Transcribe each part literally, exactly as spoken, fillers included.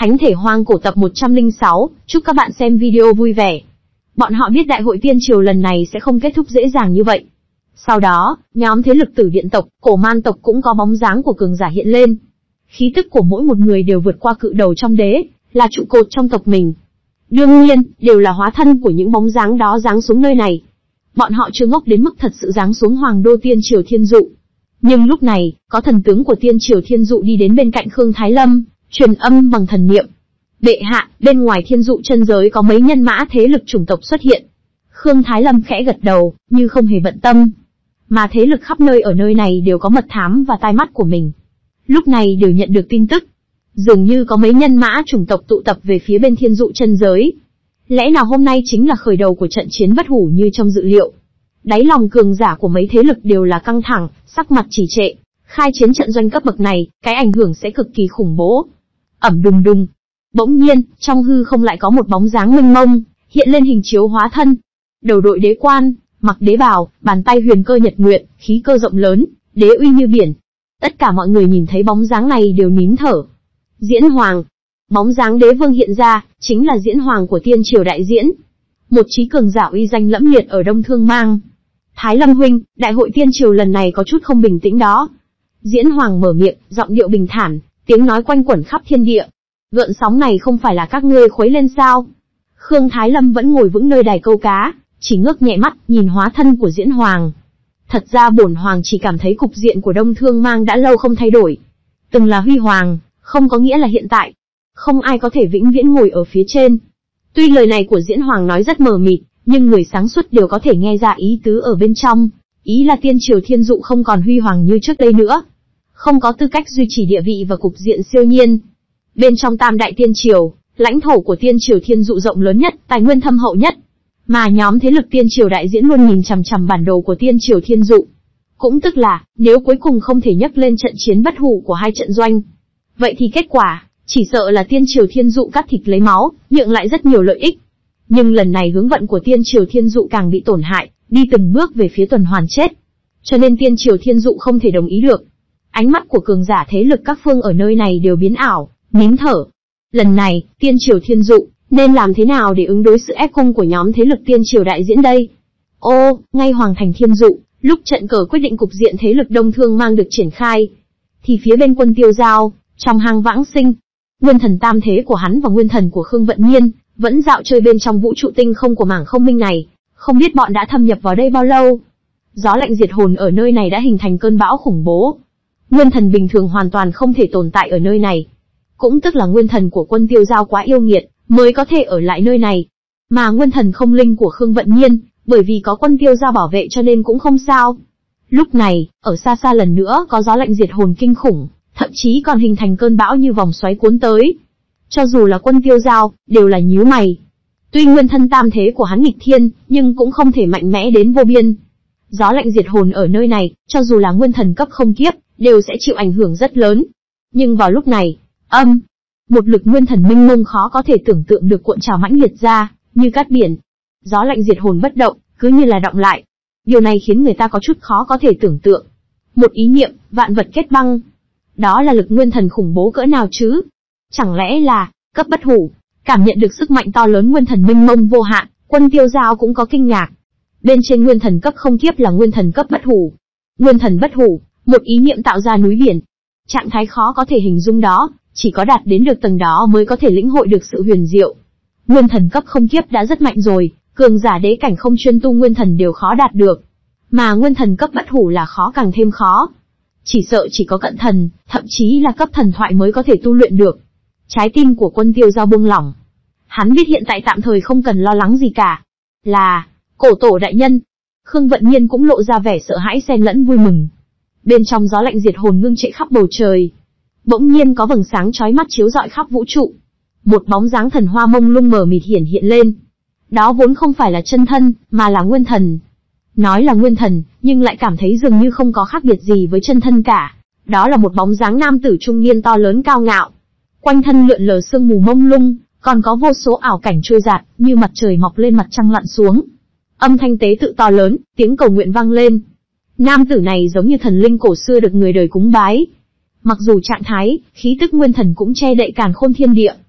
Thánh thể hoang cổ tập một trăm lẻ sáu, chúc các bạn xem video vui vẻ. Bọn họ biết đại hội tiên triều lần này sẽ không kết thúc dễ dàng như vậy. Sau đó, nhóm thế lực Tử Điện tộc, Cổ Man tộc cũng có bóng dáng của cường giả hiện lên. Khí tức của mỗi một người đều vượt qua cự đầu trong đế, là trụ cột trong tộc mình. Đương nhiên, đều là hóa thân của những bóng dáng đó giáng xuống nơi này. Bọn họ chưa ngốc đến mức thật sự giáng xuống Hoàng đô tiên triều Thiên Dụ. Nhưng lúc này, có thần tướng của tiên triều Thiên Dụ đi đến bên cạnh Khương Thái Lâm, truyền âm bằng thần niệm. Bệ hạ, bên ngoài Thiên Dụ chân giới có mấy nhân mã thế lực chủng tộc xuất hiện. Khương Thái Lâm khẽ gật đầu, như không hề bận tâm. Mà thế lực khắp nơi ở nơi này đều có mật thám và tai mắt của mình. Lúc này đều nhận được tin tức. Dường như có mấy nhân mã chủng tộc tụ tập về phía bên Thiên Dụ chân giới. Lẽ nào hôm nay chính là khởi đầu của trận chiến bất hủ như trong dự liệu? Đáy lòng cường giả của mấy thế lực đều là căng thẳng, sắc mặt trì trệ. Khai chiến trận doanh cấp bậc này, cái ảnh hưởng sẽ cực kỳ khủng bố. Ẩm đùng đùng. Bỗng nhiên, trong hư không lại có một bóng dáng mênh mông, hiện lên hình chiếu hóa thân. Đầu đội đế quan, mặc đế bào, bàn tay huyền cơ nhật nguyện, khí cơ rộng lớn, đế uy như biển. Tất cả mọi người nhìn thấy bóng dáng này đều nín thở. Diễn Hoàng. Bóng dáng đế vương hiện ra, chính là Diễn Hoàng của tiên triều đại diễn. Một trí cường giả uy danh lẫm liệt ở Đông Thương Mang. Thái Lâm huynh, đại hội tiên triều lần này có chút không bình tĩnh đó. Diễn Hoàng mở miệng, giọng điệu bình thản, tiếng nói quanh quẩn khắp thiên địa. Gợn sóng này không phải là các ngươi khuấy lên sao? Khương Thái Lâm vẫn ngồi vững nơi đài câu cá, chỉ ngước nhẹ mắt, nhìn hóa thân của Diễn Hoàng. Thật ra bổn hoàng chỉ cảm thấy cục diện của Đông Thương Mang đã lâu không thay đổi. Từng là huy hoàng, không có nghĩa là hiện tại. Không ai có thể vĩnh viễn ngồi ở phía trên. Tuy lời này của Diễn Hoàng nói rất mờ mịt, nhưng người sáng suốt đều có thể nghe ra ý tứ ở bên trong. Ý là tiên triều Thiên Dụ không còn huy hoàng như trước đây nữa. Không có tư cách duy trì địa vị và cục diện siêu nhiên. Bên trong tam đại tiên triều, lãnh thổ của tiên triều Thiên Dụ rộng lớn nhất, tài nguyên thâm hậu nhất. Mà nhóm thế lực tiên triều đại diễn luôn nhìn chằm chằm bản đồ của tiên triều Thiên Dụ. Cũng tức là, nếu cuối cùng không thể nhấc lên trận chiến bất hủ của hai trận doanh, vậy thì kết quả, chỉ sợ là tiên triều Thiên Dụ cắt thịt lấy máu, nhượng lại rất nhiều lợi ích. Nhưng lần này hướng vận của tiên triều Thiên Dụ càng bị tổn hại, đi từng bước về phía tuần hoàn chết. Cho nên tiên triều Thiên Dụ không thể đồng ý được. Ánh mắt của cường giả thế lực các phương ở nơi này đều biến ảo, nín thở. Lần này, tiên triều Thiên Dụ, nên làm thế nào để ứng đối sự ép cung của nhóm thế lực tiên triều đại diễn đây? Ô, ngay Hoàng thành Thiên Dụ, lúc trận cờ quyết định cục diện thế lực Đông Thương Mang được triển khai, thì phía bên quân Tiêu Giao, trong hang Vãng Sinh, nguyên thần tam thế của hắn và nguyên thần của Khương Vận Nhiên, vẫn dạo chơi bên trong vũ trụ tinh không của mảng không minh này, không biết bọn đã thâm nhập vào đây bao lâu. Gió lạnh diệt hồn ở nơi này đã hình thành cơn bão khủng bố. Nguyên thần bình thường hoàn toàn không thể tồn tại ở nơi này. Cũng tức là nguyên thần của quân Tiêu Giao quá yêu nghiệt, mới có thể ở lại nơi này. Mà nguyên thần không linh của Khương Vận Nhiên, bởi vì có quân Tiêu Giao bảo vệ cho nên cũng không sao. Lúc này, ở xa xa lần nữa có gió lạnh diệt hồn kinh khủng, thậm chí còn hình thành cơn bão như vòng xoáy cuốn tới. Cho dù là quân Tiêu Giao, đều là nhíu mày. Tuy nguyên thân tam thế của hắn nghịch thiên, nhưng cũng không thể mạnh mẽ đến vô biên. Gió lạnh diệt hồn ở nơi này, cho dù là nguyên thần cấp không kiếp, đều sẽ chịu ảnh hưởng rất lớn. Nhưng vào lúc này, âm, một lực nguyên thần minh mông khó có thể tưởng tượng được cuộn trào mãnh liệt ra, như cát biển. Gió lạnh diệt hồn bất động, cứ như là động lại. Điều này khiến người ta có chút khó có thể tưởng tượng. Một ý niệm, vạn vật kết băng. Đó là lực nguyên thần khủng bố cỡ nào chứ? Chẳng lẽ là, cấp bất hủ? Cảm nhận được sức mạnh to lớn nguyên thần minh mông vô hạn, quân Tiêu Giao cũng có kinh ngạc. Bên trên nguyên thần cấp không kiếp là nguyên thần cấp bất hủ. Nguyên thần bất hủ, một ý niệm tạo ra núi biển. Trạng thái khó có thể hình dung đó, chỉ có đạt đến được tầng đó mới có thể lĩnh hội được sự huyền diệu. Nguyên thần cấp không kiếp đã rất mạnh rồi, cường giả đế cảnh không chuyên tu nguyên thần đều khó đạt được. Mà nguyên thần cấp bất hủ là khó càng thêm khó. Chỉ sợ chỉ có cận thần, thậm chí là cấp thần thoại mới có thể tu luyện được. Trái tim của quân Tiêu Giao buông lỏng. Hắn biết hiện tại tạm thời không cần lo lắng gì cả. Là, cổ tổ đại nhân. Khương Vận Nhiên cũng lộ ra vẻ sợ hãi xen lẫn vui mừng. Bên trong gió lạnh diệt hồn ngưng trệ khắp bầu trời. Bỗng nhiên có vầng sáng chói mắt chiếu rọi khắp vũ trụ. Một bóng dáng thần hoa mông lung mờ mịt hiển hiện lên. Đó vốn không phải là chân thân, mà là nguyên thần. Nói là nguyên thần, nhưng lại cảm thấy dường như không có khác biệt gì với chân thân cả. Đó là một bóng dáng nam tử trung niên to lớn cao ngạo. Quanh thân lượn lờ sương mù mông lung, còn có vô số ảo cảnh trôi dạt, như mặt trời mọc lên mặt trăng lặn xuống. Âm thanh tế tự to lớn, tiếng cầu nguyện vang lên. Nam tử này giống như thần linh cổ xưa được người đời cúng bái. Mặc dù trạng thái, khí tức nguyên thần cũng che đậy càn khôn thiên địa,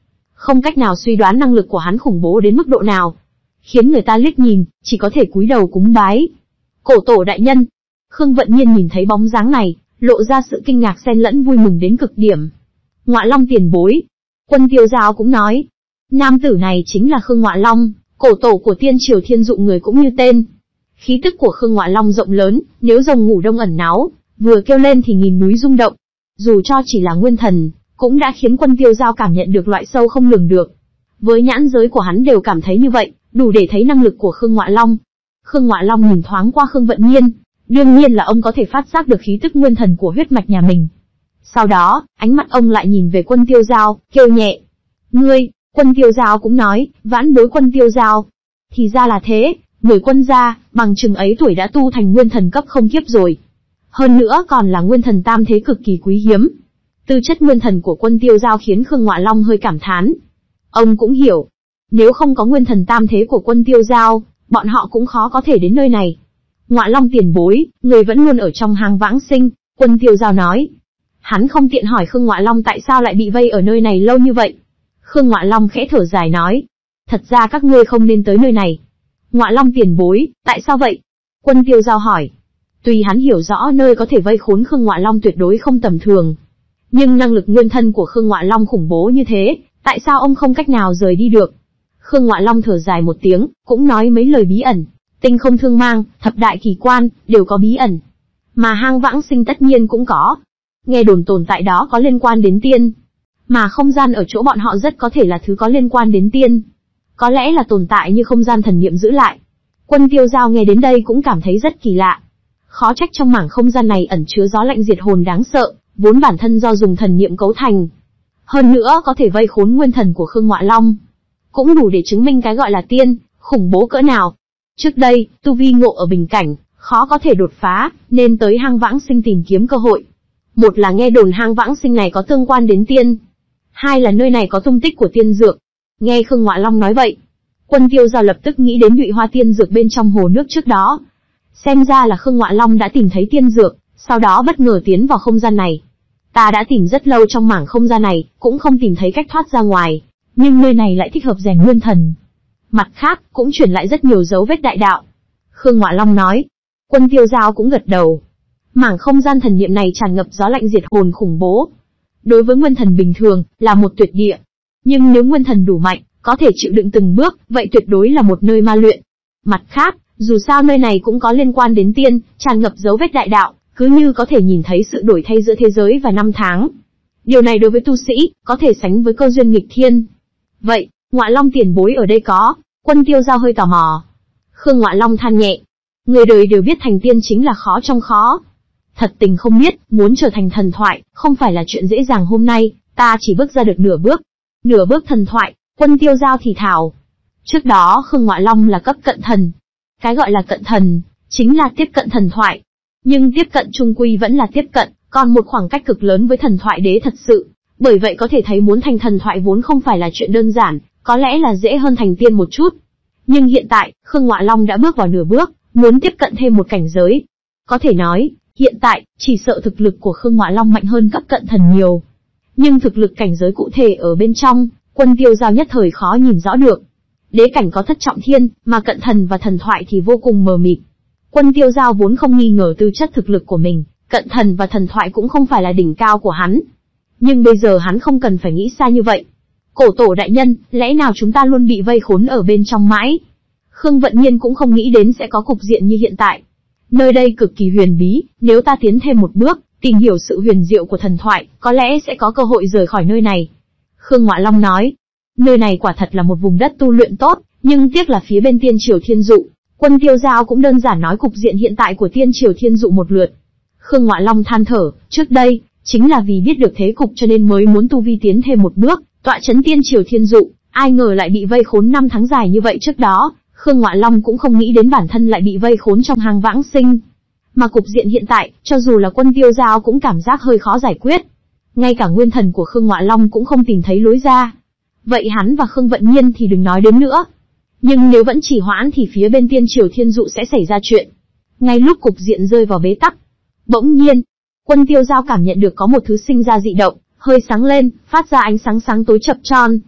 không cách nào suy đoán năng lực của hắn khủng bố đến mức độ nào, khiến người ta liếc nhìn, chỉ có thể cúi đầu cúng bái. Cổ tổ đại nhân. Khương Vận Nhiên nhìn thấy bóng dáng này, lộ ra sự kinh ngạc xen lẫn vui mừng đến cực điểm. Ngọa Long tiền bối. Quân Tiêu Giao cũng nói. Nam tử này chính là Khương Ngọa Long, cổ tổ của Tiên Triều Thiên Dụ người cũng như tên. Khí tức của Khương Ngọa Long rộng lớn, nếu rồng ngủ đông ẩn náu, vừa kêu lên thì nghìn núi rung động. Dù cho chỉ là nguyên thần, cũng đã khiến Quân Tiêu Giao cảm nhận được loại sâu không lường được. Với nhãn giới của hắn đều cảm thấy như vậy, đủ để thấy năng lực của Khương Ngọa Long. Khương Ngọa Long nhìn thoáng qua Khương Vận Nhiên, đương nhiên là ông có thể phát giác được khí tức nguyên thần của huyết mạch nhà mình. Sau đó, ánh mắt ông lại nhìn về Quân Tiêu Giao, kêu nhẹ. Ngươi, Quân Tiêu Giao cũng nói, vãn bối Quân Tiêu Giao. Thì ra là thế, người Quân gia, bằng chừng ấy tuổi đã tu thành nguyên thần cấp không kiếp rồi. Hơn nữa còn là nguyên thần tam thế cực kỳ quý hiếm. Tư chất nguyên thần của Quân Tiêu Giao khiến Khương Ngọa Long hơi cảm thán. Ông cũng hiểu, nếu không có nguyên thần tam thế của Quân Tiêu Giao, bọn họ cũng khó có thể đến nơi này. Ngọa Long tiền bối, người vẫn luôn ở trong hang vãng sinh, Quân Tiêu Giao nói. Hắn không tiện hỏi Khương Ngọa Long tại sao lại bị vây ở nơi này lâu như vậy. Khương Ngọa Long khẽ thở dài nói. Thật ra các ngươi không nên tới nơi này. Ngọa Long tiền bối, tại sao vậy? Quân Tiêu Giao hỏi. Tuy hắn hiểu rõ nơi có thể vây khốn Khương Ngọa Long tuyệt đối không tầm thường, nhưng năng lực nguyên thân của Khương Ngọa Long khủng bố như thế, tại sao ông không cách nào rời đi được? Khương Ngọa Long thở dài một tiếng, cũng nói mấy lời bí ẩn. Tinh không thương mang, thập đại kỳ quan, đều có bí ẩn. Mà hang vãng sinh tất nhiên cũng có. Nghe đồn tồn tại đó có liên quan đến tiên. Mà không gian ở chỗ bọn họ rất có thể là thứ có liên quan đến tiên. Có lẽ là tồn tại như không gian thần niệm giữ lại. Quân Tiêu Giao nghe đến đây cũng cảm thấy rất kỳ lạ. Khó trách trong mảng không gian này ẩn chứa gió lạnh diệt hồn đáng sợ, vốn bản thân do dùng thần niệm cấu thành. Hơn nữa có thể vây khốn nguyên thần của Khương Ngọa Long. Cũng đủ để chứng minh cái gọi là tiên, khủng bố cỡ nào. Trước đây, tu vi ngộ ở bình cảnh, khó có thể đột phá, nên tới hang vãng sinh tìm kiếm cơ hội. Một là nghe đồn hang vãng sinh này có tương quan đến tiên. Hai là nơi này có tung tích của tiên dược. Nghe Khương Ngọa Long nói vậy, Quân Tiêu Giao lập tức nghĩ đến nhụy hoa tiên dược bên trong hồ nước trước đó. Xem ra là Khương Ngọa Long đã tìm thấy tiên dược, sau đó bất ngờ tiến vào không gian này. Ta đã tìm rất lâu trong mảng không gian này, cũng không tìm thấy cách thoát ra ngoài, nhưng nơi này lại thích hợp rèn nguyên thần. Mặt khác, cũng truyền lại rất nhiều dấu vết đại đạo. Khương Ngọa Long nói. Quân Tiêu Giao cũng gật đầu. Mảng không gian thần niệm này tràn ngập gió lạnh diệt hồn khủng bố. Đối với nguyên thần bình thường, là một tuyệt địa. Nhưng nếu nguyên thần đủ mạnh, có thể chịu đựng từng bước, vậy tuyệt đối là một nơi ma luyện. Mặt khác, dù sao nơi này cũng có liên quan đến tiên, tràn ngập dấu vết đại đạo, cứ như có thể nhìn thấy sự đổi thay giữa thế giới và năm tháng. Điều này đối với tu sĩ, có thể sánh với cơ duyên nghịch thiên. Vậy, Ngọa Long tiền bối ở đây có? Quân Tiêu Giao hơi tò mò. Khương Ngọa Long than nhẹ. Người đời đều biết thành tiên chính là khó trong khó. Thật tình không biết, muốn trở thành thần thoại, không phải là chuyện dễ dàng hôm nay, ta chỉ bước ra được nửa bước. Nửa bước thần thoại, Quân Tiêu Giao thì thào. Trước đó Khương Ngọa Long là cấp cận thần. Cái gọi là cận thần, chính là tiếp cận thần thoại. Nhưng tiếp cận chung quy vẫn là tiếp cận, còn một khoảng cách cực lớn với thần thoại đế thật sự. Bởi vậy có thể thấy muốn thành thần thoại vốn không phải là chuyện đơn giản, có lẽ là dễ hơn thành tiên một chút. Nhưng hiện tại, Khương Ngọa Long đã bước vào nửa bước, muốn tiếp cận thêm một cảnh giới. Có thể nói, hiện tại, chỉ sợ thực lực của Khương Ngọa Long mạnh hơn cấp cận thần nhiều. Nhưng thực lực cảnh giới cụ thể ở bên trong, Quân Tiêu Giao nhất thời khó nhìn rõ được. Đế cảnh có thất trọng thiên, mà cận thần và thần thoại thì vô cùng mờ mịt. Quân Tiêu Giao vốn không nghi ngờ tư chất thực lực của mình, cận thần và thần thoại cũng không phải là đỉnh cao của hắn. Nhưng bây giờ hắn không cần phải nghĩ xa như vậy. Cổ tổ đại nhân, lẽ nào chúng ta luôn bị vây khốn ở bên trong mãi? Khương Vận Nhiên cũng không nghĩ đến sẽ có cục diện như hiện tại. Nơi đây cực kỳ huyền bí, nếu ta tiến thêm một bước, tìm hiểu sự huyền diệu của thần thoại, có lẽ sẽ có cơ hội rời khỏi nơi này. Khương Ngọa Long nói, nơi này quả thật là một vùng đất tu luyện tốt, nhưng tiếc là phía bên Tiên Triều Thiên Dụ. Quân Tiêu Giao cũng đơn giản nói cục diện hiện tại của Tiên Triều Thiên Dụ một lượt. Khương Ngọa Long than thở, trước đây, chính là vì biết được thế cục cho nên mới muốn tu vi tiến thêm một bước, tọa chấn Tiên Triều Thiên Dụ, ai ngờ lại bị vây khốn năm tháng dài như vậy. Trước đó, Khương Ngọa Long cũng không nghĩ đến bản thân lại bị vây khốn trong hang vãng sinh. Mà cục diện hiện tại, cho dù là Quân Tiêu Giao cũng cảm giác hơi khó giải quyết. Ngay cả nguyên thần của Khương Ngọa Long cũng không tìm thấy lối ra. Vậy hắn và Khương Vận Nhiên thì đừng nói đến nữa. Nhưng nếu vẫn trì hoãn thì phía bên Tiên Triều Thiên Dụ sẽ xảy ra chuyện. Ngay lúc cục diện rơi vào bế tắc, bỗng nhiên, Quân Tiêu Giao cảm nhận được có một thứ sinh ra dị động, hơi sáng lên, phát ra ánh sáng sáng tối chập chon.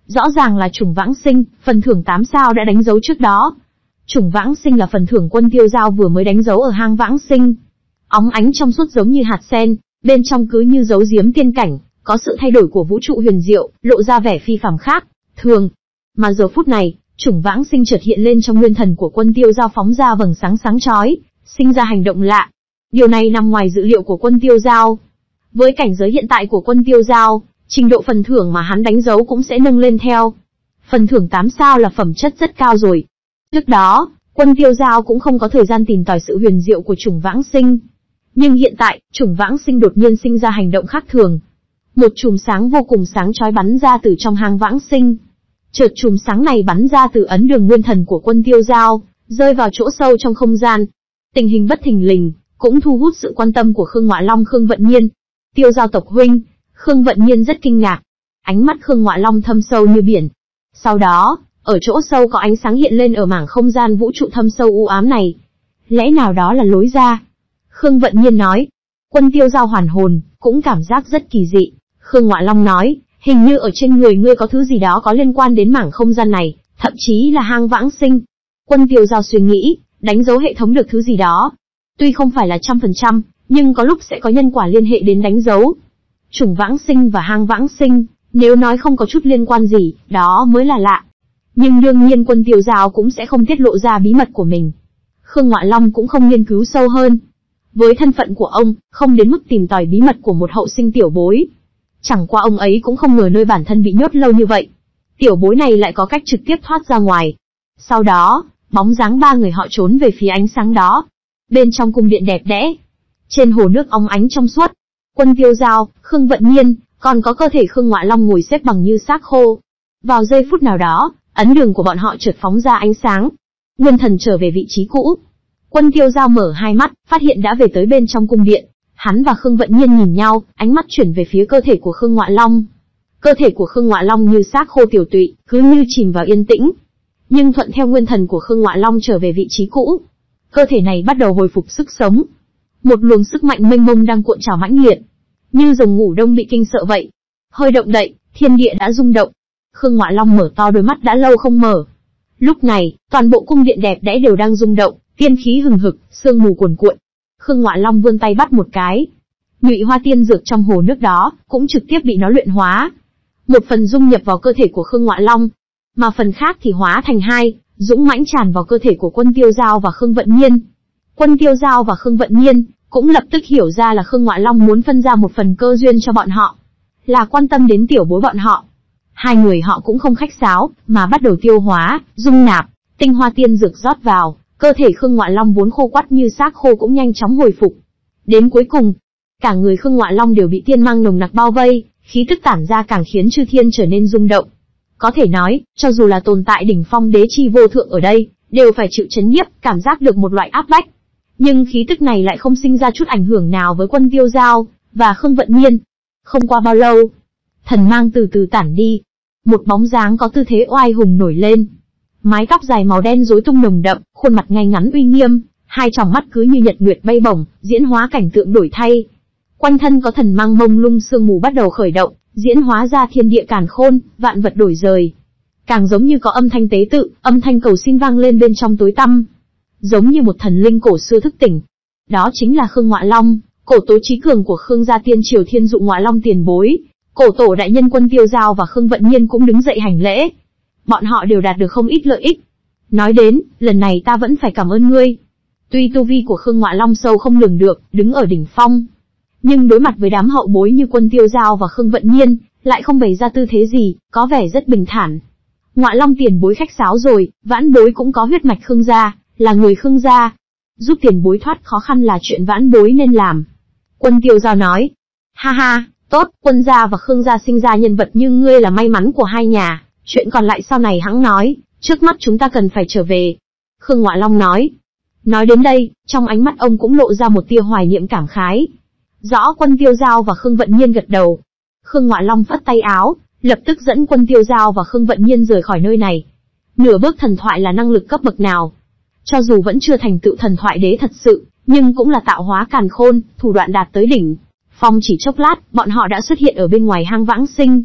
Rõ ràng là Trùng Vãng Sinh, phần thưởng tám sao đã đánh dấu trước đó. Trùng Vãng Sinh là phần thưởng Quân Tiêu Giao vừa mới đánh dấu ở hang Vãng Sinh. Óng ánh trong suốt giống như hạt sen, bên trong cứ như giấu giếm tiên cảnh, có sự thay đổi của vũ trụ huyền diệu, lộ ra vẻ phi phàm khác thường. Mà giờ phút này, Trùng Vãng Sinh chợt hiện lên trong nguyên thần của Quân Tiêu Giao, phóng ra vầng sáng sáng chói, sinh ra hành động lạ. Điều này nằm ngoài dự liệu của Quân Tiêu Giao. Với cảnh giới hiện tại của Quân Tiêu Giao, trình độ phần thưởng mà hắn đánh dấu cũng sẽ nâng lên theo. Phần thưởng tám sao là phẩm chất rất cao rồi. Trước đó, Quân Tiêu Giao cũng không có thời gian tìm tòi sự huyền diệu của Trùng Vãng Sinh. Nhưng hiện tại, Trùng Vãng Sinh đột nhiên sinh ra hành động khác thường. Một chùm sáng vô cùng sáng chói bắn ra từ trong hang Vãng Sinh. Chợt chùm sáng này bắn ra từ ấn đường nguyên thần của Quân Tiêu Giao, rơi vào chỗ sâu trong không gian. Tình hình bất thình lình, cũng thu hút sự quan tâm của Khương Ngoạ Long, Khương Vận Nhiên. Tiêu Giao tộc huynh, Khương Vận Nhiên rất kinh ngạc. Ánh mắt Khương Ngoạ Long thâm sâu như biển. Sau đó, ở chỗ sâu có ánh sáng hiện lên ở mảng không gian vũ trụ thâm sâu u ám này. Lẽ nào đó là lối ra? Khương Vận Nhiên nói. Quân Tiêu Giao hoàn hồn, cũng cảm giác rất kỳ dị. Khương Ngoạ Long nói, hình như ở trên người ngươi có thứ gì đó có liên quan đến mảng không gian này, thậm chí là hang Vãng Sinh. Quân Tiêu Giao suy nghĩ, đánh dấu hệ thống được thứ gì đó. Tuy không phải là trăm phần trăm, nhưng có lúc sẽ có nhân quả liên hệ đến đánh dấu. Trùng Vãng Sinh và hang Vãng Sinh, nếu nói không có chút liên quan gì, đó mới là lạ. Nhưng đương nhiên Quân Tiêu Giao cũng sẽ không tiết lộ ra bí mật của mình. Khương Ngoạ Long cũng không nghiên cứu sâu hơn. Với thân phận của ông, không đến mức tìm tòi bí mật của một hậu sinh tiểu bối. Chẳng qua ông ấy cũng không ngờ nơi bản thân bị nhốt lâu như vậy. Tiểu bối này lại có cách trực tiếp thoát ra ngoài. Sau đó, bóng dáng ba người họ trốn về phía ánh sáng đó. Bên trong cung điện đẹp đẽ, trên hồ nước óng ánh trong suốt, Quân Tiêu Giao, Khương Vận Nhiên, còn có cơ thể Khương Ngoạ Long ngồi xếp bằng như xác khô. Vào giây phút nào đó, ấn đường của bọn họ chợt phóng ra ánh sáng. Nguyên thần trở về vị trí cũ. Quân Tiêu Giao mở hai mắt, phát hiện đã về tới bên trong cung điện. Hắn và Khương Vận Nhiên nhìn nhau, ánh mắt chuyển về phía cơ thể của Khương Ngoạ Long. Cơ thể của Khương Ngoạ Long như xác khô tiểu tụy, cứ như chìm vào yên tĩnh. Nhưng thuận theo nguyên thần của Khương Ngoạ Long trở về vị trí cũ, cơ thể này bắt đầu hồi phục sức sống. Một luồng sức mạnh mênh mông đang cuộn trào mãnh liệt, như rồng ngủ đông bị kinh sợ vậy. Hơi động đậy, thiên địa đã rung động. Khương Ngoạ Long mở to đôi mắt đã lâu không mở. Lúc này, toàn bộ cung điện đẹp đẽ đều đang rung động, tiên khí hừng hực, sương mù cuồn cuộn. Khương Ngoạ Long vươn tay bắt một cái. Nhụy hoa tiên dược trong hồ nước đó, cũng trực tiếp bị nó luyện hóa. Một phần dung nhập vào cơ thể của Khương Ngoạ Long, mà phần khác thì hóa thành hai, dũng mãnh tràn vào cơ thể của Quân Tiêu Giao và Khương Vận Nhiên. Quân Tiêu Giao và Khương Vận Nhiên cũng lập tức hiểu ra là Khương Ngoạ Long muốn phân ra một phần cơ duyên cho bọn họ, là quan tâm đến tiểu bối bọn họ. Hai người họ cũng không khách sáo, mà bắt đầu tiêu hóa, dung nạp, tinh hoa tiên dược rót vào, cơ thể Khương Ngoạ Long vốn khô quắt như xác khô cũng nhanh chóng hồi phục. Đến cuối cùng, cả người Khương Ngoạ Long đều bị tiên mang nồng nặc bao vây, khí tức tản ra càng khiến chư thiên trở nên rung động. Có thể nói, cho dù là tồn tại đỉnh phong đế chi vô thượng ở đây, đều phải chịu chấn nhiếp, cảm giác được một loại áp bách. Nhưng khí tức này lại không sinh ra chút ảnh hưởng nào với Quân Tiêu Giao và Khương Vận Nhiên. Không qua bao lâu, thần mang từ từ tản đi. Một bóng dáng có tư thế oai hùng nổi lên. Mái tóc dài màu đen rối tung nồng đậm, khuôn mặt ngay ngắn uy nghiêm, hai tròng mắt cứ như nhật nguyệt bay bổng, diễn hóa cảnh tượng đổi thay. Quanh thân có thần mang mông lung sương mù bắt đầu khởi động, diễn hóa ra thiên địa càn khôn, vạn vật đổi rời. Càng giống như có âm thanh tế tự, âm thanh cầu xin vang lên bên trong tối tăm. Giống như một thần linh cổ xưa thức tỉnh. Đó chính là Khương Ngoạ Long, cổ tố trí cường của Khương gia tiên triều Thiên Dụ Ngoạ Long tiền bối. Cổ tổ đại nhân Quân Tiêu Giao và Khương Vận Nhiên cũng đứng dậy hành lễ. Bọn họ đều đạt được không ít lợi ích. Nói đến, lần này ta vẫn phải cảm ơn ngươi. Tuy tu vi của Khương Ngoạ Long sâu không lường được, đứng ở đỉnh phong, nhưng đối mặt với đám hậu bối như Quân Tiêu Giao và Khương Vận Nhiên, lại không bày ra tư thế gì, có vẻ rất bình thản. Ngoạ Long tiền bối khách sáo rồi, vãn bối cũng có huyết mạch Khương gia, là người Khương gia. Giúp tiền bối thoát khó khăn là chuyện vãn bối nên làm. Quân Tiêu Giao nói. Ha ha, tốt, Quân gia và Khương gia sinh ra nhân vật như ngươi là may mắn của hai nhà, chuyện còn lại sau này hẵng nói, trước mắt chúng ta cần phải trở về. Khương Ngoạ Long nói. Nói đến đây, trong ánh mắt ông cũng lộ ra một tia hoài niệm cảm khái. Rõ Quân Tiêu Giao và Khương Vận Nhiên gật đầu. Khương Ngoạ Long phất tay áo, lập tức dẫn Quân Tiêu Giao và Khương Vận Nhiên rời khỏi nơi này. Nửa bước thần thoại là năng lực cấp bậc nào? Cho dù vẫn chưa thành tựu thần thoại đế thật sự, nhưng cũng là tạo hóa càn khôn, thủ đoạn đạt tới đỉnh phong. Chỉ chốc lát, bọn họ đã xuất hiện ở bên ngoài hang Vãng Sinh.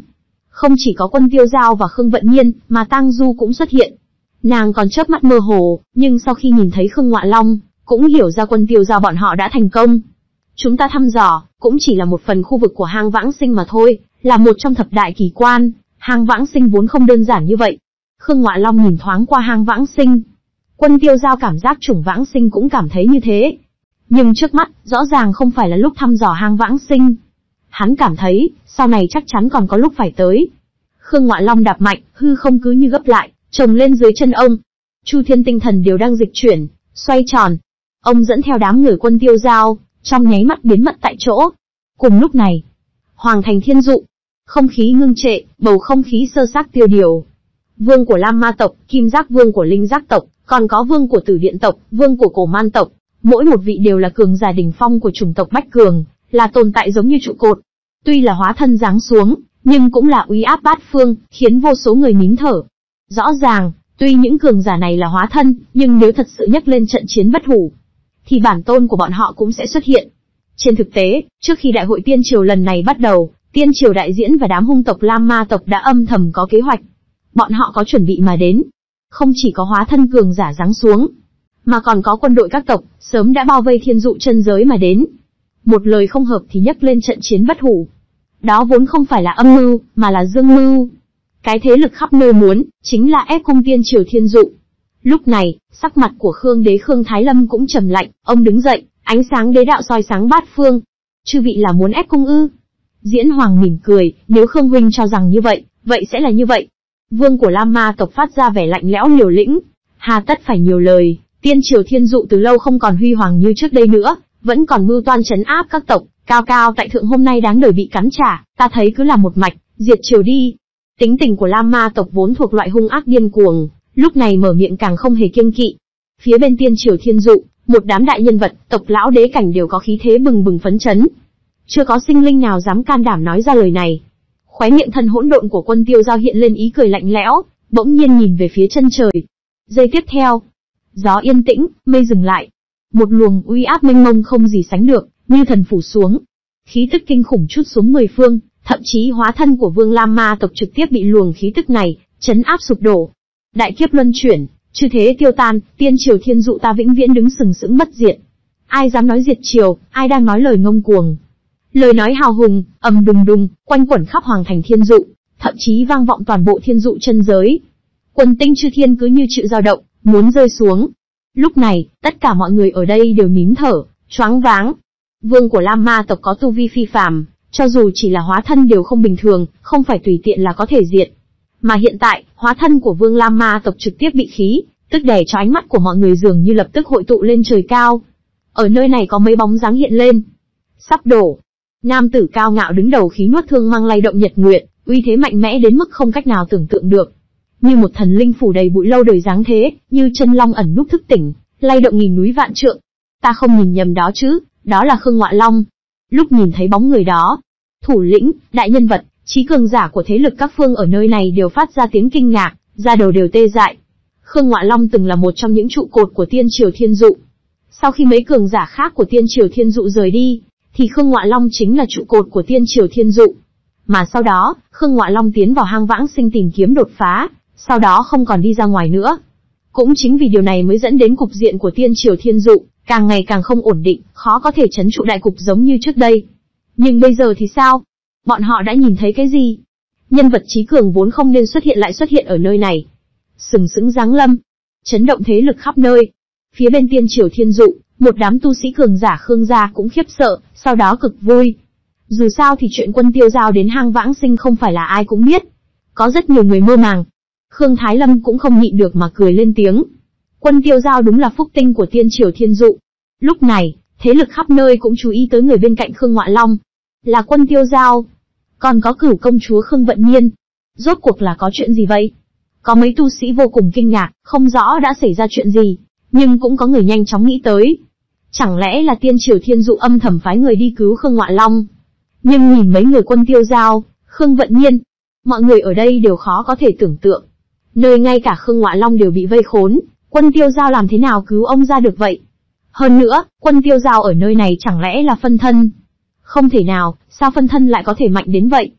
Không chỉ có Quân Tiêu Giao và Khương Vận Nhiên, mà Tang Du cũng xuất hiện. Nàng còn chớp mắt mơ hồ, nhưng sau khi nhìn thấy Khương Ngoại Long, cũng hiểu ra Quân Tiêu Giao bọn họ đã thành công. Chúng ta thăm dò, cũng chỉ là một phần khu vực của hang Vãng Sinh mà thôi, là một trong thập đại kỳ quan, hang Vãng Sinh vốn không đơn giản như vậy. Khương Ngoại Long nhìn thoáng qua hang Vãng Sinh. Quân Tiêu Giao cảm giác chủng Vãng Sinh cũng cảm thấy như thế. Nhưng trước mắt, rõ ràng không phải là lúc thăm dò hang Vãng Sinh. Hắn cảm thấy, sau này chắc chắn còn có lúc phải tới. Khương Ngoại Long đạp mạnh, hư không cứ như gấp lại, chồng lên dưới chân ông. Chu Thiên tinh thần đều đang dịch chuyển, xoay tròn. Ông dẫn theo đám người Quân Tiêu Giao, trong nháy mắt biến mất tại chỗ. Cùng lúc này, Hoàng thành Thiên Dụ, không khí ngưng trệ, bầu không khí sơ xác tiêu điều. Vương của Lam Ma tộc, Kim Giác Vương của Linh Giác tộc, còn có vương của Tử Điện tộc, vương của Cổ Man tộc, mỗi một vị đều là cường giả đỉnh phong của chủng tộc Bách Cường, là tồn tại giống như trụ cột. Tuy là hóa thân giáng xuống, nhưng cũng là uy áp bát phương, khiến vô số người nín thở. Rõ ràng, tuy những cường giả này là hóa thân, nhưng nếu thật sự nhắc lên trận chiến bất hủ, thì bản tôn của bọn họ cũng sẽ xuất hiện. Trên thực tế, trước khi đại hội tiên triều lần này bắt đầu, tiên triều đại diễn và đám hung tộc Lam Ma tộc đã âm thầm có kế hoạch. Bọn họ có chuẩn bị mà đến. Không chỉ có hóa thân cường giả giáng xuống, mà còn có quân đội các tộc, sớm đã bao vây Thiên Dụ chân giới mà đến. Một lời không hợp thì nhắc lên trận chiến bất hủ. Đó vốn không phải là âm mưu, mà là dương mưu. Cái thế lực khắp nơi muốn, chính là ép cung tiên triều Thiên Dụ. Lúc này, sắc mặt của Khương đế Khương Thái Lâm cũng trầm lạnh, ông đứng dậy, ánh sáng đế đạo soi sáng bát phương. Chư vị là muốn ép cung ư? Diễn Hoàng mỉm cười, nếu Khương huynh cho rằng như vậy, vậy sẽ là như vậy. Vương của Lam Ma tộc phát ra vẻ lạnh lẽo liều lĩnh. Hà tất phải nhiều lời, tiên triều Thiên Dụ từ lâu không còn huy hoàng như trước đây nữa, vẫn còn mưu toan trấn áp các tộc, cao cao tại thượng hôm nay đáng đời bị cắn trả, ta thấy cứ làm một mạch, diệt triều đi. Tính tình của Lam Ma tộc vốn thuộc loại hung ác điên cuồng, lúc này mở miệng càng không hề kiêng kỵ. Phía bên tiên triều Thiên Dụ, một đám đại nhân vật, tộc lão đế cảnh đều có khí thế bừng bừng phấn chấn. Chưa có sinh linh nào dám can đảm nói ra lời này. Khóe miệng thân hỗn độn của Quân Tiêu Giao hiện lên ý cười lạnh lẽo, bỗng nhiên nhìn về phía chân trời. Giây tiếp theo, gió yên tĩnh, mây dừng lại. Một luồng uy áp mênh mông không gì sánh được, như thần phủ xuống. Khí tức kinh khủng trút xuống mười phương, thậm chí hóa thân của Vương Lam Ma tộc trực tiếp bị luồng khí tức này chấn áp sụp đổ. Đại kiếp luân chuyển, chư thế tiêu tan, tiên triều Thiên Dụ ta vĩnh viễn đứng sừng sững bất diệt. Ai dám nói diệt triều, ai đang nói lời ngông cuồng. Lời nói hào hùng, ầm đùng đùng, quanh quẩn khắp hoàng thành Thiên Dụ, thậm chí vang vọng toàn bộ Thiên Dụ chân giới. Quần tinh chư thiên cứ như chịu dao động, muốn rơi xuống. Lúc này, tất cả mọi người ở đây đều nín thở, choáng váng. Vương của Lam Ma tộc có tu vi phi phàm, cho dù chỉ là hóa thân đều không bình thường, không phải tùy tiện là có thể diệt. Mà hiện tại, hóa thân của Vương Lam Ma tộc trực tiếp bị khí, tức đè cho ánh mắt của mọi người dường như lập tức hội tụ lên trời cao. Ở nơi này có mấy bóng dáng hiện lên. Sắp đổ. Nam tử cao ngạo đứng đầu khí nuốt thương mang lay động nhật nguyệt, uy thế mạnh mẽ đến mức không cách nào tưởng tượng được. Như một thần linh phủ đầy bụi lâu đời dáng thế, như chân long ẩn núp thức tỉnh, lay động nghìn núi vạn trượng. Ta không nhìn nhầm đó chứ, đó là Khương Ngoại Long. Lúc nhìn thấy bóng người đó, thủ lĩnh, đại nhân vật, chí cường giả của thế lực các phương ở nơi này đều phát ra tiếng kinh ngạc, da đầu đều tê dại. Khương Ngoại Long từng là một trong những trụ cột của tiên triều Thiên Dụ. Sau khi mấy cường giả khác của tiên triều Thiên Dụ rời đi, thì Khương Ngoại Long chính là trụ cột của tiên triều Thiên Dụ. Mà sau đó, Khương Ngoại Long tiến vào hang Vãng Sinh tìm kiếm đột phá, sau đó không còn đi ra ngoài nữa. Cũng chính vì điều này mới dẫn đến cục diện của tiên triều Thiên Dụ càng ngày càng không ổn định, khó có thể trấn trụ đại cục giống như trước đây. Nhưng bây giờ thì sao? Bọn họ đã nhìn thấy cái gì? Nhân vật chí cường vốn không nên xuất hiện lại xuất hiện ở nơi này. Sừng sững giáng lâm, chấn động thế lực khắp nơi. Phía bên tiên triều Thiên Dụ, một đám tu sĩ cường giả Khương gia cũng khiếp sợ, sau đó cực vui. Dù sao thì chuyện Quân Tiêu Giao đến hang Vãng Sinh không phải là ai cũng biết. Có rất nhiều người mơ màng. Khương Thái Lâm cũng không nhịn được mà cười lên tiếng. Quân Tiêu Giao đúng là phúc tinh của tiên triều Thiên Dụ. Lúc này, thế lực khắp nơi cũng chú ý tới người bên cạnh Khương Ngoại Long. Là Quân Tiêu Giao. Còn có Cửu công chúa Khương Vận Nhiên. Rốt cuộc là có chuyện gì vậy? Có mấy tu sĩ vô cùng kinh ngạc, không rõ đã xảy ra chuyện gì. Nhưng cũng có người nhanh chóng nghĩ tới. Chẳng lẽ là tiên triều Thiên Dụ âm thầm phái người đi cứu Khương Ngoại Long? Nhưng nhìn mấy người Quân Tiêu Giao, Khương Vận Nhiên, mọi người ở đây đều khó có thể tưởng tượng. Nơi ngay cả Khương Ngoại Long đều bị vây khốn, Quân Tiêu Giao làm thế nào cứu ông ra được vậy? Hơn nữa, Quân Tiêu Giao ở nơi này chẳng lẽ là phân thân? Không thể nào, sao phân thân lại có thể mạnh đến vậy,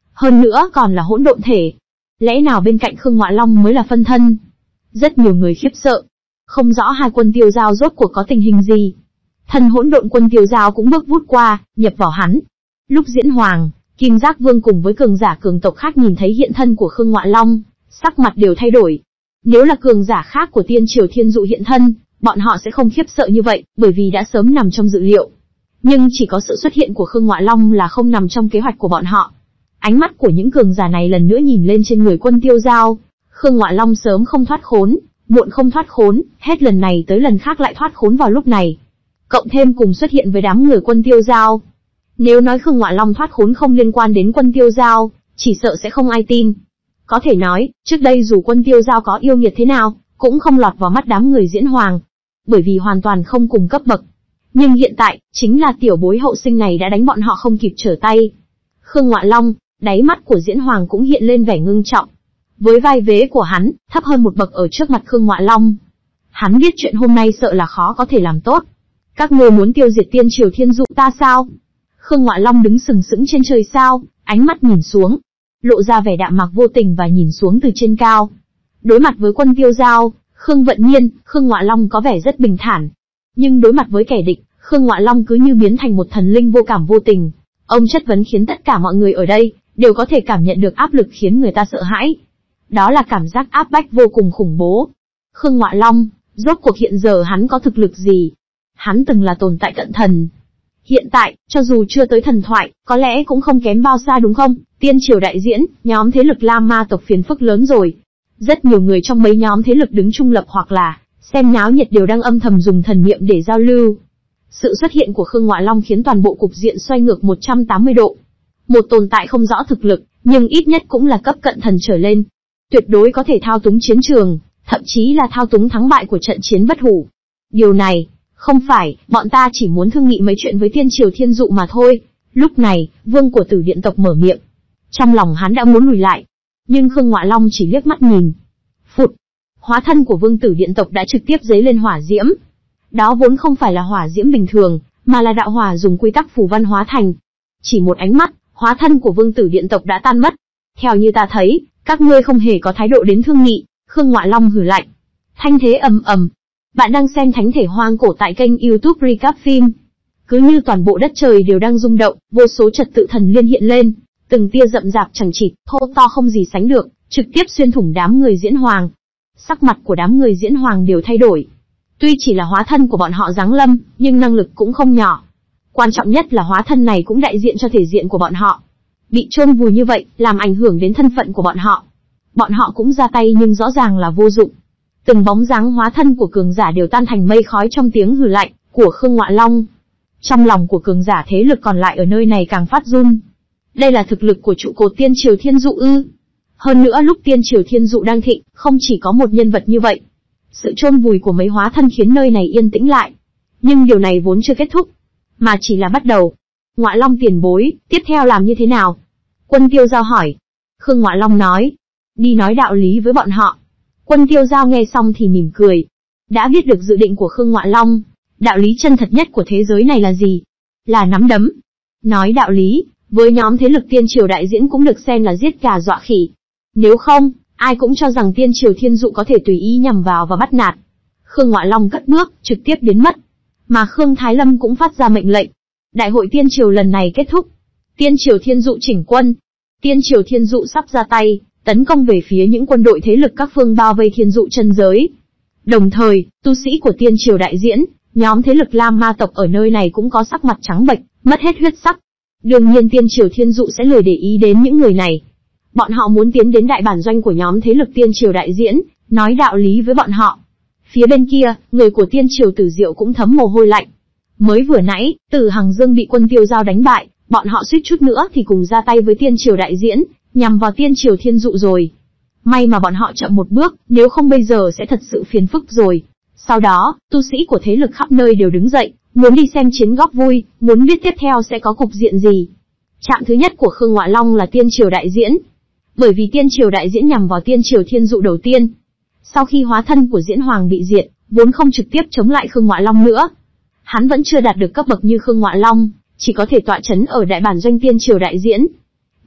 Hơn nữa còn là hỗn độn thể. Lẽ nào bên cạnh Khương Ngoại Long mới là phân thân? Rất nhiều người khiếp sợ. Không rõ hai quân tiêu giao rốt cuộc có tình hình gì. Thần hỗn độn quân tiêu giao cũng bước vút qua, nhập vào hắn. Lúc Diễn Hoàng, Kim Giác Vương cùng với cường giả cường tộc khác nhìn thấy hiện thân của Khương Ngoại Long, sắc mặt đều thay đổi. Nếu là cường giả khác của Tiên Triều Thiên Dụ hiện thân, bọn họ sẽ không khiếp sợ như vậy, bởi vì đã sớm nằm trong dự liệu. Nhưng chỉ có sự xuất hiện của Khương Ngoại Long là không nằm trong kế hoạch của bọn họ. Ánh mắt của những cường giả này lần nữa nhìn lên trên người quân tiêu giao. Khương Ngoại Long sớm không thoát khốn, muộn không thoát khốn, hết lần này tới lần khác lại thoát khốn vào lúc này. Cộng thêm cùng xuất hiện với đám người quân tiêu giao. Nếu nói Khương Ngoại Long thoát khốn không liên quan đến quân tiêu giao, chỉ sợ sẽ không ai tin. Có thể nói, trước đây dù quân tiêu giao có yêu nghiệt thế nào, cũng không lọt vào mắt đám người Diễn Hoàng. Bởi vì hoàn toàn không cùng cấp bậc. Nhưng hiện tại, chính là tiểu bối hậu sinh này đã đánh bọn họ không kịp trở tay. Khương Ngoại Long, đáy mắt của Diễn Hoàng cũng hiện lên vẻ ngưng trọng. Với vai vế của hắn, thấp hơn một bậc ở trước mặt Khương Ngoại Long. Hắn biết chuyện hôm nay sợ là khó có thể làm tốt. Các ngươi muốn tiêu diệt Tiên Triều Thiên Dụ ta sao? Khương Ngoại Long đứng sừng sững trên trời sao, ánh mắt nhìn xuống. Lộ ra vẻ đạm mạc vô tình và nhìn xuống từ trên cao. Đối mặt với quân tiêu giao, Khương Vận Nhiên, Khương Ngoại Long có vẻ rất bình thản. Nhưng đối mặt với kẻ địch, Khương Ngoại Long cứ như biến thành một thần linh vô cảm vô tình. Ông chất vấn khiến tất cả mọi người ở đây đều có thể cảm nhận được áp lực khiến người ta sợ hãi. Đó là cảm giác áp bách vô cùng khủng bố. Khương Ngoại Long, rốt cuộc hiện giờ hắn có thực lực gì? Hắn từng là tồn tại cận thần. Hiện tại, cho dù chưa tới thần thoại, có lẽ cũng không kém bao xa đúng không? Tiên Triều đại diễn, nhóm thế lực La Ma tộc phiền phức lớn rồi. Rất nhiều người trong mấy nhóm thế lực đứng trung lập hoặc là xem náo nhiệt đều đang âm thầm dùng thần niệm để giao lưu. Sự xuất hiện của Khương Ngoại Long khiến toàn bộ cục diện xoay ngược một trăm tám mươi độ. Một tồn tại không rõ thực lực, nhưng ít nhất cũng là cấp cận thần trở lên. Tuyệt đối có thể thao túng chiến trường, thậm chí là thao túng thắng bại của trận chiến bất hủ. Điều này, không phải, bọn ta chỉ muốn thương nghị mấy chuyện với Tiên Triều Thiên Dụ mà thôi. Lúc này, vương của Tử Điện tộc mở miệng. Trong lòng hắn đã muốn lùi lại. Nhưng Khương Ngoại Long chỉ liếc mắt nhìn. Phụt! Hóa thân của vương Tử Điện tộc đã trực tiếp dấy lên hỏa diễm. Đó vốn không phải là hỏa diễm bình thường, mà là đạo hỏa dùng quy tắc phù văn hóa thành. Chỉ một ánh mắt, hóa thân của vương Tử Điện tộc đã tan mất. Theo như ta thấy, các ngươi không hề có thái độ đến thương nghị. Khương Ngoại Long hừ lạnh. Thanh thế ầm ầm. Bạn đang xem Thánh Thể Hoang Cổ tại kênh YouTube Recap Phim. Cứ như toàn bộ đất trời đều đang rung động, vô số trật tự thần liên hiện lên, từng tia rậm rạp chẳng chịt, thô to không gì sánh được, trực tiếp xuyên thủng đám người Diễn Hoàng. Sắc mặt của đám người Diễn Hoàng đều thay đổi. Tuy chỉ là hóa thân của bọn họ giáng lâm, nhưng năng lực cũng không nhỏ. Quan trọng nhất là hóa thân này cũng đại diện cho thể diện của bọn họ. Bị chôn vùi như vậy, làm ảnh hưởng đến thân phận của bọn họ. Bọn họ cũng ra tay nhưng rõ ràng là vô dụng. Từng bóng dáng hóa thân của cường giả đều tan thành mây khói trong tiếng hừ lạnh của Khương Ngoại Long. Trong lòng của cường giả thế lực còn lại ở nơi này càng phát run. Đây là thực lực của trụ cột Tiên Triều Thiên Dụ ư? Hơn nữa lúc Tiên Triều Thiên Dụ đang thịnh, không chỉ có một nhân vật như vậy. Sự chôn vùi của mấy hóa thân khiến nơi này yên tĩnh lại. Nhưng điều này vốn chưa kết thúc, mà chỉ là bắt đầu. Ngoại Long tiền bối, tiếp theo làm như thế nào? Quân Tiêu Giao hỏi. Khương Ngoại Long nói, đi nói đạo lý với bọn họ. Quân Tiêu Giao nghe xong thì mỉm cười. Đã biết được dự định của Khương Ngoại Long. Đạo lý chân thật nhất của thế giới này là gì? Là nắm đấm. Nói đạo lý, với nhóm thế lực Tiên Triều đại diễn cũng được xem là giết gà dọa khỉ. Nếu không, ai cũng cho rằng Tiên Triều Thiên Dụ có thể tùy ý nhằm vào và bắt nạt. Khương Ngoại Long cất bước, trực tiếp biến mất. Mà Khương Thái Lâm cũng phát ra mệnh lệnh. Đại hội Tiên Triều lần này kết thúc. Tiên Triều Thiên Dụ chỉnh quân. Tiên Triều Thiên Dụ sắp ra tay, tấn công về phía những quân đội thế lực các phương bao vây Thiên Dụ chân giới. Đồng thời, tu sĩ của Tiên Triều đại diễn, nhóm thế lực Lam Ma tộc ở nơi này cũng có sắc mặt trắng bệch, mất hết huyết sắc. Đương nhiên Tiên Triều Thiên Dụ sẽ lười để ý đến những người này. Bọn họ muốn tiến đến đại bản doanh của nhóm thế lực Tiên Triều đại diễn, nói đạo lý với bọn họ. Phía bên kia, người của Tiên Triều Tử Diệu cũng thấm mồ hôi lạnh. Mới vừa nãy, Tử Hằng Dương bị quân Tiêu Giao đánh bại, bọn họ suýt chút nữa thì cùng ra tay với Tiên Triều đại diễn, nhằm vào Tiên Triều Thiên Dụ rồi. May mà bọn họ chậm một bước, nếu không bây giờ sẽ thật sự phiền phức rồi. Sau đó, tu sĩ của thế lực khắp nơi đều đứng dậy, muốn đi xem chiến góp vui, muốn biết tiếp theo sẽ có cục diện gì. Trạm thứ nhất của Khương Ngoại Long là Tiên Triều đại diễn. Bởi vì Tiên Triều đại diễn nhằm vào Tiên Triều Thiên Dụ đầu tiên. Sau khi hóa thân của Diễn Hoàng bị diệt, vốn không trực tiếp chống lại Khương Ngoại Long nữa. Hắn vẫn chưa đạt được cấp bậc như Khương Ngoại Long, chỉ có thể tọa chấn ở đại bản doanh Tiên Triều đại diễn.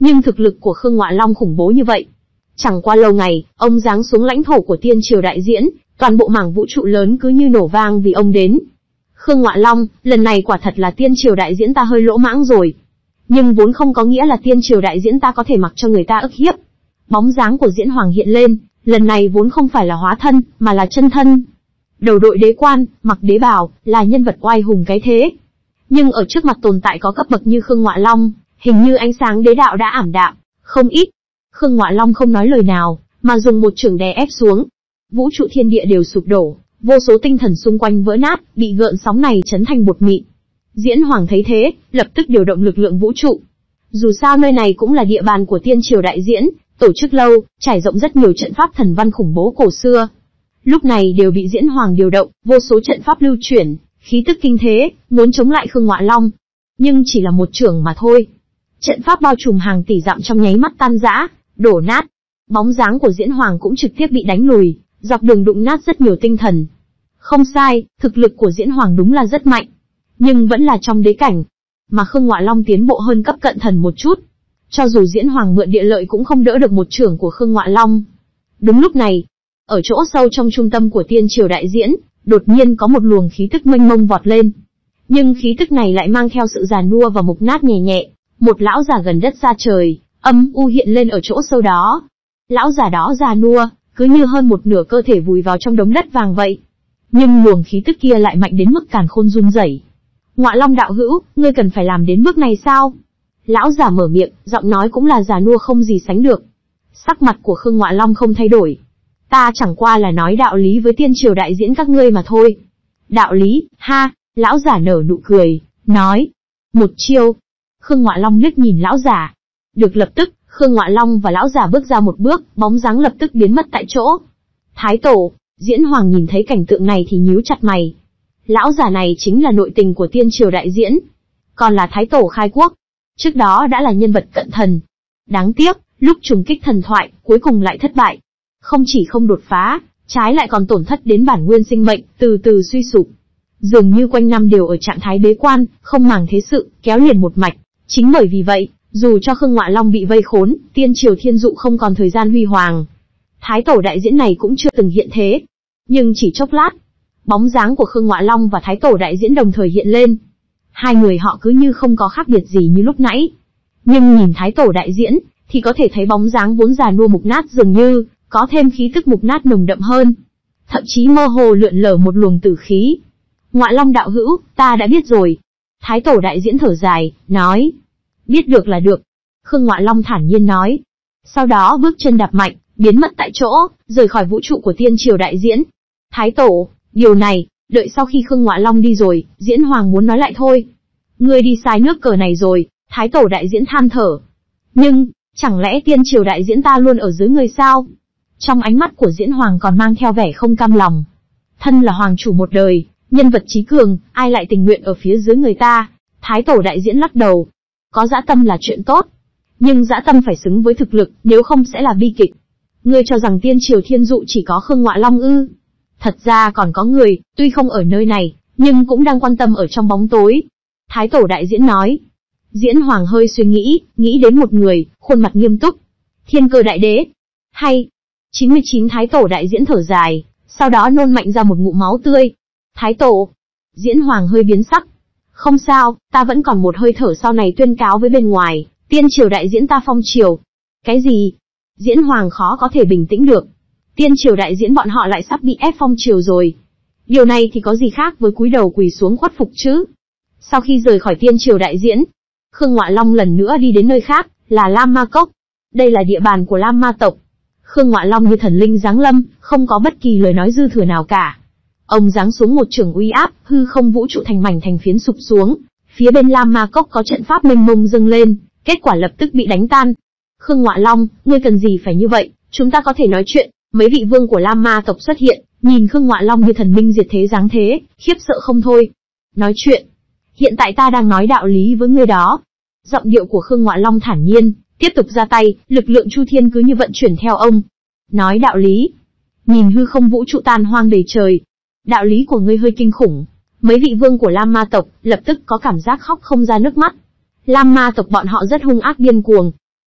Nhưng thực lực của Khương Ngoại Long khủng bố như vậy. Chẳng qua lâu ngày, ông giáng xuống lãnh thổ của Tiên Triều đại diễn, toàn bộ mảng vũ trụ lớn cứ như nổ vang vì ông đến. Khương Ngoại Long, lần này quả thật là Tiên Triều đại diễn ta hơi lỗ mãng rồi. Nhưng vốn không có nghĩa là Tiên Triều đại diễn ta có thể mặc cho người ta ức hiếp. Bóng dáng của Diễn Hoàng hiện lên, lần này vốn không phải là hóa thân, mà là chân thân. Đầu đội đế quan, mặc đế bào, là nhân vật oai hùng cái thế. Nhưng ở trước mặt tồn tại có cấp bậc như Khương Ngoại Long, hình như ánh sáng đế đạo đã ảm đạm, không ít. Khương Ngoại Long không nói lời nào, mà dùng một chưởng đè ép xuống. Vũ trụ thiên địa đều sụp đổ, vô số tinh thần xung quanh vỡ nát, bị gợn sóng này chấn thành bột mịn. Diễn Hoàng thấy thế, lập tức điều động lực lượng vũ trụ. Dù sao nơi này cũng là địa bàn của Tiên Triều đại diễn, tổ chức lâu, trải rộng rất nhiều trận pháp thần văn khủng bố cổ xưa. Lúc này đều bị Diễn Hoàng điều động, vô số trận pháp lưu chuyển, khí tức kinh thế, muốn chống lại Khương Ngoại Long. Nhưng chỉ là một chưởng mà thôi. Trận pháp bao trùm hàng tỷ dặm trong nháy mắt tan rã, đổ nát. Bóng dáng của Diễn Hoàng cũng trực tiếp bị đánh lùi, dọc đường đụng nát rất nhiều tinh thần. Không sai, thực lực của Diễn Hoàng đúng là rất mạnh, nhưng vẫn là trong đế cảnh. Mà Khương Ngoại Long tiến bộ hơn cấp cận thần một chút. Cho dù Diễn Hoàng mượn địa lợi cũng không đỡ được một chưởng của Khương Ngoại Long. Đúng lúc này, ở chỗ sâu trong trung tâm của Tiên Triều đại diễn, đột nhiên có một luồng khí tức mênh mông vọt lên. Nhưng khí tức này lại mang theo sự già nua và mục nát nhẹ nhẹ. Một lão già gần đất xa trời, âm u hiện lên ở chỗ sâu đó. Lão già đó già nua, cứ như hơn một nửa cơ thể vùi vào trong đống đất vàng vậy. Nhưng luồng khí tức kia lại mạnh đến mức càn khôn run rẩy. Ngoại Long đạo hữu, ngươi cần phải làm đến bước này sao? Lão già mở miệng, giọng nói cũng là già nua không gì sánh được. Sắc mặt của Khương Ngoại Long không thay đổi. Ta chẳng qua là nói đạo lý với Tiên Triều đại diễn các ngươi mà thôi. Đạo lý, ha, lão già nở nụ cười, nói. Một chiêu. Khương Ngoại Long liếc nhìn lão già. Được, lập tức, Khương Ngoại Long và lão già bước ra một bước, bóng dáng lập tức biến mất tại chỗ. Thái tổ, Diễn Hoàng nhìn thấy cảnh tượng này thì nhíu chặt mày. Lão già này chính là nội tình của Tiên Triều đại diễn, còn là Thái tổ khai quốc. Trước đó đã là nhân vật cận thần. Đáng tiếc, lúc trùng kích thần thoại, cuối cùng lại thất bại. Không chỉ không đột phá, trái lại còn tổn thất đến bản nguyên sinh mệnh, từ từ suy sụp. Dường như quanh năm đều ở trạng thái bế quan, không màng thế sự, kéo liền một mạch. Chính bởi vì vậy, dù cho Khương Ngoại Long bị vây khốn, Tiên Triều thiên dụ không còn thời gian huy hoàng. Thái tổ đại diễn này cũng chưa từng hiện thế. Nhưng chỉ chốc lát, bóng dáng của Khương Ngoại Long và Thái tổ đại diễn đồng thời hiện lên. Hai người họ cứ như không có khác biệt gì như lúc nãy. Nhưng nhìn Thái tổ đại diễn, thì có thể thấy bóng dáng vốn già nua mục nát dường như có thêm khí tức mục nát nồng đậm hơn. Thậm chí mơ hồ lượn lờ một luồng tử khí. Ngoại Long đạo hữu, ta đã biết rồi. Thái tổ đại diễn thở dài, nói. Biết được là được. Khương Ngoại Long thản nhiên nói. Sau đó bước chân đạp mạnh, biến mất tại chỗ, rời khỏi vũ trụ của Tiên Triều đại diễn. Thái tổ, điều này, đợi sau khi Khương Ngoại Long đi rồi, Diễn Hoàng muốn nói lại thôi. Ngươi đi sai nước cờ này rồi, Thái tổ đại diễn than thở. Nhưng, chẳng lẽ Tiên Triều đại diễn ta luôn ở dưới người sao? Trong ánh mắt của Diễn Hoàng còn mang theo vẻ không cam lòng. Thân là hoàng chủ một đời, nhân vật trí cường, ai lại tình nguyện ở phía dưới người ta? Thái tổ đại diễn lắc đầu. Có dã tâm là chuyện tốt, nhưng dã tâm phải xứng với thực lực, nếu không sẽ là bi kịch. Ngươi cho rằng Tiên Triều thiên dụ chỉ có Khương Ngoại Long ư? Thật ra còn có người, tuy không ở nơi này, nhưng cũng đang quan tâm ở trong bóng tối. Thái tổ đại diễn nói. Diễn Hoàng hơi suy nghĩ, nghĩ đến một người, khuôn mặt nghiêm túc. Thiên Cơ đại đế. Hay. chín mươi chín Thái tổ đại diễn thở dài, sau đó nôn mạnh ra một ngụm máu tươi. Thái tổ. Diễn Hoàng hơi biến sắc. Không sao, ta vẫn còn một hơi thở sau này tuyên cáo với bên ngoài, Tiên Triều đại diễn ta phong triều. Cái gì? Diễn Hoàng khó có thể bình tĩnh được. Tiên Triều đại diễn bọn họ lại sắp bị ép phong triều rồi. Điều này thì có gì khác với cúi đầu quỳ xuống khuất phục chứ? Sau khi rời khỏi Tiên Triều đại diễn, Khương Ngoại Long lần nữa đi đến nơi khác, là Lam Ma Cốc. Đây là địa bàn của Lam Ma tộc. Khương Ngoại Long như thần linh giáng lâm, không có bất kỳ lời nói dư thừa nào cả. Ông giáng xuống một chưởng uy áp, hư không vũ trụ thành mảnh thành phiến sụp xuống. Phía bên Lam Ma Cốc có trận pháp mênh mông dâng lên, kết quả lập tức bị đánh tan. Khương Ngoại Long, ngươi cần gì phải như vậy, chúng ta có thể nói chuyện. Mấy vị vương của Lam Ma tộc xuất hiện, nhìn Khương Ngoại Long như thần minh diệt thế dáng thế, khiếp sợ không thôi. Nói chuyện. Hiện tại ta đang nói đạo lý với ngươi đó. Giọng điệu của Khương Ngoại Long thản nhiên, tiếp tục ra tay, lực lượng Chu Thiên cứ như vận chuyển theo ông. Nói đạo lý. Nhìn hư không vũ trụ tan hoang đầy trời. Đạo lý của ngươi hơi kinh khủng. Mấy vị vương của Lam Ma tộc lập tức có cảm giác khóc không ra nước mắt. Lam Ma tộc bọn họ rất hung ác điên cuồng.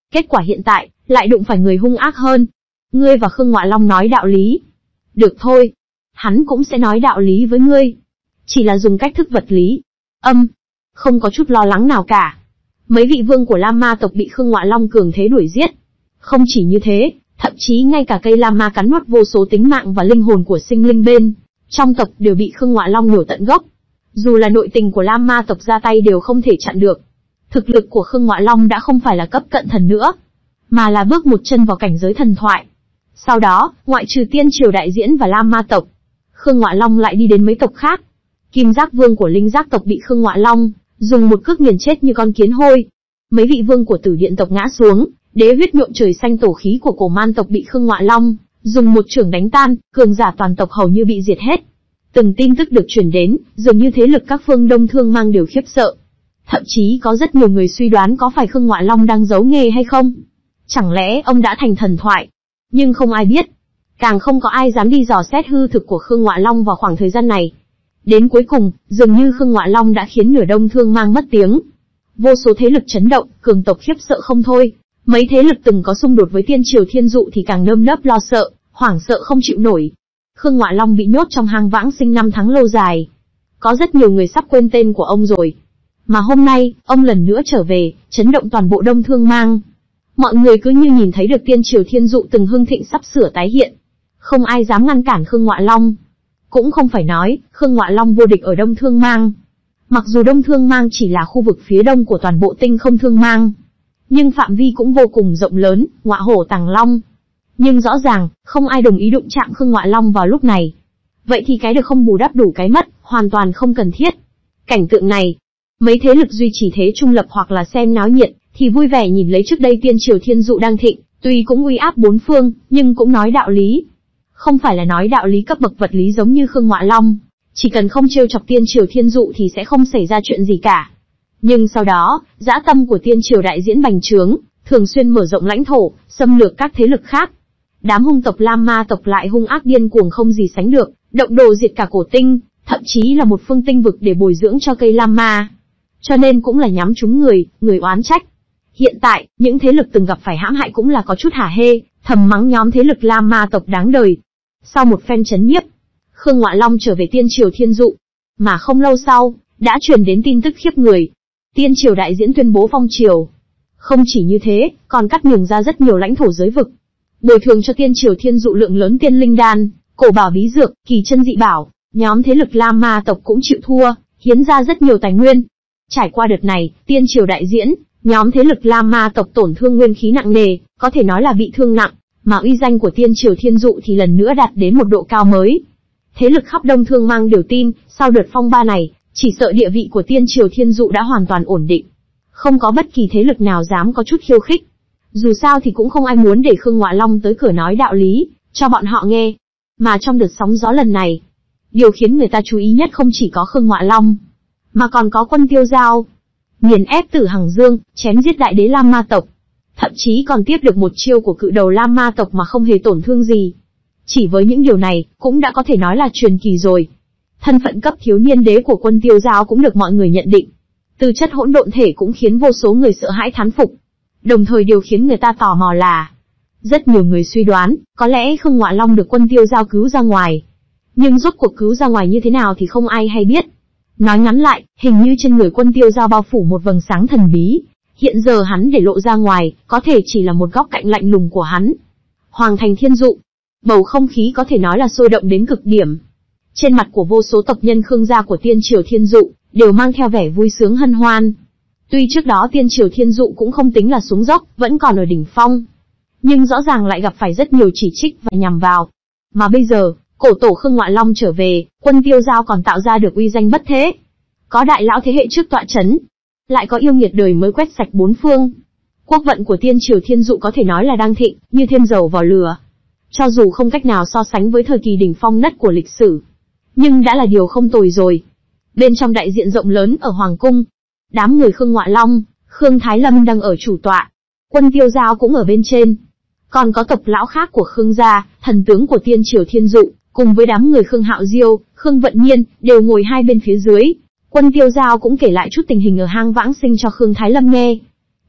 Kết quả hiện tại, lại đụng phải người hung ác hơn. Ngươi và Khương Ngọa Long nói đạo lý. Được thôi. Hắn cũng sẽ nói đạo lý với ngươi. Chỉ là dùng cách thức vật lý. Âm. Không có chút lo lắng nào cả. Mấy vị vương của Lam Ma tộc bị Khương Ngọa Long cường thế đuổi giết. Không chỉ như thế, thậm chí ngay cả cây Lam Ma cắn nuốt vô số tính mạng và linh hồn của sinh linh bên trong tộc đều bị Khương Ngọa Long nhổ tận gốc. Dù là nội tình của Lam Ma tộc ra tay đều không thể chặn được. Thực lực của Khương Ngọa Long đã không phải là cấp cận thần nữa, mà là bước một chân vào cảnh giới thần thoại. Sau đó, ngoại trừ Tiên Triều đại diễn và Lam Ma tộc, Khương Ngọa Long lại đi đến mấy tộc khác. Kim Giác Vương của Linh Giác tộc bị Khương Ngọa Long dùng một cước nghiền chết như con kiến hôi. Mấy vị vương của Tử Điện tộc ngã xuống, Đế huyết nhuộm trời xanh tổ khí của Cổ Man tộc bị Khương Ngọa Long dùng một chưởng đánh tan, cường giả toàn tộc hầu như bị diệt hết. Từng tin tức được truyền đến, dường như thế lực các phương Đông Thương Mang đều khiếp sợ. Thậm chí có rất nhiều người suy đoán có phải Khương Ngọa Long đang giấu nghề hay không? Chẳng lẽ ông đã thành thần thoại? Nhưng không ai biết. Càng không có ai dám đi dò xét hư thực của Khương Ngọa Long vào khoảng thời gian này. Đến cuối cùng, dường như Khương Ngọa Long đã khiến nửa Đông Thương Mang mất tiếng. Vô số thế lực chấn động, cường tộc khiếp sợ không thôi. Mấy thế lực từng có xung đột với Tiên Triều Thiên Dụ thì càng nơm nớp lo sợ, hoảng sợ không chịu nổi. Khương Ngọa Long bị nhốt trong hang vãng sinh năm tháng lâu dài. Có rất nhiều người sắp quên tên của ông rồi. Mà hôm nay, ông lần nữa trở về, chấn động toàn bộ Đông Thương Mang. Mọi người cứ như nhìn thấy được Tiên Triều Thiên Dụ từng hưng thịnh sắp sửa tái hiện. Không ai dám ngăn cản Khương Ngọa Long. Cũng không phải nói, Khương Ngọa Long vô địch ở Đông Thương Mang. Mặc dù Đông Thương Mang chỉ là khu vực phía đông của toàn bộ tinh không Thương Mang, nhưng phạm vi cũng vô cùng rộng lớn, ngọa hổ tàng long. Nhưng rõ ràng, không ai đồng ý đụng chạm Khương Ngọa Long vào lúc này. Vậy thì cái được không bù đắp đủ cái mất, hoàn toàn không cần thiết. Cảnh tượng này, mấy thế lực duy trì thế trung lập hoặc là xem náo nhiệt, thì vui vẻ nhìn lấy trước đây Tiên Triều Thiên Dụ đang thịnh, tuy cũng uy áp bốn phương, nhưng cũng nói đạo lý. Không phải là nói đạo lý cấp bậc vật lý giống như Khương Ngọa Long, chỉ cần không trêu chọc Tiên Triều Thiên Dụ thì sẽ không xảy ra chuyện gì cả. Nhưng sau đó, dã tâm của Tiên Triều đại diễn bành trướng, thường xuyên mở rộng lãnh thổ, xâm lược các thế lực khác. Đám hung tộc Lam Ma tộc lại hung ác điên cuồng không gì sánh được, động đồ diệt cả cổ tinh, thậm chí là một phương tinh vực để bồi dưỡng cho cây Lam Ma. Cho nên cũng là nhắm trúng người, người oán trách. Hiện tại, những thế lực từng gặp phải hãm hại cũng là có chút hả hê, thầm mắng nhóm thế lực Lam Ma tộc đáng đời. Sau một phen chấn nhiếp, Khương Ngọa Long trở về Tiên Triều Thiên Dụ. Mà không lâu sau, đã truyền đến tin tức khiếp người. Tiên Triều đại diễn tuyên bố phong triều. Không chỉ như thế, còn cắt nhường ra rất nhiều lãnh thổ giới vực. Bồi thường cho Tiên Triều Thiên Dụ lượng lớn tiên linh đan, cổ bảo bí dược, kỳ chân dị bảo. Nhóm thế lực Lam Ma tộc cũng chịu thua, hiến ra rất nhiều tài nguyên. Trải qua đợt này, Tiên Triều đại diễn, nhóm thế lực Lam Ma tộc tổn thương nguyên khí nặng nề, có thể nói là bị thương nặng, mà uy danh của Tiên Triều Thiên Dụ thì lần nữa đạt đến một độ cao mới. Thế lực khắp Đông Thương Mang đều tin, sau đợt phong ba này, chỉ sợ địa vị của Tiên Triều Thiên Dụ đã hoàn toàn ổn định. Không có bất kỳ thế lực nào dám có chút khiêu khích. Dù sao thì cũng không ai muốn để Khương Ngọa Long tới cửa nói đạo lý, cho bọn họ nghe. Mà trong đợt sóng gió lần này, điều khiến người ta chú ý nhất không chỉ có Khương Ngọa Long, mà còn có Quân Tiêu Giao. Nghiền ép Tử Hằng Dương, chém giết đại đế Lam Ma tộc. Thậm chí còn tiếp được một chiêu của cự đầu Lam Ma tộc mà không hề tổn thương gì. Chỉ với những điều này, cũng đã có thể nói là truyền kỳ rồi. Thân phận cấp thiếu niên đế của Quân Tiêu Giao cũng được mọi người nhận định. Tư chất hỗn độn thể cũng khiến vô số người sợ hãi thán phục. Đồng thời điều khiến người ta tò mò là, rất nhiều người suy đoán, có lẽ Khương Ngọa Long được Quân Tiêu Giao cứu ra ngoài. Nhưng rốt cuộc cứu ra ngoài như thế nào thì không ai hay biết. Nói ngắn lại, hình như trên người Quân Tiêu Giao bao phủ một vầng sáng thần bí. Hiện giờ hắn để lộ ra ngoài, có thể chỉ là một góc cạnh lạnh lùng của hắn. Hoàng thành Thiên Dụ. Bầu không khí có thể nói là sôi động đến cực điểm. Trên mặt của vô số tộc nhân Khương gia của Tiên Triều Thiên Dụ, đều mang theo vẻ vui sướng hân hoan. Tuy trước đó Tiên Triều Thiên Dụ cũng không tính là xuống dốc, vẫn còn ở đỉnh phong. Nhưng rõ ràng lại gặp phải rất nhiều chỉ trích và nhằm vào. Mà bây giờ, cổ tổ Khương Ngọa Long trở về, Quân Tiêu Giao còn tạo ra được uy danh bất thế. Có đại lão thế hệ trước tọa chấn, lại có yêu nghiệt đời mới quét sạch bốn phương. Quốc vận của Tiên Triều Thiên Dụ có thể nói là đang thịnh, như thêm dầu vào lửa. Cho dù không cách nào so sánh với thời kỳ đỉnh phong nhất của lịch sử, nhưng đã là điều không tồi rồi. Bên trong đại diện rộng lớn ở Hoàng Cung, đám người Khương Ngọa Long, Khương Thái Lâm đang ở chủ tọa. Quân Tiêu Giao cũng ở bên trên. Còn có tộc lão khác của Khương gia, thần tướng của Tiên Triều Thiên Dụ, cùng với đám người Khương Hạo Diêu, Khương Vận Nhiên, đều ngồi hai bên phía dưới. Quân Tiêu Giao cũng kể lại chút tình hình ở hang vãng sinh cho Khương Thái Lâm nghe.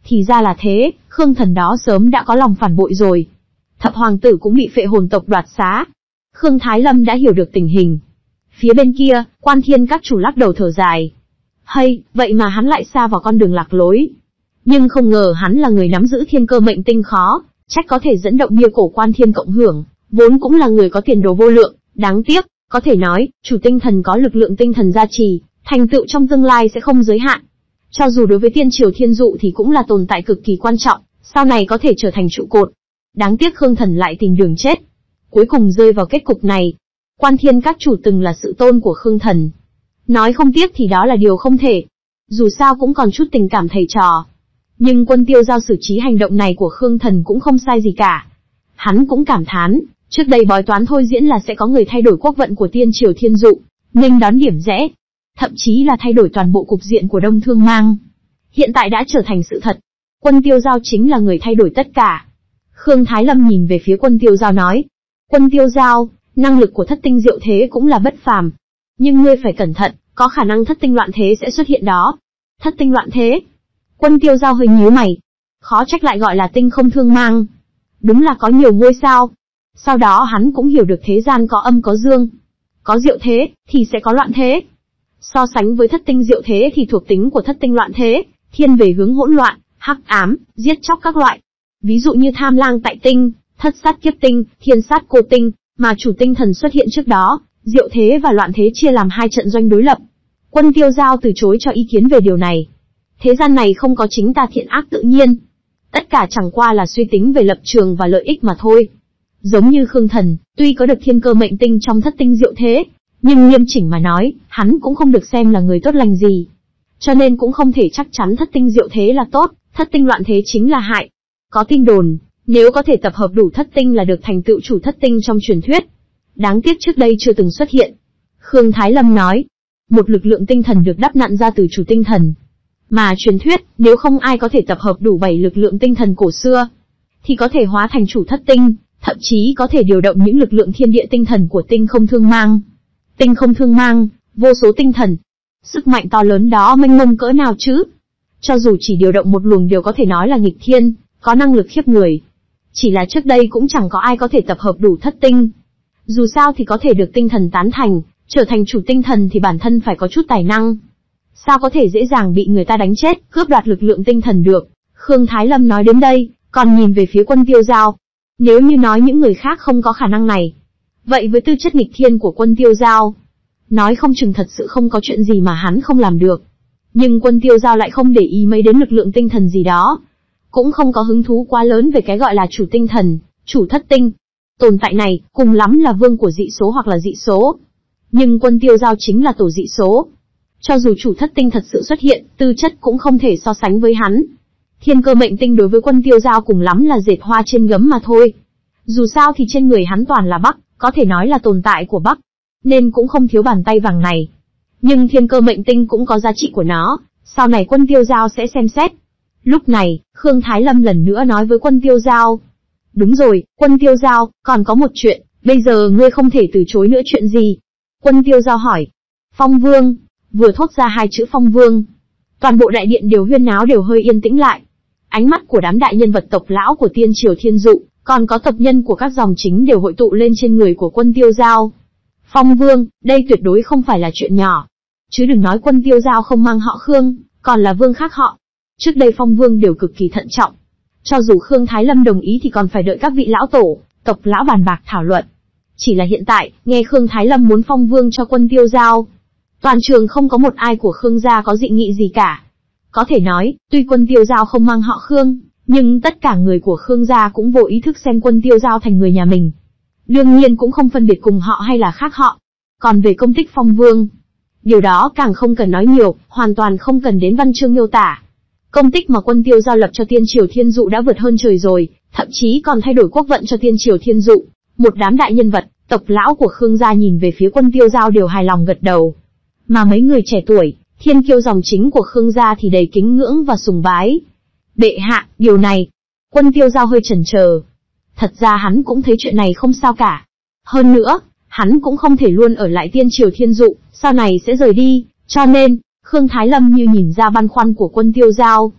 Thì ra là thế, Khương Thần đó sớm đã có lòng phản bội rồi. Thập hoàng tử cũng bị phệ hồn tộc đoạt xá. Khương Thái Lâm đã hiểu được tình hình. Phía bên kia, Quan Thiên các chủ lắc đầu thở dài. Hay, vậy mà hắn lại xa vào con đường lạc lối. Nhưng không ngờ hắn là người nắm giữ thiên cơ mệnh tinh khó, trách có thể dẫn động bia cổ Quan Thiên cộng hưởng, vốn cũng là người có tiền đồ vô lượng, đáng tiếc, có thể nói, chủ tinh thần có lực lượng tinh thần gia trì, thành tựu trong tương lai sẽ không giới hạn. Cho dù đối với tiên triều thiên dụ thì cũng là tồn tại cực kỳ quan trọng, sau này có thể trở thành trụ cột. Đáng tiếc Khương Thần lại tìm đường chết. Cuối cùng rơi vào kết cục này. Quan Thiên các chủ từng là sự tôn của Khương Thần. Nói không tiếc thì đó là điều không thể. Dù sao cũng còn chút tình cảm thầy trò. Nhưng Quân Tiêu Giao xử trí hành động này của Khương Thần cũng không sai gì cả. Hắn cũng cảm thán, trước đây bói toán thôi diễn là sẽ có người thay đổi quốc vận của tiên triều thiên dụ, nghênh đón điểm rẽ. Thậm chí là thay đổi toàn bộ cục diện của Đông Thương Mang. Hiện tại đã trở thành sự thật. Quân Tiêu Giao chính là người thay đổi tất cả. Khương Thái Lâm nhìn về phía Quân Tiêu Giao nói. Quân Tiêu Giao, năng lực của thất tinh diệu thế cũng là bất phàm. Nhưng ngươi phải cẩn thận, có khả năng thất tinh loạn thế sẽ xuất hiện đó. Thất tinh loạn thế? Quân Tiêu Giao hơi nhíu mày. Khó trách lại gọi là tinh không thương mang. Đúng là có nhiều ngôi sao. Sau đó hắn cũng hiểu được thế gian có âm có dương. Có diệu thế, thì sẽ có loạn thế. So sánh với thất tinh diệu thế thì thuộc tính của thất tinh loạn thế, thiên về hướng hỗn loạn, hắc ám, giết chóc các loại. Ví dụ như tham lang tại tinh, thất sát kiếp tinh, thiên sát cô tinh, mà chủ tinh thần xuất hiện trước đó, diệu thế và loạn thế chia làm hai trận doanh đối lập. Quân Tiêu Giao từ chối cho ý kiến về điều này. Thế gian này không có chính tà thiện ác tự nhiên. Tất cả chẳng qua là suy tính về lập trường và lợi ích mà thôi. Giống như Khương Thần, tuy có được thiên cơ mệnh tinh trong thất tinh diệu thế, nhưng nghiêm chỉnh mà nói, hắn cũng không được xem là người tốt lành gì. Cho nên cũng không thể chắc chắn thất tinh diệu thế là tốt, thất tinh loạn thế chính là hại. Có tin đồn, nếu có thể tập hợp đủ thất tinh là được thành tựu chủ thất tinh trong truyền thuyết. Đáng tiếc trước đây chưa từng xuất hiện. Khương Thái Lâm nói, một lực lượng tinh thần được đắp nặn ra từ chủ tinh thần. Mà truyền thuyết, nếu không ai có thể tập hợp đủ bảy lực lượng tinh thần cổ xưa, thì có thể hóa thành chủ thất tinh, thậm chí có thể điều động những lực lượng thiên địa tinh thần của tinh không thương mang. Tinh không thương mang, vô số tinh thần. Sức mạnh to lớn đó mênh mông cỡ nào chứ? Cho dù chỉ điều động một luồng đều có thể nói là nghịch thiên, có năng lực khiếp người. Chỉ là trước đây cũng chẳng có ai có thể tập hợp đủ thất tinh. Dù sao thì có thể được tinh thần tán thành, trở thành chủ tinh thần thì bản thân phải có chút tài năng. Sao có thể dễ dàng bị người ta đánh chết, cướp đoạt lực lượng tinh thần được? Khương Thái Lâm nói đến đây, còn nhìn về phía Quân Tiêu Giao. Nếu như nói những người khác không có khả năng này, vậy với tư chất nghịch thiên của Quân Tiêu Giao, nói không chừng thật sự không có chuyện gì mà hắn không làm được. Nhưng Quân Tiêu Giao lại không để ý mấy đến lực lượng tinh thần gì đó. Cũng không có hứng thú quá lớn về cái gọi là chủ tinh thần, chủ thất tinh. Tồn tại này, cùng lắm là vương của dị số hoặc là dị số. Nhưng Quân Tiêu Giao chính là tổ dị số. Cho dù chủ thất tinh thật sự xuất hiện, tư chất cũng không thể so sánh với hắn. Thiên cơ mệnh tinh đối với Quân Tiêu Giao cùng lắm là dệt hoa trên gấm mà thôi. Dù sao thì trên người hắn toàn là Bắc, có thể nói là tồn tại của Bắc, nên cũng không thiếu bàn tay vàng này. Nhưng thiên cơ mệnh tinh cũng có giá trị của nó, sau này Quân Tiêu Giao sẽ xem xét. Lúc này, Khương Thái Lâm lần nữa nói với Quân Tiêu Giao. Đúng rồi, Quân Tiêu Giao, còn có một chuyện, bây giờ ngươi không thể từ chối nữa chuyện gì? Quân Tiêu Giao hỏi. Phong Vương. Vừa thốt ra hai chữ Phong Vương, toàn bộ đại điện đều huyên náo đều hơi yên tĩnh lại. Ánh mắt của đám đại nhân vật tộc lão của tiên triều thiên dụ, còn có tộc nhân của các dòng chính đều hội tụ lên trên người của Quân Tiêu Giao. Phong Vương, đây tuyệt đối không phải là chuyện nhỏ. Chứ đừng nói Quân Tiêu Giao không mang họ Khương, còn là vương khác họ. Trước đây Phong Vương đều cực kỳ thận trọng. Cho dù Khương Thái Lâm đồng ý thì còn phải đợi các vị lão tổ, tộc lão bàn bạc thảo luận. Chỉ là hiện tại, nghe Khương Thái Lâm muốn Phong Vương cho Quân Tiêu Giao, toàn trường không có một ai của Khương gia có dị nghị gì cả. Có thể nói, tuy Quân Tiêu Giao không mang họ Khương, nhưng tất cả người của Khương gia cũng vô ý thức xem Quân Tiêu Giao thành người nhà mình. Đương nhiên cũng không phân biệt cùng họ hay là khác họ. Còn về công tích Phong Vương, điều đó càng không cần nói nhiều, hoàn toàn không cần đến văn chương miêu tả. Công tích mà Quân Tiêu Giao lập cho tiên triều thiên dụ đã vượt hơn trời rồi, thậm chí còn thay đổi quốc vận cho tiên triều thiên dụ. Một đám đại nhân vật, tộc lão của Khương gia nhìn về phía Quân Tiêu Giao đều hài lòng gật đầu. Mà mấy người trẻ tuổi, thiên kiêu dòng chính của Khương gia thì đầy kính ngưỡng và sùng bái. Bệ hạ, điều này. Quân Tiêu Giao hơi chần chờ. Thật ra hắn cũng thấy chuyện này không sao cả. Hơn nữa, hắn cũng không thể luôn ở lại tiên triều thiên dụ, sau này sẽ rời đi, cho nên, Khương Thái Lâm như nhìn ra băn khoăn của Quân Tiêu Giao.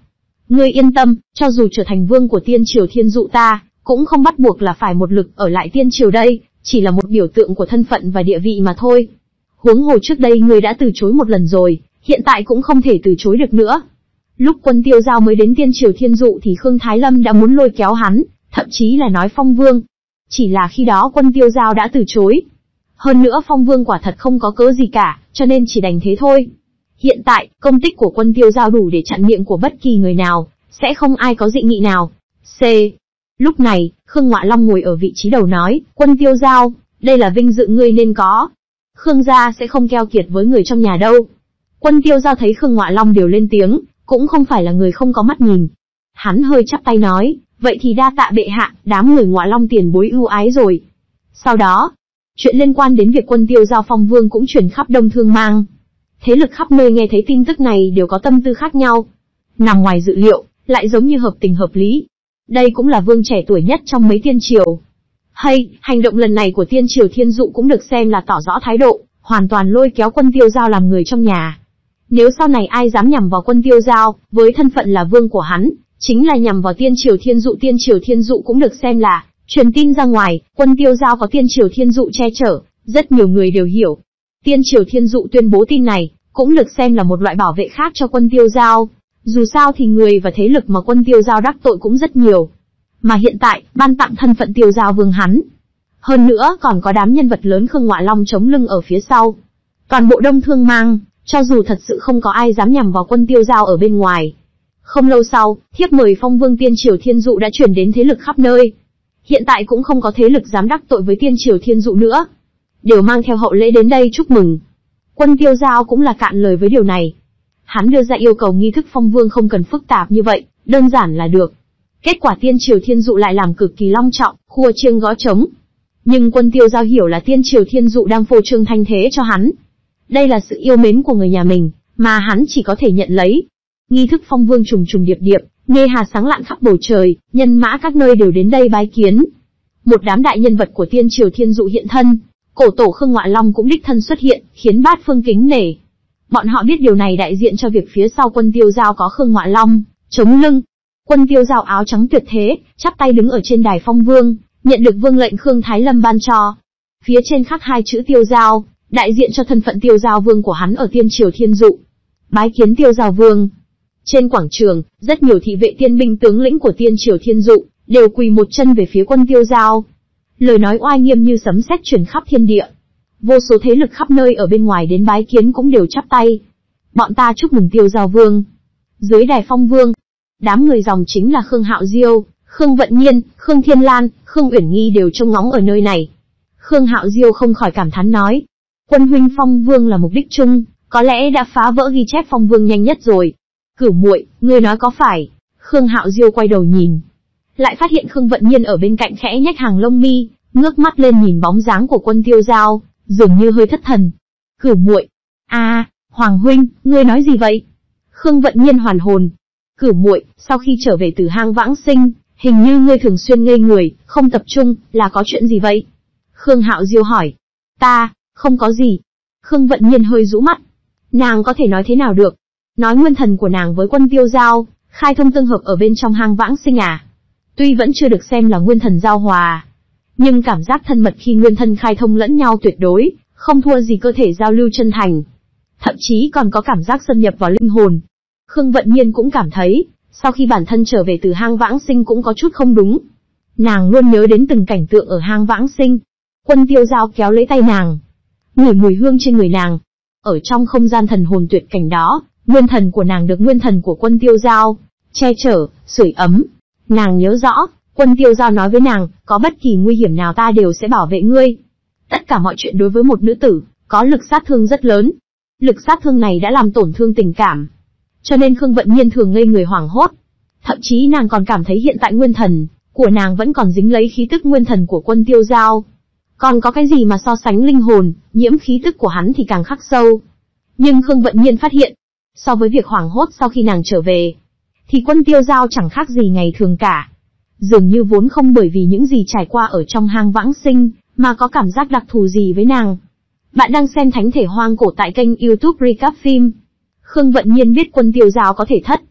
Ngươi yên tâm, cho dù trở thành vương của tiên triều Thiên Dụ ta, cũng không bắt buộc là phải một lực ở lại tiên triều đây, chỉ là một biểu tượng của thân phận và địa vị mà thôi. Huống hồ trước đây ngươi đã từ chối một lần rồi, hiện tại cũng không thể từ chối được nữa. Lúc Quân Tiêu Giao mới đến tiên triều Thiên Dụ thì Khương Thái Lâm đã muốn lôi kéo hắn, thậm chí là nói phong vương. Chỉ là khi đó Quân Tiêu Giao đã từ chối. Hơn nữa phong vương quả thật không có cớ gì cả, cho nên chỉ đành thế thôi. Hiện tại, công tích của Quân Tiêu Giao đủ để chặn miệng của bất kỳ người nào, sẽ không ai có dị nghị nào. C. Lúc này, Khương Ngoại Long ngồi ở vị trí đầu nói, Quân Tiêu Giao, đây là vinh dự ngươi nên có. Khương gia sẽ không keo kiệt với người trong nhà đâu. Quân Tiêu Giao thấy Khương Ngoại Long đều lên tiếng, cũng không phải là người không có mắt nhìn. Hắn hơi chắp tay nói, vậy thì đa tạ bệ hạ, đám người Ngoại Long tiền bối ưu ái rồi. Sau đó, chuyện liên quan đến việc Quân Tiêu Giao phong vương cũng truyền khắp Đông Thương Mang. Thế lực khắp nơi nghe thấy tin tức này đều có tâm tư khác nhau. Nằm ngoài dự liệu, lại giống như hợp tình hợp lý. Đây cũng là vương trẻ tuổi nhất trong mấy tiên triều. Hay, hành động lần này của tiên triều Thiên Dụ cũng được xem là tỏ rõ thái độ, hoàn toàn lôi kéo Quân Tiêu Giao làm người trong nhà. Nếu sau này ai dám nhằm vào Quân Tiêu Giao, với thân phận là vương của hắn, chính là nhằm vào tiên triều Thiên Dụ. Tiên triều Thiên Dụ cũng được xem là truyền tin ra ngoài, Quân Tiêu Giao có tiên triều Thiên Dụ che chở, rất nhiều người đều hiểu. Tiên triều Thiên Dụ tuyên bố tin này, cũng được xem là một loại bảo vệ khác cho Quân Tiêu Giao. Dù sao thì người và thế lực mà Quân Tiêu Giao đắc tội cũng rất nhiều. Mà hiện tại, ban tặng thân phận Tiêu Giao vương hắn. Hơn nữa còn có đám nhân vật lớn Khương Ngoại Long chống lưng ở phía sau. Toàn bộ Đông Thương Mang, cho dù thật sự không có ai dám nhằm vào Quân Tiêu Giao ở bên ngoài. Không lâu sau, thiếp mời phong vương tiên triều Thiên Dụ đã truyền đến thế lực khắp nơi. Hiện tại cũng không có thế lực dám đắc tội với tiên triều Thiên Dụ nữa. Đều mang theo hậu lễ đến đây chúc mừng. Quân Tiêu Giao cũng là cạn lời với điều này. Hắn đưa ra yêu cầu nghi thức phong vương không cần phức tạp như vậy, đơn giản là được. Kết quả tiên triều Thiên Dụ lại làm cực kỳ long trọng, khua chiêng gõ trống. Nhưng Quân Tiêu Giao hiểu là tiên triều Thiên Dụ đang phô trương thanh thế cho hắn. Đây là sự yêu mến của người nhà mình, mà hắn chỉ có thể nhận lấy. Nghi thức phong vương trùng trùng điệp điệp, nghe hà sáng lạn khắp bầu trời, nhân mã các nơi đều đến đây bái kiến. Một đám đại nhân vật của tiên triều Thiên Dụ hiện thân, cổ tổ Khương Ngoại Long cũng đích thân xuất hiện, khiến bát phương kính nể. Bọn họ biết điều này đại diện cho việc phía sau Quân Tiêu Giao có Khương Ngoại Long chống lưng. Quân Tiêu Giao áo trắng tuyệt thế, chắp tay đứng ở trên đài phong vương, nhận được vương lệnh Khương Thái Lâm ban cho. Phía trên khắc hai chữ Tiêu Giao, đại diện cho thân phận Tiêu Giao vương của hắn ở tiên triều Thiên Dụ. Bái kiến Tiêu Giao vương. Trên quảng trường, rất nhiều thị vệ tiên binh tướng lĩnh của tiên triều Thiên Dụ đều quỳ một chân về phía Quân Tiêu Giao. Lời nói oai nghiêm như sấm sét truyền khắp thiên địa. Vô số thế lực khắp nơi ở bên ngoài đến bái kiến cũng đều chắp tay. Bọn ta chúc mừng Tiêu Giao vương. Dưới đài phong vương, đám người dòng chính là Khương Hạo Diêu, Khương Vận Nhiên, Khương Thiên Lan, Khương Uyển Nghi đều trông ngóng ở nơi này. Khương Hạo Diêu không khỏi cảm thán nói, Quân huynh phong vương là mục đích chung, có lẽ đã phá vỡ ghi chép phong vương nhanh nhất rồi. Cửu muội, ngươi nói có phải? Khương Hạo Diêu quay đầu nhìn, lại phát hiện Khương Vận Nhiên ở bên cạnh khẽ nhếch hàng lông mi, ngước mắt lên nhìn bóng dáng của Quân Tiêu Giao, dường như hơi thất thần. Cửu muội, a, à, Hoàng huynh, ngươi nói gì vậy? Khương Vận Nhiên hoàn hồn. Cửu muội, sau khi trở về từ hang vãng sinh, hình như ngươi thường xuyên ngây người, không tập trung, là có chuyện gì vậy? Khương Hạo Diêu hỏi. Ta, không có gì. Khương Vận Nhiên hơi rũ mắt. Nàng có thể nói thế nào được? Nói nguyên thần của nàng với Quân Tiêu Giao, khai thông tương hợp ở bên trong hang vãng sinh à? Tuy vẫn chưa được xem là nguyên thần giao hòa, nhưng cảm giác thân mật khi nguyên thân khai thông lẫn nhau tuyệt đối, không thua gì cơ thể giao lưu chân thành. Thậm chí còn có cảm giác xâm nhập vào linh hồn. Khương Vận Nhiên cũng cảm thấy, sau khi bản thân trở về từ hang vãng sinh cũng có chút không đúng. Nàng luôn nhớ đến từng cảnh tượng ở hang vãng sinh. Quân Tiêu Giao kéo lấy tay nàng, ngửi mùi hương trên người nàng. Ở trong không gian thần hồn tuyệt cảnh đó, nguyên thần của nàng được nguyên thần của Quân Tiêu Giao che chở, sưởi ấm. Nàng nhớ rõ, Quân Tiêu Giao nói với nàng, có bất kỳ nguy hiểm nào ta đều sẽ bảo vệ ngươi. Tất cả mọi chuyện đối với một nữ tử, có lực sát thương rất lớn. Lực sát thương này đã làm tổn thương tình cảm. Cho nên Khương Vận Nhiên thường ngây người hoảng hốt. Thậm chí nàng còn cảm thấy hiện tại nguyên thần của nàng vẫn còn dính lấy khí tức nguyên thần của Quân Tiêu Giao. Còn có cái gì mà so sánh linh hồn, nhiễm khí tức của hắn thì càng khắc sâu. Nhưng Khương Vận Nhiên phát hiện, so với việc hoảng hốt sau khi nàng trở về, thì Quân Tiêu Giao chẳng khác gì ngày thường cả. Dường như vốn không bởi vì những gì trải qua ở trong hang vãng sinh, mà có cảm giác đặc thù gì với nàng. Bạn đang xem Thánh Thể Hoang Cổ tại kênh YouTube Recap Phim. Khương Vận Nhiên biết Quân Tiêu Giao có thể thất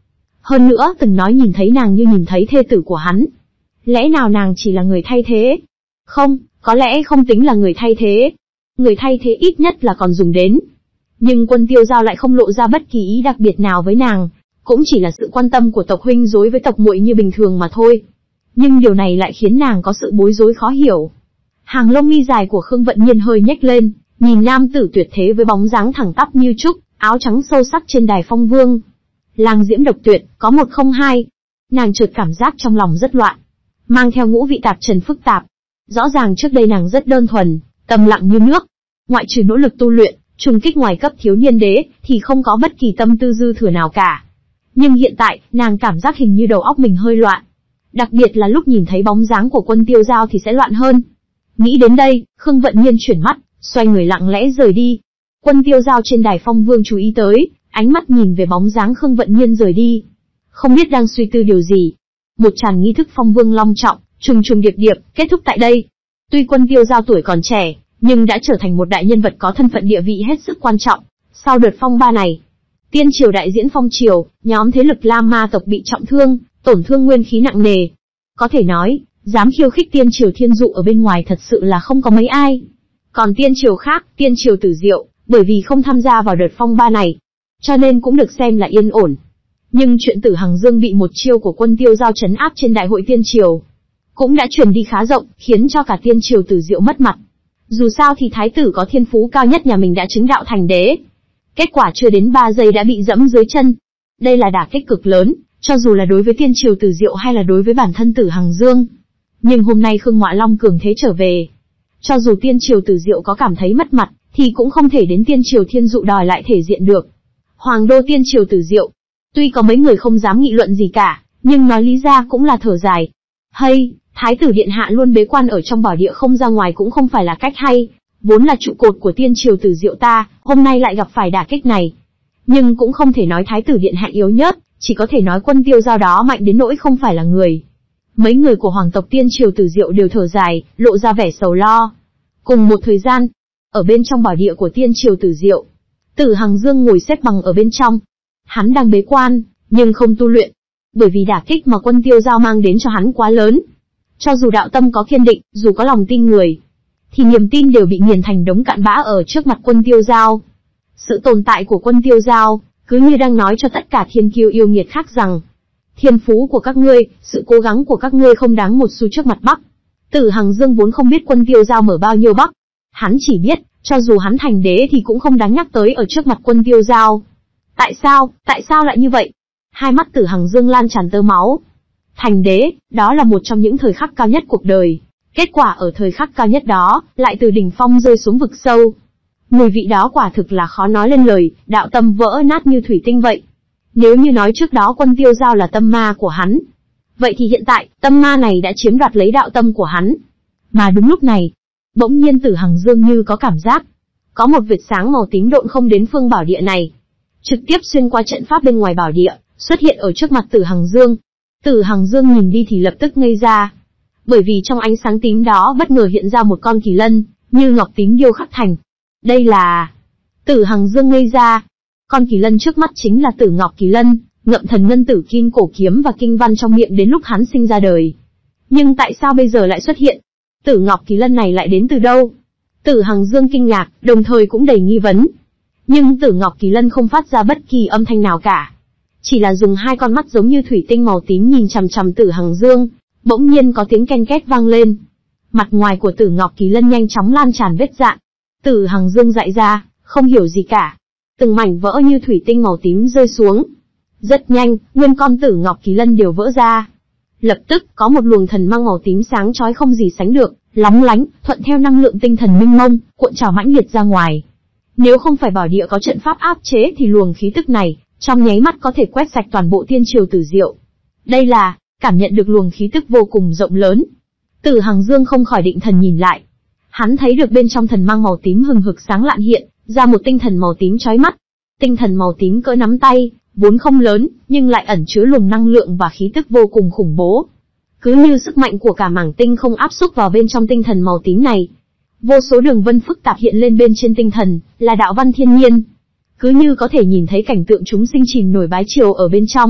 Hơn nữa từng nói nhìn thấy nàng như nhìn thấy thê tử của hắn. Lẽ nào nàng chỉ là người thay thế? Không, có lẽ không tính là người thay thế. Người thay thế ít nhất là còn dùng đến. Nhưng Quân Tiêu Giao lại không lộ ra bất kỳ ý đặc biệt nào với nàng, cũng chỉ là sự quan tâm của tộc huynh đối với tộc muội như bình thường mà thôi. Nhưng điều này lại khiến nàng có sự bối rối khó hiểu. Hàng lông mi dài của Khương Vận Nhiên hơi nhếch lên, nhìn nam tử tuyệt thế với bóng dáng thẳng tắp như trúc, áo trắng sâu sắc trên đài phong vương. Lang diễm độc tuyệt, có một không hai. Nàng chợt cảm giác trong lòng rất loạn, mang theo ngũ vị tạp trần phức tạp. Rõ ràng trước đây nàng rất đơn thuần, tâm lặng như nước. Ngoại trừ nỗ lực tu luyện, trùng kích ngoài cấp thiếu niên đế, thì không có bất kỳ tâm tư dư thừa nào cả. Nhưng hiện tại, nàng cảm giác hình như đầu óc mình hơi loạn. Đặc biệt là lúc nhìn thấy bóng dáng của Quân Tiêu Giao thì sẽ loạn hơn. Nghĩ đến đây, Khương Vận Nhiên chuyển mắt, xoay người lặng lẽ rời đi. Quân Tiêu Giao trên đài phong vương chú ý tới, ánh mắt nhìn về bóng dáng Khương Vận Nhiên rời đi. Không biết đang suy tư điều gì. Một tràng nghi thức phong vương long trọng, trùng trùng điệp điệp, kết thúc tại đây. Tuy Quân Tiêu Giao tuổi còn trẻ, nhưng đã trở thành một đại nhân vật có thân phận địa vị hết sức quan trọng. Sau đợt phong ba này, Tiên triều đại diễn phong triều, nhóm thế lực Lam Ma tộc bị trọng thương, tổn thương nguyên khí nặng nề. Có thể nói, dám khiêu khích Tiên triều Thiên Dụ ở bên ngoài thật sự là không có mấy ai. Còn Tiên triều khác, Tiên triều Tử Diệu, bởi vì không tham gia vào đợt phong ba này, cho nên cũng được xem là yên ổn. Nhưng chuyện Tử Hằng Dương bị một chiêu của Quân Tiêu Giao trấn áp trên đại hội Tiên triều, cũng đã truyền đi khá rộng, khiến cho cả Tiên triều Tử Diệu mất mặt. Dù sao thì thái tử có thiên phú cao nhất nhà mình đã chứng đạo thành đế. Kết quả chưa đến ba giây đã bị dẫm dưới chân. Đây là đả kích cực lớn, cho dù là đối với Tiên triều Tử Diệu hay là đối với bản thân Tử Hằng Dương. Nhưng hôm nay Khương Ngoại Long cường thế trở về. Cho dù Tiên triều Tử Diệu có cảm thấy mất mặt, thì cũng không thể đến Tiên triều Thiên Dụ đòi lại thể diện được. Hoàng đô Tiên triều Tử Diệu, tuy có mấy người không dám nghị luận gì cả, nhưng nói lý ra cũng là thở dài. Hay, Thái tử điện hạ luôn bế quan ở trong bảo địa không ra ngoài cũng không phải là cách hay, vốn là trụ cột của Tiên triều Tử Diệu ta, hôm nay lại gặp phải đả kích này. Nhưng cũng không thể nói Thái tử điện hạ yếu nhớt, chỉ có thể nói Quân Tiêu Giao đó mạnh đến nỗi không phải là người. Mấy người của hoàng tộc Tiên triều Tử Diệu đều thở dài, lộ ra vẻ sầu lo. Cùng một thời gian, ở bên trong bảo địa của Tiên triều Tử Diệu, Tử Hằng Dương ngồi xếp bằng ở bên trong. Hắn đang bế quan, nhưng không tu luyện, bởi vì đả kích mà Quân Tiêu Giao mang đến cho hắn quá lớn. Cho dù đạo tâm có kiên định, dù có lòng tin người, thì niềm tin đều bị nghiền thành đống cặn bã ở trước mặt Quân Tiêu Giao. Sự tồn tại của Quân Tiêu Giao, cứ như đang nói cho tất cả thiên kiêu yêu nghiệt khác rằng, thiên phú của các ngươi, sự cố gắng của các ngươi không đáng một xu trước mặt Bắc. Tử Hằng Dương vốn không biết Quân Tiêu Giao mở bao nhiêu Bắc. Hắn chỉ biết, cho dù hắn thành đế thì cũng không đáng nhắc tới ở trước mặt Quân Tiêu Giao. Tại sao, tại sao lại như vậy? Hai mắt Tử Hằng Dương lan tràn tơ máu. Thành đế, đó là một trong những thời khắc cao nhất cuộc đời. Kết quả ở thời khắc cao nhất đó, lại từ đỉnh phong rơi xuống vực sâu. Mùi vị đó quả thực là khó nói lên lời, đạo tâm vỡ nát như thủy tinh vậy. Nếu như nói trước đó Quân Tiêu Giao là tâm ma của hắn, vậy thì hiện tại, tâm ma này đã chiếm đoạt lấy đạo tâm của hắn. Mà đúng lúc này, bỗng nhiên Tử Hằng Dương như có cảm giác, có một vệt sáng màu tím độn không đến phương bảo địa này, trực tiếp xuyên qua trận pháp bên ngoài bảo địa, xuất hiện ở trước mặt Tử Hằng Dương. Tử Hằng Dương nhìn đi thì lập tức ngây ra, bởi vì trong ánh sáng tím đó bất ngờ hiện ra một con kỳ lân, như ngọc tím điêu khắc thành. Đây là... Tử Hằng Dương ngây ra. Con kỳ lân trước mắt chính là Tử Ngọc Kỳ Lân, ngậm thần ngân tử kim cổ kiếm và kinh văn trong miệng đến lúc hắn sinh ra đời. Nhưng tại sao bây giờ lại xuất hiện? Tử Ngọc Kỳ Lân này lại đến từ đâu? Tử Hằng Dương kinh ngạc, đồng thời cũng đầy nghi vấn. Nhưng Tử Ngọc Kỳ Lân không phát ra bất kỳ âm thanh nào cả, chỉ là dùng hai con mắt giống như thủy tinh màu tím nhìn chằm chằm Tử Hằng Dương. Bỗng nhiên có tiếng ken két vang lên. Mặt ngoài của Tử Ngọc Kỳ Lân nhanh chóng lan tràn vết rạn. Tử Hằng Dương dại ra, không hiểu gì cả. Từng mảnh vỡ như thủy tinh màu tím rơi xuống. Rất nhanh, nguyên con Tử Ngọc Kỳ Lân đều vỡ ra. Lập tức, có một luồng thần mang màu tím sáng chói không gì sánh được, lóng lánh, thuận theo năng lượng tinh thần minh mông, cuộn trào mãnh liệt ra ngoài. Nếu không phải bảo địa có trận pháp áp chế thì luồng khí tức này, trong nháy mắt có thể quét sạch toàn bộ Tiên triều Tử Diệu. Đây là, cảm nhận được luồng khí tức vô cùng rộng lớn. Tử Hằng Dương không khỏi định thần nhìn lại. Hắn thấy được bên trong thần mang màu tím hừng hực sáng lạn hiện ra một tinh thần màu tím chói mắt. Tinh thần màu tím cỡ nắm tay, vốn không lớn, nhưng lại ẩn chứa luồng năng lượng và khí tức vô cùng khủng bố. Cứ như sức mạnh của cả mảng tinh không áp xúc vào bên trong tinh thần màu tím này. Vô số đường vân phức tạp hiện lên bên trên tinh thần, là đạo văn thiên nhiên. Cứ như có thể nhìn thấy cảnh tượng chúng sinh chìm nổi bái triều ở bên trong.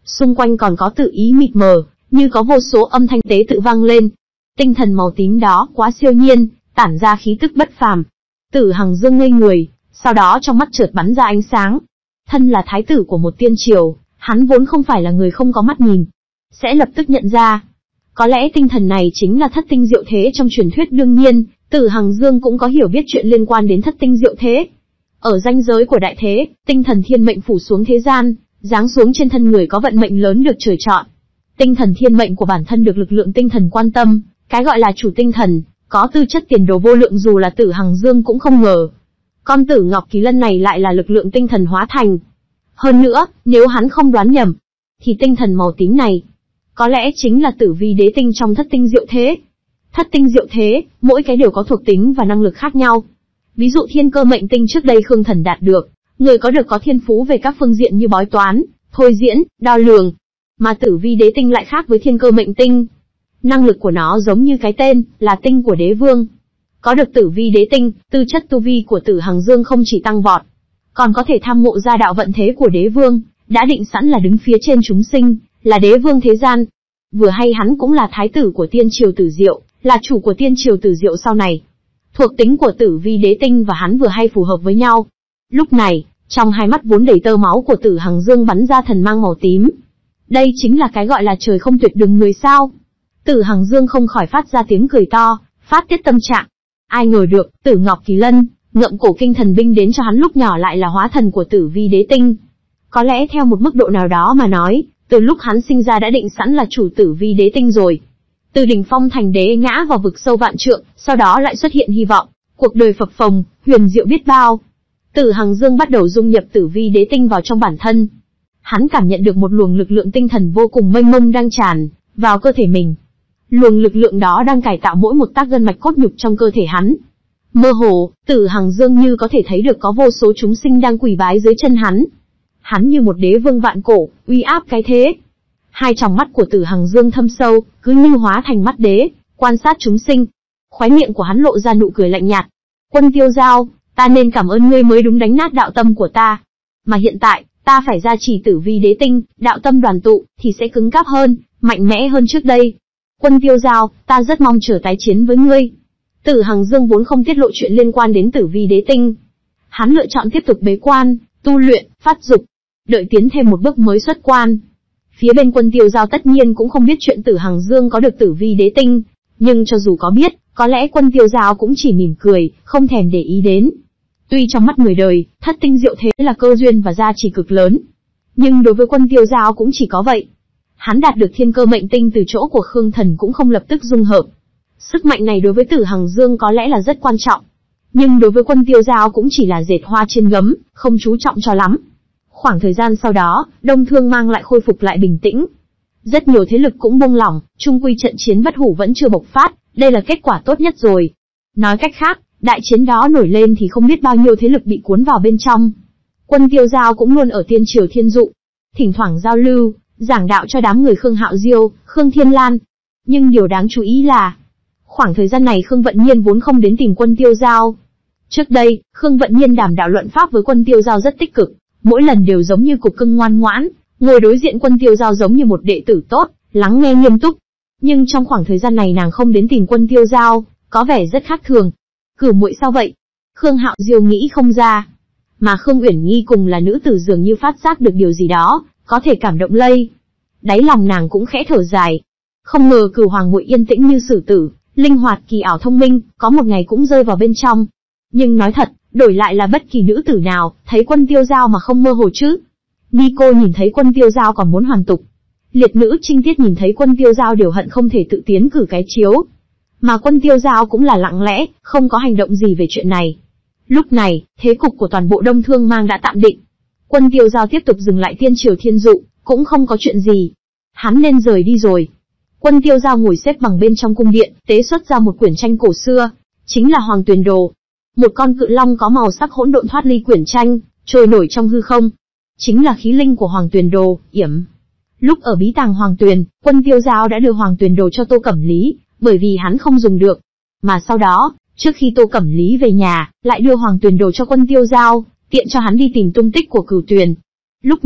xung quanh còn có tự ý mịt mờ, như có vô số âm thanh tế tự vang lên. Tinh thần màu tím đó quá siêu nhiên, tản ra khí tức bất phàm. Tử Hằng Dương ngây người, sau đó trong mắt chợt bắn ra ánh sáng. Thân là thái tử của một tiên triều, hắn vốn không phải là người không có mắt nhìn, sẽ lập tức nhận ra. Có lẽ tinh thần này chính là thất tinh diệu thế trong truyền thuyết. Đương nhiên, Tử Hằng Dương cũng có hiểu biết chuyện liên quan đến thất tinh diệu thế. Ở ranh giới của đại thế, tinh thần thiên mệnh phủ xuống thế gian, giáng xuống trên thân người có vận mệnh lớn được trời chọn. Tinh thần thiên mệnh của bản thân được lực lượng tinh thần quan tâm, cái gọi là chủ tinh thần, có tư chất tiền đồ vô lượng dù là Tử Hằng Dương cũng không ngờ. Con Tử Ngọc Kỳ Lân này lại là lực lượng tinh thần hóa thành. Hơn nữa, nếu hắn không đoán nhầm, thì tinh thần màu tím này, có lẽ chính là Tử Vi Đế Tinh trong thất tinh diệu thế. Thất tinh diệu thế, mỗi cái đều có thuộc tính và năng lực khác nhau. Ví dụ thiên cơ mệnh tinh trước đây Khương Thần đạt được, người có được có thiên phú về các phương diện như bói toán, thôi diễn, đo lường. Mà Tử Vi Đế Tinh lại khác với thiên cơ mệnh tinh. Năng lực của nó giống như cái tên, là tinh của đế vương. Có được Tử Vi Đế Tinh, tư chất tu vi của Tử Hằng Dương không chỉ tăng vọt, còn có thể tham ngộ ra đạo vận thế của đế vương, đã định sẵn là đứng phía trên chúng sinh, là đế vương thế gian. Vừa hay hắn cũng là thái tử của tiên triều Tử Diệu, là chủ của tiên triều Tử Diệu sau này. Thuộc tính của Tử Vi Đế Tinh và hắn vừa hay phù hợp với nhau. Lúc này, trong hai mắt vốn đầy tơ máu của Tử Hằng Dương bắn ra thần mang màu tím. Đây chính là cái gọi là trời không tuyệt đường người sao. Tử Hằng Dương không khỏi phát ra tiếng cười to, phát tiết tâm trạng. Ai ngờ được, Tử Ngọc Kỳ Lân, ngậm cổ kinh thần binh đến cho hắn lúc nhỏ lại là hóa thần của Tử Vi Đế Tinh. Có lẽ theo một mức độ nào đó mà nói, từ lúc hắn sinh ra đã định sẵn là chủ Tử Vi Đế Tinh rồi. Từ đỉnh phong thành đế ngã vào vực sâu vạn trượng, sau đó lại xuất hiện hy vọng, cuộc đời phập phồng, huyền diệu biết bao. Tử Hằng Dương bắt đầu dung nhập Tử Vi Đế Tinh vào trong bản thân. Hắn cảm nhận được một luồng lực lượng tinh thần vô cùng mênh mông đang tràn vào cơ thể mình. Luồng lực lượng đó đang cải tạo mỗi một tắc gân mạch cốt nhục trong cơ thể hắn. Mơ hồ, Tử Hằng Dương như có thể thấy được có vô số chúng sinh đang quỳ bái dưới chân hắn. Hắn như một đế vương vạn cổ, uy áp cái thế. Hai tròng mắt của Tử Hằng Dương thâm sâu, cứ như hóa thành mắt đế, quan sát chúng sinh. Khóe miệng của hắn lộ ra nụ cười lạnh nhạt. Quân Tiêu Giao, ta nên cảm ơn ngươi mới đúng đánh nát đạo tâm của ta. Mà hiện tại, ta phải gia trì Tử Vi Đế Tinh, đạo tâm đoàn tụ, thì sẽ cứng cáp hơn, mạnh mẽ hơn trước đây. Quân Tiêu Giao, ta rất mong chờ tái chiến với ngươi. Tử Hằng Dương vốn không tiết lộ chuyện liên quan đến Tử Vi Đế Tinh. Hắn lựa chọn tiếp tục bế quan, tu luyện, phát dục, đợi tiến thêm một bước mới xuất quan. Phía bên Quân Tiêu Giao tất nhiên cũng không biết chuyện Tử Hằng Dương có được Tử Vi Đế Tinh, nhưng cho dù có biết, có lẽ Quân Tiêu Giao cũng chỉ mỉm cười, không thèm để ý đến. Tuy trong mắt người đời, thất tinh diệu thế là cơ duyên và gia trì cực lớn, nhưng đối với Quân Tiêu Giao cũng chỉ có vậy. Hắn đạt được thiên cơ mệnh tinh từ chỗ của Khương Thần cũng không lập tức dung hợp. Sức mạnh này đối với Tử Hằng Dương có lẽ là rất quan trọng, nhưng đối với Quân Tiêu Giao cũng chỉ là dệt hoa trên gấm, không chú trọng cho lắm. Khoảng thời gian sau đó, Đông Thương mang lại khôi phục lại bình tĩnh. Rất nhiều thế lực cũng buông lỏng, chung quy trận chiến bất hủ vẫn chưa bộc phát, đây là kết quả tốt nhất rồi. Nói cách khác, đại chiến đó nổi lên thì không biết bao nhiêu thế lực bị cuốn vào bên trong. Quân Tiêu Giao cũng luôn ở tiên triều Thiên Dụ, thỉnh thoảng giao lưu, giảng đạo cho đám người Khương Hạo Diêu, Khương Thiên Lan. Nhưng điều đáng chú ý là, khoảng thời gian này Khương Vận Nhiên vốn không đến tìm Quân Tiêu Giao. Trước đây, Khương Vận Nhiên đàm đạo luận pháp với Quân Tiêu Giao rất tích cực, mỗi lần đều giống như cục cưng ngoan ngoãn, ngồi đối diện Quân Tiêu Giao giống như một đệ tử tốt, lắng nghe nghiêm túc. Nhưng trong khoảng thời gian này nàng không đến tìm Quân Tiêu Giao, có vẻ rất khác thường. Cửu muội sao vậy? Khương Hạo Diêu nghĩ không ra. Mà Khương Uyển Nhi cùng là nữ tử dường như phát giác được điều gì đó, có thể cảm động lây. Đáy lòng nàng cũng khẽ thở dài. Không ngờ Cửu hoàng muội yên tĩnh như sử tử, linh hoạt kỳ ảo thông minh, có một ngày cũng rơi vào bên trong. Nhưng nói thật, đổi lại là bất kỳ nữ tử nào, thấy Quân Tiêu Giao mà không mơ hồ chứ. Nico nhìn thấy Quân Tiêu Giao còn muốn hoàn tục. Liệt nữ Trinh Tiết nhìn thấy Quân Tiêu Giao đều hận không thể tự tiến cử cái chiếu. Mà Quân Tiêu Giao cũng là lặng lẽ, không có hành động gì về chuyện này. Lúc này, thế cục của toàn bộ Đông Thương Mang đã tạm định. Quân Tiêu Giao tiếp tục dừng lại tiên triều Thiên Dụ, cũng không có chuyện gì. Hắn nên rời đi rồi. Quân Tiêu Giao ngồi xếp bằng bên trong cung điện, tế xuất ra một quyển tranh cổ xưa, chính là Hoàng Tuyền Đồ. Một con cự long có màu sắc hỗn độn thoát ly quyển tranh, trôi nổi trong hư không. Chính là khí linh của Hoàng Tuyền Đồ, yểm. Lúc ở bí tàng Hoàng Tuyền, Quân Tiêu Giao đã đưa Hoàng Tuyền Đồ cho Tô Cẩm Lý, bởi vì hắn không dùng được. Mà sau đó, trước khi Tô Cẩm Lý về nhà, lại đưa Hoàng Tuyền Đồ cho Quân Tiêu Giao, tiện cho hắn đi tìm tung tích của Cửu Tuyền. Lúc này,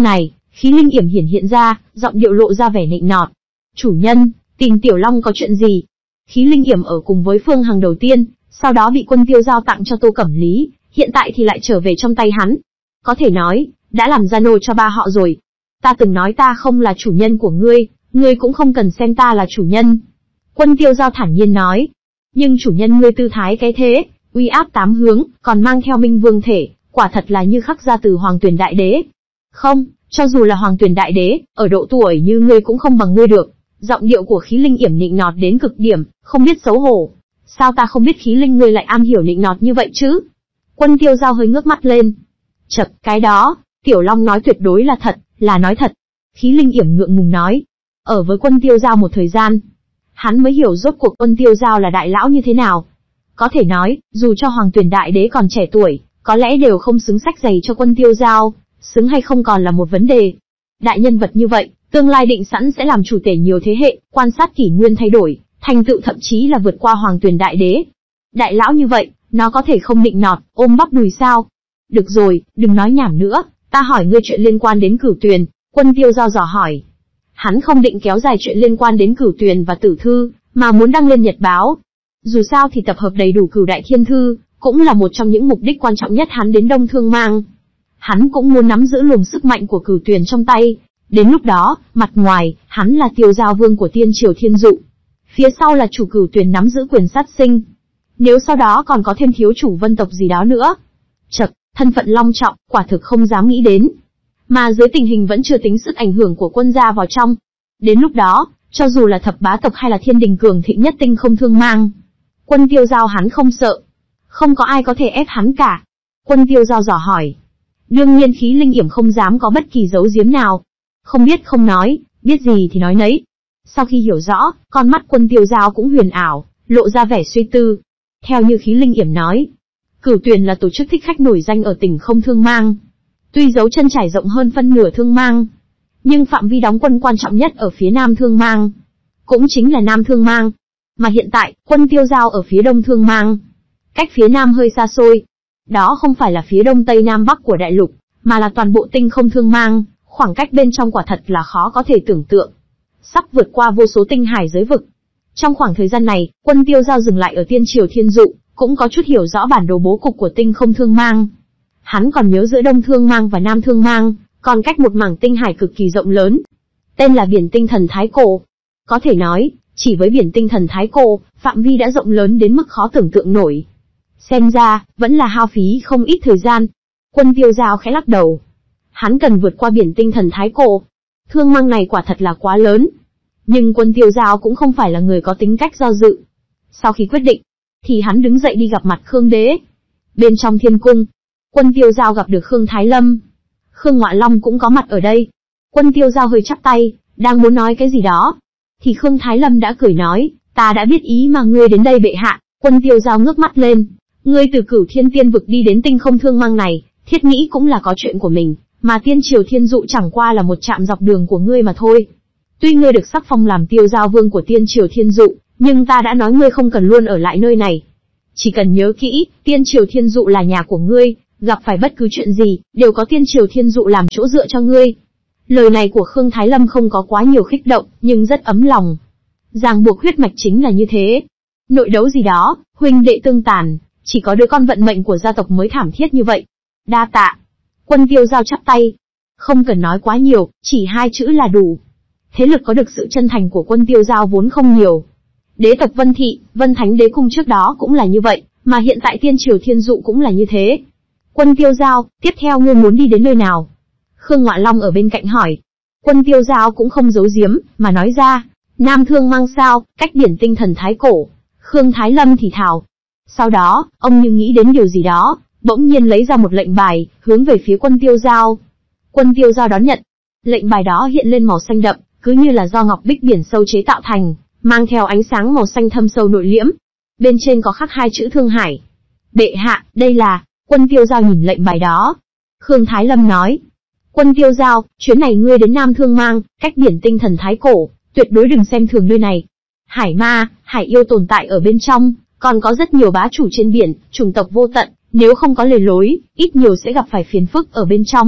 Khí linh yểm hiển hiện ra, giọng điệu lộ ra vẻ nịnh nọt. Chủ nhân, tìm Tiểu Long có chuyện gì? Khí linh yểm ở cùng với Phương Hằng đầu tiên, sau đó bị Quân Tiêu giao tặng cho Tô Cẩm Lý, hiện tại thì lại trở về trong tay hắn. Có thể nói, đã làm gia nô cho ba họ rồi. Ta từng nói ta không là chủ nhân của ngươi, ngươi cũng không cần xem ta là chủ nhân. Quân Tiêu giao thản nhiên nói. Nhưng chủ nhân ngươi tư thái cái thế, uy áp tám hướng, còn mang theo minh vương thể, quả thật là như khắc ra từ Hoàng Tuyền Đại Đế. Không, cho dù là Hoàng Tuyền Đại Đế, ở độ tuổi như ngươi cũng không bằng ngươi được. Giọng điệu của khí linh yểm nịnh nọt đến cực điểm, không biết xấu hổ. Sao ta không biết khí linh ngươi lại am hiểu nịnh nọt như vậy chứ? Quân Tiêu giao hơi ngước mắt lên. Chậc, cái đó, Tiểu Long nói tuyệt đối là thật, là nói thật. Khí linh yểm ngượng ngùng nói. Ở với Quân Tiêu giao một thời gian, hắn mới hiểu rốt cuộc Quân Tiêu giao là đại lão như thế nào. Có thể nói, dù cho Hoàng Tuyền Đại Đế còn trẻ tuổi, có lẽ đều không xứng sách giày cho Quân Tiêu giao, xứng hay không còn là một vấn đề. Đại nhân vật như vậy, tương lai định sẵn sẽ làm chủ tể nhiều thế hệ, quan sát kỷ nguyên thay đổi, thành tựu thậm chí là vượt qua Hoàng Tuyền Đại Đế. Đại lão như vậy, nó có thể không nịnh nọt, ôm bắp đùi sao? Được rồi, đừng nói nhảm nữa, ta hỏi ngươi chuyện liên quan đến Cửu Tuyền. Quân Tiêu giao dò hỏi. Hắn không định kéo dài chuyện liên quan đến Cửu Tuyền và Tử Thư, mà muốn đăng lên nhật báo. Dù sao thì tập hợp đầy đủ Cửu Đại Thiên Thư, cũng là một trong những mục đích quan trọng nhất hắn đến Đông Thương Mang. Hắn cũng muốn nắm giữ luồng sức mạnh của Cửu Tuyền trong tay. Đến lúc đó, mặt ngoài, hắn là Tiêu Giao Vương của Tiên Triều Thiên Dụ. Phía sau là chủ Cửu Tuyền nắm giữ quyền sát sinh. Nếu sau đó còn có thêm thiếu chủ vân tộc gì đó nữa. Chậc, thân phận long trọng, quả thực không dám nghĩ đến. Mà dưới tình hình vẫn chưa tính sức ảnh hưởng của quân gia vào trong. Đến lúc đó, cho dù là thập bá tộc hay là thiên đình cường thịnh nhất Tinh Không Thương Mang, Quân Tiêu giao hắn không sợ. Không có ai có thể ép hắn cả. Quân Tiêu giao dò hỏi. Đương nhiên khí linh yểm không dám có bất kỳ giấu giếm nào. Không biết không nói, biết gì thì nói nấy. Sau khi hiểu rõ, con mắt Quân Tiêu giao cũng huyền ảo, lộ ra vẻ suy tư. Theo như khí linh yểm nói, Cửu Tuyền là tổ chức thích khách nổi danh ở tỉnh Không Thương Mang. Tuy dấu chân trải rộng hơn phân nửa Thương Mang, nhưng phạm vi đóng quân quan trọng nhất ở phía Nam Thương Mang, cũng chính là Nam Thương Mang. Mà hiện tại, Quân Tiêu giao ở phía Đông Thương Mang, cách phía Nam hơi xa xôi. Đó không phải là phía Đông Tây Nam Bắc của đại lục, mà là toàn bộ Tinh Không Thương Mang, khoảng cách bên trong quả thật là khó có thể tưởng tượng. Sắp vượt qua vô số tinh hải giới vực. Trong khoảng thời gian này, Quân Tiêu giao dừng lại ở Tiên Triều Thiên Dụ, cũng có chút hiểu rõ bản đồ bố cục của Tinh Không Thương Mang. Hắn còn nhớ giữa Đông Thương Mang và Nam Thương Mang, còn cách một mảng tinh hải cực kỳ rộng lớn. Tên là Biển Tinh Thần Thái Cổ. Có thể nói, chỉ với Biển Tinh Thần Thái Cổ, phạm vi đã rộng lớn đến mức khó tưởng tượng nổi. Xem ra, vẫn là hao phí không ít thời gian. Quân Tiêu giao khẽ lắc đầu. Hắn cần vượt qua Biển Tinh Thần Thái Cổ. Thương Mang này quả thật là quá lớn. Nhưng Quân Tiêu giao cũng không phải là người có tính cách do dự. Sau khi quyết định, thì hắn đứng dậy đi gặp mặt Khương Đế. Bên trong thiên cung, Quân Tiêu giao gặp được Khương Thái Lâm. Khương Ngoại Long cũng có mặt ở đây. Quân Tiêu giao hơi chắp tay, đang muốn nói cái gì đó. Thì Khương Thái Lâm đã cười nói, ta đã biết ý mà ngươi đến đây bệ hạ. Quân Tiêu giao ngước mắt lên. Ngươi từ Cửu Thiên Tiên vực đi đến Tinh Không Thương Mang này, thiết nghĩ cũng là có chuyện của mình, mà Tiên Triều Thiên Dụ chẳng qua là một trạm dọc đường của ngươi mà thôi. Tuy ngươi được sắc phong làm Tiêu Giao Vương của Tiên Triều Thiên Dụ, nhưng ta đã nói ngươi không cần luôn ở lại nơi này. Chỉ cần nhớ kỹ, Tiên Triều Thiên Dụ là nhà của ngươi, gặp phải bất cứ chuyện gì, đều có Tiên Triều Thiên Dụ làm chỗ dựa cho ngươi. Lời này của Khương Thái Lâm không có quá nhiều khích động, nhưng rất ấm lòng. Ràng buộc huyết mạch chính là như thế. Nội đấu gì đó, huynh đệ tương tàn, chỉ có đứa con vận mệnh của gia tộc mới thảm thiết như vậy. Đa tạ. Quân Tiêu giao chắp tay. Không cần nói quá nhiều, chỉ hai chữ là đủ. Thế lực có được sự chân thành của Quân Tiêu giao vốn không nhiều. Đế tộc Vân Thị, Vân Thánh Đế Cung trước đó cũng là như vậy, mà hiện tại Tiên Triều Thiên Dụ cũng là như thế. Quân Tiêu giao, tiếp theo ngươi muốn đi đến nơi nào? Khương Ngoại Long ở bên cạnh hỏi. Quân Tiêu giao cũng không giấu giếm, mà nói ra, Nam Thương Mang sao, cách Biển Tinh Thần Thái Cổ. Khương Thái Lâm thì thào. Sau đó, ông như nghĩ đến điều gì đó, bỗng nhiên lấy ra một lệnh bài, hướng về phía Quân Tiêu giao. Quân Tiêu giao đón nhận. Lệnh bài đó hiện lên màu xanh đậm, cứ như là do ngọc bích biển sâu chế tạo thành, mang theo ánh sáng màu xanh thâm sâu nội liễm. Bên trên có khắc hai chữ Thương Hải. Bệ hạ, đây là... Quân Tiêu giao nhìn lệnh bài đó. Khương Thái Lâm nói. Quân Tiêu giao, chuyến này ngươi đến Nam Thương Mang, cách Biển Tinh Thần Thái Cổ, tuyệt đối đừng xem thường nơi này. Hải ma, hải yêu tồn tại ở bên trong, còn có rất nhiều bá chủ trên biển, chủng tộc vô tận, nếu không có lề lối, ít nhiều sẽ gặp phải phiền phức ở bên trong.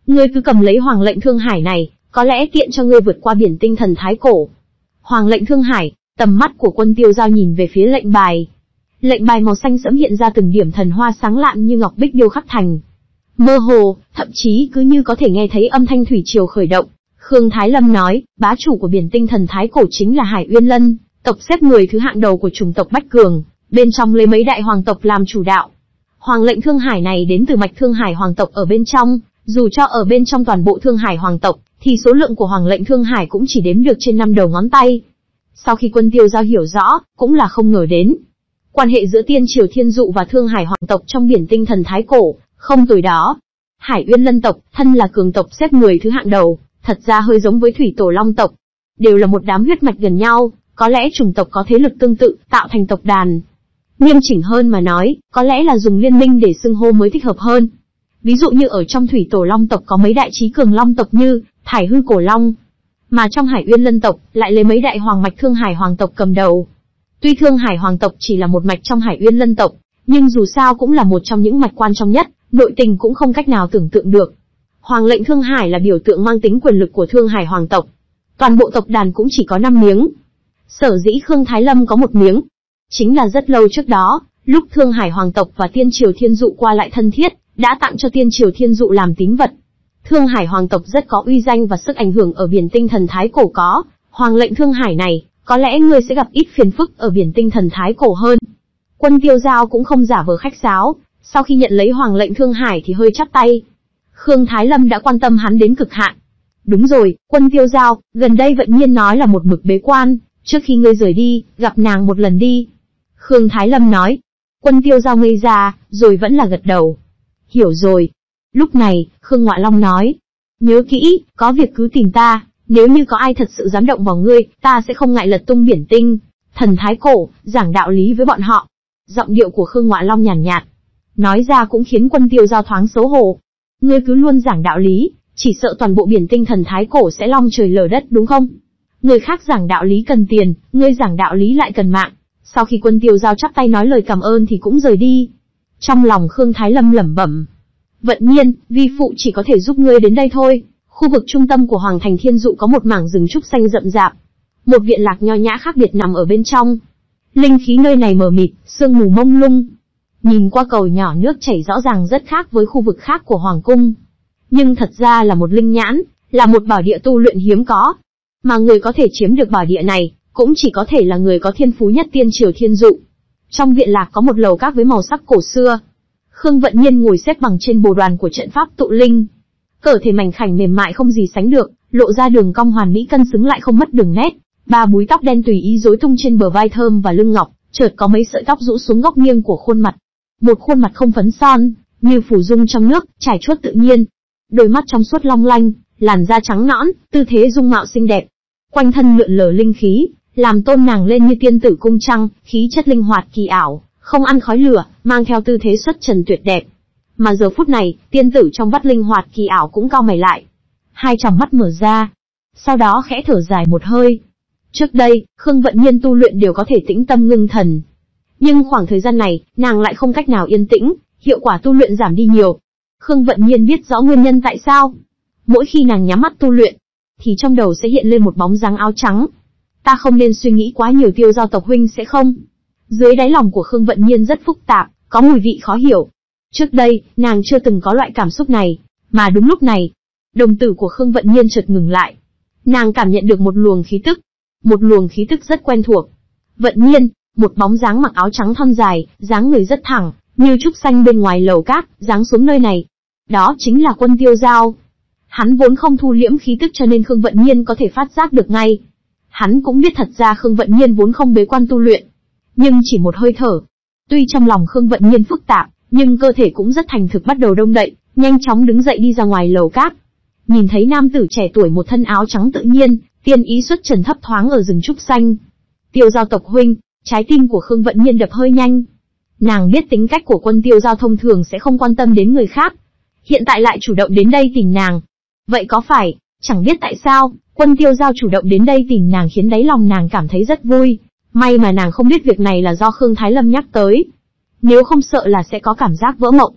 ngươi cứ cầm lấy Hoàng lệnh Thương Hải này, có lẽ tiện cho ngươi vượt qua biển tinh thần thái cổ. Hoàng lệnh Thương Hải, tầm mắt của Quân Tiêu Giao nhìn về phía lệnh bài. Lệnh bài màu xanh sẫm hiện ra từng điểm thần hoa sáng lạn như ngọc bích điêu khắc thành. Mơ hồ, thậm chí cứ như có thể nghe thấy âm thanh thủy triều khởi động. Khương Thái Lâm nói, bá chủ của biển tinh thần thái cổ chính là Hải Uyên Lân, tộc xếp người thứ hạng đầu của chủng tộc Bách Cường, bên trong lấy mấy đại hoàng tộc làm chủ đạo. Hoàng lệnh Thương Hải này đến từ mạch Thương Hải hoàng tộc ở bên trong, dù cho ở bên trong toàn bộ Thương Hải hoàng tộc, thì số lượng của Hoàng lệnh Thương Hải cũng chỉ đếm được trên năm đầu ngón tay. Sau khi Quân Tiêu Giao hiểu rõ, cũng là không ngờ đến. Quan hệ giữa Tiên Triều Thiên Dụ và Thương Hải hoàng tộc trong biển tinh thần thái cổ, không tồi đó. Hải Uyên Lân tộc, thân là cường tộc xếp người thứ hạng đầu, thật ra hơi giống với Thủy Tổ Long tộc. Đều là một đám huyết mạch gần nhau, có lẽ chủng tộc có thế lực tương tự, tạo thành tộc đàn. Nghiêm chỉnh hơn mà nói, có lẽ là dùng liên minh để xưng hô mới thích hợp hơn. Ví dụ như ở trong Thủy Tổ Long tộc có mấy đại trí cường long tộc như Thải Hư Cổ Long, mà trong Hải Uyên Lân tộc lại lấy mấy đại hoàng mạch Thương Hải hoàng tộc cầm đầu. Tuy Thương Hải hoàng tộc chỉ là một mạch trong Hải Uyên Lân tộc, nhưng dù sao cũng là một trong những mạch quan trọng nhất, nội tình cũng không cách nào tưởng tượng được. Hoàng lệnh Thương Hải là biểu tượng mang tính quyền lực của Thương Hải hoàng tộc. Toàn bộ tộc đàn cũng chỉ có năm miếng. Sở dĩ Khương Thái Lâm có một miếng, chính là rất lâu trước đó, lúc Thương Hải hoàng tộc và Tiên Triều Thiên Dụ qua lại thân thiết, đã tặng cho Tiên Triều Thiên Dụ làm tín vật. Thương Hải hoàng tộc rất có uy danh và sức ảnh hưởng ở biển tinh thần thái cổ có, Hoàng lệnh Thương Hải này, có lẽ ngươi sẽ gặp ít phiền phức ở biển tinh thần thái cổ hơn. Quân Tiêu Giao cũng không giả vờ khách sáo, sau khi nhận lấy Hoàng lệnh Thương Hải thì hơi chắp tay. Khương Thái Lâm đã quan tâm hắn đến cực hạn. Đúng rồi, Quân Tiêu Giao, gần đây Vận Nhiên nói là một mực bế quan, trước khi ngươi rời đi, gặp nàng một lần đi. Khương Thái Lâm nói. Quân Tiêu Giao ngây ra, rồi vẫn là gật đầu. Hiểu rồi. Lúc này, Khương Ngoại Long nói. Nhớ kỹ, có việc cứ tìm ta, nếu như có ai thật sự dám động vào ngươi, ta sẽ không ngại lật tung biển tinh, thần thái cổ, giảng đạo lý với bọn họ. Giọng điệu của Khương Ngoại Long nhàn nhạt, nhạt. Nói ra cũng khiến Quân Tiêu Giao thoáng xấu hổ. Ngươi cứ luôn giảng đạo lý, chỉ sợ toàn bộ biển tinh thần thái cổ sẽ long trời lở đất đúng không? Người khác giảng đạo lý cần tiền, ngươi giảng đạo lý lại cần mạng. Sau khi Quân Tiêu Giao chắp tay nói lời cảm ơn thì cũng rời đi. Trong lòng Khương Thái Lâm lẩm bẩm. Vận Nhiên, vi phụ chỉ có thể giúp ngươi đến đây thôi. Khu vực trung tâm của Hoàng thành Thiên Dụ có một mảng rừng trúc xanh rậm rạp. Một viện lạc nho nhã khác biệt nằm ở bên trong. Linh khí nơi này mờ mịt, sương mù mông lung. Nhìn qua cầu nhỏ nước chảy rõ ràng rất khác với khu vực khác của Hoàng cung. Nhưng thật ra là một linh nhãn, là một bảo địa tu luyện hiếm có. Mà người có thể chiếm được bảo địa này, cũng chỉ có thể là người có thiên phú nhất Tiên Triều Thiên Dụ. Trong viện lạc có một lầu các với màu sắc cổ xưa. Khương Vận Nhiên ngồi xếp bằng trên bồ đoàn của trận pháp tụ linh. Cơ thể mảnh khảnh mềm mại không gì sánh được, lộ ra đường cong hoàn mỹ cân xứng lại không mất đường nét. Ba búi tóc đen tùy ý rối tung trên bờ vai thơm và lưng ngọc, chợt có mấy sợi tóc rũ xuống góc nghiêng của khuôn mặt. Một khuôn mặt không phấn son, như phủ dung trong nước, trải chuốt tự nhiên. Đôi mắt trong suốt long lanh, làn da trắng nõn, tư thế dung mạo xinh đẹp. Quanh thân lượn lờ linh khí, làm tôn nàng lên như tiên tử cung trăng, khí chất linh hoạt kỳ ảo, không ăn khói lửa, mang theo tư thế xuất trần tuyệt đẹp. Mà giờ phút này, tiên tử trong vắt linh hoạt kỳ ảo cũng cau mày lại. Hai tròng mắt mở ra. Sau đó khẽ thở dài một hơi. Trước đây, Khương Vận Nhiên tu luyện đều có thể tĩnh tâm ngưng thần. Nhưng khoảng thời gian này, nàng lại không cách nào yên tĩnh, hiệu quả tu luyện giảm đi nhiều. Khương Vận Nhiên biết rõ nguyên nhân tại sao. Mỗi khi nàng nhắm mắt tu luyện, thì trong đầu sẽ hiện lên một bóng dáng áo trắng. Ta không nên suy nghĩ quá nhiều, Tiêu Giao tộc huynh sẽ không. Dưới đáy lòng của Khương Vận Nhiên rất phức tạp, có mùi vị khó hiểu. Trước đây, nàng chưa từng có loại cảm xúc này, mà đúng lúc này, đồng tử của Khương Vận Nhiên chợt ngừng lại. Nàng cảm nhận được một luồng khí tức, một luồng khí tức rất quen thuộc. Vận Nhiên, một bóng dáng mặc áo trắng thon dài, dáng người rất thẳng, như trúc xanh bên ngoài lầu cát, giáng xuống nơi này. Đó chính là Quân Tiêu Giao. Hắn vốn không thu liễm khí tức cho nên Khương Vận Nhiên có thể phát giác được ngay. Hắn cũng biết thật ra Khương Vận Nhiên vốn không bế quan tu luyện, nhưng chỉ một hơi thở. Tuy trong lòng Khương Vận Nhiên phức tạp, nhưng cơ thể cũng rất thành thực bắt đầu đông đậy, nhanh chóng đứng dậy đi ra ngoài lầu cát. Nhìn thấy nam tử trẻ tuổi một thân áo trắng tự nhiên, tiên ý xuất trần thấp thoáng ở rừng trúc xanh. Tiêu Giao tộc huynh, trái tim của Khương Vận Nhiên đập hơi nhanh. Nàng biết tính cách của Quân Tiêu Giao thông thường sẽ không quan tâm đến người khác, hiện tại lại chủ động đến đây tìm nàng. Vậy có phải, chẳng biết tại sao, Quân Tiêu Giao chủ động đến đây tìm nàng khiến đáy lòng nàng cảm thấy rất vui. May mà nàng không biết việc này là do Khương Thái Lâm nhắc tới. Nếu không sợ là sẽ có cảm giác vỡ mộng.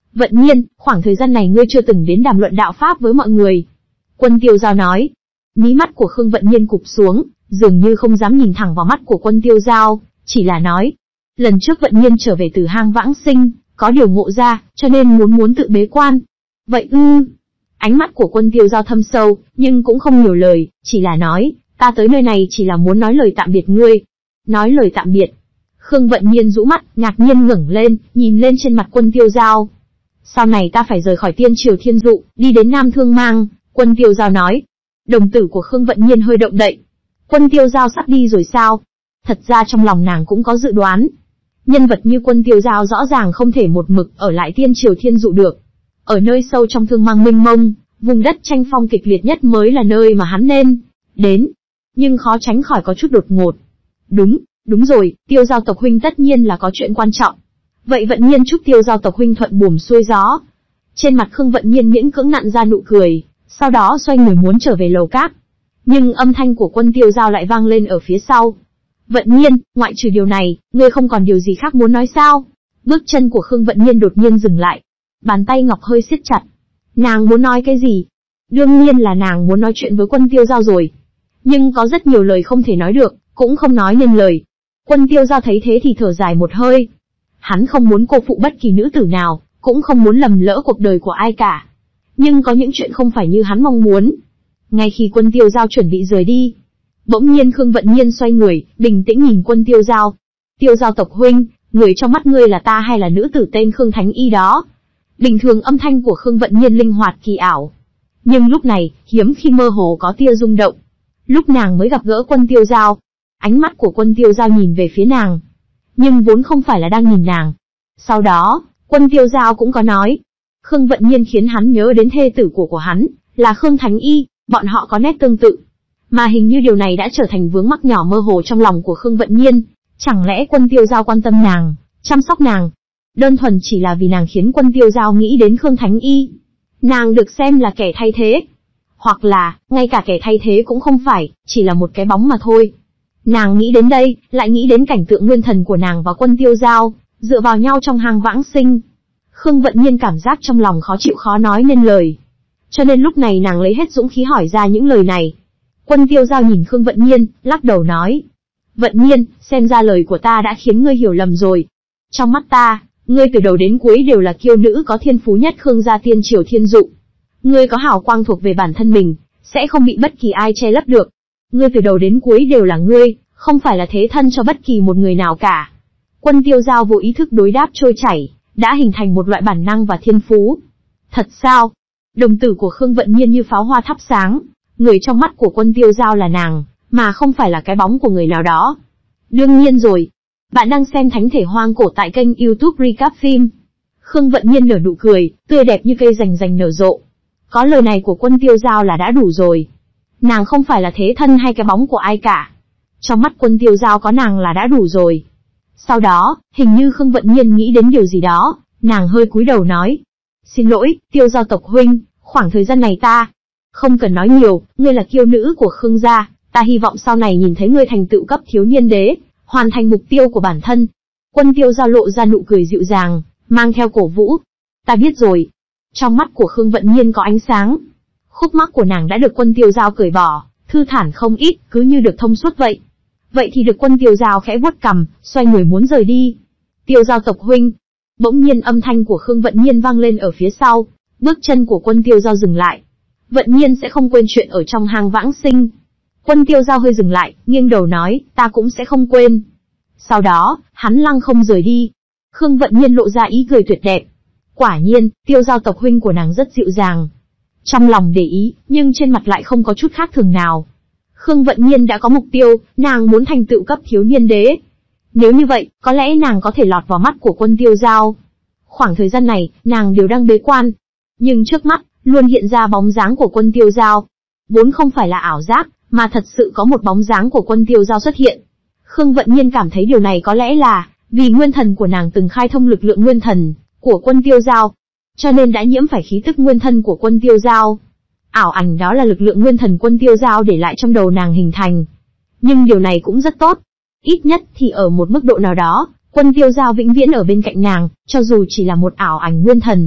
Vận Nhiên, khoảng thời gian này ngươi chưa từng đến đàm luận đạo pháp với mọi người. Quân Tiêu Giao nói. Mí mắt của Khương Vận Nhiên cụp xuống, dường như không dám nhìn thẳng vào mắt của Quân Tiêu Giao, chỉ là nói. Lần trước Vận Nhiên trở về từ hang vãng sinh, có điều ngộ ra, cho nên muốn muốn tự bế quan. Vậy ư? Ánh mắt của Quân Tiêu Giao thâm sâu, nhưng cũng không nhiều lời, chỉ là nói, ta tới nơi này chỉ là muốn nói lời tạm biệt ngươi. Nói lời tạm biệt. Khương Vận Nhiên rũ mắt, ngạc nhiên ngẩng lên, nhìn lên trên mặt Quân Tiêu Giao. Sau này ta phải rời khỏi Tiên Triều Thiên Dụ, đi đến Nam Thương Mang, Quân Tiêu Giao nói. Đồng tử của Khương Vận Nhiên hơi động đậy. Quân Tiêu Giao sắp đi rồi sao? Thật ra trong lòng nàng cũng có dự đoán. Nhân vật như Quân Tiêu Giao rõ ràng không thể một mực ở lại Tiên Triều Thiên Dụ được. Ở nơi sâu trong Thương Mang mênh mông, vùng đất tranh phong kịch liệt nhất mới là nơi mà hắn nên đến. Nhưng khó tránh khỏi có chút đột ngột. Đúng, đúng rồi, Tiêu Giao tộc huynh tất nhiên là có chuyện quan trọng. Vậy Vận Nhiên chúc Tiêu Giao tộc huynh thuận buồm xuôi gió. Trên mặt Khương Vận Nhiên miễn cưỡng nặn ra nụ cười, sau đó xoay người muốn trở về lầu cát. Nhưng âm thanh của Quân Tiêu Giao lại vang lên ở phía sau. Vận Nhiên, ngoại trừ điều này, ngươi không còn điều gì khác muốn nói sao? Bước chân của Khương Vận Nhiên đột nhiên dừng lại. Bàn tay ngọc hơi siết chặt. Nàng muốn nói cái gì? Đương nhiên là nàng muốn nói chuyện với Quân Tiêu Giao rồi. Nhưng có rất nhiều lời không thể nói được, cũng không nói nên lời. Quân Tiêu Giao thấy thế thì thở dài một hơi. Hắn không muốn cô phụ bất kỳ nữ tử nào, cũng không muốn lầm lỡ cuộc đời của ai cả. Nhưng có những chuyện không phải như hắn mong muốn. Ngay khi Quân Tiêu Giao chuẩn bị rời đi, bỗng nhiên Khương Vận Nhiên xoay người, bình tĩnh nhìn Quân Tiêu Giao. Tiêu Giao tộc huynh, người trong mắt ngươi là ta hay là nữ tử tên Khương Thánh Y đó? Bình thường âm thanh của Khương Vận Nhiên linh hoạt kỳ ảo. Nhưng lúc này, hiếm khi mơ hồ có tia rung động. Lúc nàng mới gặp gỡ Quân Tiêu Giao, ánh mắt của Quân Tiêu Giao nhìn về phía nàng. Nhưng vốn không phải là đang nhìn nàng. Sau đó, Quân Tiêu Giao cũng có nói. Khương Vận Nhiên khiến hắn nhớ đến thê tử của của hắn, là Khương Thánh Y, bọn họ có nét tương tự. Mà hình như điều này đã trở thành vướng mắc nhỏ mơ hồ trong lòng của Khương Vận Nhiên. Chẳng lẽ Quân Tiêu Giao quan tâm nàng, chăm sóc nàng? Đơn thuần chỉ là vì nàng khiến Quân Tiêu Giao nghĩ đến Khương Thánh Y. Nàng được xem là kẻ thay thế. Hoặc là, ngay cả kẻ thay thế cũng không phải, chỉ là một cái bóng mà thôi. Nàng nghĩ đến đây, lại nghĩ đến cảnh tượng nguyên thần của nàng và Quân Tiêu Giao, dựa vào nhau trong hang vãng sinh. Khương Vận Nhiên cảm giác trong lòng khó chịu khó nói nên lời. Cho nên lúc này nàng lấy hết dũng khí hỏi ra những lời này. Quân Tiêu Giao nhìn Khương Vận Nhiên, lắc đầu nói. Vận Nhiên, xem ra lời của ta đã khiến ngươi hiểu lầm rồi. Trong mắt ta, ngươi từ đầu đến cuối đều là kiêu nữ có thiên phú nhất Khương gia Tiên Triều Thiên Dụ. Ngươi có hào quang thuộc về bản thân mình, sẽ không bị bất kỳ ai che lấp được. Ngươi từ đầu đến cuối đều là ngươi, không phải là thế thân cho bất kỳ một người nào cả. Quân Tiêu Giao vô ý thức đối đáp trôi chảy, đã hình thành một loại bản năng và thiên phú. Thật sao? Đồng tử của Khương Vận Nhiên như pháo hoa thắp sáng, người trong mắt của Quân Tiêu Giao là nàng, mà không phải là cái bóng của người nào đó. Đương nhiên rồi. Bạn đang xem Thánh Thể Hoang Cổ tại kênh YouTube Recap Phim. Khương Vận Nhiên nở nụ cười, tươi đẹp như cây rành rành nở rộ. Có lời này của Quân Tiêu Giao là đã đủ rồi. Nàng không phải là thế thân hay cái bóng của ai cả. Trong mắt Quân Tiêu Giao có nàng là đã đủ rồi. Sau đó, hình như Khương Vận Nhiên nghĩ đến điều gì đó, nàng hơi cúi đầu nói. Xin lỗi, Tiêu Giao tộc huynh, khoảng thời gian này ta... Không cần nói nhiều, ngươi là kiêu nữ của Khương gia, ta hy vọng sau này nhìn thấy ngươi thành tựu cấp thiếu niên đế, hoàn thành mục tiêu của bản thân. Quân Tiêu Giao lộ ra nụ cười dịu dàng, mang theo cổ vũ. Ta biết rồi. Trong mắt của Khương Vận Nhiên có ánh sáng. Khúc mắc của nàng đã được Quân Tiêu Giao cởi bỏ, thư thản không ít, cứ như được thông suốt vậy. Vậy thì được Quân Tiêu Giao khẽ vuốt cằm, xoay người muốn rời đi. Tiêu Giao tộc huynh. Bỗng nhiên âm thanh của Khương Vận Nhiên vang lên ở phía sau, bước chân của Quân Tiêu Giao dừng lại. Vận Nhiên sẽ không quên chuyện ở trong hang vãng sinh. Quân Tiêu Giao hơi dừng lại, nghiêng đầu nói, ta cũng sẽ không quên. Sau đó, hắn lăng không rời đi. Khương Vận Nhiên lộ ra ý cười tuyệt đẹp. Quả nhiên, Tiêu Giao tộc huynh của nàng rất dịu dàng. Trong lòng để ý, nhưng trên mặt lại không có chút khác thường nào. Khương Vận Nhiên đã có mục tiêu, nàng muốn thành tựu cấp thiếu niên đế. Nếu như vậy, có lẽ nàng có thể lọt vào mắt của Quân Tiêu Giao. Khoảng thời gian này, nàng đều đang bế quan. Nhưng trước mắt, luôn hiện ra bóng dáng của Quân Tiêu Giao. Vốn không phải là ảo giác, mà thật sự có một bóng dáng của Quân Tiêu Giao xuất hiện. Khương Vận Nhiên cảm thấy điều này có lẽ là vì nguyên thần của nàng từng khai thông lực lượng nguyên thần của Quân Tiêu Giao, cho nên đã nhiễm phải khí tức nguyên thân của Quân Tiêu Giao. Ảo ảnh đó là lực lượng nguyên thần Quân Tiêu Giao để lại trong đầu nàng hình thành. Nhưng điều này cũng rất tốt. Ít nhất thì ở một mức độ nào đó, Quân Tiêu Giao vĩnh viễn ở bên cạnh nàng, cho dù chỉ là một ảo ảnh nguyên thần.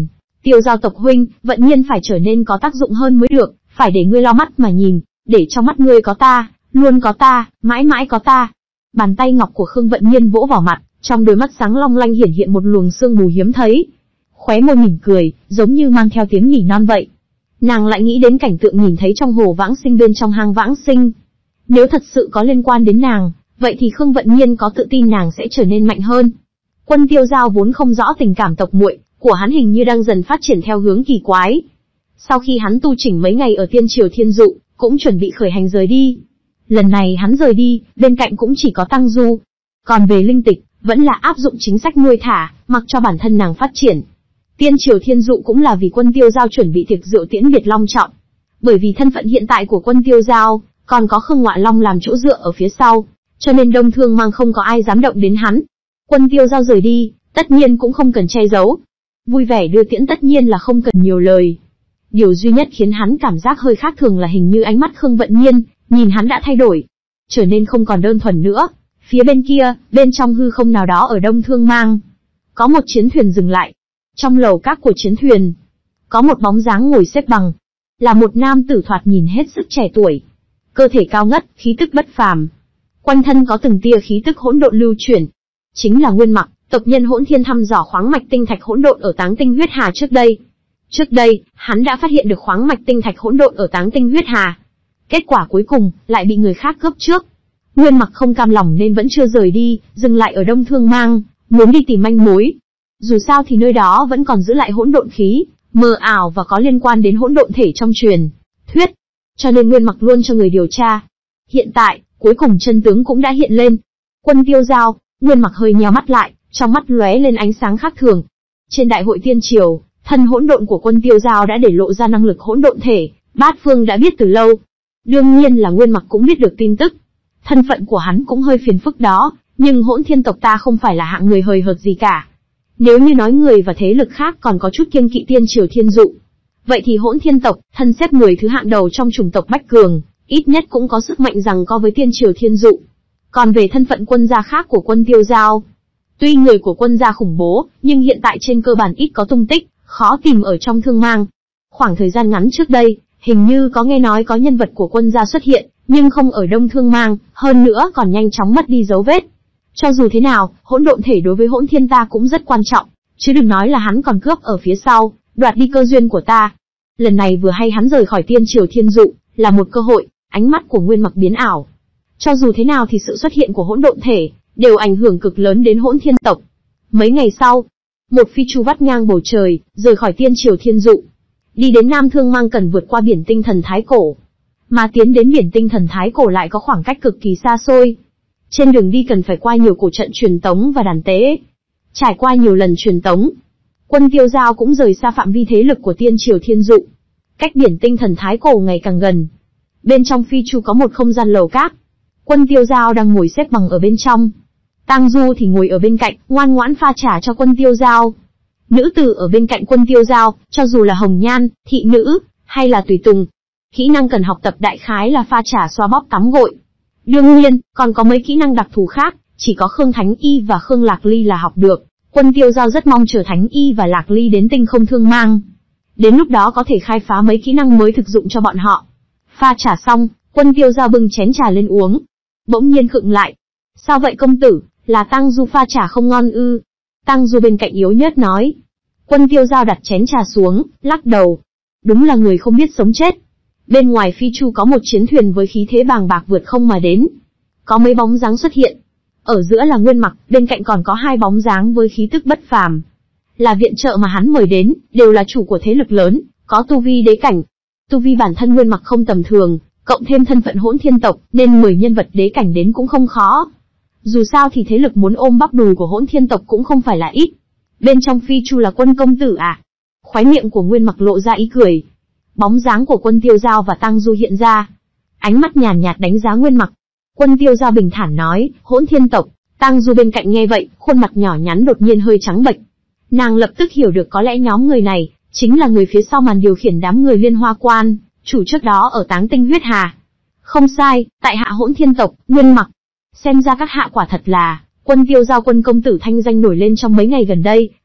Tiêu Giao tộc huynh, vận nhiên phải trở nên có tác dụng hơn mới được, phải để ngươi lau mắt mà nhìn, để trong mắt ngươi có ta, luôn có ta, mãi mãi có ta. Bàn tay ngọc của Khương Vận Nhiên vỗ vào mặt, trong đôi mắt sáng long lanh hiển hiện một luồng sương mù hiếm thấy. Khóe môi mỉm cười, giống như mang theo tiếng nỉ non vậy. Nàng lại nghĩ đến cảnh tượng nhìn thấy trong hồ vãng sinh bên trong hang vãng sinh. Nếu thật sự có liên quan đến nàng, vậy thì Khương Vận Nhiên có tự tin nàng sẽ trở nên mạnh hơn. Quân Tiêu Giao vốn không rõ tình cảm tộc muội của hắn hình như đang dần phát triển theo hướng kỳ quái. Sau khi hắn tu chỉnh mấy ngày ở Tiên Triều Thiên Dụ, cũng chuẩn bị khởi hành rời đi. Lần này hắn rời đi, bên cạnh cũng chỉ có Tăng Du. Còn về Linh Tịch, vẫn là áp dụng chính sách nuôi thả, mặc cho bản thân nàng phát triển. Tiên Triều Thiên Dụ cũng là vì Quân Tiêu Giao chuẩn bị tiệc rượu tiễn biệt long trọng. Bởi vì thân phận hiện tại của Quân Tiêu Giao, còn có Khương Ngọa Long làm chỗ dựa ở phía sau, cho nên Đông Thương Mang không có ai dám động đến hắn. Quân Tiêu Giao rời đi, tất nhiên cũng không cần che giấu. Vui vẻ đưa tiễn tất nhiên là không cần nhiều lời. Điều duy nhất khiến hắn cảm giác hơi khác thường là hình như ánh mắt Khương Vận Nhiên, nhìn hắn đã thay đổi, trở nên không còn đơn thuần nữa. Phía bên kia, bên trong hư không nào đó ở Đông Thương Mang, có một chiến thuyền dừng lại. Trong lầu các của chiến thuyền, có một bóng dáng ngồi xếp bằng, là một nam tử thoạt nhìn hết sức trẻ tuổi, cơ thể cao ngất, khí tức bất phàm, quanh thân có từng tia khí tức hỗn độn lưu chuyển. Chính là Nguyên Mặc, tộc nhân Hỗn Thiên thăm dò khoáng mạch tinh thạch hỗn độn ở Táng Tinh Huyết Hà trước đây. Trước đây, hắn đã phát hiện được khoáng mạch tinh thạch hỗn độn ở Táng Tinh Huyết Hà. Kết quả cuối cùng, lại bị người khác cướp trước. Nguyên Mặc không cam lòng nên vẫn chưa rời đi, dừng lại ở Đông Thương Mang, muốn đi tìm manh mối. Dù sao thì nơi đó vẫn còn giữ lại hỗn độn khí, mờ ảo và có liên quan đến hỗn độn thể trong truyền thuyết. Cho nên Nguyên Mặc luôn cho người điều tra. Hiện tại, cuối cùng chân tướng cũng đã hiện lên. Quân Tiêu Giao, Nguyên Mặc hơi nheo mắt lại, trong mắt lóe lên ánh sáng khác thường. Trên đại hội Tiên Triều, thân hỗn độn của Quân Tiêu Giao đã để lộ ra năng lực hỗn độn thể, bát phương đã biết từ lâu. Đương nhiên là Nguyên Mặc cũng biết được tin tức. Thân phận của hắn cũng hơi phiền phức đó, nhưng Hỗn Thiên tộc ta không phải là hạng người hời hợt gì cả. Nếu như nói người và thế lực khác còn có chút kiêng kỵ Tiên Triều Thiên Dụ, vậy thì Hỗn Thiên tộc, thân xếp mười thứ hạng đầu trong chủng tộc Bách Cường, ít nhất cũng có sức mạnh rằng co với Tiên Triều Thiên Dụ. Còn về thân phận quân gia khác của Quân Tiêu Giao, tuy người của quân gia khủng bố, nhưng hiện tại trên cơ bản ít có tung tích, khó tìm ở trong Thương Mang. Khoảng thời gian ngắn trước đây, hình như có nghe nói có nhân vật của quân gia xuất hiện, nhưng không ở Đông Thương Mang, hơn nữa còn nhanh chóng mất đi dấu vết. Cho dù thế nào, hỗn độn thể đối với Hỗn Thiên ta cũng rất quan trọng, chứ đừng nói là hắn còn cướp ở phía sau, đoạt đi cơ duyên của ta. Lần này vừa hay hắn rời khỏi Tiên Triều Thiên Dụ, là một cơ hội. Ánh mắt của Nguyên Mặc biến ảo. Cho dù thế nào thì sự xuất hiện của hỗn độn thể đều ảnh hưởng cực lớn đến Hỗn Thiên tộc. Mấy ngày sau, một phi chu vắt ngang bầu trời, rời khỏi Tiên Triều Thiên Dụ, đi đến Nam Thương Mang cần vượt qua biển tinh thần Thái Cổ. Mà tiến đến biển tinh thần Thái Cổ lại có khoảng cách cực kỳ xa xôi. Trên đường đi cần phải qua nhiều cổ trận truyền tống và đàn tế. Trải qua nhiều lần truyền tống, Quân Tiêu Giao cũng rời xa phạm vi thế lực của Tiên Triều Thiên Dụ. Cách biển tinh thần Thái Cổ ngày càng gần. Bên trong phi chu có một không gian lầu các. Quân Tiêu Giao đang ngồi xếp bằng ở bên trong. Tang Du thì ngồi ở bên cạnh, ngoan ngoãn pha trà cho Quân Tiêu Giao. Nữ tử ở bên cạnh Quân Tiêu Giao, cho dù là hồng nhan, thị nữ, hay là tùy tùng, kỹ năng cần học tập đại khái là pha trà xoa bóp tắm gội. Đương nhiên, còn có mấy kỹ năng đặc thù khác, chỉ có Khương Thánh Y và Khương Lạc Ly là học được. Quân Tiêu Giao rất mong chờ Thánh Y và Lạc Ly đến tinh không Thương Mang. Đến lúc đó có thể khai phá mấy kỹ năng mới thực dụng cho bọn họ. Pha trà xong, Quân Tiêu Giao bưng chén trà lên uống. Bỗng nhiên khựng lại. Sao vậy công tử, là Tang Du pha trà không ngon ư? Tang Du bên cạnh yếu nhớt nói. Quân Tiêu Giao đặt chén trà xuống, lắc đầu. Đúng là người không biết sống chết. Bên ngoài phi chu có một chiến thuyền với khí thế bàng bạc vượt không mà đến. Có mấy bóng dáng xuất hiện. Ở giữa là Nguyên Mặc, bên cạnh còn có hai bóng dáng với khí tức bất phàm. Là viện trợ mà hắn mời đến, đều là chủ của thế lực lớn, có tu vi đế cảnh. Tu vi bản thân Nguyên Mặc không tầm thường, cộng thêm thân phận Hỗn Thiên tộc, nên mười nhân vật đế cảnh đến cũng không khó. Dù sao thì thế lực muốn ôm bắp đùi của Hỗn Thiên tộc cũng không phải là ít. Bên trong phi chu là Quân công tử à? Khóe miệng của Nguyên Mặc lộ ra ý cười. Bóng dáng của Quân Tiêu Giao và Tang Du hiện ra. Ánh mắt nhàn nhạt đánh giá Nguyên Mặc. Quân Tiêu Giao bình thản nói, Hỗn Thiên tộc. Tang Du bên cạnh nghe vậy, khuôn mặt nhỏ nhắn đột nhiên hơi trắng bệch. Nàng lập tức hiểu được có lẽ nhóm người này chính là người phía sau màn điều khiển đám người Liên Hoa Quan, chủ trước đó ở Táng Tinh Huyết Hà. Không sai, tại hạ Hỗn Thiên tộc, Nguyên Mặc. Xem ra các hạ quả thật là Quân Tiêu Giao Quân công tử thanh danh nổi lên trong mấy ngày gần đây,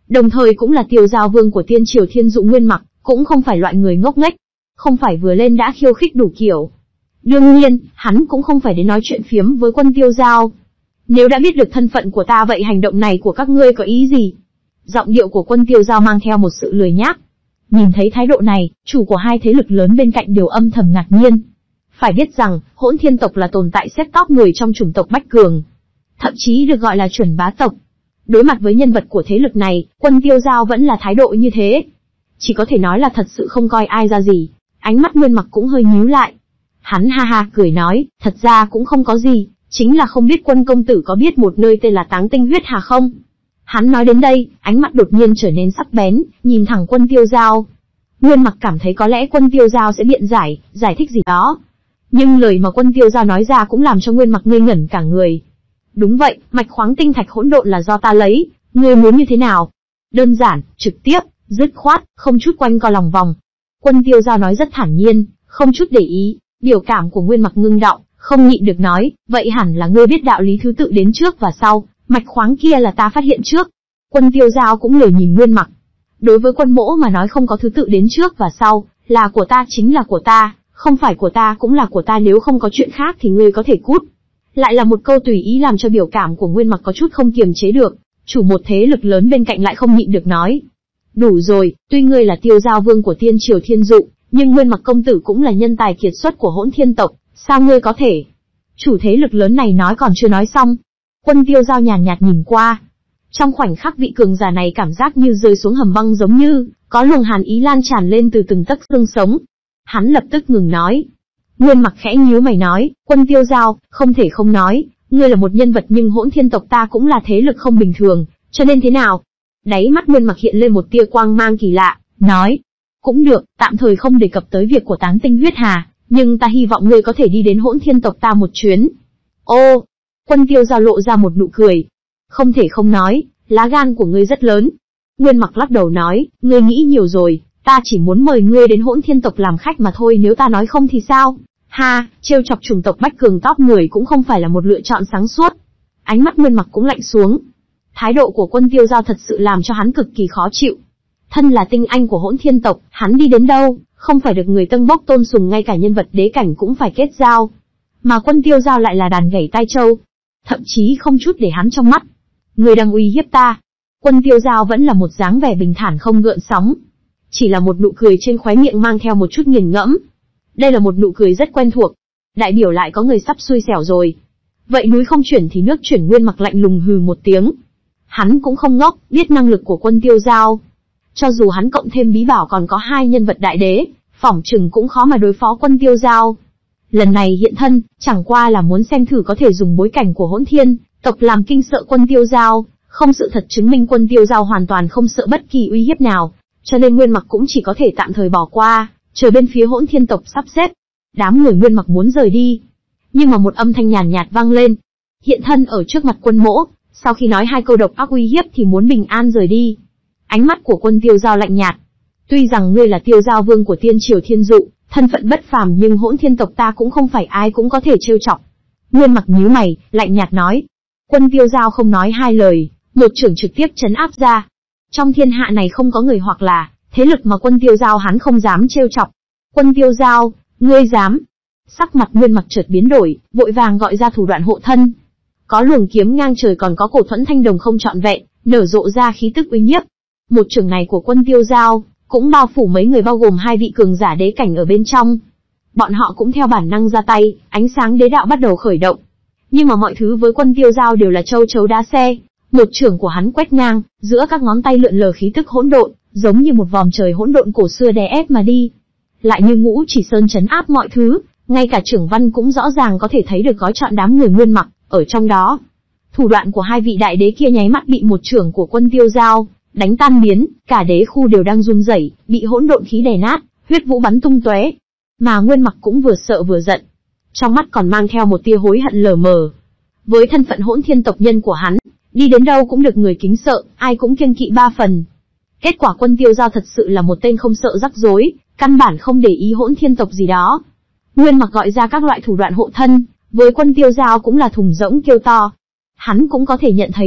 đồng thời cũng là Tiêu Giao Vương của Tiên Triều Thiên Dụ Nguyên Mặc, cũng không phải loại người ngốc nghếch, không phải vừa lên đã khiêu khích đủ kiểu. Đương nhiên, hắn cũng không phải đến nói chuyện phiếm với quân Tiêu Giao. Nếu đã biết được thân phận của ta vậy hành động này của các ngươi có ý gì? Giọng điệu của quân Tiêu Giao mang theo một sự lười nhác. Nhìn thấy thái độ này, chủ của hai thế lực lớn bên cạnh đều âm thầm ngạc nhiên. Phải biết rằng, Hỗn Thiên tộc là tồn tại xếp top mười trong chủng tộc Bách Cường. Thậm chí được gọi là chuẩn bá tộc. Đối mặt với nhân vật của thế lực này, quân Tiêu Giao vẫn là thái độ như thế. Chỉ có thể nói là thật sự không coi ai ra gì. Ánh mắt Nguyên Mặc cũng hơi nhíu lại. Hắn ha ha cười nói, thật ra cũng không có gì, chính là không biết quân công tử có biết một nơi tên là Táng Tinh Huyết Hà không? Hắn nói đến đây, ánh mắt đột nhiên trở nên sắc bén, nhìn thẳng quân Tiêu Giao. Nguyên Mặc cảm thấy có lẽ quân Tiêu Giao sẽ biện giải, giải thích gì đó. Nhưng lời mà quân Tiêu Giao nói ra cũng làm cho Nguyên Mặc ngây ngẩn cả người. Đúng vậy, mạch khoáng tinh thạch hỗn độn là do ta lấy, ngươi muốn như thế nào? Đơn giản, trực tiếp, dứt khoát, không chút quanh co lòng vòng. Quân Tiêu Giao nói rất thản nhiên, không chút để ý. Biểu cảm của Nguyên Mặc ngưng động, không nhịn được nói, vậy hẳn là ngươi biết đạo lý thứ tự đến trước và sau, mạch khoáng kia là ta phát hiện trước. Quân Tiêu Giao cũng lười nhìn Nguyên Mặc. Đối với quân mỗ mà nói không có thứ tự đến trước và sau, là của ta chính là của ta, không phải của ta cũng là của ta, nếu không có chuyện khác thì ngươi có thể cút. Lại là một câu tùy ý làm cho biểu cảm của Nguyên Mặc có chút không kiềm chế được, chủ một thế lực lớn bên cạnh lại không nhịn được nói. Đủ rồi, tuy ngươi là Tiêu Giao Vương của Tiên Triều Thiên Dụ, nhưng Nguyên Mặc công tử cũng là nhân tài kiệt xuất của Hỗn Thiên tộc, sao ngươi có thể? Chủ thế lực lớn này nói còn chưa nói xong. Quân Tiêu Giao nhàn nhạt nhìn qua. Trong khoảnh khắc vị cường giả này cảm giác như rơi xuống hầm băng, giống như có luồng hàn ý lan tràn lên từ từng tấc xương sống. Hắn lập tức ngừng nói. Nguyên Mặc khẽ nhíu mày nói, Quân Tiêu Giao, không thể không nói, ngươi là một nhân vật nhưng Hỗn Thiên tộc ta cũng là thế lực không bình thường, cho nên thế nào? Đáy mắt Nguyên Mặc hiện lên một tia quang mang kỳ lạ, nói. Cũng được, tạm thời không đề cập tới việc của Táng Tinh Huyết Hà, nhưng ta hy vọng ngươi có thể đi đến Hỗn Thiên tộc ta một chuyến. Ô, Quân Tiêu Giao lộ ra một nụ cười. Không thể không nói, lá gan của ngươi rất lớn. Nguyên Mặc lắc đầu nói, ngươi nghĩ nhiều rồi, ta chỉ muốn mời ngươi đến Hỗn Thiên tộc làm khách mà thôi, nếu ta nói không thì sao? Ha, trêu chọc chủng tộc Bách Cường top mười cũng không phải là một lựa chọn sáng suốt. Ánh mắt Nguyên Mặc cũng lạnh xuống. Thái độ của Quân Tiêu Giao thật sự làm cho hắn cực kỳ khó chịu. Thân là tinh anh của Hỗn Thiên tộc, hắn đi đến đâu, không phải được người tân bốc tôn sùng, ngay cả nhân vật đế cảnh cũng phải kết giao. Mà Quân Tiêu Giao lại là đàn gảy tai trâu. Thậm chí không chút để hắn trong mắt. Người đang uy hiếp ta. Quân Tiêu Giao vẫn là một dáng vẻ bình thản không gợn sóng. Chỉ là một nụ cười trên khóe miệng mang theo một chút nghiền ngẫm. Đây là một nụ cười rất quen thuộc. Đại biểu lại có người sắp xui xẻo rồi. Vậy núi không chuyển thì nước chuyển. Nguyên Mặc lạnh lùng hừ một tiếng. Hắn cũng không ngốc, biết năng lực của Quân Tiêu Giao. Cho dù hắn cộng thêm bí bảo còn có hai nhân vật đại đế, phỏng chừng cũng khó mà đối phó Quân Tiêu Giao. Lần này hiện thân, chẳng qua là muốn xem thử có thể dùng bối cảnh của Hỗn Thiên tộc làm kinh sợ Quân Tiêu Giao, không sự thật chứng minh Quân Tiêu Giao hoàn toàn không sợ bất kỳ uy hiếp nào, cho nên Nguyên Mặc cũng chỉ có thể tạm thời bỏ qua, chờ bên phía Hỗn Thiên tộc sắp xếp. Đám người Nguyên Mặc muốn rời đi, nhưng mà một âm thanh nhàn nhạt vang lên. Hiện thân ở trước mặt quân mỗ, sau khi nói hai câu độc ác uy hiếp thì muốn bình an rời đi. Ánh mắt của Quân Tiêu Giao lạnh nhạt. Tuy rằng ngươi là Tiêu Giao Vương của Tiên Triều Thiên Dụ, thân phận bất phàm, nhưng Hỗn Thiên tộc ta cũng không phải ai cũng có thể trêu chọc. Nguyên Mặc nhíu mày, lạnh nhạt nói. Quân Tiêu Giao không nói hai lời, một chưởng trực tiếp trấn áp ra. Trong thiên hạ này không có người hoặc là thế lực mà Quân Tiêu Giao hắn không dám trêu chọc. Quân Tiêu Giao, ngươi dám? Sắc mặt Nguyên Mặc chợt biến đổi, vội vàng gọi ra thủ đoạn hộ thân. Có luồng kiếm ngang trời còn có cổ thuẫn thanh đồng không trọn vẹn, nở rộ ra khí tức uy nhiếp. Một chưởng này của Quân Tiêu Giao cũng bao phủ mấy người, bao gồm hai vị cường giả đế cảnh ở bên trong. Bọn họ cũng theo bản năng ra tay, ánh sáng đế đạo bắt đầu khởi động. Nhưng mà mọi thứ với Quân Tiêu Giao đều là châu chấu đá xe. Một chưởng của hắn quét ngang, giữa các ngón tay lượn lờ khí tức hỗn độn, giống như một vòm trời hỗn độn cổ xưa đè ép mà đi. Lại như ngũ chỉ sơn trấn áp mọi thứ, ngay cả trưởng văn cũng rõ ràng có thể thấy được gói trọn đám người Nguyên Mặc ở trong đó. Thủ đoạn của hai vị đại đế kia nháy mắt bị một chưởng của Quân Tiêu Giao đánh tan biến, cả đế khu đều đang run rẩy, bị hỗn độn khí đè nát, huyết vũ bắn tung tóe. Mà Nguyên Mặc cũng vừa sợ vừa giận, trong mắt còn mang theo một tia hối hận lờ mờ. Với thân phận Hỗn Thiên tộc nhân của hắn, đi đến đâu cũng được người kính sợ, ai cũng kiêng kỵ ba phần. Kết quả Quân Tiêu Giao thật sự là một tên không sợ rắc rối, căn bản không để ý Hỗn Thiên tộc gì đó. Nguyên Mặc gọi ra các loại thủ đoạn hộ thân, với Quân Tiêu Giao cũng là thùng rỗng kêu to. Hắn cũng có thể nhận thấy được,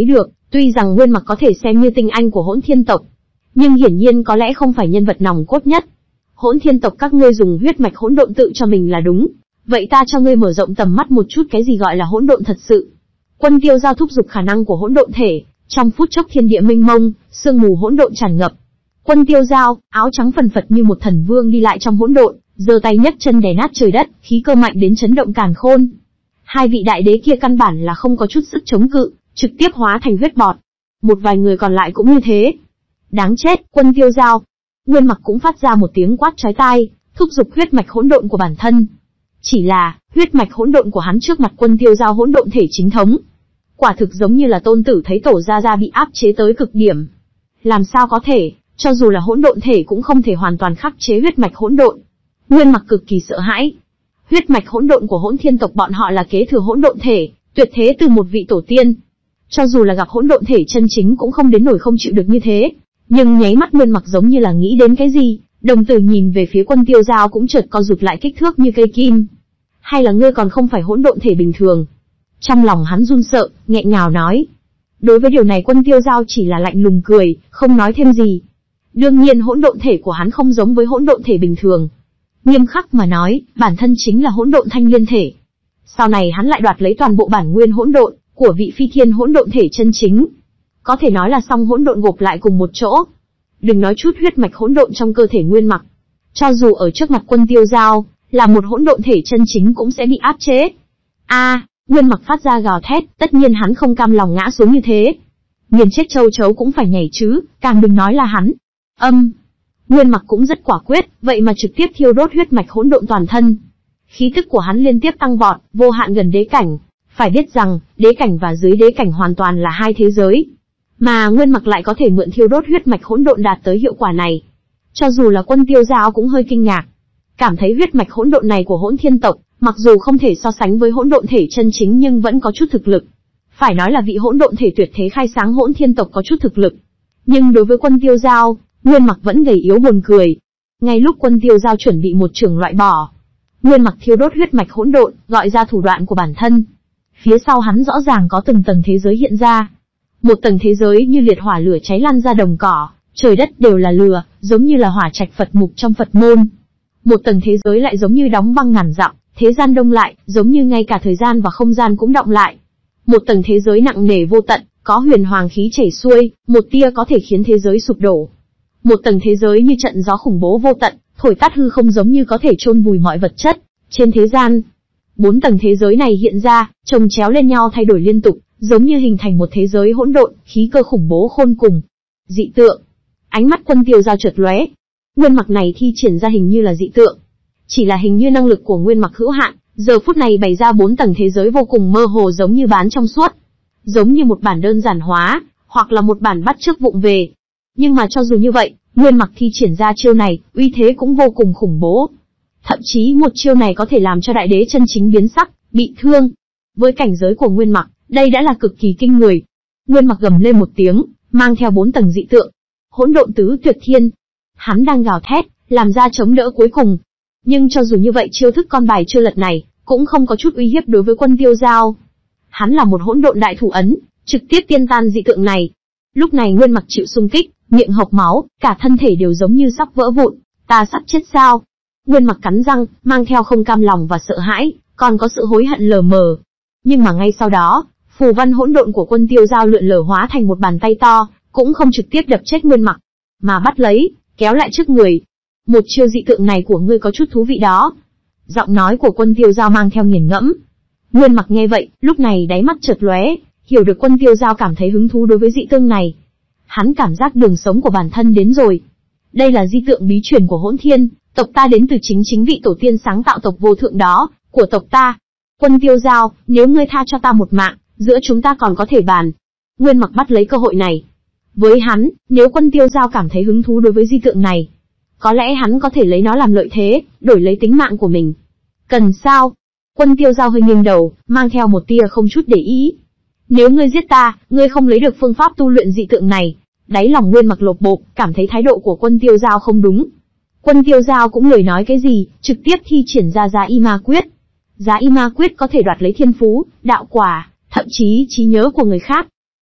Tuy rằng Nguyên Mặc có thể xem như tinh anh của Hỗn Thiên tộc, nhưng hiển nhiên có lẽ không phải nhân vật nòng cốt nhất. Hỗn Thiên tộc các ngươi dùng huyết mạch hỗn độn tự cho mình là đúng, vậy ta cho ngươi mở rộng tầm mắt một chút cái gì gọi là hỗn độn thật sự. Quân Tiêu Giao thúc giục khả năng của hỗn độn thể, trong phút chốc thiên địa mênh mông, sương mù hỗn độn tràn ngập. Quân Tiêu Giao, áo trắng phần phật như một thần vương đi lại trong hỗn độn, giơ tay nhấc chân đè nát trời đất, khí cơ mạnh đến chấn động càn khôn. Hai vị đại đế kia căn bản là không có chút sức chống cự, trực tiếp hóa thành huyết bọt. Một vài người còn lại cũng như thế. Đáng chết, Quân Tiêu Giao. Nguyên Mặc cũng phát ra một tiếng quát chói tai, thúc giục huyết mạch hỗn độn của bản thân. Chỉ là, huyết mạch hỗn độn của hắn trước mặt Quân Tiêu Giao hỗn độn thể chính thống, quả thực giống như là tôn tử thấy tổ gia gia bị áp chế tới cực điểm. Làm sao có thể, cho dù là hỗn độn thể cũng không thể hoàn toàn khắc chế huyết mạch hỗn độn. Nguyên Mặc cực kỳ sợ hãi. Huyết mạch hỗn độn của Hỗn Thiên tộc bọn họ là kế thừa hỗn độn thể, tuyệt thế từ một vị tổ tiên. Cho dù là gặp hỗn độn thể chân chính cũng không đến nổi không chịu được như thế. Nhưng nháy mắt Nguyên Mặc giống như là nghĩ đến cái gì, đồng tử nhìn về phía Quân Tiêu Giao cũng chợt co rụt lại kích thước như cây kim. Hay là ngươi còn không phải hỗn độn thể bình thường? Trong lòng hắn run sợ, nghẹn ngào nói. Đối với điều này Quân Tiêu Giao chỉ là lạnh lùng cười, không nói thêm gì. Đương nhiên hỗn độn thể của hắn không giống với hỗn độn thể bình thường. Nghiêm khắc mà nói, bản thân chính là hỗn độn thanh liên thể. Sau này hắn lại đoạt lấy toàn bộ bản nguyên hỗn độn của vị phi thiên hỗn độn thể chân chính. Có thể nói là song hỗn độn gộp lại cùng một chỗ. Đừng nói chút huyết mạch hỗn độn trong cơ thể Nguyên Mặc, cho dù ở trước mặt Quân Tiêu Giao, là một hỗn độn thể chân chính cũng sẽ bị áp chế. A, à, Nguyên Mặc phát ra gào thét, tất nhiên hắn không cam lòng ngã xuống như thế. Nghiền chết châu chấu cũng phải nhảy chứ, càng đừng nói là hắn. Âm, Nguyên Mặc cũng rất quả quyết, vậy mà trực tiếp thiêu đốt huyết mạch hỗn độn toàn thân. Khí tức của hắn liên tiếp tăng vọt, vô hạn gần đế cảnh. Phải biết rằng, đế cảnh và dưới đế cảnh hoàn toàn là hai thế giới. Mà Nguyên Mặc lại có thể mượn thiêu đốt huyết mạch hỗn độn đạt tới hiệu quả này. Cho dù là Quân Tiêu Giao cũng hơi kinh ngạc. Cảm thấy huyết mạch hỗn độn này của Hỗn Thiên tộc, mặc dù không thể so sánh với hỗn độn thể chân chính nhưng vẫn có chút thực lực. Phải nói là vị hỗn độn thể tuyệt thế khai sáng Hỗn Thiên tộc có chút thực lực. Nhưng đối với Quân Tiêu Giao, Nguyên Mặc vẫn gầy yếu buồn cười. Ngay lúc Quân Tiêu Giao chuẩn bị một trường loại bỏ, Nguyên Mặc thiêu đốt huyết mạch hỗn độn, gọi ra thủ đoạn của bản thân. Phía sau hắn rõ ràng có từng tầng thế giới hiện ra. Một tầng thế giới như liệt hỏa lửa cháy lan ra đồng cỏ, trời đất đều là lửa, giống như là hỏa trạch Phật mục trong Phật môn. Một tầng thế giới lại giống như đóng băng ngàn dặm, thế gian đông lại, giống như ngay cả thời gian và không gian cũng động lại. Một tầng thế giới nặng nề vô tận, có huyền hoàng khí chảy xuôi, một tia có thể khiến thế giới sụp đổ. Một tầng thế giới như trận gió khủng bố vô tận, thổi tắt hư không giống như có thể chôn vùi mọi vật chất trên thế gian. Bốn tầng thế giới này hiện ra, chồng chéo lên nhau thay đổi liên tục, giống như hình thành một thế giới hỗn độn, khí cơ khủng bố khôn cùng. Dị tượng. Ánh mắt Quân Tiêu Giao chợt lóe. Nguyên Mặc này thi triển ra hình như là dị tượng. Chỉ là hình như năng lực của Nguyên Mặc hữu hạn, giờ phút này bày ra bốn tầng thế giới vô cùng mơ hồ giống như bán trong suốt. Giống như một bản đơn giản hóa, hoặc là một bản bắt chước vụng về. Nhưng mà cho dù như vậy, Nguyên Mặc thi triển ra chiêu này, uy thế cũng vô cùng khủng bố. Thậm chí một chiêu này có thể làm cho đại đế chân chính biến sắc, bị thương. Với cảnh giới của Nguyên Mặc, đây đã là cực kỳ kinh người. Nguyên Mặc gầm lên một tiếng, mang theo bốn tầng dị tượng. Hỗn độn tứ tuyệt thiên. Hắn đang gào thét, làm ra chống đỡ cuối cùng. Nhưng cho dù như vậy chiêu thức con bài chưa lật này, cũng không có chút uy hiếp đối với Quân Tiêu Giao. Hắn là một hỗn độn đại thủ ấn, trực tiếp tiên tan dị tượng này. Lúc này Nguyên Mặc chịu xung kích, miệng hộc máu, cả thân thể đều giống như sắp vỡ vụn. Ta sắp chết sao? Nguyên Mặc cắn răng, mang theo không cam lòng và sợ hãi, còn có sự hối hận lờ mờ. Nhưng mà ngay sau đó, phù văn hỗn độn của Quân Tiêu Giao lượn lờ hóa thành một bàn tay to, cũng không trực tiếp đập chết Nguyên Mặc, mà bắt lấy, kéo lại trước người. Một chiêu dị tượng này của ngươi có chút thú vị đó. Giọng nói của Quân Tiêu Giao mang theo nghiền ngẫm. Nguyên Mặc nghe vậy, lúc này đáy mắt chợt lóe, hiểu được Quân Tiêu Giao cảm thấy hứng thú đối với dị tượng này. Hắn cảm giác đường sống của bản thân đến rồi. Đây là dị tượng bí truyền của Hỗn Thiên, tộc ta đến từ chính chính vị tổ tiên sáng tạo tộc vô thượng đó, của tộc ta. Quân Tiêu Giao, nếu ngươi tha cho ta một mạng, giữa chúng ta còn có thể bàn. Nguyên Mặc bắt lấy cơ hội này. Với hắn, nếu Quân Tiêu Giao cảm thấy hứng thú đối với di tượng này, có lẽ hắn có thể lấy nó làm lợi thế, đổi lấy tính mạng của mình. Cần sao? Quân Tiêu Giao hơi nghiêng đầu, mang theo một tia không chút để ý. Nếu ngươi giết ta, ngươi không lấy được phương pháp tu luyện dị tượng này. Đáy lòng Nguyên Mặc lột bột, cảm thấy thái độ của Quân Tiêu Giao không đúng. Quân Tiêu Giao cũng lười nói cái gì, trực tiếp thi triển ra Giá Y Ma Quyết. Giá Y Ma Quyết có thể đoạt lấy thiên phú, đạo quả, thậm chí trí nhớ của người khác.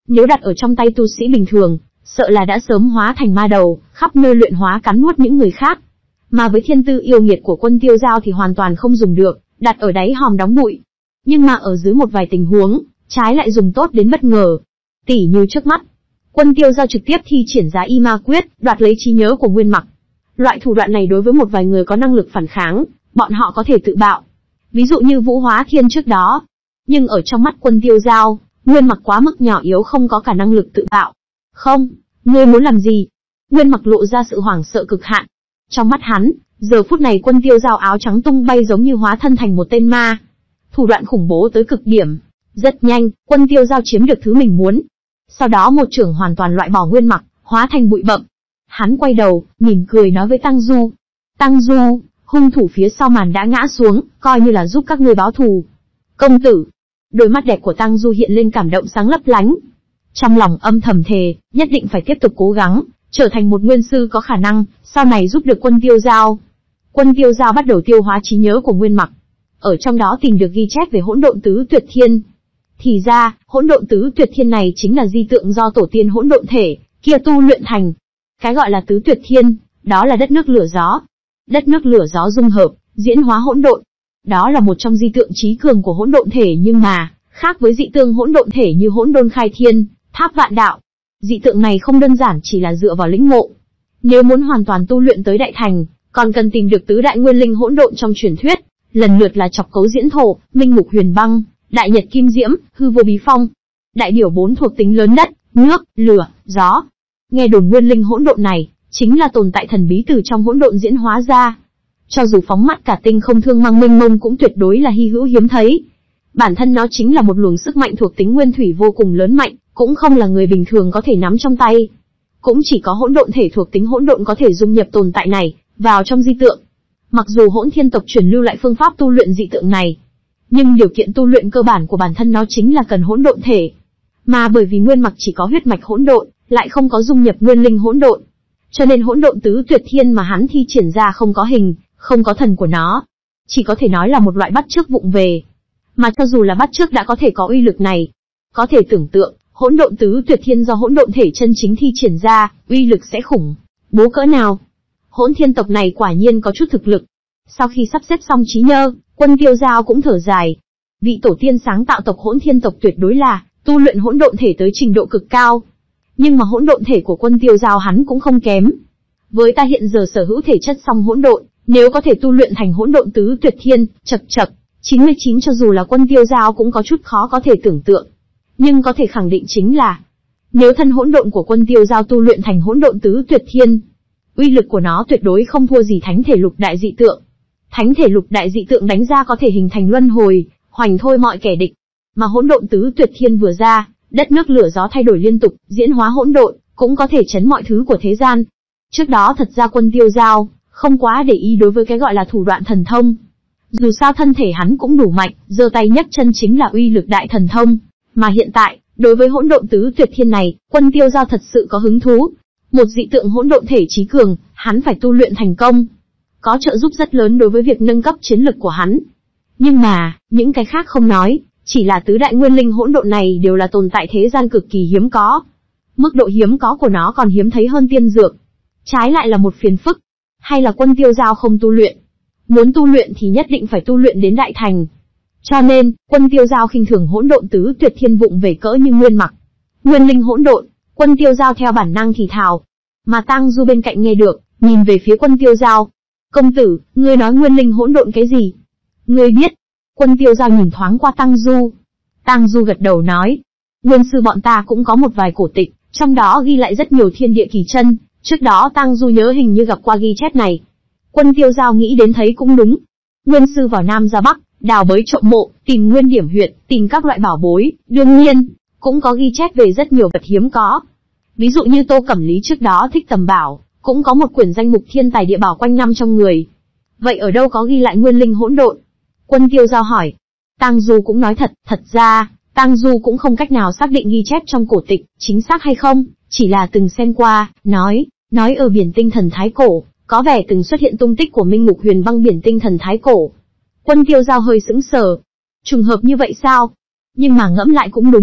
Nếu đặt ở trong tay tu sĩ bình thường, sợ là đã sớm hóa thành ma đầu, khắp nơi luyện hóa cắn nuốt những người khác. Mà với thiên tư yêu nghiệt của Quân Tiêu Giao thì hoàn toàn không dùng được, đặt ở đáy hòm đóng bụi. Nhưng mà ở dưới một vài tình huống, trái lại dùng tốt đến bất ngờ. Tỉ như trước mắt, Quân Tiêu Giao trực tiếp thi triển ra Y Ma Quyết, đoạt lấy trí nhớ của Nguyên Mặc. Loại thủ đoạn này đối với một vài người có năng lực phản kháng, bọn họ có thể tự bạo. Ví dụ như Vũ Hóa Thiên trước đó. Nhưng ở trong mắt Quân Tiêu Giao, Nguyên Mặc quá mức nhỏ yếu không có cả năng lực tự bạo. Không, ngươi muốn làm gì? Nguyên Mặc lộ ra sự hoảng sợ cực hạn. Trong mắt hắn, giờ phút này Quân Tiêu Giao áo trắng tung bay giống như hóa thân thành một tên ma. Thủ đoạn khủng bố tới cực điểm. Rất nhanh, Quân Tiêu Giao chiếm được thứ mình muốn. Sau đó một chưởng hoàn toàn loại bỏ Nguyên Mặc, hóa thành bụi bậm. Hắn quay đầu, mỉm cười nói với Tăng Du. Tăng Du, hung thủ phía sau màn đã ngã xuống, coi như là giúp các ngươi báo thù. Công tử. Đôi mắt đẹp của Tăng Du hiện lên cảm động sáng lấp lánh. Trong lòng âm thầm thề, nhất định phải tiếp tục cố gắng, trở thành một nguyên sư có khả năng, sau này giúp được Quân Tiêu Giao. Quân Tiêu Giao bắt đầu tiêu hóa trí nhớ của Nguyên Mặc. Ở trong đó tìm được ghi chép về hỗn độn tứ tuyệt thiên. Thì ra, hỗn độn tứ tuyệt thiên này chính là di tượng do tổ tiên hỗn độn thể kia tu luyện thành. Cái gọi là tứ tuyệt thiên, đó là đất nước lửa gió. Đất nước lửa gió dung hợp, diễn hóa hỗn độn. Đó là một trong di tượng trí cường của hỗn độn thể, nhưng mà khác với dị tượng hỗn độn thể như Hỗn Đôn Khai Thiên, Tháp Vạn Đạo, dị tượng này không đơn giản chỉ là dựa vào lĩnh ngộ. Nếu muốn hoàn toàn tu luyện tới đại thành, còn cần tìm được tứ đại nguyên linh hỗn độn trong truyền thuyết, lần lượt là Chọc Cấu Diễn Thổ, Minh Ngục Huyền Băng, Đại Nhật Kim Diễm, Hư Vô Bí Phong. Đại biểu bốn thuộc tính lớn đất, nước, lửa, gió. Nghe đồn nguyên linh hỗn độn này chính là tồn tại thần bí từ trong hỗn độn diễn hóa ra. Cho dù phóng mắt cả tinh không thương mang mênh mông cũng tuyệt đối là hy hữu hiếm thấy. Bản thân nó chính là một luồng sức mạnh thuộc tính nguyên thủy vô cùng lớn mạnh, cũng không là người bình thường có thể nắm trong tay. Cũng chỉ có hỗn độn thể thuộc tính hỗn độn có thể dung nhập tồn tại này vào trong di tượng. Mặc dù Hỗn Thiên tộc truyền lưu lại phương pháp tu luyện dị tượng này, nhưng điều kiện tu luyện cơ bản của bản thân nó chính là cần hỗn độn thể. Mà bởi vì Nguyên Mặc chỉ có huyết mạch hỗn độn, lại không có dung nhập nguyên linh hỗn độn, cho nên hỗn độn tứ tuyệt thiên mà hắn thi triển ra không có hình, không có thần của nó, chỉ có thể nói là một loại bắt chước vụng về. Mà cho dù là bắt chước đã có thể có uy lực này, có thể tưởng tượng, hỗn độn tứ tuyệt thiên do hỗn độn thể chân chính thi triển ra, uy lực sẽ khủng bố cỡ nào. Hỗn Thiên tộc này quả nhiên có chút thực lực. Sau khi sắp xếp xong trí nhớ, Quân Tiêu Giao cũng thở dài. Vị tổ tiên sáng tạo tộc Hỗn Thiên tộc tuyệt đối là tu luyện hỗn độn thể tới trình độ cực cao. Nhưng mà hỗn độn thể của Quân Tiêu Giao hắn cũng không kém. Với ta hiện giờ sở hữu thể chất song hỗn độn, nếu có thể tu luyện thành hỗn độn tứ tuyệt thiên, chậc chậc, chín mươi chín cho dù là Quân Tiêu Giao cũng có chút khó có thể tưởng tượng. Nhưng có thể khẳng định chính là, nếu thân hỗn độn của Quân Tiêu Giao tu luyện thành hỗn độn tứ tuyệt thiên, uy lực của nó tuyệt đối không thua gì thánh thể lục đại dị tượng. Thánh thể lục đại dị tượng đánh ra có thể hình thành luân hồi, hoành thôi mọi kẻ địch. Mà hỗn độn tứ tuyệt thiên vừa ra, đất nước lửa gió thay đổi liên tục, diễn hóa hỗn độn, cũng có thể chấn mọi thứ của thế gian. Trước đó thật ra Quân Tiêu Giao không quá để ý đối với cái gọi là thủ đoạn thần thông. Dù sao thân thể hắn cũng đủ mạnh, giơ tay nhấc chân chính là uy lực đại thần thông. Mà hiện tại, đối với hỗn độn tứ tuyệt thiên này, Quân Tiêu Giao thật sự có hứng thú. Một dị tượng hỗn độn thể trí cường, hắn phải tu luyện thành công, có trợ giúp rất lớn đối với việc nâng cấp chiến lực của hắn. Nhưng mà, những cái khác không nói, chỉ là tứ đại nguyên linh hỗn độn này đều là tồn tại thế gian cực kỳ hiếm có. Mức độ hiếm có của nó còn hiếm thấy hơn tiên dược. Trái lại là một phiền phức. Hay là Quân Tiêu Giao không tu luyện? Muốn tu luyện thì nhất định phải tu luyện đến đại thành. Cho nên, Quân Tiêu Giao khinh thường hỗn độn tứ tuyệt thiên vụng về cỡ như Nguyên Mặc. Nguyên linh hỗn độn, Quân Tiêu Giao theo bản năng thì thào. Mà Tang Du bên cạnh nghe được, nhìn về phía Quân Tiêu Giao. Công tử, ngươi nói nguyên linh hỗn độn cái gì? Ngươi biết? Quân Tiêu Giao nhìn thoáng qua Tang Du. Tang Du gật đầu nói. Nguyên sư bọn ta cũng có một vài cổ tịch, trong đó ghi lại rất nhiều thiên địa kỳ chân. Trước đó Tang Du nhớ hình như gặp qua ghi chép này. Quân Tiêu Giao nghĩ đến thấy cũng đúng. Nguyên sư vào Nam ra Bắc, đào bới trộm mộ, tìm nguyên điểm huyệt, tìm các loại bảo bối, đương nhiên, cũng có ghi chép về rất nhiều vật hiếm có. Ví dụ như Tô Cẩm Lý trước đó thích tầm bảo, cũng có một quyển danh mục thiên tài địa bảo quanh năm trong người. Vậy ở đâu có ghi lại nguyên linh hỗn độn? Quân Tiêu Giao hỏi. Tang Du cũng nói thật, thật ra, Tang Du cũng không cách nào xác định ghi chép trong cổ tịch, chính xác hay không, chỉ là từng xem qua, nói, nói ở biển tinh thần Thái Cổ, có vẻ từng xuất hiện tung tích của Minh Ngục Huyền Băng biển tinh thần Thái Cổ. Quân Tiêu Giao hơi sững sờ. Trùng hợp như vậy sao? Nhưng mà ngẫm lại cũng đúng,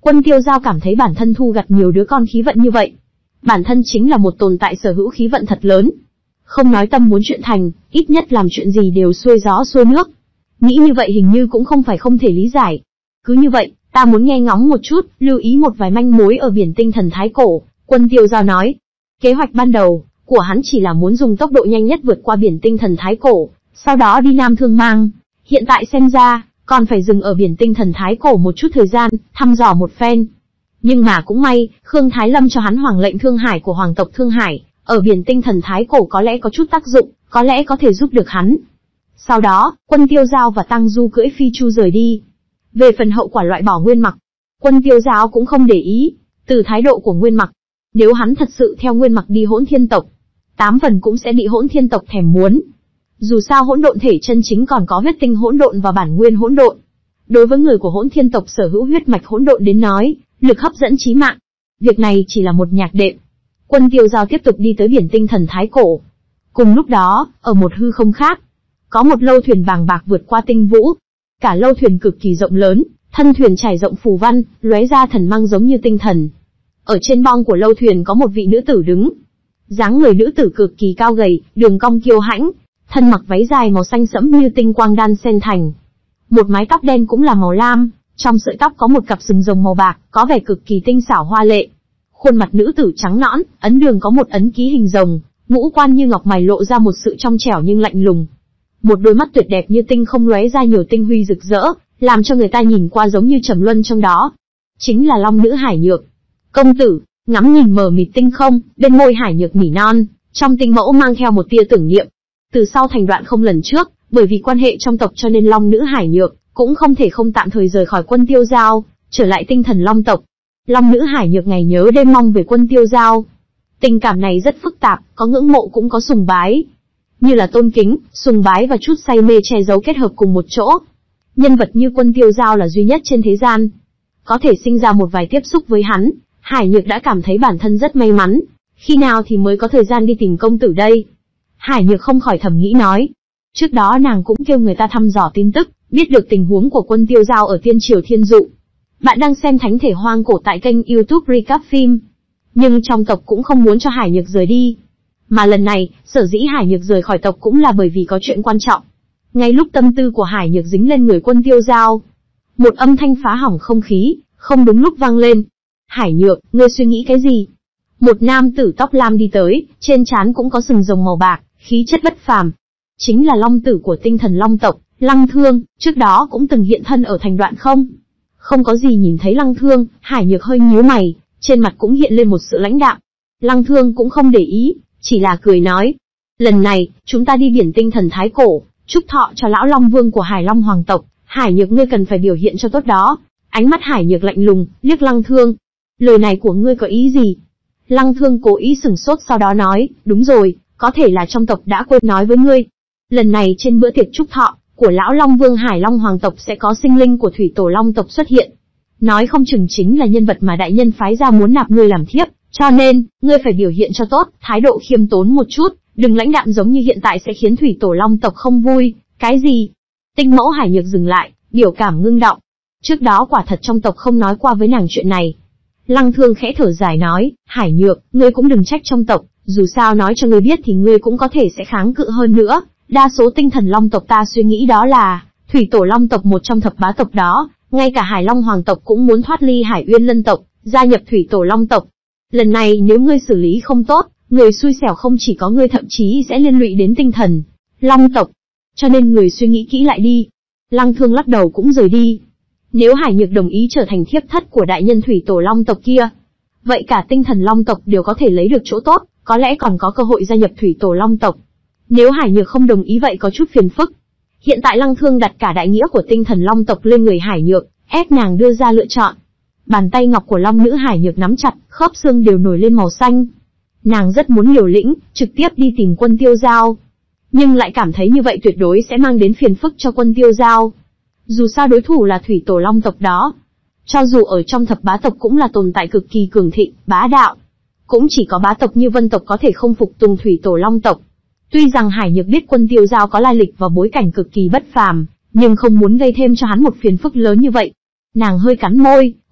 Quân Tiêu Giao cảm thấy bản thân thu gặt nhiều đứa con khí vận như vậy. Bản thân chính là một tồn tại sở hữu khí vận thật lớn. Không nói tâm muốn chuyện thành, ít nhất làm chuyện gì đều xuôi gió xuôi nước. Nghĩ như vậy hình như cũng không phải không thể lý giải. Cứ như vậy, ta muốn nghe ngóng một chút, lưu ý một vài manh mối ở biển tinh thần Thái Cổ, Quân Tiêu Giao nói. Kế hoạch ban đầu của hắn chỉ là muốn dùng tốc độ nhanh nhất vượt qua biển tinh thần Thái Cổ, sau đó đi Nam Thương Mang. Hiện tại xem ra, còn phải dừng ở biển tinh thần Thái Cổ một chút thời gian, thăm dò một phen. Nhưng mà cũng may, Khương Thái Lâm cho hắn hoàng lệnh Thương Hải của hoàng tộc Thương Hải, ở biển tinh thần Thái Cổ có lẽ có chút tác dụng, có lẽ có thể giúp được hắn. Sau đó, Quân Tiêu Giao và Tăng Du cưỡi phi chu rời đi. Về phần hậu quả loại bỏ Nguyên Mặc, Quân Tiêu Giao cũng không để ý. Từ thái độ của Nguyên Mặc, nếu hắn thật sự theo Nguyên Mặc đi Hỗn Thiên tộc, tám phần cũng sẽ bị Hỗn Thiên tộc thèm muốn. Dù sao hỗn độn thể chân chính còn có huyết tinh hỗn độn và bản nguyên hỗn độn. Đối với người của Hỗn Thiên tộc sở hữu huyết mạch hỗn độn đến nói, lực hấp dẫn chí mạng. Việc này chỉ là một nhạc đệm. Quân Tiêu Giao tiếp tục đi tới biển tinh thần Thái Cổ. Cùng lúc đó, ở một hư không khác, có một lâu thuyền vàng bạc vượt qua tinh vũ. Cả lâu thuyền cực kỳ rộng lớn, thân thuyền trải rộng phù văn, lóe ra thần mang giống như tinh thần. Ở trên bong của lâu thuyền có một vị nữ tử đứng. Dáng người nữ tử cực kỳ cao gầy, đường cong kiêu hãnh, thân mặc váy dài màu xanh sẫm như tinh quang đan xen thành. Một mái tóc đen cũng là màu lam, trong sợi tóc có một cặp sừng rồng màu bạc, có vẻ cực kỳ tinh xảo hoa lệ. Khuôn mặt nữ tử trắng nõn, ấn đường có một ấn ký hình rồng, ngũ quan như ngọc mày lộ ra một sự trong trẻo nhưng lạnh lùng. Một đôi mắt tuyệt đẹp như tinh không lóe ra nhiều tinh huy rực rỡ, làm cho người ta nhìn qua giống như trầm luân trong đó. Chính là Long nữ Hải Nhược. Công tử, ngắm nhìn mờ mịt tinh không, bên môi Hải Nhược nỉ non, trong tinh mẫu mang theo một tia tưởng niệm. Từ sau thành đoạn không lần trước, bởi vì quan hệ trong tộc cho nên Long nữ Hải Nhược cũng không thể không tạm thời rời khỏi Quân Tiêu Giao, trở lại tinh thần Long tộc. Long nữ Hải Nhược ngày nhớ đêm mong về Quân Tiêu Giao. Tình cảm này rất phức tạp, có ngưỡng mộ cũng có sùng bái. Như là tôn kính, sùng bái và chút say mê che giấu kết hợp cùng một chỗ. Nhân vật như Quân Tiêu Giao là duy nhất trên thế gian. Có thể sinh ra một vài tiếp xúc với hắn, Hải Nhược đã cảm thấy bản thân rất may mắn. Khi nào thì mới có thời gian đi tìm công tử đây? Hải Nhược không khỏi thầm nghĩ nói. Trước đó nàng cũng kêu người ta thăm dò tin tức, biết được tình huống của Quân Tiêu Giao ở Tiên Triều Thiên Dụ. Bạn đang xem Thánh Thể Hoang Cổ tại kênh YouTube Recap Phim. Nhưng trong tộc cũng không muốn cho Hải Nhược rời đi. Mà lần này, sở dĩ Hải Nhược rời khỏi tộc cũng là bởi vì có chuyện quan trọng. Ngay lúc tâm tư của Hải Nhược dính lên người Quân Tiêu Giao, một âm thanh phá hỏng không khí, không đúng lúc vang lên. Hải Nhược, ngươi suy nghĩ cái gì? Một nam tử tóc lam đi tới, trên trán cũng có sừng rồng màu bạc, khí chất bất phàm. Chính là long tử của tinh thần Long tộc, Lăng Thương, trước đó cũng từng hiện thân ở thành đoạn không? Không có gì nhìn thấy Lăng Thương, Hải Nhược hơi nhíu mày, trên mặt cũng hiện lên một sự lãnh đạm. Lăng Thương cũng không để ý, chỉ là cười nói. Lần này, chúng ta đi biển tinh thần Thái Cổ, chúc thọ cho lão Long Vương của Hải Long Hoàng tộc, Hải Nhược ngươi cần phải biểu hiện cho tốt đó. Ánh mắt Hải Nhược lạnh lùng, liếc Lăng Thương. Lời này của ngươi có ý gì? Lăng Thương cố ý sửng sốt sau đó nói, đúng rồi, có thể là trong tộc đã quên nói với ngươi. Lần này trên bữa tiệc chúc thọ của lão Long Vương Hải Long Hoàng tộc sẽ có sinh linh của Thủy Tổ Long tộc xuất hiện. Nói không chừng chính là nhân vật mà đại nhân phái ra muốn nạp ngươi làm thiếp, cho nên, ngươi phải biểu hiện cho tốt, thái độ khiêm tốn một chút, đừng lãnh đạm giống như hiện tại sẽ khiến Thủy Tổ Long tộc không vui. Cái gì? Tinh mẫu Hải Nhược dừng lại, biểu cảm ngưng động. Trước đó quả thật trong tộc không nói qua với nàng chuyện này. Lăng Thương khẽ thở dài nói, Hải Nhược, ngươi cũng đừng trách trong tộc, dù sao nói cho ngươi biết thì ngươi cũng có thể sẽ kháng cự hơn nữa. Đa số tinh thần Long tộc ta suy nghĩ đó là, Thủy Tổ Long tộc một trong thập bá tộc đó, ngay cả Hải Long Hoàng tộc cũng muốn thoát ly Hải Uyên Lân tộc, gia nhập Thủy Tổ Long tộc. Lần này nếu ngươi xử lý không tốt, người xui xẻo không chỉ có ngươi thậm chí sẽ liên lụy đến tinh thần Long tộc. Cho nên người suy nghĩ kỹ lại đi. Lăng Thương lắc đầu cũng rời đi. Nếu Hải Nhược đồng ý trở thành thiếp thất của đại nhân Thủy Tổ Long tộc kia, vậy cả tinh thần Long tộc đều có thể lấy được chỗ tốt, có lẽ còn có cơ hội gia nhập Thủy Tổ Long tộc. Nếu Hải Nhược không đồng ý vậy có chút phiền phức. Hiện tại Lăng Thương đặt cả đại nghĩa của tinh thần Long tộc lên người Hải Nhược, ép nàng đưa ra lựa chọn. Bàn tay ngọc của Long nữ Hải Nhược nắm chặt, khớp xương đều nổi lên màu xanh. Nàng rất muốn liều lĩnh, trực tiếp đi tìm Quân Tiêu Giao. Nhưng lại cảm thấy như vậy tuyệt đối sẽ mang đến phiền phức cho Quân Tiêu Giao. Dù sao đối thủ là Thủy Tổ Long tộc đó. Cho dù ở trong thập bá tộc cũng là tồn tại cực kỳ cường thịnh, bá đạo. Cũng chỉ có bá tộc như Vân tộc có thể không phục tùng Thủy Tổ Long tộc. Tuy rằng Hải Nhược biết Quân Tiêu Giao có lai lịch và bối cảnh cực kỳ bất phàm, nhưng không muốn gây thêm cho hắn một phiền phức lớn như vậy. Nàng hơi cắn môi,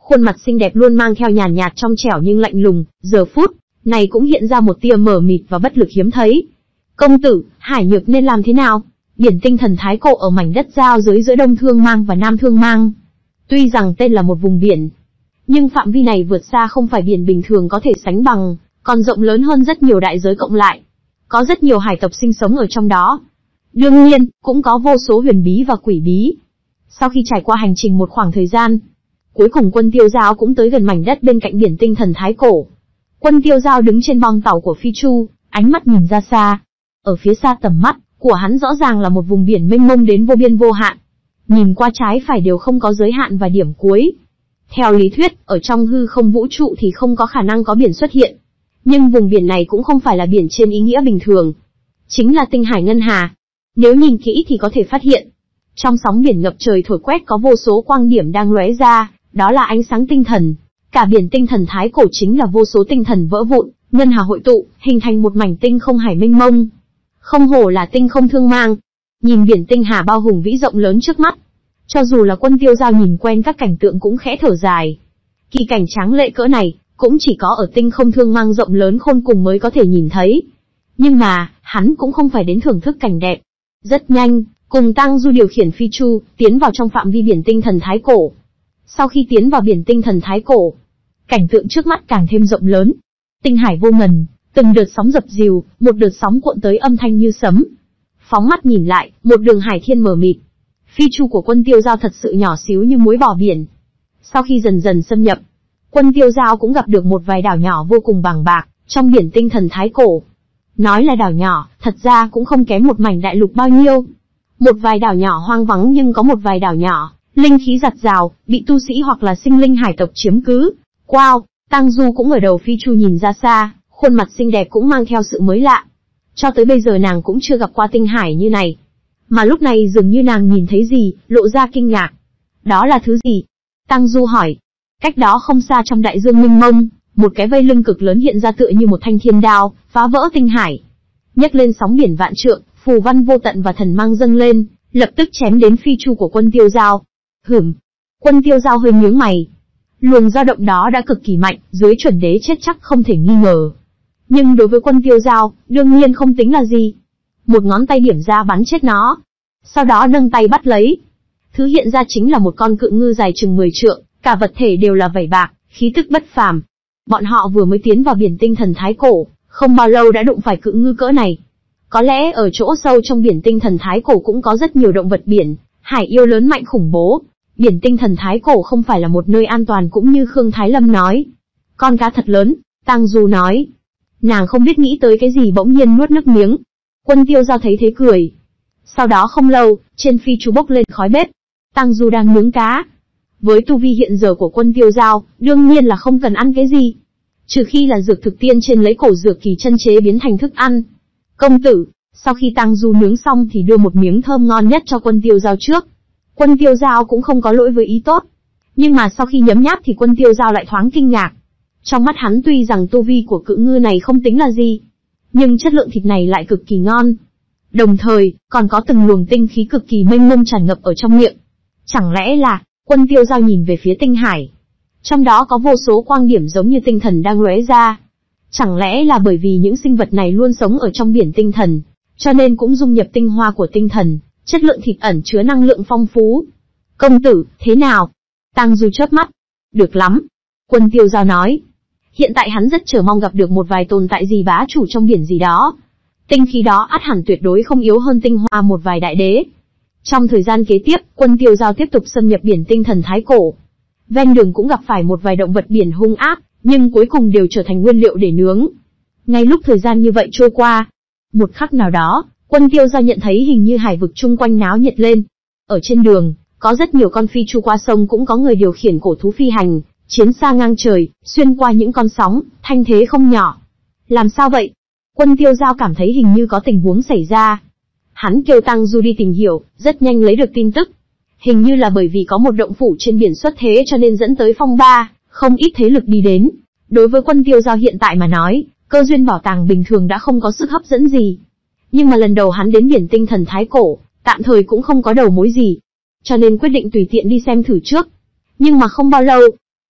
Khuôn mặt xinh đẹp luôn mang theo nhàn nhạt trong trẻo nhưng lạnh lùng, giờ phút này cũng hiện ra một tia mờ mịt và bất lực hiếm thấy. Công tử, Hải Nhược nên làm thế nào? Biển tinh thần Thái Cổ ở mảnh đất giao giới giữa Đông Thương Mang và Nam Thương Mang. Tuy rằng tên là một vùng biển, nhưng phạm vi này vượt xa không phải biển bình thường có thể sánh bằng, còn rộng lớn hơn rất nhiều đại giới cộng lại. Có rất nhiều hải tộc sinh sống ở trong đó. Đương nhiên, cũng có vô số huyền bí và quỷ bí. Sau khi trải qua hành trình một khoảng thời gian, cuối cùng Quân Tiêu Giao cũng tới gần mảnh đất bên cạnh biển tinh thần Thái Cổ. Quân Tiêu Giao đứng trên bong tàu của Phi Chu, ánh mắt nhìn ra xa. Ở phía xa tầm mắt của hắn rõ ràng là một vùng biển mênh mông đến vô biên vô hạn. Nhìn qua trái phải đều không có giới hạn và điểm cuối. Theo lý thuyết, ở trong hư không vũ trụ thì không có khả năng có biển xuất hiện. Nhưng vùng biển này cũng không phải là biển trên ý nghĩa bình thường. Chính là tinh hải ngân hà. Nếu nhìn kỹ thì có thể phát hiện, trong sóng biển ngập trời thổi quét có vô số quang điểm đang lóe ra, đó là ánh sáng tinh thần. Cả biển tinh thần Thái Cổ chính là vô số tinh thần vỡ vụn, ngân hà hội tụ, hình thành một mảnh tinh không hải mênh mông. Không hổ là tinh không thương mang. Nhìn biển tinh hà bao hùng vĩ rộng lớn trước mắt, cho dù là Quân Tiêu Giao nhìn quen các cảnh tượng cũng khẽ thở dài. Kỳ cảnh tráng lệ cỡ này, cũng chỉ có ở tinh không thương mang rộng lớn khôn cùng mới có thể nhìn thấy. Nhưng mà, hắn cũng không phải đến thưởng thức cảnh đẹp. Rất nhanh, cùng Tang Du điều khiển Phi Chu, tiến vào trong phạm vi biển tinh thần Thái Cổ. Sau khi tiến vào biển tinh thần Thái Cổ, cảnh tượng trước mắt càng thêm rộng lớn. Tinh hải vô ngần, từng đợt sóng dập dìu, một đợt sóng cuộn tới âm thanh như sấm. Phóng mắt nhìn lại, một đường hải thiên mờ mịt. Phi Chu của Quân Tiêu Giao thật sự nhỏ xíu như muối bỏ biển. Sau khi dần dần xâm nhập, Quân Tiêu Giao cũng gặp được một vài đảo nhỏ vô cùng bàng bạc, trong biển tinh thần Thái Cổ. Nói là đảo nhỏ, thật ra cũng không kém một mảnh đại lục bao nhiêu. Một vài đảo nhỏ hoang vắng nhưng có một vài đảo nhỏ, linh khí giặt rào, bị tu sĩ hoặc là sinh linh hải tộc chiếm cứ. Wow, Tang Du cũng ở đầu Phi Chu nhìn ra xa, khuôn mặt xinh đẹp cũng mang theo sự mới lạ. Cho tới bây giờ nàng cũng chưa gặp qua tinh hải như này. Mà lúc này dường như nàng nhìn thấy gì, lộ ra kinh ngạc. Đó là thứ gì? Tang Du hỏi. Cách đó không xa trong đại dương mênh mông, một cái vây lưng cực lớn hiện ra tựa như một thanh thiên đao, phá vỡ tinh hải. Nhấc lên sóng biển vạn trượng, phù văn vô tận và thần mang dâng lên, lập tức chém đến Phi Chu của Quân Tiêu Giao. Hửm. Quân Tiêu Giao hơi nhướng mày. Luồng dao động đó đã cực kỳ mạnh, dưới chuẩn đế chết chắc không thể nghi ngờ. Nhưng đối với Quân Tiêu Giao, đương nhiên không tính là gì. Một ngón tay điểm ra bắn chết nó. Sau đó nâng tay bắt lấy. Thứ hiện ra chính là một con cự ngư dài chừng mười trượng, cả vật thể đều là vảy bạc, khí tức bất phàm. Bọn họ vừa mới tiến vào biển tinh thần Thái Cổ, không bao lâu đã đụng phải cự ngư cỡ này. Có lẽ ở chỗ sâu trong biển tinh thần Thái Cổ cũng có rất nhiều động vật biển, hải yêu lớn mạnh khủng bố. Biển tinh thần Thái Cổ không phải là một nơi an toàn cũng như Khương Thái Lâm nói. Con cá thật lớn, Tang Du nói. Nàng không biết nghĩ tới cái gì bỗng nhiên nuốt nước miếng. Quân Tiêu Giao thấy thế cười. Sau đó không lâu, trên Phi Chu bốc lên khói bếp. Tang Du đang nướng cá. Với tu vi hiện giờ của Quân Tiêu Giao, đương nhiên là không cần ăn cái gì. Trừ khi là dược thực tiên trên lấy cổ dược kỳ chân chế biến thành thức ăn. Công tử, sau khi Tang Du nướng xong thì đưa một miếng thơm ngon nhất cho Quân Tiêu Giao trước. Quân Tiêu Giao cũng không có lỗi với ý tốt. Nhưng mà sau khi nhấm nháp thì Quân Tiêu Giao lại thoáng kinh ngạc. Trong mắt hắn tuy rằng tu vi của cự ngư này không tính là gì, nhưng chất lượng thịt này lại cực kỳ ngon. Đồng thời, còn có từng luồng tinh khí cực kỳ mênh mông tràn ngập ở trong miệng. Chẳng lẽ là, Quân Tiêu Giao nhìn về phía tinh hải. Trong đó có vô số quang điểm giống như tinh thần đang lóe ra. Chẳng lẽ là bởi vì những sinh vật này luôn sống ở trong biển tinh thần, cho nên cũng dung nhập tinh hoa của tinh thần, chất lượng thịt ẩn chứa năng lượng phong phú. Công tử, thế nào? Tang Du chớp mắt. Được lắm. Quân Tiêu Giao nói. Hiện tại hắn rất chờ mong gặp được một vài tồn tại gì bá chủ trong biển gì đó. Tinh khí đó ắt hẳn tuyệt đối không yếu hơn tinh hoa một vài đại đế. Trong thời gian kế tiếp, Quân Tiêu Giao tiếp tục xâm nhập biển tinh thần Thái Cổ. Ven đường cũng gặp phải một vài động vật biển hung ác, nhưng cuối cùng đều trở thành nguyên liệu để nướng. Ngay lúc thời gian như vậy trôi qua, một khắc nào đó, Quân Tiêu Giao nhận thấy hình như hải vực chung quanh náo nhiệt lên. Ở trên đường, có rất nhiều con phi chu qua sông, cũng có người điều khiển cổ thú phi hành, chiến xa ngang trời, xuyên qua những con sóng, thanh thế không nhỏ. Làm sao vậy? Quân Tiêu Giao cảm thấy hình như có tình huống xảy ra. Hắn kêu Tang Du đi tìm hiểu, rất nhanh lấy được tin tức. Hình như là bởi vì có một động phủ trên biển xuất thế cho nên dẫn tới phong ba, không ít thế lực đi đến. Đối với Quân Tiêu Giao hiện tại mà nói, cơ duyên bảo tàng bình thường đã không có sức hấp dẫn gì. Nhưng mà lần đầu hắn đến biển tinh thần Thái Cổ, tạm thời cũng không có đầu mối gì. Cho nên quyết định tùy tiện đi xem thử trước. Nhưng mà không bao lâu,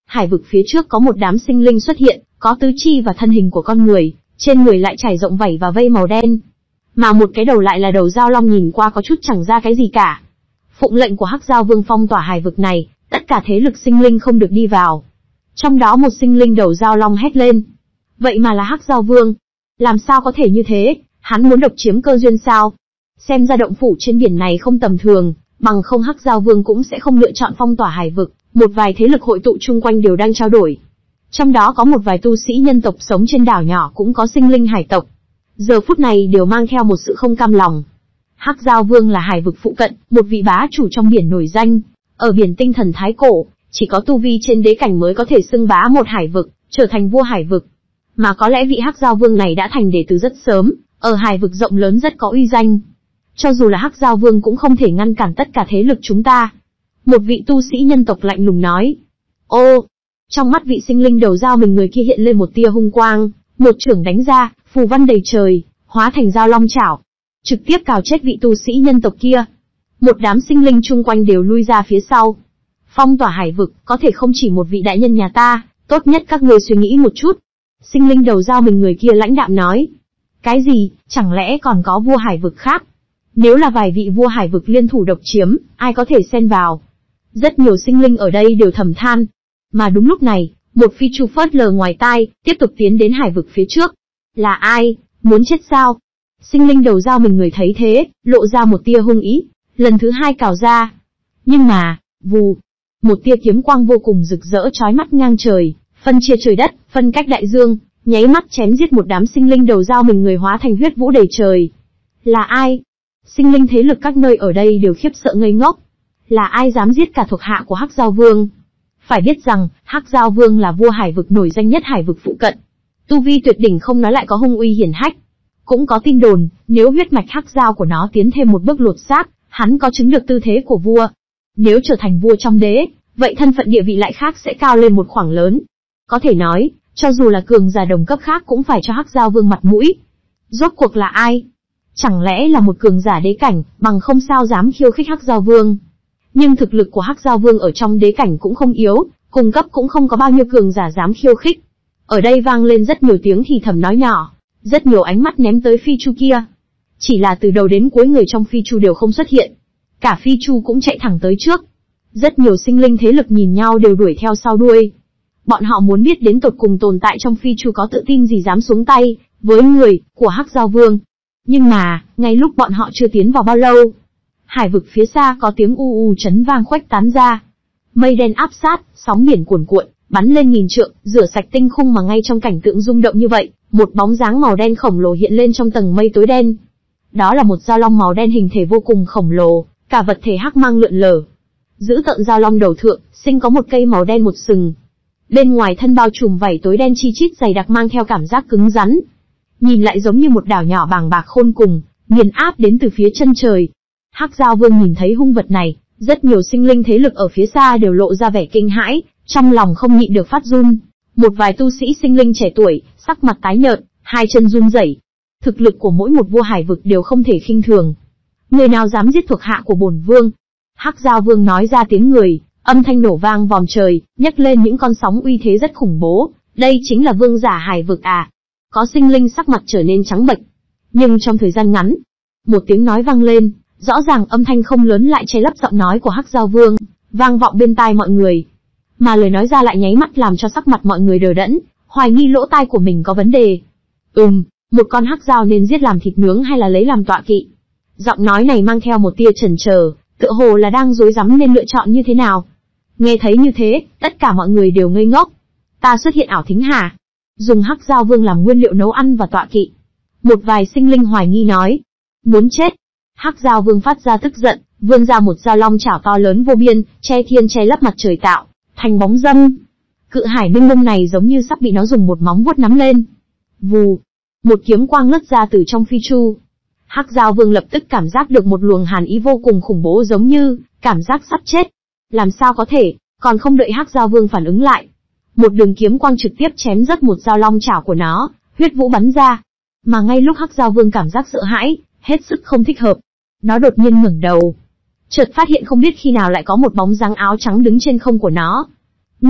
hải vực phía trước có một đám sinh linh xuất hiện, có tứ chi và thân hình của con người, trên người lại trải rộng vảy và vây màu đen. Mà một cái đầu lại là đầu dao long nhìn qua có chút chẳng ra cái gì cả. Phụng lệnh của Hắc Dao Vương phong tỏa hải vực này, tất cả thế lực sinh linh không được đi vào. Trong đó một sinh linh đầu dao long hét lên. Vậy mà là Hắc Dao Vương. Làm sao có thể như thế, hắn muốn độc chiếm cơ duyên sao? Xem ra động phủ trên biển này không tầm thường, bằng không Hắc Dao Vương cũng sẽ không lựa chọn phong tỏa hải vực. Một vài thế lực hội tụ chung quanh đều đang trao đổi. Trong đó có một vài tu sĩ nhân tộc sống trên đảo nhỏ, cũng có sinh linh hải tộc. Giờ phút này đều mang theo một sự không cam lòng. Hắc Dao Vương là hải vực phụ cận, một vị bá chủ trong biển nổi danh. Ở biển tinh thần thái cổ, chỉ có tu vi trên đế cảnh mới có thể xưng bá một hải vực, trở thành vua hải vực. Mà có lẽ vị Hắc Dao Vương này đã thành đệ từ rất sớm, ở hải vực rộng lớn rất có uy danh. Cho dù là Hắc Dao Vương cũng không thể ngăn cản tất cả thế lực chúng ta. Một vị tu sĩ nhân tộc lạnh lùng nói. Ô! Trong mắt vị sinh linh đầu dao mình người kia hiện lên một tia hung quang, một chưởng đánh ra, phù văn đầy trời, hóa thành dao long chảo, trực tiếp cào chết vị tu sĩ nhân tộc kia. Một đám sinh linh chung quanh đều lui ra phía sau. Phong tỏa hải vực, có thể không chỉ một vị đại nhân nhà ta, tốt nhất các ngươi suy nghĩ một chút. Sinh linh đầu dao mình người kia lãnh đạm nói. Cái gì, chẳng lẽ còn có vua hải vực khác? Nếu là vài vị vua hải vực liên thủ độc chiếm, ai có thể xen vào? Rất nhiều sinh linh ở đây đều thầm than. Mà đúng lúc này, một phi chu phớt lờ ngoài tai, tiếp tục tiến đến hải vực phía trước. Là ai? Muốn chết sao? Sinh linh đầu dao mình người thấy thế, lộ ra một tia hung ý, lần thứ hai cào ra. Nhưng mà, vù, một tia kiếm quang vô cùng rực rỡ chói mắt ngang trời, phân chia trời đất, phân cách đại dương, nháy mắt chém giết một đám sinh linh đầu dao mình người hóa thành huyết vũ đầy trời. Là ai? Sinh linh thế lực các nơi ở đây đều khiếp sợ ngây ngốc. Là ai dám giết cả thuộc hạ của Hắc Dao Vương? Phải biết rằng, Hắc Dao Vương là vua hải vực nổi danh nhất hải vực phụ cận. Tu vi tuyệt đỉnh không nói lại có hung uy hiển hách. Cũng có tin đồn, nếu huyết mạch Hắc Dao của nó tiến thêm một bước lột xác, hắn có chứng được tư thế của vua. Nếu trở thành vua trong đế, vậy thân phận địa vị lại khác sẽ cao lên một khoảng lớn. Có thể nói, cho dù là cường giả đồng cấp khác cũng phải cho Hắc Dao Vương mặt mũi. Rốt cuộc là ai? Chẳng lẽ là một cường giả đế cảnh, bằng không sao dám khiêu khích Hắc Dao Vương. Nhưng thực lực của Hắc Dao Vương ở trong đế cảnh cũng không yếu, cùng cấp cũng không có bao nhiêu cường giả dám khiêu khích. Ở đây vang lên rất nhiều tiếng thì thầm nói nhỏ, rất nhiều ánh mắt ném tới phi chu kia. Chỉ là từ đầu đến cuối người trong phi chu đều không xuất hiện. Cả phi chu cũng chạy thẳng tới trước. Rất nhiều sinh linh thế lực nhìn nhau đều đuổi theo sau đuôi. Bọn họ muốn biết đến tột cùng tồn tại trong phi chu có tự tin gì dám xuống tay với người của Hắc Dao Vương. Nhưng mà, ngay lúc bọn họ chưa tiến vào bao lâu, hải vực phía xa có tiếng u u chấn vang khuếch tán ra. Mây đen áp sát, sóng biển cuồn cuộn, bắn lên nghìn trượng, rửa sạch tinh khung mà ngay trong cảnh tượng rung động như vậy, một bóng dáng màu đen khổng lồ hiện lên trong tầng mây tối đen. Đó là một dao long màu đen hình thể vô cùng khổng lồ, cả vật thể hắc mang lượn lờ. Giữ tợn dao long đầu thượng, sinh có một cây màu đen một sừng. Bên ngoài thân bao trùm vảy tối đen chi chít dày đặc mang theo cảm giác cứng rắn. Nhìn lại giống như một đảo nhỏ bàng bạc khôn cùng, nghiền áp đến từ phía chân trời. Hắc Dao Vương nhìn thấy hung vật này, rất nhiều sinh linh thế lực ở phía xa đều lộ ra vẻ kinh hãi, trong lòng không nhịn được phát run. Một vài tu sĩ sinh linh trẻ tuổi, sắc mặt tái nhợt, hai chân run rẩy. Thực lực của mỗi một vua hải vực đều không thể khinh thường. Người nào dám giết thuộc hạ của bổn vương? Hắc Dao Vương nói ra tiếng người, âm thanh nổ vang vòm trời, nhấc lên những con sóng uy thế rất khủng bố. Đây chính là vương giả hải vực à? Có sinh linh sắc mặt trở nên trắng bệch. Nhưng trong thời gian ngắn, một tiếng nói vang lên, rõ ràng âm thanh không lớn lại che lấp giọng nói của Hắc Dao Vương, vang vọng bên tai mọi người. Mà lời nói ra lại nháy mắt làm cho sắc mặt mọi người đờ đẫn, hoài nghi lỗ tai của mình có vấn đề. Ừm, một con hắc dao nên giết làm thịt nướng hay là lấy làm tọa kỵ? Giọng nói này mang theo một tia chần chờ, tựa hồ là đang rối rắm nên lựa chọn như thế nào. Nghe thấy như thế, tất cả mọi người đều ngây ngốc. Ta xuất hiện ảo thính hả? Dùng Hắc Dao Vương làm nguyên liệu nấu ăn và tọa kỵ. Một vài sinh linh hoài nghi nói. Muốn chết. Hắc Dao Vương phát ra tức giận, vươn ra một dao long chảo to lớn vô biên, che thiên che lấp mặt trời tạo thành bóng dâm. Cự hải mênh mông này giống như sắp bị nó dùng một móng vuốt nắm lên. Vù, một kiếm quang lướt ra từ trong phi chu. Hắc Dao Vương lập tức cảm giác được một luồng hàn ý vô cùng khủng bố, giống như cảm giác sắp chết. Làm sao có thể? Còn không đợi Hắc Dao Vương phản ứng lại, một đường kiếm quang trực tiếp chém rớt một dao long chảo của nó, huyết vũ bắn ra. Mà ngay lúc Hắc Dao Vương cảm giác sợ hãi, hết sức không thích hợp, nó đột nhiên ngẩng đầu, chợt phát hiện không biết khi nào lại có một bóng dáng áo trắng đứng trên không của nó. Ngươi,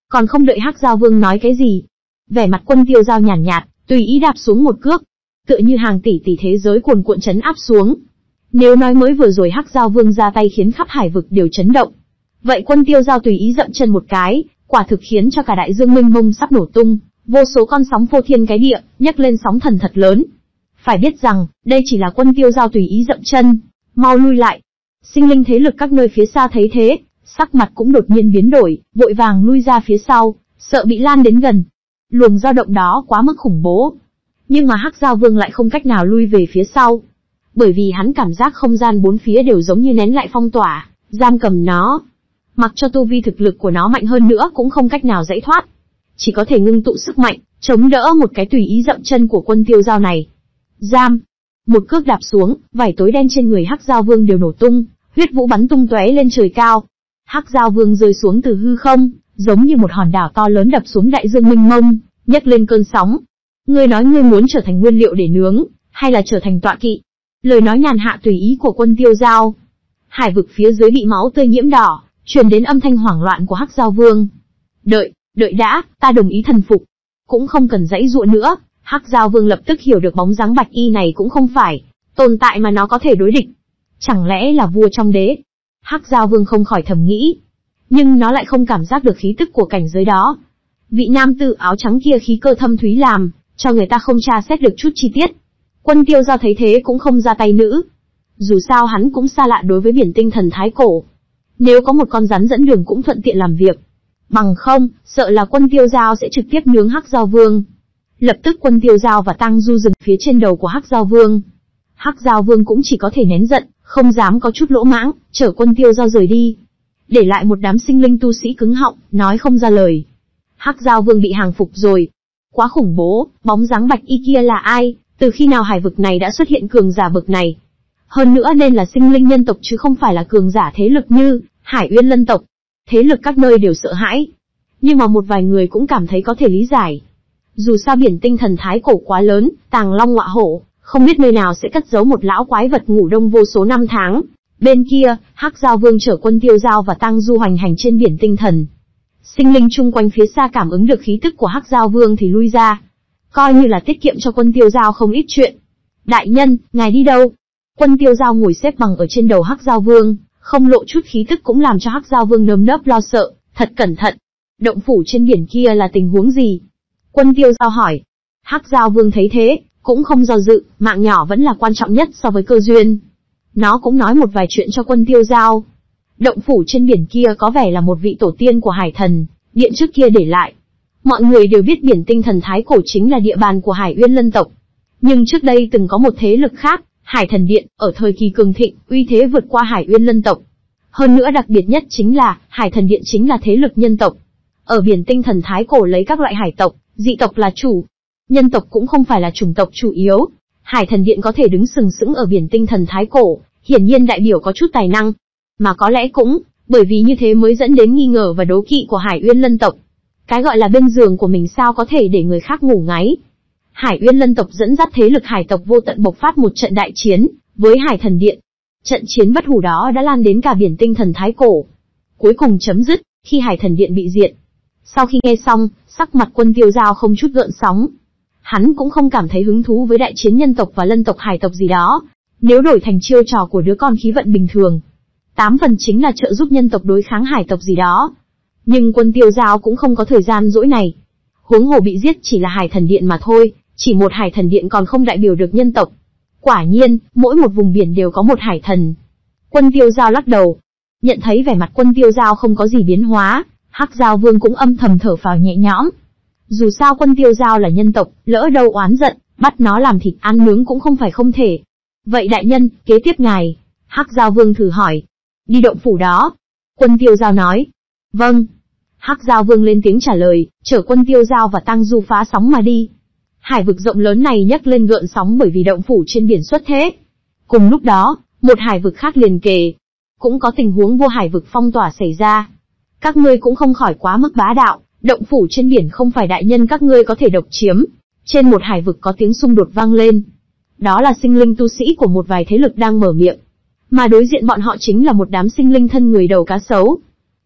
Còn không đợi Hắc Giao Vương nói cái gì, vẻ mặt Quân Tiêu Giao nhàn nhạt, nhạt, tùy ý đạp xuống một cước, tựa như hàng tỷ tỷ thế giới cuồn cuộn chấn áp xuống. Nếu nói mới vừa rồi Hắc Giao Vương ra tay khiến khắp hải vực đều chấn động, vậy Quân Tiêu Giao tùy ý dậm chân một cái, quả thực khiến cho cả đại dương mênh mông sắp nổ tung, vô số con sóng phô thiên cái địa, nhấc lên sóng thần thật lớn. Phải biết rằng, đây chỉ là Quân Tiêu Giao tùy ý dậm chân, mau lui lại. Sinh linh thế lực các nơi phía xa thấy thế, sắc mặt cũng đột nhiên biến đổi, vội vàng lui ra phía sau, sợ bị lan đến gần. Luồng dao động đó quá mức khủng bố. Nhưng mà Hắc Giao Vương lại không cách nào lui về phía sau. Bởi vì hắn cảm giác không gian bốn phía đều giống như nén lại phong tỏa, giam cầm nó. Mặc cho tu vi thực lực của nó mạnh hơn nữa cũng không cách nào giải thoát. Chỉ có thể ngưng tụ sức mạnh, chống đỡ một cái tùy ý dậm chân của Quân Tiêu Giao này. Giam! Một cước đạp xuống, vảy tối đen trên người Hắc Giao Vương đều nổ tung, huyết vũ bắn tung tóe lên trời cao. Hắc Giao Vương rơi xuống từ hư không, giống như một hòn đảo to lớn đập xuống đại dương mênh mông, nhấc lên cơn sóng. Ngươi nói ngươi muốn trở thành nguyên liệu để nướng, hay là trở thành tọa kỵ? Lời nói nhàn hạ tùy ý của Quân Tiêu Giao. Hải vực phía dưới bị máu tươi nhiễm đỏ, truyền đến âm thanh hoảng loạn của Hắc Giao Vương. Đợi, đợi đã, ta đồng ý thần phục. Cũng không cần giãy giụa nữa, Hắc Giao Vương lập tức hiểu được bóng dáng bạch y này cũng không phải tồn tại mà nó có thể đối địch. Chẳng lẽ là vua trong đế? Hắc Giao Vương không khỏi thầm nghĩ. Nhưng nó lại không cảm giác được khí tức của cảnh giới đó. Vị nam tử áo trắng kia khí cơ thâm thúy làm cho người ta không tra xét được chút chi tiết. Quân Tiêu Giao thấy thế cũng không ra tay nữa. Dù sao hắn cũng xa lạ đối với biển tinh thần thái cổ. Nếu có một con rắn dẫn đường cũng thuận tiện làm việc. Bằng không, sợ là Quân Tiêu Giao sẽ trực tiếp nướng Hắc Giao Vương. Lập tức Quân Tiêu Giao và Tăng Du dừng phía trên đầu của Hắc Giao Vương. Hắc Giao Vương cũng chỉ có thể nén giận, không dám có chút lỗ mãng, chở Quân Tiêu Giao rời đi. Để lại một đám sinh linh tu sĩ cứng họng, nói không ra lời. Hắc Giao Vương bị hàng phục rồi. Quá khủng bố, bóng dáng bạch y kia là ai, từ khi nào hải vực này đã xuất hiện cường giả bậc này. Hơn nữa nên là sinh linh nhân tộc chứ không phải là cường giả thế lực như Hải Uyên Lân tộc. Thế lực các nơi đều sợ hãi. Nhưng mà một vài người cũng cảm thấy có thể lý giải. Dù sao biển tinh thần thái cổ quá lớn, tàng long ngọa hổ, không biết nơi nào sẽ cất giấu một lão quái vật ngủ đông vô số năm tháng. Bên kia, Hắc Giao Vương chở Quân Tiêu Giao và Tăng Du hoành hành trên biển tinh thần. Sinh linh chung quanh phía xa cảm ứng được khí tức của Hắc Giao Vương thì lui ra. Coi như là tiết kiệm cho Quân Tiêu Giao không ít chuyện. Đại nhân, ngài đi đâu? Quân Tiêu Giao ngồi xếp bằng ở trên đầu Hắc Giao Vương, không lộ chút khí tức cũng làm cho Hắc Giao Vương nơm nớp lo sợ, thật cẩn thận. Động phủ trên biển kia là tình huống gì? Quân Tiêu Giao hỏi. Hắc Giao Vương thấy thế, cũng không do dự, mạng nhỏ vẫn là quan trọng nhất so với cơ duyên. Nó cũng nói một vài chuyện cho Quân Tiêu Giao. Động phủ trên biển kia có vẻ là một vị tổ tiên của Hải Thần Điện trước kia để lại. Mọi người đều biết biển tinh thần thái cổ chính là địa bàn của Hải Uyên Lân tộc. Nhưng trước đây từng có một thế lực khác, Hải Thần Điện, ở thời kỳ cường thịnh, uy thế vượt qua Hải Uyên Lân tộc. Hơn nữa đặc biệt nhất chính là, Hải Thần Điện chính là thế lực nhân tộc. Ở biển tinh thần thái cổ lấy các loại hải tộc, dị tộc là chủ. Nhân tộc cũng không phải là chủng tộc chủ yếu. Hải Thần Điện có thể đứng sừng sững ở biển tinh thần thái cổ, hiển nhiên đại biểu có chút tài năng. Mà có lẽ cũng, bởi vì như thế mới dẫn đến nghi ngờ và đố kỵ của Hải Uyên Lân tộc. Cái gọi là bên giường của mình sao có thể để người khác ngủ ngáy. Hải Uyên Lân tộc dẫn dắt thế lực hải tộc vô tận bộc phát một trận đại chiến với Hải Thần Điện. Trận chiến bất hủ đó đã lan đến cả biển tinh thần thái cổ. Cuối cùng chấm dứt khi Hải Thần Điện bị diệt. Sau khi nghe xong, sắc mặt Quân Tiêu Giao không chút gợn sóng. Hắn cũng không cảm thấy hứng thú với đại chiến nhân tộc và lân tộc hải tộc gì đó. Nếu đổi thành chiêu trò của đứa con khí vận bình thường, tám phần chính là trợ giúp nhân tộc đối kháng hải tộc gì đó. Nhưng Quân Tiêu Giao cũng không có thời gian dỗi này. Huống hồ bị giết chỉ là Hải Thần Điện mà thôi, chỉ một Hải Thần Điện còn không đại biểu được nhân tộc. Quả nhiên, mỗi một vùng biển đều có một hải thần. Quân Tiêu Giao lắc đầu. Nhận thấy vẻ mặt Quân Tiêu Giao không có gì biến hóa, Hắc Giao Vương cũng âm thầm thở phào nhẹ nhõm. Dù sao Quân Tiêu Giao là nhân tộc, lỡ đâu oán giận, bắt nó làm thịt ăn nướng cũng không phải không thể. Vậy đại nhân, kế tiếp ngài? Hắc Giao Vương thử hỏi. Đi động phủ đó. Quân Tiêu Giao nói. Vâng. Hắc Giao Vương lên tiếng trả lời, chở Quân Tiêu Giao và Tăng Du phá sóng mà đi. Hải vực rộng lớn này nhấc lên gợn sóng bởi vì động phủ trên biển xuất thế. Cùng lúc đó, một hải vực khác liền kề. Cũng có tình huống vô hải vực phong tỏa xảy ra. Các ngươi cũng không khỏi quá mức bá đạo, động phủ trên biển không phải đại nhân các ngươi có thể độc chiếm. Trên một hải vực có tiếng xung đột vang lên. Đó là sinh linh tu sĩ của một vài thế lực đang mở miệng. Mà đối diện bọn họ chính là một đám sinh linh thân người đầu cá sấu.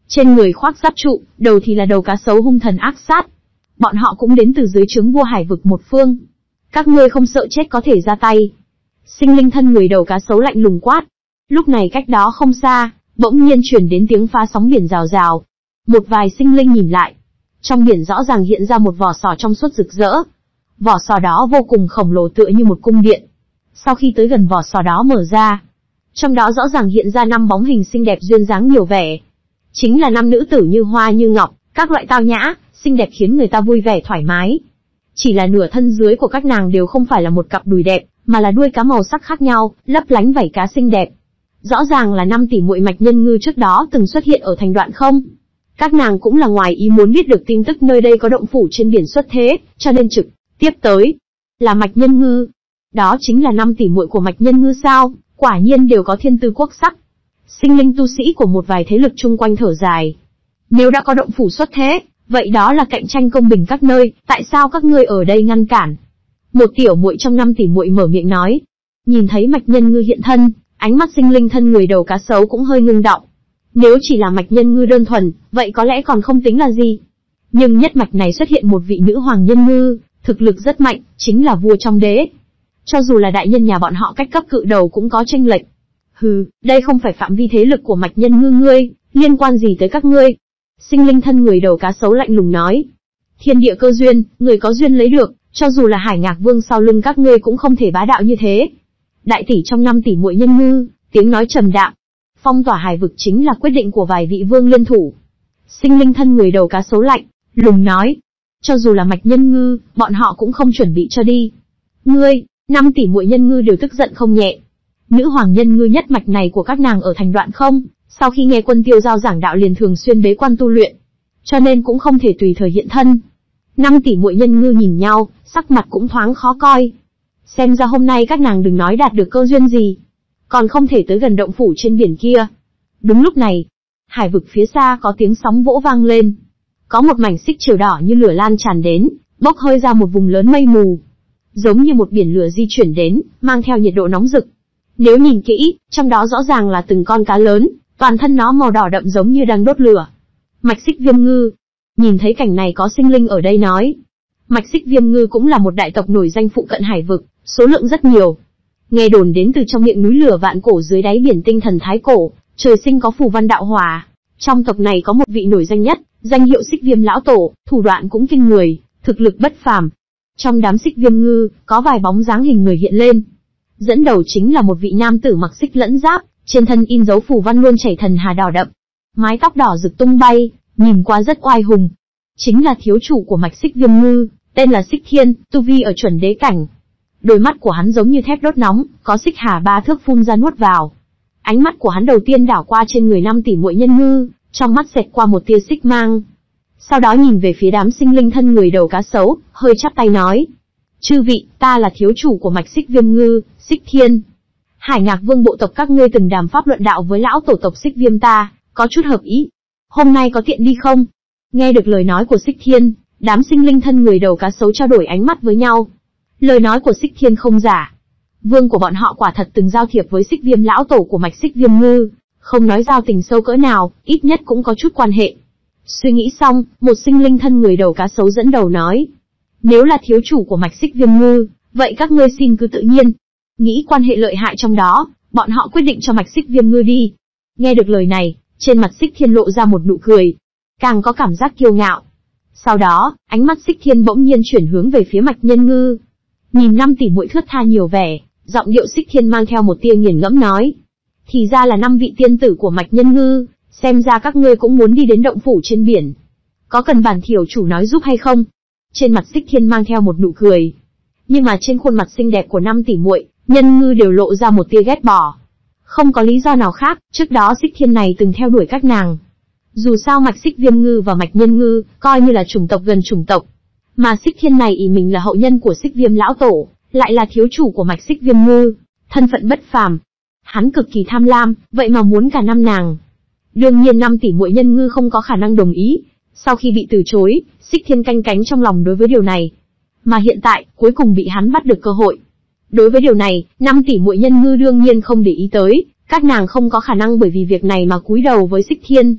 Trên người khoác giáp trụ, đầu thì là đầu cá sấu hung thần ác sát. Bọn họ cũng đến từ dưới trướng vua hải vực một phương. Các ngươi không sợ chết có thể ra tay. Sinh linh thân người đầu cá sấu lạnh lùng quát. Lúc này cách đó không xa, bỗng nhiên truyền đến tiếng phá sóng biển rào rào. Một vài sinh linh nhìn lại. Trong biển rõ ràng hiện ra một vỏ sò trong suốt rực rỡ. Vỏ sò đó vô cùng khổng lồ tựa như một cung điện. Sau khi tới gần vỏ sò đó mở ra, trong đó rõ ràng hiện ra năm bóng hình xinh đẹp duyên dáng nhiều vẻ. Chính là năm nữ tử như hoa như ngọc, các loại tao nhã, xinh đẹp khiến người ta vui vẻ thoải mái. Chỉ là nửa thân dưới của các nàng đều không phải là một cặp đùi đẹp, mà là đuôi cá màu sắc khác nhau, lấp lánh vảy cá xinh đẹp. Rõ ràng là năm tỷ muội Mạch Nhân Ngư trước đó từng xuất hiện ở thành Đoạn Không. Các nàng cũng là ngoài ý muốn biết được tin tức nơi đây có động phủ trên biển xuất thế, cho nên trực tiếp tới. Là Mạch Nhân Ngư. Đó chính là năm tỷ muội của Mạch Nhân Ngư sao? Quả nhiên đều có thiên tư quốc sắc. Sinh linh tu sĩ của một vài thế lực chung quanh thở dài. Nếu đã có động phủ xuất thế, vậy đó là cạnh tranh công bình các nơi, tại sao các ngươi ở đây ngăn cản? Một tiểu muội trong năm tỷ muội mở miệng nói. Nhìn thấy Mạch Nhân Ngư hiện thân, ánh mắt sinh linh thân người đầu cá sấu cũng hơi ngưng động. Nếu chỉ là Mạch Nhân Ngư đơn thuần, vậy có lẽ còn không tính là gì. Nhưng nhất mạch này xuất hiện một vị nữ hoàng nhân ngư, thực lực rất mạnh, chính là vua trong đế. Cho dù là đại nhân nhà bọn họ cách cấp cự đầu cũng có chênh lệch. Hừ, đây không phải phạm vi thế lực của Mạch Nhân Ngư ngươi, liên quan gì tới các ngươi? Sinh linh thân người đầu cá sấu lạnh lùng nói. Thiên địa cơ duyên, người có duyên lấy được, cho dù là Hải Ngạc Vương sau lưng các ngươi cũng không thể bá đạo như thế. Đại tỷ trong năm tỷ muội Nhân Ngư, tiếng nói trầm đạm. Phong tỏa hải vực chính là quyết định của vài vị vương liên thủ. Sinh linh thân người đầu cá sấu lạnh lùng nói. Cho dù là Mạch Nhân Ngư, bọn họ cũng không chuẩn bị cho đi. Ngươi, năm tỷ muội Nhân Ngư đều tức giận không nhẹ. Nữ hoàng Nhân Ngư nhất mạch này của các nàng ở thành Đoạn Không, sau khi nghe Quân Tiêu Giao giảng đạo liền thường xuyên bế quan tu luyện, cho nên cũng không thể tùy thời hiện thân. Năm tỷ muội Nhân Ngư nhìn nhau, sắc mặt cũng thoáng khó coi. Xem ra hôm nay các nàng đừng nói đạt được cơ duyên gì, còn không thể tới gần động phủ trên biển kia. Đúng lúc này, hải vực phía xa có tiếng sóng vỗ vang lên. Có một mảnh xích chiều đỏ như lửa lan tràn đến, bốc hơi ra một vùng lớn mây mù. Giống như một biển lửa di chuyển đến, mang theo nhiệt độ nóng rực. Nếu nhìn kỹ, trong đó rõ ràng là từng con cá lớn, toàn thân nó màu đỏ đậm giống như đang đốt lửa. Mạch Xích Viêm Ngư. Nhìn thấy cảnh này có sinh linh ở đây nói. Mạch Xích Viêm Ngư cũng là một đại tộc nổi danh phụ cận hải vực, số lượng rất nhiều. Nghe đồn đến từ trong miệng núi lửa vạn cổ dưới đáy biển tinh thần thái cổ, trời sinh có phù văn đạo hỏa. Trong tộc này có một vị nổi danh nhất, danh hiệu Xích Viêm lão tổ, thủ đoạn cũng kinh người, thực lực bất phàm. Trong đám Xích Viêm Ngư, có vài bóng dáng hình người hiện lên. Dẫn đầu chính là một vị nam tử mặc xích lẫn giáp, trên thân in dấu phù văn luôn chảy thần hà đỏ đậm. Mái tóc đỏ rực tung bay, nhìn qua rất oai hùng. Chính là thiếu chủ của Mạch Xích Viêm Ngư, tên là Xích Thiên, tu vi ở chuẩn đế cảnh. Đôi mắt của hắn giống như thép đốt nóng, có xích hà ba thước phun ra nuốt vào. Ánh mắt của hắn đầu tiên đảo qua trên người năm tỷ muội Nhân Ngư, trong mắt xẹt qua một tia xích mang. Sau đó nhìn về phía đám sinh linh thân người đầu cá sấu, hơi chắp tay nói. Chư vị, ta là thiếu chủ của Mạch Xích Viêm Ngư, Xích Thiên. Hải Ngạc Vương bộ tộc các ngươi từng đàm pháp luận đạo với lão tổ tộc Xích Viêm ta, có chút hợp ý. Hôm nay có tiện đi không? Nghe được lời nói của Xích Thiên, đám sinh linh thân người đầu cá sấu trao đổi ánh mắt với nhau. Lời nói của Xích Thiên không giả. Vương của bọn họ quả thật từng giao thiệp với Xích Viêm lão tổ của Mạch Xích Viêm Ngư, không nói giao tình sâu cỡ nào, ít nhất cũng có chút quan hệ. Suy nghĩ xong, một sinh linh thân người đầu cá sấu dẫn đầu nói. Nếu là thiếu chủ của Mạch Xích Viêm Ngư, vậy các ngươi xin cứ tự nhiên. Nghĩ quan hệ lợi hại trong đó, bọn họ quyết định cho Mạch Xích Viêm Ngư đi. Nghe được lời này, trên mặt Xích Thiên lộ ra một nụ cười, càng có cảm giác kiêu ngạo. Sau đó, ánh mắt Xích Thiên bỗng nhiên chuyển hướng về phía Mạch Nhân Ngư. Nhìn năm tỷ muội thướt tha nhiều vẻ, giọng điệu Xích Thiên mang theo một tia nghiền ngẫm nói. Thì ra là năm vị tiên tử của Mạch Nhân Ngư, xem ra các ngươi cũng muốn đi đến động phủ trên biển. Có cần bản thiểu chủ nói giúp hay không? Trên mặt Xích Thiên mang theo một nụ cười. Nhưng mà trên khuôn mặt xinh đẹp của năm tỷ muội Nhân Ngư đều lộ ra một tia ghét bỏ. Không có lý do nào khác, trước đó Xích Thiên này từng theo đuổi các nàng. Dù sao Mạch Xích Viêm Ngư và Mạch Nhân Ngư, coi như là chủng tộc gần chủng tộc. Mà Xích Thiên này ý mình là hậu nhân của Xích Viêm lão tổ, lại là thiếu chủ của Mạch Xích Viêm Ngư, thân phận bất phàm. Hắn cực kỳ tham lam, vậy mà muốn cả năm nàng. Đương nhiên năm tỷ muội Nhân Ngư không có khả năng đồng ý. Sau khi bị từ chối, Xích Thiên canh cánh trong lòng đối với điều này. Mà hiện tại, cuối cùng bị hắn bắt được cơ hội. Đối với điều này, năm tỷ muội Nhân Ngư đương nhiên không để ý tới, các nàng không có khả năng bởi vì việc này mà cúi đầu với Xích Thiên.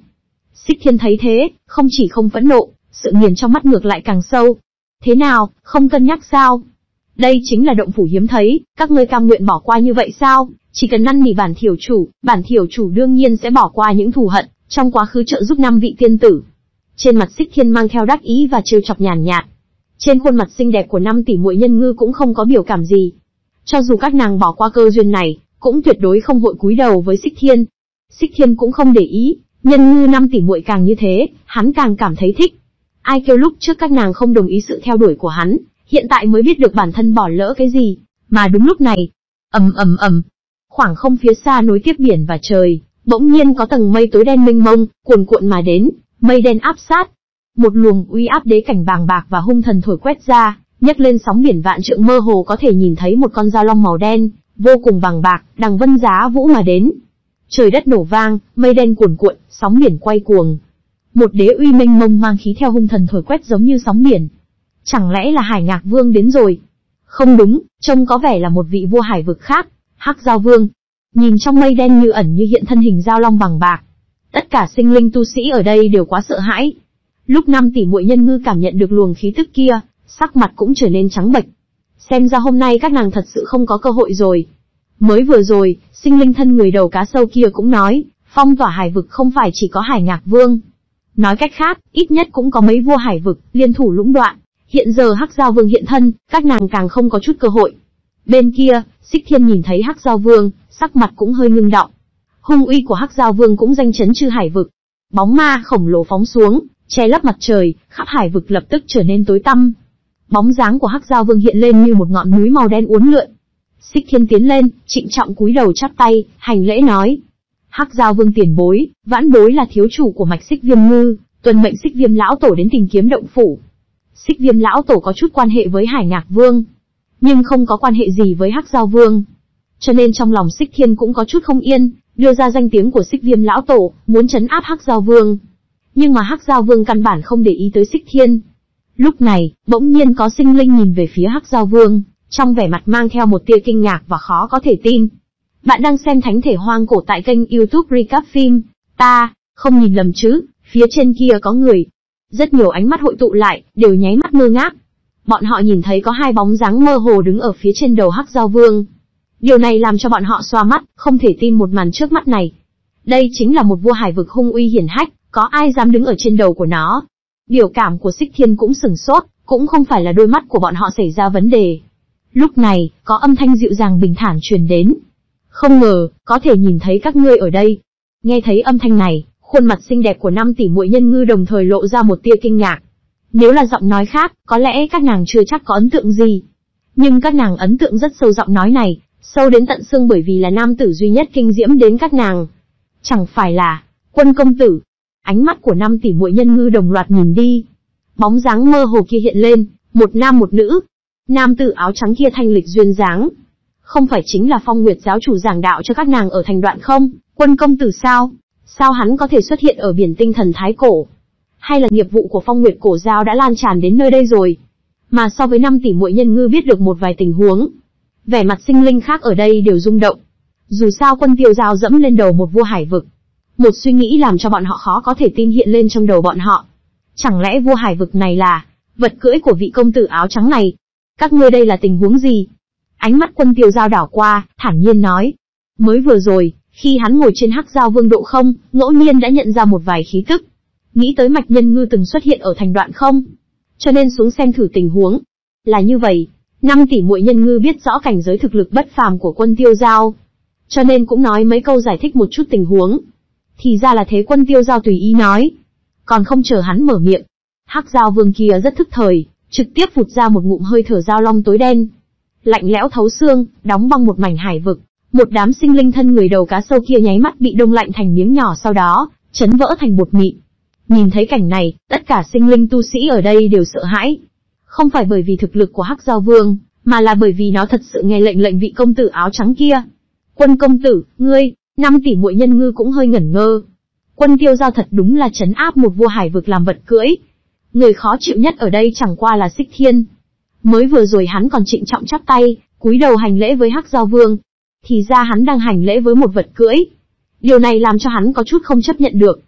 Xích Thiên thấy thế, không chỉ không phẫn nộ, sự nghiền trong mắt ngược lại càng sâu. Thế nào, không cân nhắc sao? Đây chính là động phủ hiếm thấy, các ngươi cam nguyện bỏ qua như vậy sao? Chỉ cần năn nỉ bản thiểu chủ, bản thiểu chủ đương nhiên sẽ bỏ qua những thù hận trong quá khứ trợ giúp năm vị tiên tử. Trên mặt Xích Thiên mang theo đắc ý và trêu chọc nhàn nhạt. Trên khuôn mặt xinh đẹp của năm tỷ muội nhân ngư cũng không có biểu cảm gì. Cho dù các nàng bỏ qua cơ duyên này, cũng tuyệt đối không vội cúi đầu với Xích Thiên. Xích Thiên cũng không để ý, nhân ngư năm tỷ muội càng như thế, hắn càng cảm thấy thích. Ai kêu lúc trước các nàng không đồng ý sự theo đuổi của hắn, hiện tại mới biết được bản thân bỏ lỡ cái gì. Mà đúng lúc này, ầm ầm ầm, khoảng không phía xa nối tiếp biển và trời, bỗng nhiên có tầng mây tối đen mênh mông, cuồn cuộn mà đến, mây đen áp sát. Một luồng uy áp đế cảnh bàng bạc và hung thần thổi quét ra, nhấc lên sóng biển vạn trượng, mơ hồ có thể nhìn thấy một con dao long màu đen, vô cùng bàng bạc, đằng vân giá vũ mà đến. Trời đất nổ vang, mây đen cuồn cuộn, sóng biển quay cuồng. Một đế uy mênh mông mang khí theo hung thần thổi quét giống như sóng biển. Chẳng lẽ là Hải Ngạc Vương đến rồi? Không đúng, trông có vẻ là một vị vua hải vực khác, Hắc Giao Vương. Nhìn trong mây đen như ẩn như hiện thân hình dao long bằng bạc. Tất cả sinh linh tu sĩ ở đây đều quá sợ hãi. Lúc năm tỷ muội nhân ngư cảm nhận được luồng khí tức kia, sắc mặt cũng trở nên trắng bệch. Xem ra hôm nay các nàng thật sự không có cơ hội rồi. Mới vừa rồi, sinh linh thân người đầu cá sâu kia cũng nói, phong tỏa hải vực không phải chỉ có Hải Ngạc Vương. Nói cách khác, ít nhất cũng có mấy vua hải vực, liên thủ lũng đoạn. Hiện giờ Hắc Giao Vương hiện thân, các nàng càng không có chút cơ hội. Bên kia, Xích Thiên nhìn thấy Hắc Giao Vương, sắc mặt cũng hơi ngưng động. Hung uy của Hắc Giao Vương cũng danh chấn chư hải vực. Bóng ma khổng lồ phóng xuống, che lấp mặt trời, khắp hải vực lập tức trở nên tối tăm. Bóng dáng của Hắc Giao Vương hiện lên như một ngọn núi màu đen uốn lượn. Xích Thiên tiến lên, trịnh trọng cúi đầu chắp tay, hành lễ nói: Hắc Giao Vương tiền bối, vãn bối là thiếu chủ của mạch Xích Viêm Ngư, tuân mệnh Xích Viêm lão tổ đến tìm kiếm động phủ. Xích Viêm lão tổ có chút quan hệ với Hải Ngạc Vương, nhưng không có quan hệ gì với Hắc Giao Vương. Cho nên trong lòng Xích Thiên cũng có chút không yên, đưa ra danh tiếng của Xích Viêm lão tổ, muốn trấn áp Hắc Giao Vương. Nhưng mà Hắc Giao Vương căn bản không để ý tới Xích Thiên. Lúc này, bỗng nhiên có sinh linh nhìn về phía Hắc Giao Vương, trong vẻ mặt mang theo một tia kinh ngạc và khó có thể tin. Bạn đang xem Thánh Thể Hoang Cổ tại kênh YouTube Recap Phim. Ta, không nhìn lầm chứ, phía trên kia có người. Rất nhiều ánh mắt hội tụ lại, đều nháy mắt ngơ ngác. Bọn họ nhìn thấy có hai bóng dáng mơ hồ đứng ở phía trên đầu Hắc Giao Vương. Điều này làm cho bọn họ xoa mắt, không thể tin một màn trước mắt này. Đây chính là một vua hải vực hung uy hiển hách, có ai dám đứng ở trên đầu của nó? Biểu cảm của Xích Thiên cũng sửng sốt, cũng không phải là đôi mắt của bọn họ xảy ra vấn đề. Lúc này, có âm thanh dịu dàng bình thản truyền đến. Không ngờ, có thể nhìn thấy các ngươi ở đây. Nghe thấy âm thanh này, khuôn mặt xinh đẹp của năm tỷ muội nhân ngư đồng thời lộ ra một tia kinh ngạc. Nếu là giọng nói khác, có lẽ các nàng chưa chắc có ấn tượng gì. Nhưng các nàng ấn tượng rất sâu giọng nói này, sâu đến tận xương, bởi vì là nam tử duy nhất kinh diễm đến các nàng. Chẳng phải là Quân công tử? Ánh mắt của năm tỷ muội nhân ngư đồng loạt nhìn đi. Bóng dáng mơ hồ kia hiện lên, một nam một nữ. Nam tử áo trắng kia thanh lịch duyên dáng. Không phải chính là Phong Nguyệt giáo chủ giảng đạo cho các nàng ở thành Đoạn không? Quân công tử sao? Sao hắn có thể xuất hiện ở biển tinh thần Thái Cổ? Hay là nghiệp vụ của Phong Nguyệt cổ giao đã lan tràn đến nơi đây rồi? Mà so với năm tỷ muội nhân ngư biết được một vài tình huống, vẻ mặt sinh linh khác ở đây đều rung động. Dù sao Quân Tiêu Giao dẫm lên đầu một vua hải vực. Một suy nghĩ làm cho bọn họ khó có thể tin hiện lên trong đầu bọn họ. Chẳng lẽ vua hải vực này là vật cưỡi của vị công tử áo trắng này? Các ngươi đây là tình huống gì? Ánh mắt Quân Tiêu Giao đảo qua, thản nhiên nói. Mới vừa rồi, khi hắn ngồi trên Hắc Giao Vương độ không, ngẫu nhiên đã nhận ra một vài khí tức. Nghĩ tới mạch nhân ngư từng xuất hiện ở thành Đoạn không? Cho nên xuống xem thử tình huống. Là như vậy, năm tỷ muội nhân ngư biết rõ cảnh giới thực lực bất phàm của Quân Tiêu Giao. Cho nên cũng nói mấy câu giải thích một chút tình huống. Thì ra là thế. Quân Tiêu Giao tùy ý nói. Còn không chờ hắn mở miệng, Hắc Giao Vương kia rất thức thời, trực tiếp phụt ra một ngụm hơi thở dao long tối đen. Lạnh lẽo thấu xương, đóng băng một mảnh hải vực. Một đám sinh linh thân người đầu cá sâu kia nháy mắt bị đông lạnh thành miếng nhỏ, sau đó chấn vỡ thành bột mịn. Nhìn thấy cảnh này, tất cả sinh linh tu sĩ ở đây đều sợ hãi. Không phải bởi vì thực lực của Hắc Giao Vương, mà là bởi vì nó thật sự nghe lệnh lệnh vị công tử áo trắng kia. Quân công tử, ngươi, năm tỷ muội nhân ngư cũng hơi ngẩn ngơ. Quân Tiêu Giao thật đúng là trấn áp một vua hải vực làm vật cưỡi. Người khó chịu nhất ở đây chẳng qua là Xích Thiên. Mới vừa rồi hắn còn trịnh trọng chắp tay, cúi đầu hành lễ với Hắc Giao Vương. Thì ra hắn đang hành lễ với một vật cưỡi. Điều này làm cho hắn có chút không chấp nhận được.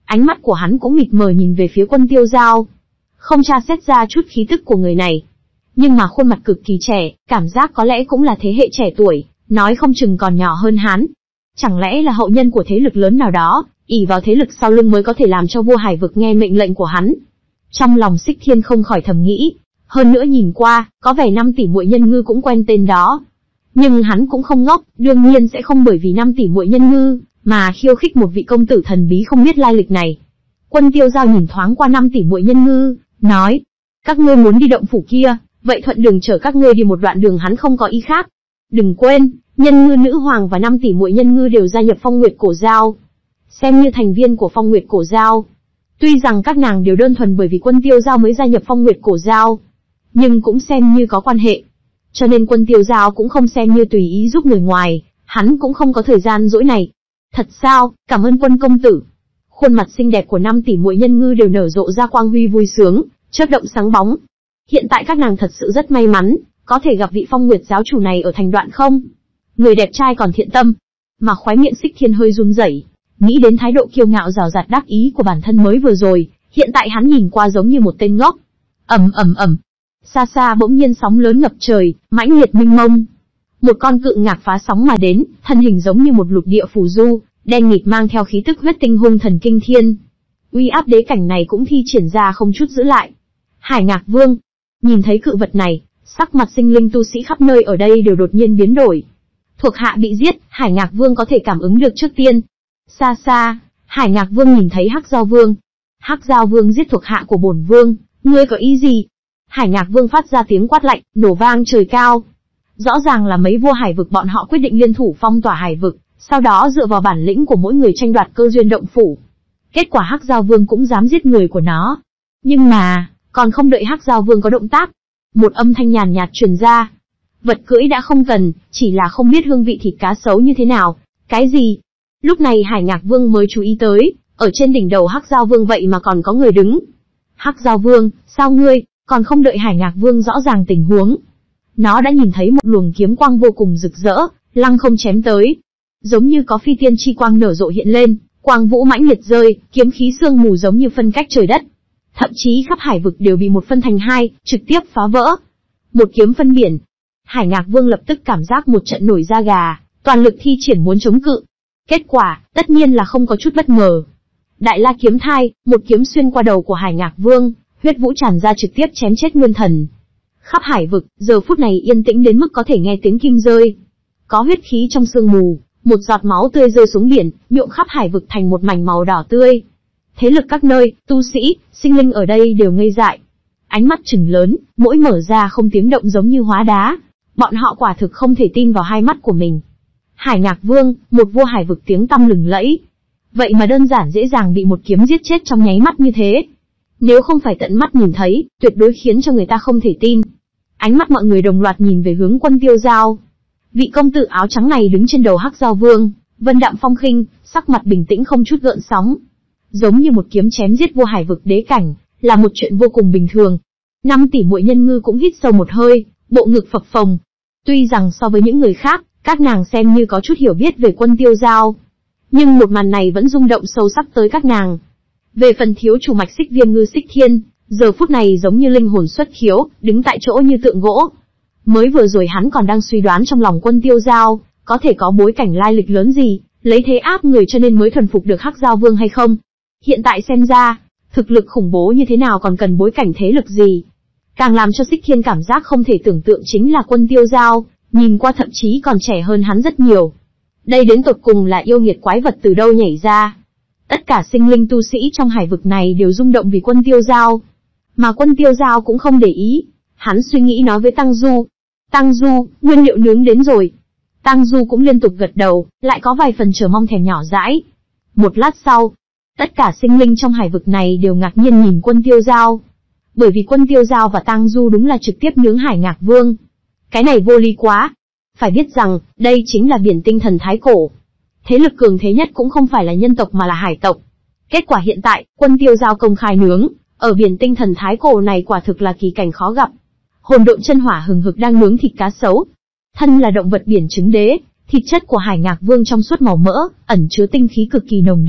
Ánh mắt của hắn cũng mịt mờ nhìn về phía Quân Tiêu Giao. Không tra xét ra chút khí tức của người này. Nhưng mà khuôn mặt cực kỳ trẻ, cảm giác có lẽ cũng là thế hệ trẻ tuổi, nói không chừng còn nhỏ hơn hắn. Chẳng lẽ là hậu nhân của thế lực lớn nào đó, ỷ vào thế lực sau lưng mới có thể làm cho vua Hải vực nghe mệnh lệnh của hắn. Trong lòng Xích Thiên không khỏi thầm nghĩ, hơn nữa nhìn qua, có vẻ năm tỷ muội nhân ngư cũng quen tên đó. Nhưng hắn cũng không ngốc, đương nhiên sẽ không bởi vì năm tỷ muội nhân ngư, mà khiêu khích một vị công tử thần bí không biết lai lịch này. Quân Tiêu Giao nhìn thoáng qua năm tỷ muội nhân ngư, nói, các ngươi muốn đi động phủ kia, vậy thuận đường chở các ngươi đi một đoạn đường, hắn không có ý khác. Đừng quên, nhân ngư nữ hoàng và năm tỷ muội nhân ngư đều gia nhập Phong Nguyệt Cổ Giao, xem như thành viên của Phong Nguyệt Cổ Giao. Tuy rằng các nàng đều đơn thuần bởi vì Quân Tiêu Giao mới gia nhập Phong Nguyệt Cổ Giao, nhưng cũng xem như có quan hệ. Cho nên Quân Tiêu Giao cũng không xem như tùy ý giúp người ngoài, hắn cũng không có thời gian dỗi này. Thật sao, cảm ơn Quân công tử. Khuôn mặt xinh đẹp của năm tỷ muội nhân ngư đều nở rộ ra quang huy vui sướng, chớp động sáng bóng. Hiện tại các nàng thật sự rất may mắn, có thể gặp vị Phong Nguyệt giáo chủ này ở thành Đoạn Không. Người đẹp trai còn thiện tâm. Mà khóe miệng Xích Thiên hơi run rẩy, nghĩ đến thái độ kiêu ngạo rào rạt đắc ý của bản thân mới vừa rồi, hiện tại hắn nhìn qua giống như một tên ngốc. Ầm ầm ầm. Xa xa bỗng nhiên sóng lớn ngập trời, mãnh liệt mênh mông. Một con cự ngạc phá sóng mà đến, thân hình giống như một lục địa phù du, đen nghịt mang theo khí tức huyết tinh hung thần kinh thiên. Uy áp đế cảnh này cũng thi triển ra không chút giữ lại. Hải Ngạc Vương. Nhìn thấy cự vật này, sắc mặt sinh linh tu sĩ khắp nơi ở đây đều đột nhiên biến đổi. Thuộc hạ bị giết, Hải Ngạc Vương có thể cảm ứng được trước tiên. Xa xa, Hải Ngạc Vương nhìn thấy Hắc Giao Vương. Hắc Giao Vương giết thuộc hạ của bổn vương, ngươi có ý gì? Hải Ngạc Vương phát ra tiếng quát lạnh, nổ vang trời cao. Rõ ràng là mấy vua hải vực bọn họ quyết định liên thủ phong tỏa hải vực, sau đó dựa vào bản lĩnh của mỗi người tranh đoạt cơ duyên động phủ. Kết quả Hắc Giao Vương cũng dám giết người của nó. Nhưng mà, còn không đợi Hắc Giao Vương có động tác, một âm thanh nhàn nhạt truyền ra. Vật cưỡi đã không cần, chỉ là không biết hương vị thịt cá sấu như thế nào. Cái gì? Lúc này Hải Ngạc Vương mới chú ý tới, ở trên đỉnh đầu Hắc Giao Vương vậy mà còn có người đứng. Hắc Giao Vương, sao ngươi? Còn không đợi Hải Ngạc Vương rõ ràng tình huống, nó đã nhìn thấy một luồng kiếm quang vô cùng rực rỡ, lăng không chém tới. Giống như có phi tiên chi quang nở rộ hiện lên, quang vũ mãnh liệt rơi, kiếm khí sương mù giống như phân cách trời đất. Thậm chí khắp hải vực đều bị một phân thành hai, trực tiếp phá vỡ. Một kiếm phân biển. Hải Ngạc Vương lập tức cảm giác một trận nổi da gà, toàn lực thi triển muốn chống cự. Kết quả, tất nhiên là không có chút bất ngờ. Đại La Kiếm Thai, một kiếm xuyên qua đầu của Hải Ngạc Vương, huyết vũ tràn ra trực tiếp chém chết nguyên thần. Khắp hải vực, giờ phút này yên tĩnh đến mức có thể nghe tiếng kim rơi. Có huyết khí trong sương mù, một giọt máu tươi rơi xuống biển, nhuộm khắp hải vực thành một mảnh màu đỏ tươi. Thế lực các nơi, tu sĩ, sinh linh ở đây đều ngây dại. Ánh mắt trừng lớn, mỗi mở ra không tiếng động giống như hóa đá. Bọn họ quả thực không thể tin vào hai mắt của mình. Hải Ngạc Vương, một vua hải vực tiếng tăm lừng lẫy. Vậy mà đơn giản dễ dàng bị một kiếm giết chết trong nháy mắt như thế. Nếu không phải tận mắt nhìn thấy, tuyệt đối khiến cho người ta không thể tin. Ánh mắt mọi người đồng loạt nhìn về hướng Quân Tiêu Giao. Vị công tử áo trắng này đứng trên đầu Hắc Giao Vương, vân đạm phong khinh, sắc mặt bình tĩnh không chút gợn sóng. Giống như một kiếm chém giết vua hải vực đế cảnh, là một chuyện vô cùng bình thường. Năm tỷ muội nhân ngư cũng hít sâu một hơi, bộ ngực phập phồng. Tuy rằng so với những người khác, các nàng xem như có chút hiểu biết về Quân Tiêu Giao, nhưng một màn này vẫn rung động sâu sắc tới các nàng. Về phần thiếu chủ mạch Xích Viêm ngư Xích Thiên, giờ phút này giống như linh hồn xuất khiếu, đứng tại chỗ như tượng gỗ. Mới vừa rồi hắn còn đang suy đoán trong lòng Quân Tiêu Giao, có thể có bối cảnh lai lịch lớn gì, lấy thế áp người cho nên mới thuần phục được Hắc Giao Vương hay không. Hiện tại xem ra, thực lực khủng bố như thế nào còn cần bối cảnh thế lực gì. Càng làm cho Xích Thiên cảm giác không thể tưởng tượng chính là Quân Tiêu Giao, nhìn qua thậm chí còn trẻ hơn hắn rất nhiều. Đây đến tột cùng là yêu nghiệt quái vật từ đâu nhảy ra. Tất cả sinh linh tu sĩ trong hải vực này đều rung động vì Quân Tiêu Giao. Mà Quân Tiêu Giao cũng không để ý. Hắn suy nghĩ nói với Tăng Du. Tăng Du, nguyên liệu nướng đến rồi. Tăng Du cũng liên tục gật đầu, lại có vài phần chờ mong thèm nhỏ dãi. Một lát sau, tất cả sinh linh trong hải vực này đều ngạc nhiên nhìn Quân Tiêu Giao. Bởi vì Quân Tiêu Giao và Tăng Du đúng là trực tiếp nướng Hải Ngạc Vương. Cái này vô lý quá. Phải biết rằng, đây chính là biển tinh thần thái cổ. Thế lực cường thế nhất cũng không phải là nhân tộc mà là hải tộc. Kết quả hiện tại, Quân Tiêu Giao công khai nướng, ở biển tinh thần thái cổ này quả thực là kỳ cảnh khó gặp. Hồn độn chân hỏa hừng hực đang nướng thịt cá sấu. Thân là động vật biển trứng đế, thịt chất của Hải Ngạc Vương trong suốt màu mỡ, ẩn chứa tinh khí cực kỳ nồng đậm,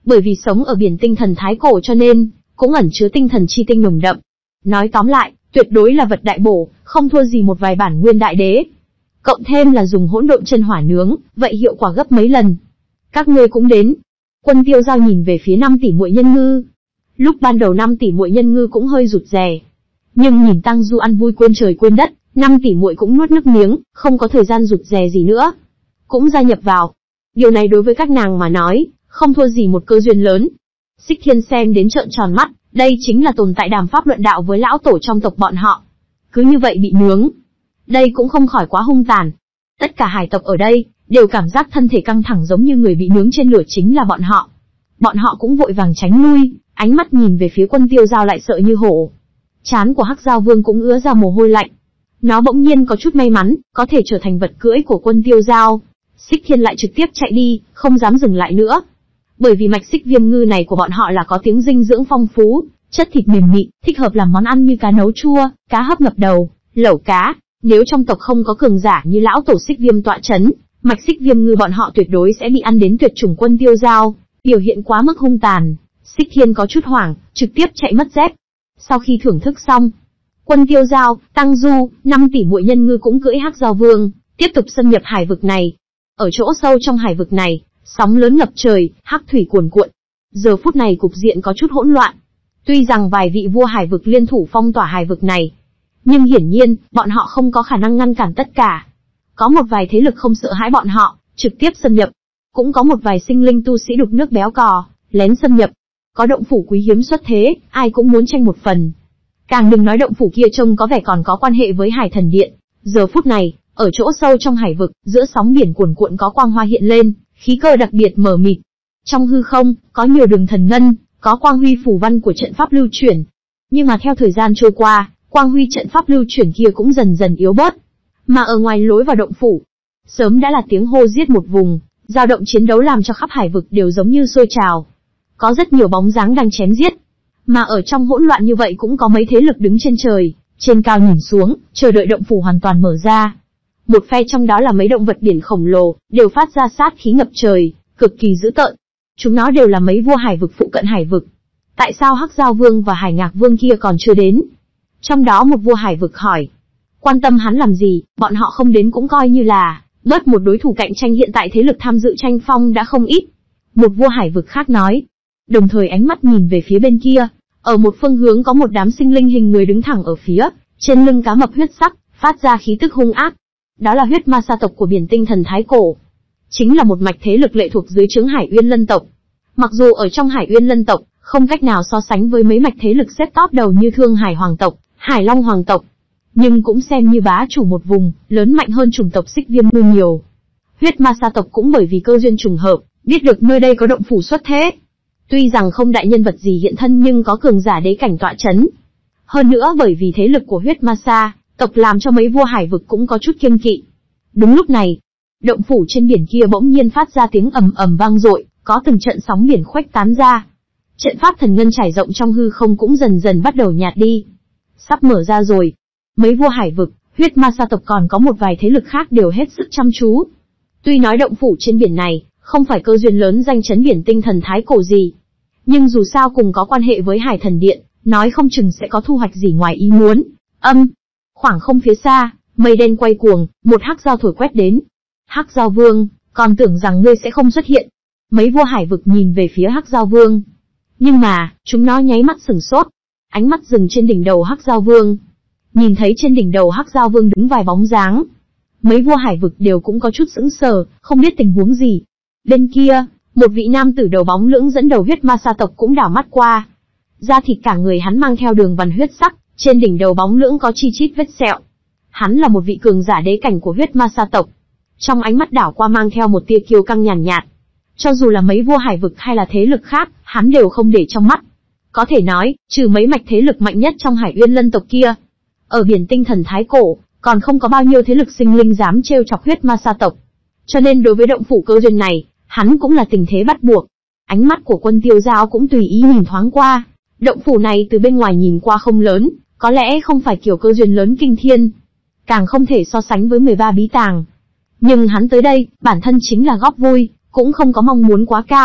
Bởi vì sống ở biển tinh thần thái cổ cho nên, cũng ẩn chứa tinh thần chi tinh nồng đậm. Nói tóm lại, tuyệt đối là vật đại bổ, không thua gì một vài bản nguyên đại đế. Cộng thêm là dùng hỗn độn chân hỏa nướng, vậy hiệu quả gấp mấy lần. Các ngươi cũng đến. Quân Tiêu Giao nhìn về phía năm tỷ muội nhân ngư. Lúc ban đầu năm tỷ muội nhân ngư cũng hơi rụt rè. Nhưng nhìn Tang Du ăn vui quên trời quên đất, năm tỷ muội cũng nuốt nước miếng, không có thời gian rụt rè gì nữa. Cũng gia nhập vào. Điều này đối với các nàng mà nói, không thua gì một cơ duyên lớn. Xích Thiên xem đến trợn tròn mắt, đây chính là tồn tại đàm pháp luận đạo với lão tổ trong tộc bọn họ. Cứ như vậy bị nướng. Đây cũng không khỏi quá hung tàn. Tất cả hải tộc ở đây, đều cảm giác thân thể căng thẳng giống như người bị nướng trên lửa chính là bọn họ. Bọn họ cũng vội vàng tránh lui, ánh mắt nhìn về phía Quân Tiêu Giao lại sợ như hổ. Trán của Hắc Giao Vương cũng ứa ra mồ hôi lạnh. Nó bỗng nhiên có chút may mắn, có thể trở thành vật cưỡi của Quân Tiêu Giao. Xích Thiên lại trực tiếp chạy đi, không dám dừng lại nữa. Bởi vì mạch xích viêm ngư này của bọn họ là có tiếng dinh dưỡng phong phú, chất thịt mềm mịn, thích hợp làm món ăn như cá nấu chua, cá hấp ngập đầu, lẩu cá. Nếu trong tộc không có cường giả như lão tổ xích viêm tọa chấn, mạch xích viêm ngư bọn họ tuyệt đối sẽ bị ăn đến tuyệt chủng. Quân Tiêu Giao biểu hiện quá mức hung tàn, Xích Thiên có chút hoảng, trực tiếp chạy mất dép. Sau khi thưởng thức xong, Quân Tiêu Giao, Tang Du, năm tỷ muội nhân ngư cũng cưỡi Hắc Giao Vương, tiếp tục xâm nhập hải vực này. Ở chỗ sâu trong hải vực này, sóng lớn ngập trời, hắc thủy cuồn cuộn. Giờ phút này cục diện có chút hỗn loạn. Tuy rằng vài vị vua hải vực liên thủ phong tỏa hải vực này, nhưng hiển nhiên, bọn họ không có khả năng ngăn cản tất cả. Có một vài thế lực không sợ hãi bọn họ, trực tiếp xâm nhập. Cũng có một vài sinh linh tu sĩ đục nước béo cò, lén xâm nhập. Có động phủ quý hiếm xuất thế, ai cũng muốn tranh một phần. Càng đừng nói động phủ kia trông có vẻ còn có quan hệ với Hải Thần Điện. Giờ phút này, ở chỗ sâu trong hải vực, giữa sóng biển cuồn cuộn có quang hoa hiện lên, khí cơ đặc biệt mờ mịt. Trong hư không, có nhiều đường thần ngân, có quang huy phù văn của trận pháp lưu chuyển. Nhưng mà theo thời gian trôi qua, quang huy trận pháp lưu chuyển kia cũng dần dần yếu bớt. Mà ở ngoài lối vào động phủ, sớm đã là tiếng hô giết một vùng, dao động chiến đấu làm cho khắp hải vực đều giống như sôi trào. Có rất nhiều bóng dáng đang chém giết. Mà ở trong hỗn loạn như vậy cũng có mấy thế lực đứng trên trời, trên cao nhìn xuống, chờ đợi động phủ hoàn toàn mở ra. Một phe trong đó là mấy động vật biển khổng lồ, đều phát ra sát khí ngập trời, cực kỳ dữ tợn. Chúng nó đều là mấy vua hải vực phụ cận hải vực. Tại sao Hắc Giao Vương và Hải Ngạc Vương kia còn chưa đến? Trong đó một vua hải vực hỏi. Quan tâm hắn làm gì, bọn họ không đến cũng coi như là bớt một đối thủ cạnh tranh. Hiện tại thế lực tham dự tranh phong đã không ít. Một vua hải vực khác nói. Đồng thời ánh mắt nhìn về phía bên kia, ở một phương hướng có một đám sinh linh hình người đứng thẳng ở phía, trên lưng cá mập huyết sắc, phát ra khí tức hung ác. Đó là huyết ma sa tộc của biển tinh thần thái cổ. Chính là một mạch thế lực lệ thuộc dưới trướng Hải Uyên Lân tộc. Mặc dù ở trong Hải Uyên Lân tộc, không cách nào so sánh với mấy mạch thế lực xếp top đầu như Thương Hải Hoàng tộc, Hải Long Hoàng tộc, nhưng cũng xem như bá chủ một vùng, lớn mạnh hơn chủng tộc Xích Viêm ngư nhiều. Huyết ma sa tộc cũng bởi vì cơ duyên trùng hợp, biết được nơi đây có động phủ xuất thế. Tuy rằng không đại nhân vật gì hiện thân nhưng có cường giả đế cảnh tọa chấn. Hơn nữa bởi vì thế lực của huyết ma sa tộc làm cho mấy vua hải vực cũng có chút kiêng kỵ. Đúng lúc này, động phủ trên biển kia bỗng nhiên phát ra tiếng ầm ầm vang dội, có từng trận sóng biển khuếch tán ra. Trận pháp thần ngân trải rộng trong hư không cũng dần dần bắt đầu nhạt đi. Sắp mở ra rồi. Mấy vua hải vực, huyết ma sa tộc còn có một vài thế lực khác đều hết sức chăm chú. Tuy nói động phủ trên biển này không phải cơ duyên lớn danh chấn biển tinh thần thái cổ gì, nhưng dù sao cùng có quan hệ với Hải Thần Điện, nói không chừng sẽ có thu hoạch gì ngoài ý muốn. Âm, khoảng không phía xa, mây đen quay cuồng, một hắc giao thổi quét đến. Hắc Giao Vương, còn tưởng rằng ngươi sẽ không xuất hiện. Mấy vua hải vực nhìn về phía Hắc Giao Vương, nhưng mà chúng nó nháy mắt sửng sốt, ánh mắt dừng trên đỉnh đầu Hắc Giao Vương. Nhìn thấy trên đỉnh đầu Hắc Giao Vương đứng vài bóng dáng, mấy vua hải vực đều cũng có chút sững sờ, không biết tình huống gì. Bên kia, một vị nam tử đầu bóng lưỡng dẫn đầu huyết ma sa tộc cũng đảo mắt qua. Da thịt cả người hắn mang theo đường vằn huyết sắc, trên đỉnh đầu bóng lưỡng có chi chít vết sẹo. Hắn là một vị cường giả đế cảnh của huyết ma sa tộc. Trong ánh mắt đảo qua mang theo một tia kiêu căng nhàn nhạt, nhạt. Cho dù là mấy vua hải vực hay là thế lực khác, hắn đều không để trong mắt. Có thể nói, trừ mấy mạch thế lực mạnh nhất trong Hải Uyên Lân tộc kia, ở biển tinh thần thái cổ, còn không có bao nhiêu thế lực sinh linh dám trêu chọc huyết ma sa tộc. Cho nên đối với động phủ cơ duyên này, hắn cũng là tình thế bắt buộc. Ánh mắt của Quân Tiêu Giao cũng tùy ý nhìn thoáng qua. Động phủ này từ bên ngoài nhìn qua không lớn, có lẽ không phải kiểu cơ duyên lớn kinh thiên, càng không thể so sánh với mười ba bí tàng. Nhưng hắn tới đây, bản thân chính là góp vui, cũng không có mong muốn quá cao.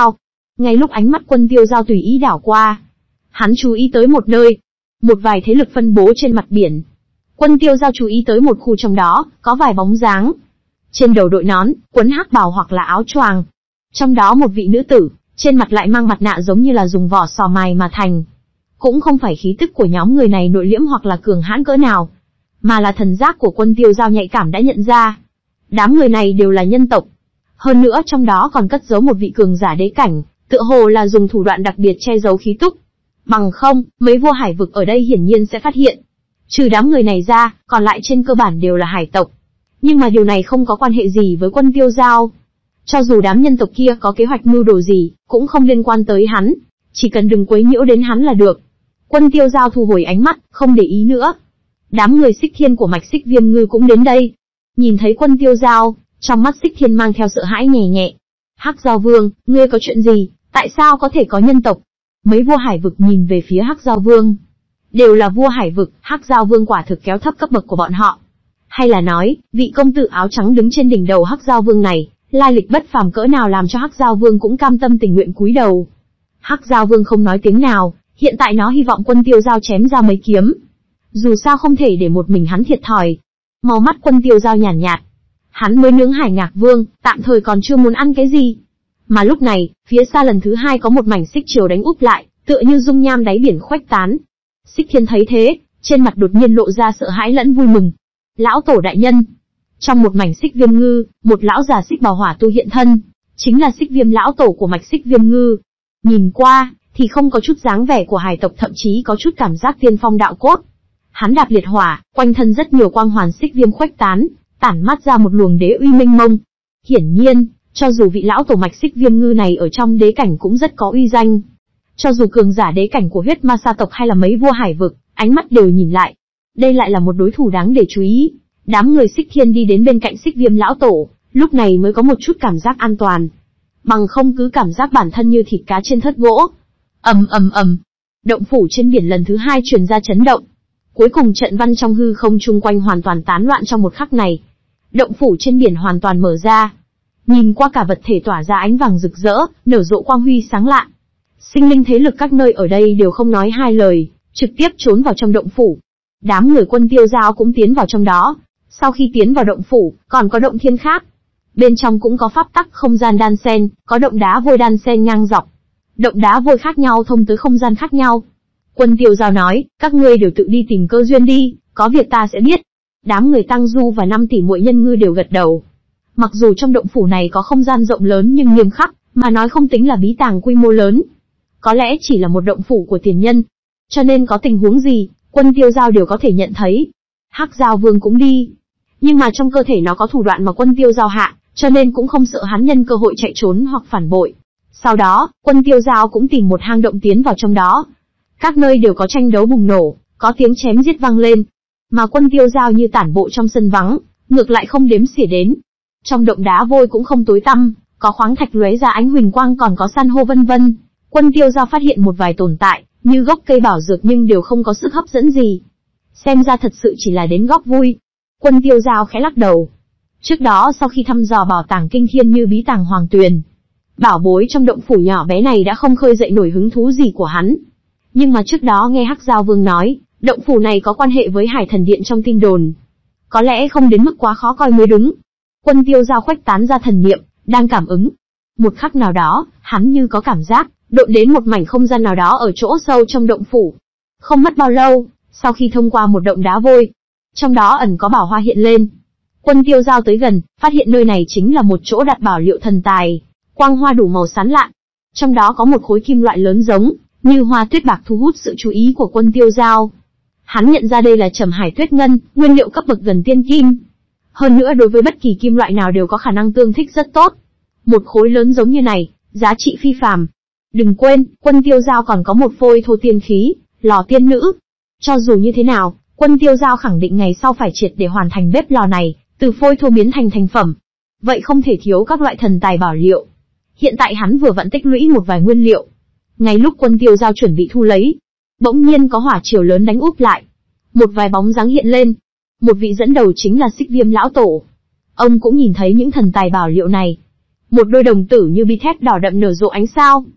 Ngay lúc ánh mắt Quân Tiêu Giao tùy ý đảo qua, hắn chú ý tới một nơi, một vài thế lực phân bố trên mặt biển. Quân Tiêu Giao chú ý tới một khu trong đó, có vài bóng dáng. Trên đầu đội nón, quấn hắc bào hoặc là áo choàng. Trong đó một vị nữ tử, trên mặt lại mang mặt nạ giống như là dùng vỏ sò mài mà thành. Cũng không phải khí tức của nhóm người này nội liễm hoặc là cường hãn cỡ nào, mà là thần giác của Quân Tiêu Giao nhạy cảm đã nhận ra. Đám người này đều là nhân tộc. Hơn nữa trong đó còn cất giấu một vị cường giả đế cảnh, tựa hồ là dùng thủ đoạn đặc biệt che giấu khí tức. Bằng không, mấy vua hải vực ở đây hiển nhiên sẽ phát hiện. Trừ đám người này ra, còn lại trên cơ bản đều là hải tộc. Nhưng mà điều này không có quan hệ gì với Quân Tiêu Giao. Cho dù đám nhân tộc kia có kế hoạch mưu đồ gì, cũng không liên quan tới hắn. Chỉ cần đừng quấy nhiễu đến hắn là được. Quân Tiêu Giao thu hồi ánh mắt, không để ý nữa. Đám người Xích Thiên của mạch Xích Viêm Ngư cũng đến đây. Nhìn thấy Quân Tiêu Giao, trong mắt Xích Thiên mang theo sợ hãi nhẹ nhẹ. Hắc Giao Vương, ngươi có chuyện gì? Tại sao có thể có nhân tộc? Mấy vua hải vực nhìn về phía Hắc Giao Vương. Đều là vua hải vực, Hắc Giao Vương quả thực kéo thấp cấp bậc của bọn họ. Hay là nói, vị công tử áo trắng đứng trên đỉnh đầu Hắc Giao Vương này, lai lịch bất phàm cỡ nào làm cho Hắc Giao Vương cũng cam tâm tình nguyện cúi đầu. Hắc Giao Vương không nói tiếng nào, hiện tại nó hy vọng Quân Tiêu Giao chém ra mấy kiếm. Dù sao không thể để một mình hắn thiệt thòi. Màu mắt Quân Tiêu Giao nhàn nhạt, nhạt. Hắn mới nướng Hải Ngạc Vương, tạm thời còn chưa muốn ăn cái gì. Mà lúc này, phía xa lần thứ hai có một mảnh xích triều đánh úp lại, tựa như dung nham đáy biển khuếch tán. Xích Thiên thấy thế, trên mặt đột nhiên lộ ra sợ hãi lẫn vui mừng. Lão tổ đại nhân. Trong một mảnh Xích Viêm Ngư, một lão già xích bào hỏa tu hiện thân, chính là Xích Viêm lão tổ của mạch Xích Viêm Ngư. Nhìn qua, thì không có chút dáng vẻ của hải tộc, thậm chí có chút cảm giác tiên phong đạo cốt. Hắn đạp liệt hỏa, quanh thân rất nhiều quang hoàn xích viêm khuếch tán, tản mát ra một luồng đế uy mênh mông. Hiển nhiên, cho dù vị lão tổ mạch Xích Viêm Ngư này ở trong đế cảnh cũng rất có uy danh. Cho dù cường giả đế cảnh của huyết ma sa tộc hay là mấy vua hải vực, ánh mắt đều nhìn lại. Đây lại là một đối thủ đáng để chú ý. Đám người Xích Thiên đi đến bên cạnh Xích Viêm lão tổ, lúc này mới có một chút cảm giác an toàn. Bằng không cứ cảm giác bản thân như thịt cá trên thớt gỗ. Ầm ầm ầm, động phủ trên biển lần thứ hai truyền ra chấn động. Cuối cùng trận văn trong hư không chung quanh hoàn toàn tán loạn trong một khắc này. Động phủ trên biển hoàn toàn mở ra. Nhìn qua cả vật thể tỏa ra ánh vàng rực rỡ, nở rộ quang huy sáng lạ. Sinh linh thế lực các nơi ở đây đều không nói hai lời, trực tiếp trốn vào trong động phủ. Đám người Quân Tiêu Giao cũng tiến vào trong đó. Sau khi tiến vào động phủ, còn có động thiên khác. Bên trong cũng có pháp tắc không gian đan xen, có động đá vôi đan xen ngang dọc. Động đá vôi khác nhau thông tới không gian khác nhau. Quân Tiêu Giao nói, các ngươi đều tự đi tìm cơ duyên đi, có việc ta sẽ biết. Đám người Tăng Du và năm tỷ muội nhân ngư đều gật đầu. Mặc dù trong động phủ này có không gian rộng lớn nhưng nghiêm khắc, mà nói không tính là bí tàng quy mô lớn. Có lẽ chỉ là một động phủ của tiền nhân. Cho nên có tình huống gì, Quân Tiêu Giao đều có thể nhận thấy. Hắc Giao Vương cũng đi. Nhưng mà trong cơ thể nó có thủ đoạn mà Quân Tiêu Giao hạ, cho nên cũng không sợ hắn nhân cơ hội chạy trốn hoặc phản bội. Sau đó, Quân Tiêu Giao cũng tìm một hang động tiến vào trong đó. Các nơi đều có tranh đấu bùng nổ, có tiếng chém giết vang lên. Mà Quân Tiêu Giao như tản bộ trong sân vắng, ngược lại không đếm xỉa đến. Trong động đá vôi cũng không tối tăm, có khoáng thạch lóe ra ánh huỳnh quang, còn có san hô vân vân. Quân Tiêu Giao phát hiện một vài tồn tại, như gốc cây bảo dược nhưng đều không có sức hấp dẫn gì. Xem ra thật sự chỉ là đến góp vui. Quân Tiêu Giao khẽ lắc đầu. Trước đó sau khi thăm dò bảo tàng kinh thiên như bí tàng Hoàng Tuyền, bảo bối trong động phủ nhỏ bé này đã không khơi dậy nổi hứng thú gì của hắn. Nhưng mà trước đó nghe Hắc Giao Vương nói, động phủ này có quan hệ với Hải Thần Điện trong tin đồn. Có lẽ không đến mức quá khó coi mới đúng. Quân Tiêu Giao khuếch tán ra thần niệm, đang cảm ứng. Một khắc nào đó, hắn như có cảm giác, độn đến một mảnh không gian nào đó ở chỗ sâu trong động phủ. Không mất bao lâu, sau khi thông qua một động đá vôi, trong đó ẩn có bảo hoa hiện lên. Quân Tiêu Giao tới gần, phát hiện nơi này chính là một chỗ đặt bảo liệu thần tài, quang hoa đủ màu sán lạn. Trong đó có một khối kim loại lớn giống như hoa tuyết bạc thu hút sự chú ý của Quân Tiêu Giao. Hắn nhận ra đây là Trầm Hải Tuyết Ngân, nguyên liệu cấp bậc gần tiên kim. Hơn nữa đối với bất kỳ kim loại nào đều có khả năng tương thích rất tốt. Một khối lớn giống như này, giá trị phi phàm. Đừng quên, Quân Tiêu Giao còn có một phôi thô tiên khí, lò tiên nữ. Cho dù như thế nào, Quân Tiêu Giao khẳng định ngày sau phải triệt để hoàn thành bếp lò này, từ phôi thô biến thành thành phẩm. Vậy không thể thiếu các loại thần tài bảo liệu. Hiện tại hắn vừa vặn tích lũy một vài nguyên liệu. Ngay lúc Quân Tiêu Giao chuẩn bị thu lấy, bỗng nhiên có hỏa triều lớn đánh úp lại. Một vài bóng dáng hiện lên. Một vị dẫn đầu chính là Xích Viêm lão tổ. Ông cũng nhìn thấy những thần tài bảo liệu này. Một đôi đồng tử như bi thép đỏ đậm nở rộ ánh sao.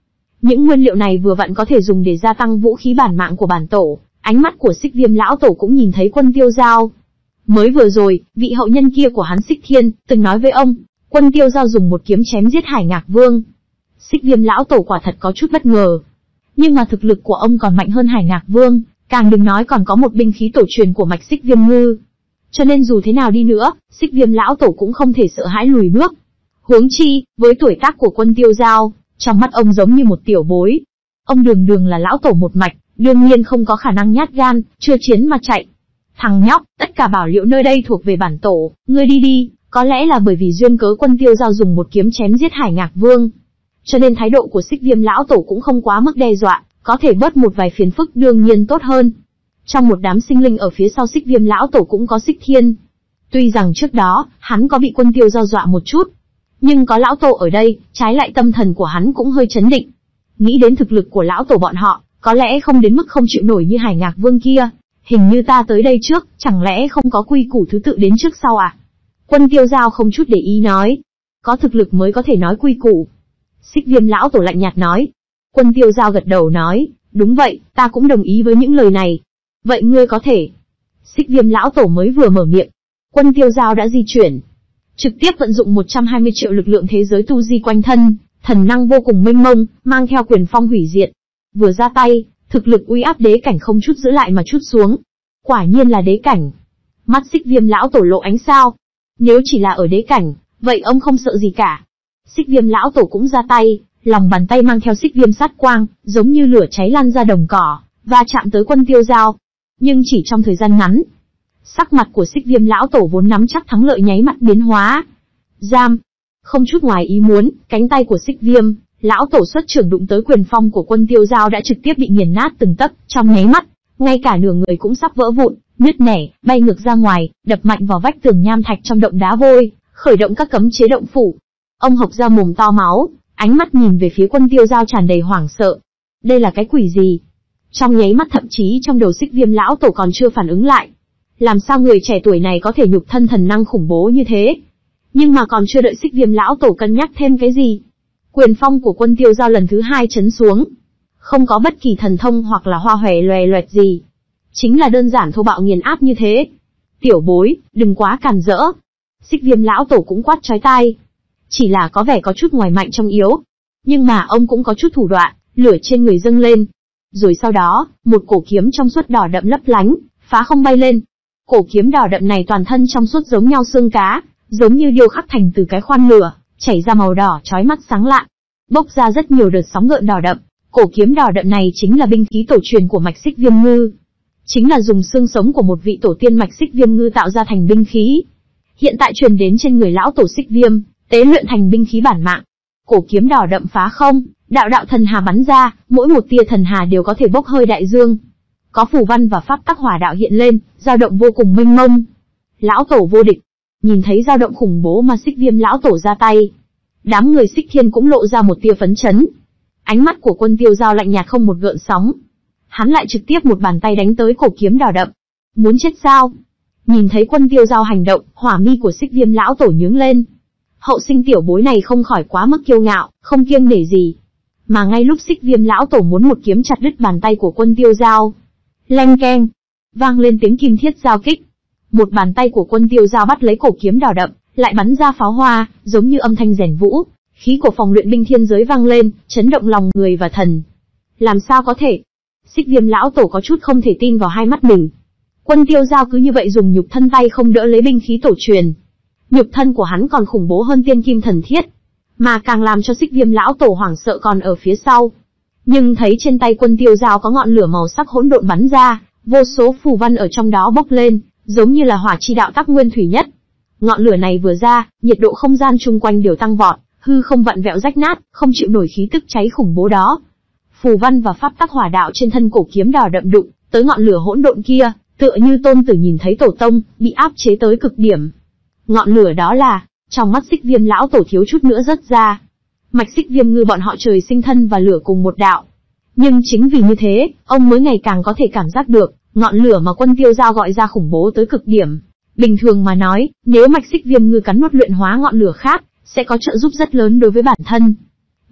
Những nguyên liệu này vừa vặn có thể dùng để gia tăng vũ khí bản mạng của bản tổ. Ánh mắt của Xích Viêm lão tổ cũng nhìn thấy Quân Tiêu Giao. Mới vừa rồi, vị hậu nhân kia của hắn Xích Thiên, từng nói với ông, Quân Tiêu Giao dùng một kiếm chém giết Hải Ngạc Vương. Xích Viêm lão tổ quả thật có chút bất ngờ. Nhưng mà thực lực của ông còn mạnh hơn Hải Ngạc Vương, càng đừng nói còn có một binh khí tổ truyền của mạch Xích Viêm Ngư. Cho nên dù thế nào đi nữa, Xích Viêm lão tổ cũng không thể sợ hãi lùi bước. Huống chi, với tuổi tác của Quân Tiêu Giao, trong mắt ông giống như một tiểu bối. Ông đường đường là lão tổ một mạch, đương nhiên không có khả năng nhát gan, chưa chiến mà chạy. Thằng nhóc, tất cả bảo liệu nơi đây thuộc về bản tổ, ngươi đi đi. Có lẽ là bởi vì duyên cớ Quân Tiêu Giao dùng một kiếm chém giết Hải Ngạc Vương, cho nên thái độ của Xích Viêm lão tổ cũng không quá mức đe dọa, có thể bớt một vài phiền phức đương nhiên tốt hơn. Trong một đám sinh linh ở phía sau Xích Viêm lão tổ cũng có Xích Thiên. Tuy rằng trước đó, hắn có bị Quân Tiêu Giao dọa một chút, nhưng có lão tổ ở đây, trái lại tâm thần của hắn cũng hơi chấn định. Nghĩ đến thực lực của lão tổ bọn họ, có lẽ không đến mức không chịu nổi như Hải Ngạc Vương kia. Hình như ta tới đây trước, chẳng lẽ không có quy củ thứ tự đến trước sau à? Quân Tiêu Giao không chút để ý nói. Có thực lực mới có thể nói quy củ. Xích Viêm lão tổ lạnh nhạt nói. Quân Tiêu Giao gật đầu nói, đúng vậy, ta cũng đồng ý với những lời này. Vậy ngươi có thể. Xích Viêm lão tổ mới vừa mở miệng. Quân Tiêu Giao đã di chuyển. Trực tiếp vận dụng một trăm hai mươi triệu lực lượng thế giới tu di quanh thân, thần năng vô cùng mênh mông, mang theo quyền phong hủy diệt. Vừa ra tay, thực lực uy áp đế cảnh không chút giữ lại mà chút xuống. Quả nhiên là đế cảnh. Mắt Xích Viêm lão tổ lộ ánh sao. Nếu chỉ là ở đế cảnh, vậy ông không sợ gì cả. Xích Viêm lão tổ cũng ra tay, lòng bàn tay mang theo xích viêm sát quang, giống như lửa cháy lan ra đồng cỏ, và chạm tới Quân Tiêu Giao. Nhưng chỉ trong thời gian ngắn, sắc mặt của Xích Viêm lão tổ vốn nắm chắc thắng lợi nháy mắt biến hóa. Giam. Không chút ngoài ý muốn, cánh tay của Xích Viêm lão tổ xuất trưởng đụng tới quyền phong của Quân Tiêu Giao đã trực tiếp bị nghiền nát từng tấc, trong nháy mắt, ngay cả nửa người cũng sắp vỡ vụn, nứt nẻ, bay ngược ra ngoài, đập mạnh vào vách tường nham thạch trong động đá vôi, khởi động các cấm chế động phủ. Ông hộc ra mồm to máu, ánh mắt nhìn về phía Quân Tiêu Giao tràn đầy hoảng sợ. Đây là cái quỷ gì? Trong nháy mắt thậm chí trong đầu Xích Viêm lão tổ còn chưa phản ứng lại. Làm sao người trẻ tuổi này có thể nhục thân thần năng khủng bố như thế? Nhưng mà còn chưa đợi Xích Viêm lão tổ cân nhắc thêm cái gì, quyền phong của Quân Tiêu Giao lần thứ hai chấn xuống. Không có bất kỳ thần thông hoặc là hoa hòe loè loẹt gì. Chính là đơn giản thô bạo nghiền áp như thế. Tiểu bối, đừng quá càn rỡ. Xích Viêm lão tổ cũng quát chói tai. Chỉ là có vẻ có chút ngoài mạnh trong yếu. Nhưng mà ông cũng có chút thủ đoạn, lửa trên người dâng lên. Rồi sau đó, một cổ kiếm trong suốt đỏ đậm lấp lánh, phá không bay lên. Cổ kiếm đỏ đậm này toàn thân trong suốt giống nhau xương cá, giống như điêu khắc thành từ cái khoan lửa, chảy ra màu đỏ chói mắt sáng lạ, bốc ra rất nhiều đợt sóng gợn đỏ đậm. Cổ kiếm đỏ đậm này chính là binh khí tổ truyền của mạch Xích Viêm Ngư, chính là dùng xương sống của một vị tổ tiên mạch Xích Viêm Ngư tạo ra thành binh khí. Hiện tại truyền đến trên người lão tổ Xích Viêm, tế luyện thành binh khí bản mạng. Cổ kiếm đỏ đậm phá không, đạo đạo thần hà bắn ra, mỗi một tia thần hà đều có thể bốc hơi đại dương. Có phù văn và pháp tắc hỏa đạo hiện lên, dao động vô cùng mênh mông. Lão tổ vô địch. Nhìn thấy dao động khủng bố mà Xích Viêm lão tổ ra tay, đám người Xích Thiên cũng lộ ra một tia phấn chấn. Ánh mắt của Quân Tiêu Giao lạnh nhạt không một gợn sóng. Hắn lại trực tiếp một bàn tay đánh tới cổ kiếm đỏ đậm. Muốn chết sao? Nhìn thấy Quân Tiêu Giao hành động, hỏa mi của Xích Viêm lão tổ nhướng lên. Hậu sinh tiểu bối này không khỏi quá mức kiêu ngạo, không kiêng nể gì. Mà ngay lúc Xích Viêm lão tổ muốn một kiếm chặt đứt bàn tay của Quân Tiêu Giao, leng keng, vang lên tiếng kim thiết giao kích. Một bàn tay của Quân Tiêu Giao bắt lấy cổ kiếm đỏ đậm, lại bắn ra pháo hoa, giống như âm thanh rèn vũ, khí của phòng luyện binh thiên giới vang lên, chấn động lòng người và thần. Làm sao có thể? Xích Viêm lão tổ có chút không thể tin vào hai mắt mình. Quân Tiêu Giao cứ như vậy dùng nhục thân tay không đỡ lấy binh khí tổ truyền. Nhục thân của hắn còn khủng bố hơn tiên kim thần thiết, mà càng làm cho Xích Viêm lão tổ hoảng sợ còn ở phía sau. Nhưng thấy trên tay Quân Tiêu Giao có ngọn lửa màu sắc hỗn độn bắn ra, vô số phù văn ở trong đó bốc lên, giống như là hỏa chi đạo tắc nguyên thủy nhất. Ngọn lửa này vừa ra, nhiệt độ không gian chung quanh đều tăng vọt, hư không vặn vẹo rách nát, không chịu nổi khí tức cháy khủng bố đó. Phù văn và pháp tắc hỏa đạo trên thân cổ kiếm đỏ đậm đụng tới ngọn lửa hỗn độn kia, tựa như Tôn Tử nhìn thấy tổ tông bị áp chế tới cực điểm. Ngọn lửa đó là, trong mắt Xích Viêm lão tổ thiếu chút nữa rớt ra. Mạch Xích Viêm Ngư bọn họ trời sinh thân và lửa cùng một đạo. Nhưng chính vì như thế, ông mới ngày càng có thể cảm giác được, ngọn lửa mà Quân Tiêu Giao gọi ra khủng bố tới cực điểm. Bình thường mà nói, nếu Mạch Xích Viêm Ngư cắn nuốt luyện hóa ngọn lửa khác, sẽ có trợ giúp rất lớn đối với bản thân.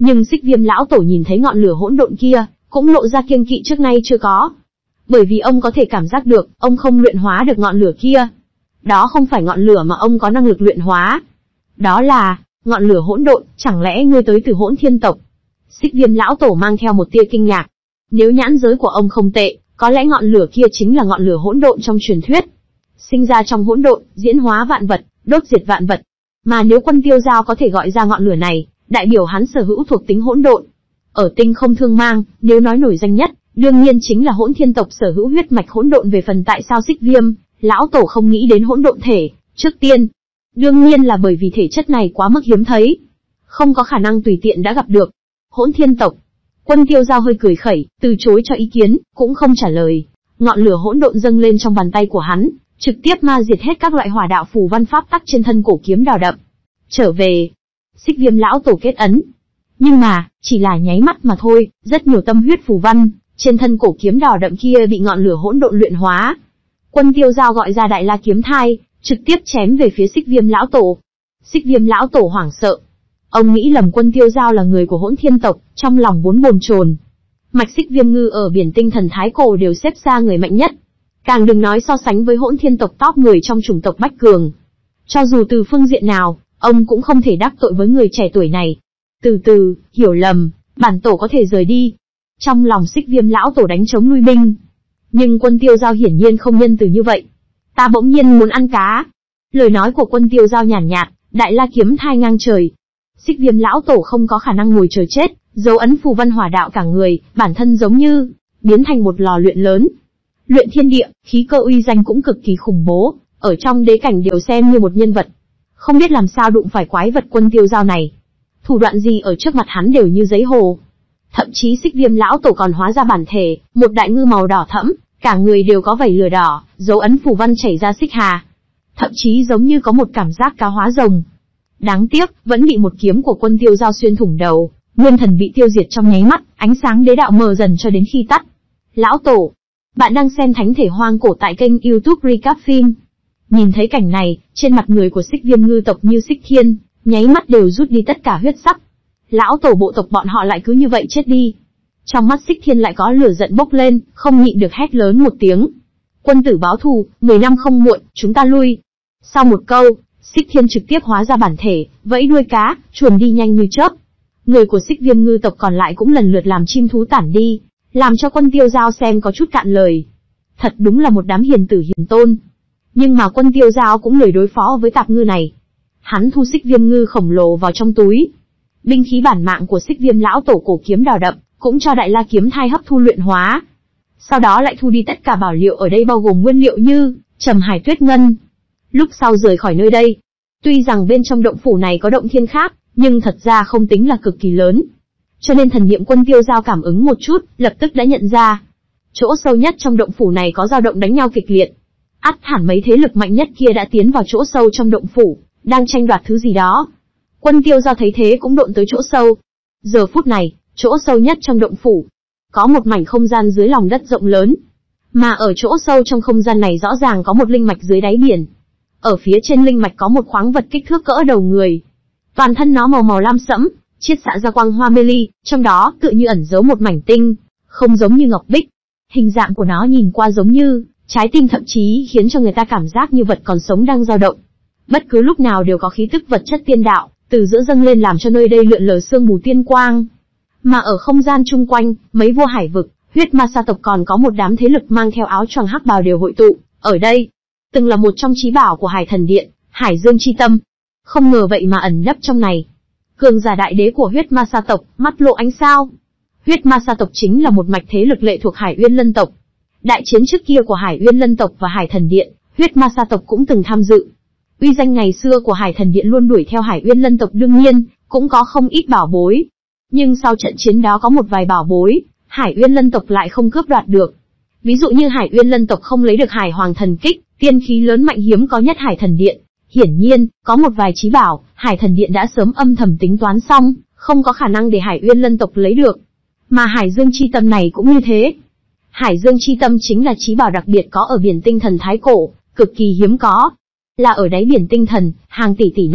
Nhưng Xích Viêm lão tổ nhìn thấy ngọn lửa hỗn độn kia, cũng lộ ra kiêng kỵ trước nay chưa có. Bởi vì ông có thể cảm giác được, ông không luyện hóa được ngọn lửa kia. Đó không phải ngọn lửa mà ông có năng lực luyện hóa. Đó là ngọn lửa hỗn độn. Chẳng lẽ ngươi tới từ Hỗn Thiên tộc? Xích Viêm lão tổ mang theo một tia kinh ngạc. Nếu nhãn giới của ông không tệ, có lẽ ngọn lửa kia chính là ngọn lửa hỗn độn trong truyền thuyết. Sinh ra trong hỗn độn, diễn hóa vạn vật, đốt diệt vạn vật. Mà nếu Quân Tiêu Giao có thể gọi ra ngọn lửa này, đại biểu hắn sở hữu thuộc tính hỗn độn. Ở tinh không thương mang, nếu nói nổi danh nhất, đương nhiên chính là Hỗn Thiên tộc sở hữu huyết mạch hỗn độn. Về phần tại sao Xích Viêm lão tổ không nghĩ đến hỗn độn thể trước tiên, đương nhiên là bởi vì thể chất này quá mức hiếm thấy, không có khả năng tùy tiện đã gặp được. Hỗn Thiên tộc. Quân Tiêu Giao hơi cười khẩy, từ chối cho ý kiến, cũng không trả lời. Ngọn lửa hỗn độn dâng lên trong bàn tay của hắn, trực tiếp ma diệt hết các loại hỏa đạo phù văn pháp tắc trên thân cổ kiếm đào đậm. Trở về, Xích Viêm lão tổ kết ấn. Nhưng mà, chỉ là nháy mắt mà thôi, rất nhiều tâm huyết phù văn trên thân cổ kiếm đỏ đậm kia bị ngọn lửa hỗn độn luyện hóa. Quân Tiêu Giao gọi ra Đại La kiếm thai, trực tiếp chém về phía Xích Viêm lão tổ. Xích Viêm lão tổ hoảng sợ. Ông nghĩ lầm Quân Tiêu Giao là người của Hỗn Thiên tộc, trong lòng vốn bồn chồn. Mạch Xích Viêm Ngư ở biển tinh thần Thái Cổ đều xếp ra người mạnh nhất. Càng đừng nói so sánh với Hỗn Thiên tộc top người trong chủng tộc Bách Cường. Cho dù từ phương diện nào, ông cũng không thể đắc tội với người trẻ tuổi này. Từ từ, hiểu lầm, bản tổ có thể rời đi. Trong lòng Xích Viêm lão tổ đánh chống lui binh. Nhưng Quân Tiêu Giao hiển nhiên không nhân từ như vậy. Ta bỗng nhiên muốn ăn cá. Lời nói của Quân Tiêu Giao nhàn nhạt, Đại La kiếm thai ngang trời. Xích Viêm lão tổ không có khả năng ngồi chờ chết, dấu ấn phù văn hỏa đạo cả người, bản thân giống như biến thành một lò luyện lớn. Luyện thiên địa, khí cơ uy danh cũng cực kỳ khủng bố, ở trong đế cảnh đều xem như một nhân vật. Không biết làm sao đụng phải quái vật Quân Tiêu Giao này. Thủ đoạn gì ở trước mặt hắn đều như giấy hồ. Thậm chí Xích Viêm lão tổ còn hóa ra bản thể, một đại ngư màu đỏ thẫm, cả người đều có vảy lửa đỏ, dấu ấn phù văn chảy ra xích hà. Thậm chí giống như có một cảm giác cá hóa rồng. Đáng tiếc, vẫn bị một kiếm của Quân Tiêu Giao xuyên thủng đầu, nguyên thần bị tiêu diệt trong nháy mắt, ánh sáng đế đạo mờ dần cho đến khi tắt. Lão tổ, bạn đang xem Thánh Thể Hoang Cổ tại kênh YouTube Recap Phim. Nhìn thấy cảnh này, trên mặt người của Xích Viêm Ngư tộc như Xích Thiên, nháy mắt đều rút đi tất cả huyết sắc. Lão tổ bộ tộc bọn họ lại cứ như vậy chết đi. Trong mắt Xích Thiên lại có lửa giận bốc lên, không nhịn được hét lớn một tiếng. Quân tử báo thù, mười năm không muộn, chúng ta lui. Sau một câu, Xích Thiên trực tiếp hóa ra bản thể, vẫy đuôi cá, chuồn đi nhanh như chớp. Người của Xích Viêm Ngư tộc còn lại cũng lần lượt làm chim thú tản đi, làm cho Quân Tiêu Giao xem có chút cạn lời. Thật đúng là một đám hiền tử hiền tôn. Nhưng mà Quân Tiêu Giao cũng lười đối phó với tạp ngư này. Hắn thu Xích Viêm Ngư khổng lồ vào trong túi. Binh khí bản mạng của Xích Viêm lão tổ cổ kiếm đỏ đậm, cũng cho Đại La kiếm thai hấp thu luyện hóa. Sau đó lại thu đi tất cả bảo liệu ở đây bao gồm nguyên liệu như trầm hải tuyết ngân. Lúc sau rời khỏi nơi đây, tuy rằng bên trong động phủ này có động thiên khác, nhưng thật ra không tính là cực kỳ lớn. Cho nên thần niệm Quân Tiêu Giao cảm ứng một chút, lập tức đã nhận ra. Chỗ sâu nhất trong động phủ này có dao động đánh nhau kịch liệt. Ắt hẳn mấy thế lực mạnh nhất kia đã tiến vào chỗ sâu trong động phủ, đang tranh đoạt thứ gì đó. Quân Tiêu Giao thấy thế cũng độn tới chỗ sâu. Giờ phút này, chỗ sâu nhất trong động phủ, có một mảnh không gian dưới lòng đất rộng lớn. Mà ở chỗ sâu trong không gian này rõ ràng có một linh mạch dưới đáy biển. Ở phía trên linh mạch có một khoáng vật kích thước cỡ đầu người. Toàn thân nó màu màu lam sẫm, chiết xạ ra quang hoa mê ly, trong đó tựa như ẩn giấu một mảnh tinh, không giống như ngọc bích. Hình dạng của nó nhìn qua giống như trái tim, thậm chí khiến cho người ta cảm giác như vật còn sống đang dao động. Bất cứ lúc nào đều có khí tức vật chất tiên đạo từ giữa dâng lên, làm cho nơi đây lượn lờ sương mù tiên quang. Mà ở không gian chung quanh, mấy vua hải vực, huyết ma sa tộc còn có một đám thế lực mang theo áo choàng hắc bào đều hội tụ ở đây. Từng là một trong chí bảo của Hải Thần Điện, Hải Dương chi tâm. Không ngờ vậy mà ẩn nấp trong này. Cường giả đại đế của huyết ma sa tộc, mắt lộ ánh sao. Huyết ma sa tộc chính là một mạch thế lực lệ thuộc Hải Uyên Lân tộc. Đại chiến trước kia của Hải Uyên Lân tộc và Hải Thần Điện, huyết ma sa tộc cũng từng tham dự. Uy danh ngày xưa của Hải Thần Điện luôn đuổi theo Hải Uyên Lân tộc, đương nhiên cũng có không ít bảo bối. Nhưng sau trận chiến đó có một vài bảo bối, Hải Uyên Lân tộc lại không cướp đoạt được. Ví dụ như Hải Uyên Lân tộc không lấy được Hải Hoàng Thần Kích, tiên khí lớn mạnh hiếm có nhất Hải Thần Điện. Hiển nhiên, có một vài chí bảo, Hải Thần Điện đã sớm âm thầm tính toán xong, không có khả năng để Hải Uyên Lân tộc lấy được. Mà Hải Dương chi tâm này cũng như thế. Hải Dương chi tâm chính là chí bảo đặc biệt có ở biển tinh thần Thái Cổ, cực kỳ hiếm có. Là ở đáy biển tinh thần, hàng tỷ tỷ năm,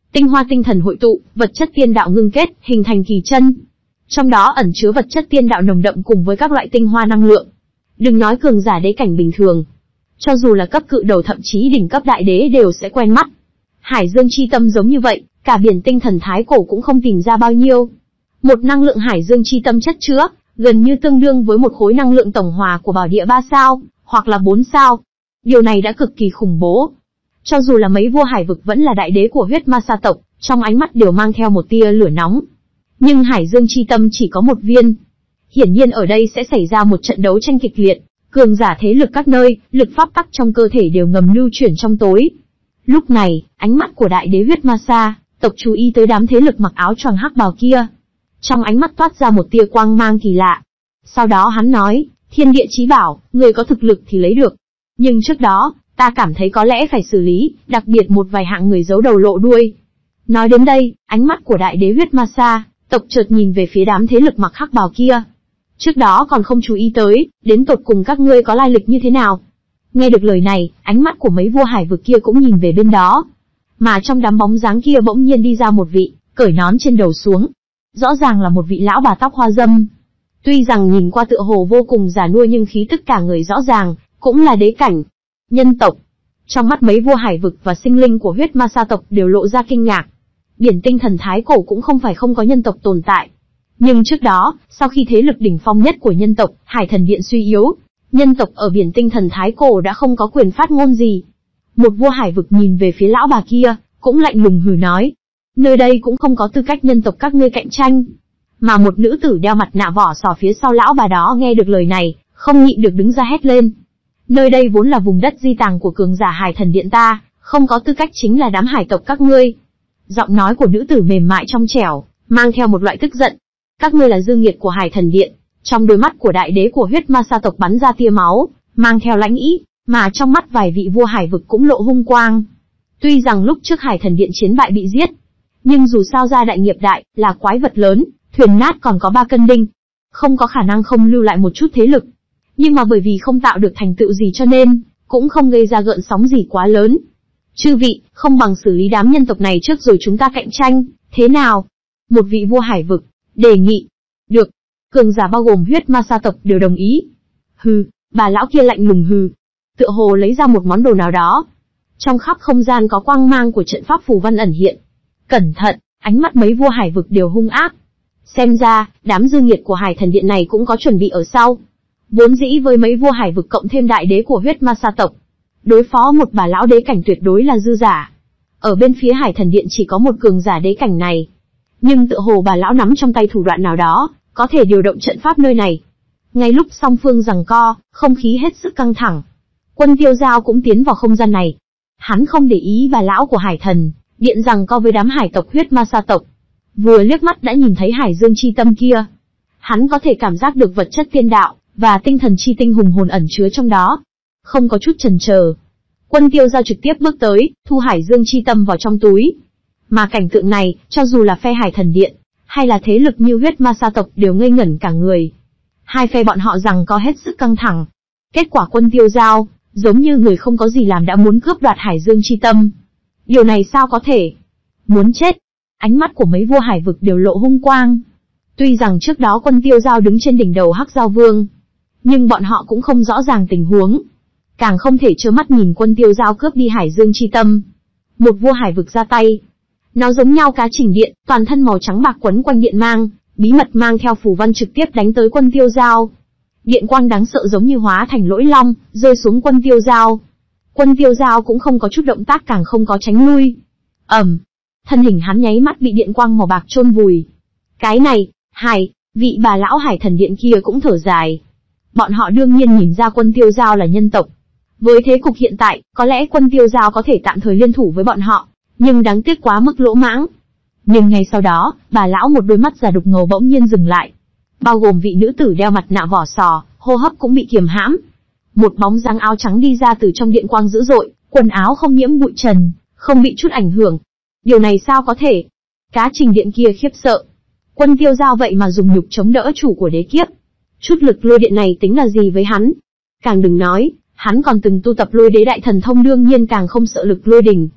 Tinh hoa tinh thần hội tụ, vật chất tiên đạo ngưng kết, hình thành kỳ chân. Trong đó ẩn chứa vật chất tiên đạo nồng đậm cùng với các loại tinh hoa năng lượng. Đừng nói cường giả đế cảnh bình thường, cho dù là cấp cự đầu thậm chí đỉnh cấp đại đế đều sẽ quen mắt. Hải Dương chi tâm giống như vậy, cả biển tinh thần thái cổ cũng không tìm ra bao nhiêu. Một năng lượng Hải Dương chi tâm chất chứa, gần như tương đương với một khối năng lượng tổng hòa của bảo địa ba sao, hoặc là bốn sao. Điều này đã cực kỳ khủng bố. Cho dù là mấy vua hải vực vẫn là đại đế của huyết ma sa tộc, trong ánh mắt đều mang theo một tia lửa nóng. Nhưng Hải Dương chi tâm chỉ có một viên. Hiển nhiên ở đây sẽ xảy ra một trận đấu tranh kịch liệt, cường giả thế lực các nơi, lực pháp tắc trong cơ thể đều ngầm lưu chuyển trong tối. Lúc này, ánh mắt của đại đế huyết ma sa tộc chú ý tới đám thế lực mặc áo choàng hắc bào kia. Trong ánh mắt toát ra một tia quang mang kỳ lạ. Sau đó hắn nói, thiên địa chí bảo, người có thực lực thì lấy được. Nhưng trước đó, ta cảm thấy có lẽ phải xử lý, đặc biệt một vài hạng người giấu đầu lộ đuôi. Nói đến đây, ánh mắt của đại đế huyết ma sa tộc chợt nhìn về phía đám thế lực mặc hắc bào kia. Trước đó còn không chú ý tới, đến tột cùng các ngươi có lai lịch như thế nào. Nghe được lời này, ánh mắt của mấy vua hải vực kia cũng nhìn về bên đó. Mà trong đám bóng dáng kia bỗng nhiên đi ra một vị, cởi nón trên đầu xuống. Rõ ràng là một vị lão bà tóc hoa dâm. Tuy rằng nhìn qua tựa hồ vô cùng già nua nhưng khí tức cả người rõ ràng, cũng là đế cảnh. Nhân tộc. Trong mắt mấy vua hải vực và sinh linh của huyết ma sa tộc đều lộ ra kinh ngạc. Biển tinh thần thái cổ cũng không phải không có nhân tộc tồn tại. Nhưng trước đó, sau khi thế lực đỉnh phong nhất của nhân tộc, Hải Thần Điện suy yếu, nhân tộc ở biển tinh thần thái cổ đã không có quyền phát ngôn gì. Một vua hải vực nhìn về phía lão bà kia, cũng lạnh lùng hừ nói. Nơi đây cũng không có tư cách nhân tộc các ngươi cạnh tranh. Mà một nữ tử đeo mặt nạ vỏ sò phía sau lão bà đó nghe được lời này, không nhịn được đứng ra hét lên. Nơi đây vốn là vùng đất di tàng của cường giả Hải Thần Điện ta, không có tư cách chính là đám hải tộc các ngươi. Giọng nói của nữ tử mềm mại trong trẻo, mang theo một loại tức giận. Các ngươi là dư nghiệt của Hải Thần Điện. Trong đôi mắt của đại đế của huyết ma sa tộc bắn ra tia máu, mang theo lãnh ý, mà trong mắt vài vị vua hải vực cũng lộ hung quang. Tuy rằng lúc trước Hải Thần Điện chiến bại bị giết, nhưng dù sao ra đại nghiệp đại, là quái vật lớn, thuyền nát còn có ba cân đinh. Không có khả năng không lưu lại một chút thế lực. Nhưng mà bởi vì không tạo được thành tựu gì cho nên, cũng không gây ra gợn sóng gì quá lớn. Chư vị, không bằng xử lý đám nhân tộc này trước rồi chúng ta cạnh tranh, thế nào? Một vị vua hải vực đề nghị. Được. Cường giả bao gồm huyết ma sa tộc đều đồng ý. Hừ, bà lão kia lạnh lùng hừ. Tựa hồ lấy ra một món đồ nào đó. Trong khắp không gian có quang mang của trận pháp phù văn ẩn hiện. Cẩn thận, ánh mắt mấy vua hải vực đều hung ác. Xem ra, đám dư nghiệt của Hải Thần Điện này cũng có chuẩn bị ở sau. Vốn dĩ với mấy vua hải vực cộng thêm đại đế của huyết ma sa tộc, đối phó một bà lão đế cảnh tuyệt đối là dư giả. Ở bên phía Hải Thần Điện chỉ có một cường giả đế cảnh này. Nhưng tựa hồ bà lão nắm trong tay thủ đoạn nào đó, có thể điều động trận pháp nơi này. Ngay lúc song phương giằng co, không khí hết sức căng thẳng. Quân Tiêu Giao cũng tiến vào không gian này. Hắn không để ý bà lão của Hải Thần Điện giằng co với đám hải tộc huyết ma sa tộc. Vừa liếc mắt đã nhìn thấy Hải Dương chi tâm kia. Hắn có thể cảm giác được vật chất tiên đạo và tinh thần chi tinh hùng hồn ẩn chứa trong đó. Không có chút chần chờ, Quân Tiêu Giao trực tiếp bước tới, thu Hải Dương chi tâm vào trong túi. Mà cảnh tượng này, cho dù là phe Hải Thần Điện, hay là thế lực như huyết ma sa tộc đều ngây ngẩn cả người. Hai phe bọn họ giằng co hết sức căng thẳng. Kết quả Quân Tiêu Giao, giống như người không có gì làm đã muốn cướp đoạt Hải Dương chi tâm. Điều này sao có thể? Muốn chết. Ánh mắt của mấy vua hải vực đều lộ hung quang. Tuy rằng trước đó Quân Tiêu Giao đứng trên đỉnh đầu Hắc Giao Vương, nhưng bọn họ cũng không rõ ràng tình huống. Càng không thể trơ mắt nhìn Quân Tiêu Giao cướp đi Hải Dương chi tâm. Một vua hải vực ra tay. Nó giống nhau cá chỉnh điện, toàn thân màu trắng bạc quấn quanh điện mang, bí mật mang theo phù văn trực tiếp đánh tới Quân Tiêu Giao. Điện quang đáng sợ giống như hóa thành lỗi long, rơi xuống Quân Tiêu Giao. Quân Tiêu Giao cũng không có chút động tác, càng không có tránh lui. ầm, thân hình hắn nháy mắt bị điện quang màu bạc chôn vùi. Cái này, hải, vị bà lão Hải Thần Điện kia cũng thở dài. Bọn họ đương nhiên nhìn ra Quân Tiêu Giao là nhân tộc. Với thế cục hiện tại, có lẽ Quân Tiêu Giao có thể tạm thời liên thủ với bọn họ, nhưng đáng tiếc quá mức lỗ mãng. Nhưng ngay sau đó, bà lão một đôi mắt già đục ngầu bỗng nhiên dừng lại. Bao gồm vị nữ tử đeo mặt nạ vỏ sò, hô hấp cũng bị kiềm hãm. Một bóng dáng áo trắng đi ra từ trong điện quang dữ dội, quần áo không nhiễm bụi trần, không bị chút ảnh hưởng. Điều này sao có thể? Cá trình điện kia khiếp sợ. Quân Tiêu Giao vậy mà dùng nhục chống đỡ chủ của đế kiếp. Chút lực lôi điện này tính là gì với hắn? Càng đừng nói, hắn còn từng tu tập lôi đế đại thần thông, đương nhiên càng không sợ lực lôi đình.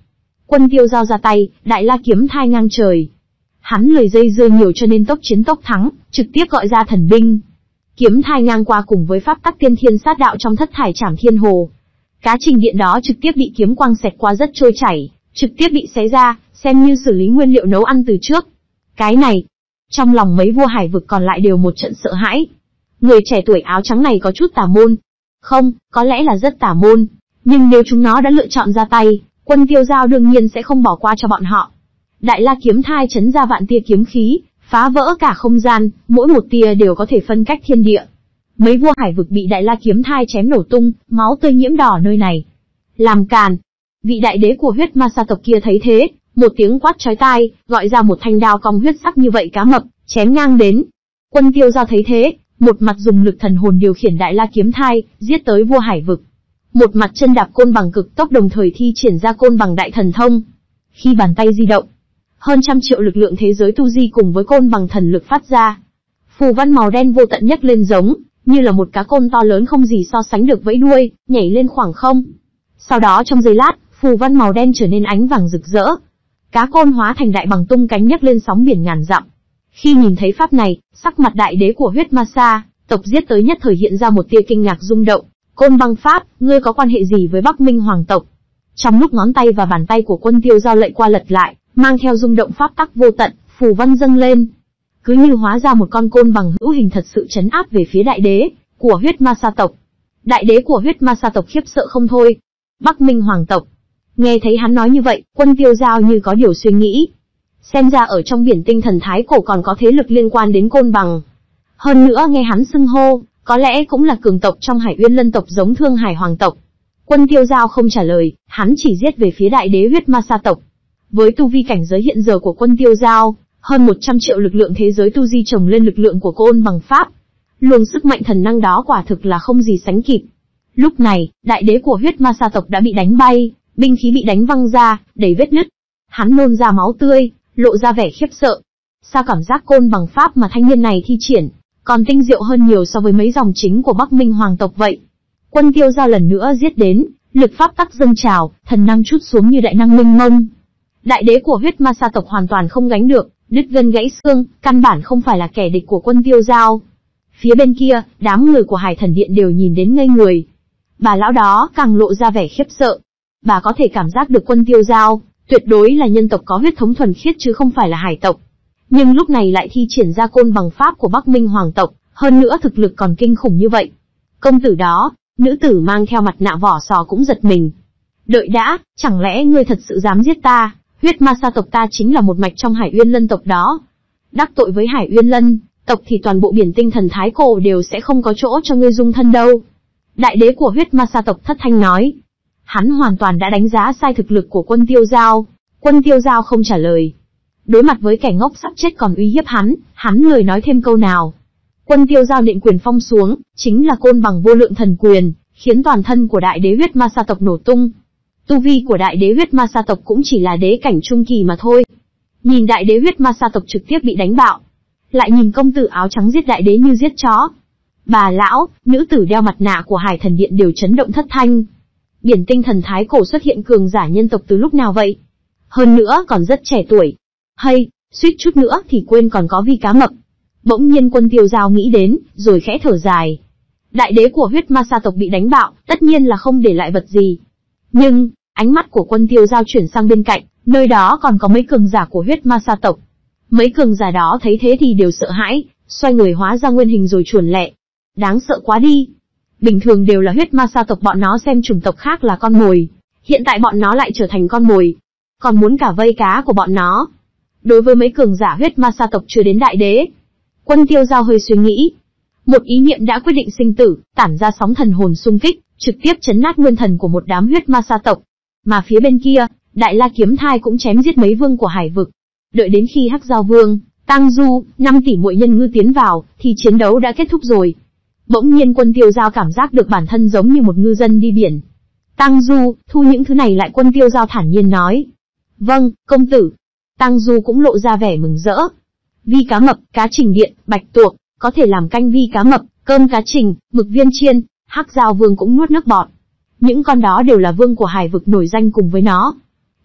Quân Tiêu Dao ra tay, Đại La kiếm thai ngang trời. Hắn lười dây dưa nhiều cho nên tốc chiến tốc thắng, trực tiếp gọi ra thần binh. Kiếm thai ngang qua cùng với pháp tắc tiên thiên sát đạo trong thất thải trảm thiên hồ. Cá trình điện đó trực tiếp bị kiếm quang xẹt qua rất trôi chảy, trực tiếp bị xé ra, xem như xử lý nguyên liệu nấu ăn từ trước. Cái này, trong lòng mấy vua hải vực còn lại đều một trận sợ hãi. Người trẻ tuổi áo trắng này có chút tà môn. Không, có lẽ là rất tà môn, nhưng nếu chúng nó đã lựa chọn ra tay, Quân Tiêu Dao đương nhiên sẽ không bỏ qua cho bọn họ. Đại La kiếm thai chấn ra vạn tia kiếm khí, phá vỡ cả không gian, mỗi một tia đều có thể phân cách thiên địa. Mấy vua hải vực bị Đại La kiếm thai chém nổ tung, máu tươi nhiễm đỏ nơi này. Làm càn! Vị đại đế của huyết ma sa tộc kia thấy thế, một tiếng quát chói tai, gọi ra một thanh đao cong huyết sắc như vậy cá mập, chém ngang đến. Quân Tiêu Dao thấy thế, một mặt dùng lực thần hồn điều khiển Đại La kiếm thai, giết tới vua hải vực. Một mặt chân đạp côn bằng cực tốc đồng thời thi triển ra côn bằng đại thần thông. Khi bàn tay di động, hơn trăm triệu lực lượng thế giới tu di cùng với côn bằng thần lực phát ra. Phù văn màu đen vô tận nhấc lên giống, như là một cá côn to lớn không gì so sánh được vẫy đuôi, nhảy lên khoảng không. Sau đó trong giây lát, phù văn màu đen trở nên ánh vàng rực rỡ. Cá côn hóa thành đại bằng tung cánh nhấc lên sóng biển ngàn dặm. Khi nhìn thấy pháp này, sắc mặt đại đế của huyết ma sa tộc giết tới nhất thời hiện ra một tia kinh ngạc rung động. Côn băng pháp, ngươi có quan hệ gì với Bắc Minh hoàng tộc? Trong lúc ngón tay và bàn tay của Quân Tiêu Dao lệch qua lật lại, mang theo rung động pháp tắc vô tận, phù văn dâng lên. Cứ như hóa ra một con côn bằng hữu hình thật sự chấn áp về phía đại đế của huyết ma sa tộc. Đại đế của huyết ma sa tộc khiếp sợ không thôi. Bắc Minh hoàng tộc. Nghe thấy hắn nói như vậy, Quân Tiêu Dao như có điều suy nghĩ. Xem ra ở trong biển tinh thần thái cổ còn có thế lực liên quan đến côn bằng. Hơn nữa nghe hắn xưng hô, có lẽ cũng là cường tộc trong Hải Uyên Lân tộc giống Thương Hải hoàng tộc. Quân Tiêu Dao không trả lời, hắn chỉ giết về phía đại đế huyết ma sa tộc. Với tu vi cảnh giới hiện giờ của Quân Tiêu Dao, hơn một trăm triệu lực lượng thế giới tu di chồng lên lực lượng của côn bằng pháp. Luồng sức mạnh thần năng đó quả thực là không gì sánh kịp. Lúc này, đại đế của huyết ma sa tộc đã bị đánh bay, binh khí bị đánh văng ra, đầy vết nứt. Hắn nôn ra máu tươi, lộ ra vẻ khiếp sợ. Sao cảm giác côn bằng pháp mà thanh niên này thi triển, còn tinh diệu hơn nhiều so với mấy dòng chính của Bắc Minh hoàng tộc vậy. Quân Tiêu Dao lần nữa giết đến, lực pháp tắc dâng trào, thần năng trút xuống như đại năng mênh mông. Đại đế của huyết ma sa tộc hoàn toàn không gánh được, đứt gân gãy xương, căn bản không phải là kẻ địch của Quân Tiêu Dao. Phía bên kia, đám người của Hải Thần Điện đều nhìn đến ngây người. Bà lão đó càng lộ ra vẻ khiếp sợ. Bà có thể cảm giác được Quân Tiêu Dao tuyệt đối là nhân tộc có huyết thống thuần khiết chứ không phải là hải tộc. Nhưng lúc này lại thi triển ra côn bằng pháp của Bắc Minh hoàng tộc, hơn nữa thực lực còn kinh khủng như vậy. Công tử đó, nữ tử mang theo mặt nạ vỏ sò cũng giật mình. Đợi đã, chẳng lẽ ngươi thật sự dám giết ta? Huyết ma sa tộc ta chính là một mạch trong Hải Uyên Lân tộc đó. Đắc tội với Hải Uyên Lân tộc thì toàn bộ biển tinh thần thái cổ đều sẽ không có chỗ cho ngươi dung thân đâu. Đại đế của huyết ma sa tộc thất thanh nói. Hắn hoàn toàn đã đánh giá sai thực lực của Quân Tiêu Dao. Quân Tiêu Dao không trả lời. Đối mặt với kẻ ngốc sắp chết còn uy hiếp hắn, hắn lười nói thêm câu nào. Quân Tiêu Dao nện quyền phong xuống, chính là côn bằng vô lượng thần quyền, khiến toàn thân của đại đế huyết ma sa tộc nổ tung. Tu vi của đại đế huyết ma sa tộc cũng chỉ là đế cảnh trung kỳ mà thôi. Nhìn đại đế huyết ma sa tộc trực tiếp bị đánh bạo, lại nhìn công tử áo trắng giết đại đế như giết chó. Bà lão, nữ tử đeo mặt nạ của Hải Thần Điện đều chấn động thất thanh. Biển tinh thần thái cổ xuất hiện cường giả nhân tộc từ lúc nào vậy? Hơn nữa còn rất trẻ tuổi. Hay, suýt chút nữa thì quên còn có vi cá mập. Bỗng nhiên Quân Tiêu Dao nghĩ đến, rồi khẽ thở dài. Đại đế của huyết ma sa tộc bị đánh bạo, tất nhiên là không để lại vật gì. Nhưng, ánh mắt của Quân Tiêu Dao chuyển sang bên cạnh, nơi đó còn có mấy cường giả của huyết ma sa tộc. Mấy cường giả đó thấy thế thì đều sợ hãi, xoay người hóa ra nguyên hình rồi chuồn lẹ. Đáng sợ quá đi. Bình thường đều là huyết ma sa tộc bọn nó xem chủng tộc khác là con mồi. Hiện tại bọn nó lại trở thành con mồi. Còn muốn cả vây cá của bọn nó. Đối với mấy cường giả huyết ma sa tộc chưa đến đại đế, Quân Tiêu Dao hơi suy nghĩ. Một ý niệm đã quyết định sinh tử, tản ra sóng thần hồn xung kích, trực tiếp chấn nát nguyên thần của một đám huyết ma sa tộc. Mà phía bên kia, Đại La kiếm thai cũng chém giết mấy vương của hải vực. Đợi đến khi Hắc Giao Vương, Tang Du, năm tỷ muội nhân ngư tiến vào, thì chiến đấu đã kết thúc rồi. Bỗng nhiên Quân Tiêu Dao cảm giác được bản thân giống như một ngư dân đi biển. Tang Du, thu những thứ này lại. Quân Tiêu Dao thản nhiên nói. Vâng, công tử. Tang Du cũng lộ ra vẻ mừng rỡ. Vi cá mập, cá trình điện, bạch tuộc, có thể làm canh vi cá mập, cơm cá trình, mực viên chiên. Hắc Giao Vương cũng nuốt nước bọt. Những con đó đều là vương của hải vực nổi danh cùng với nó.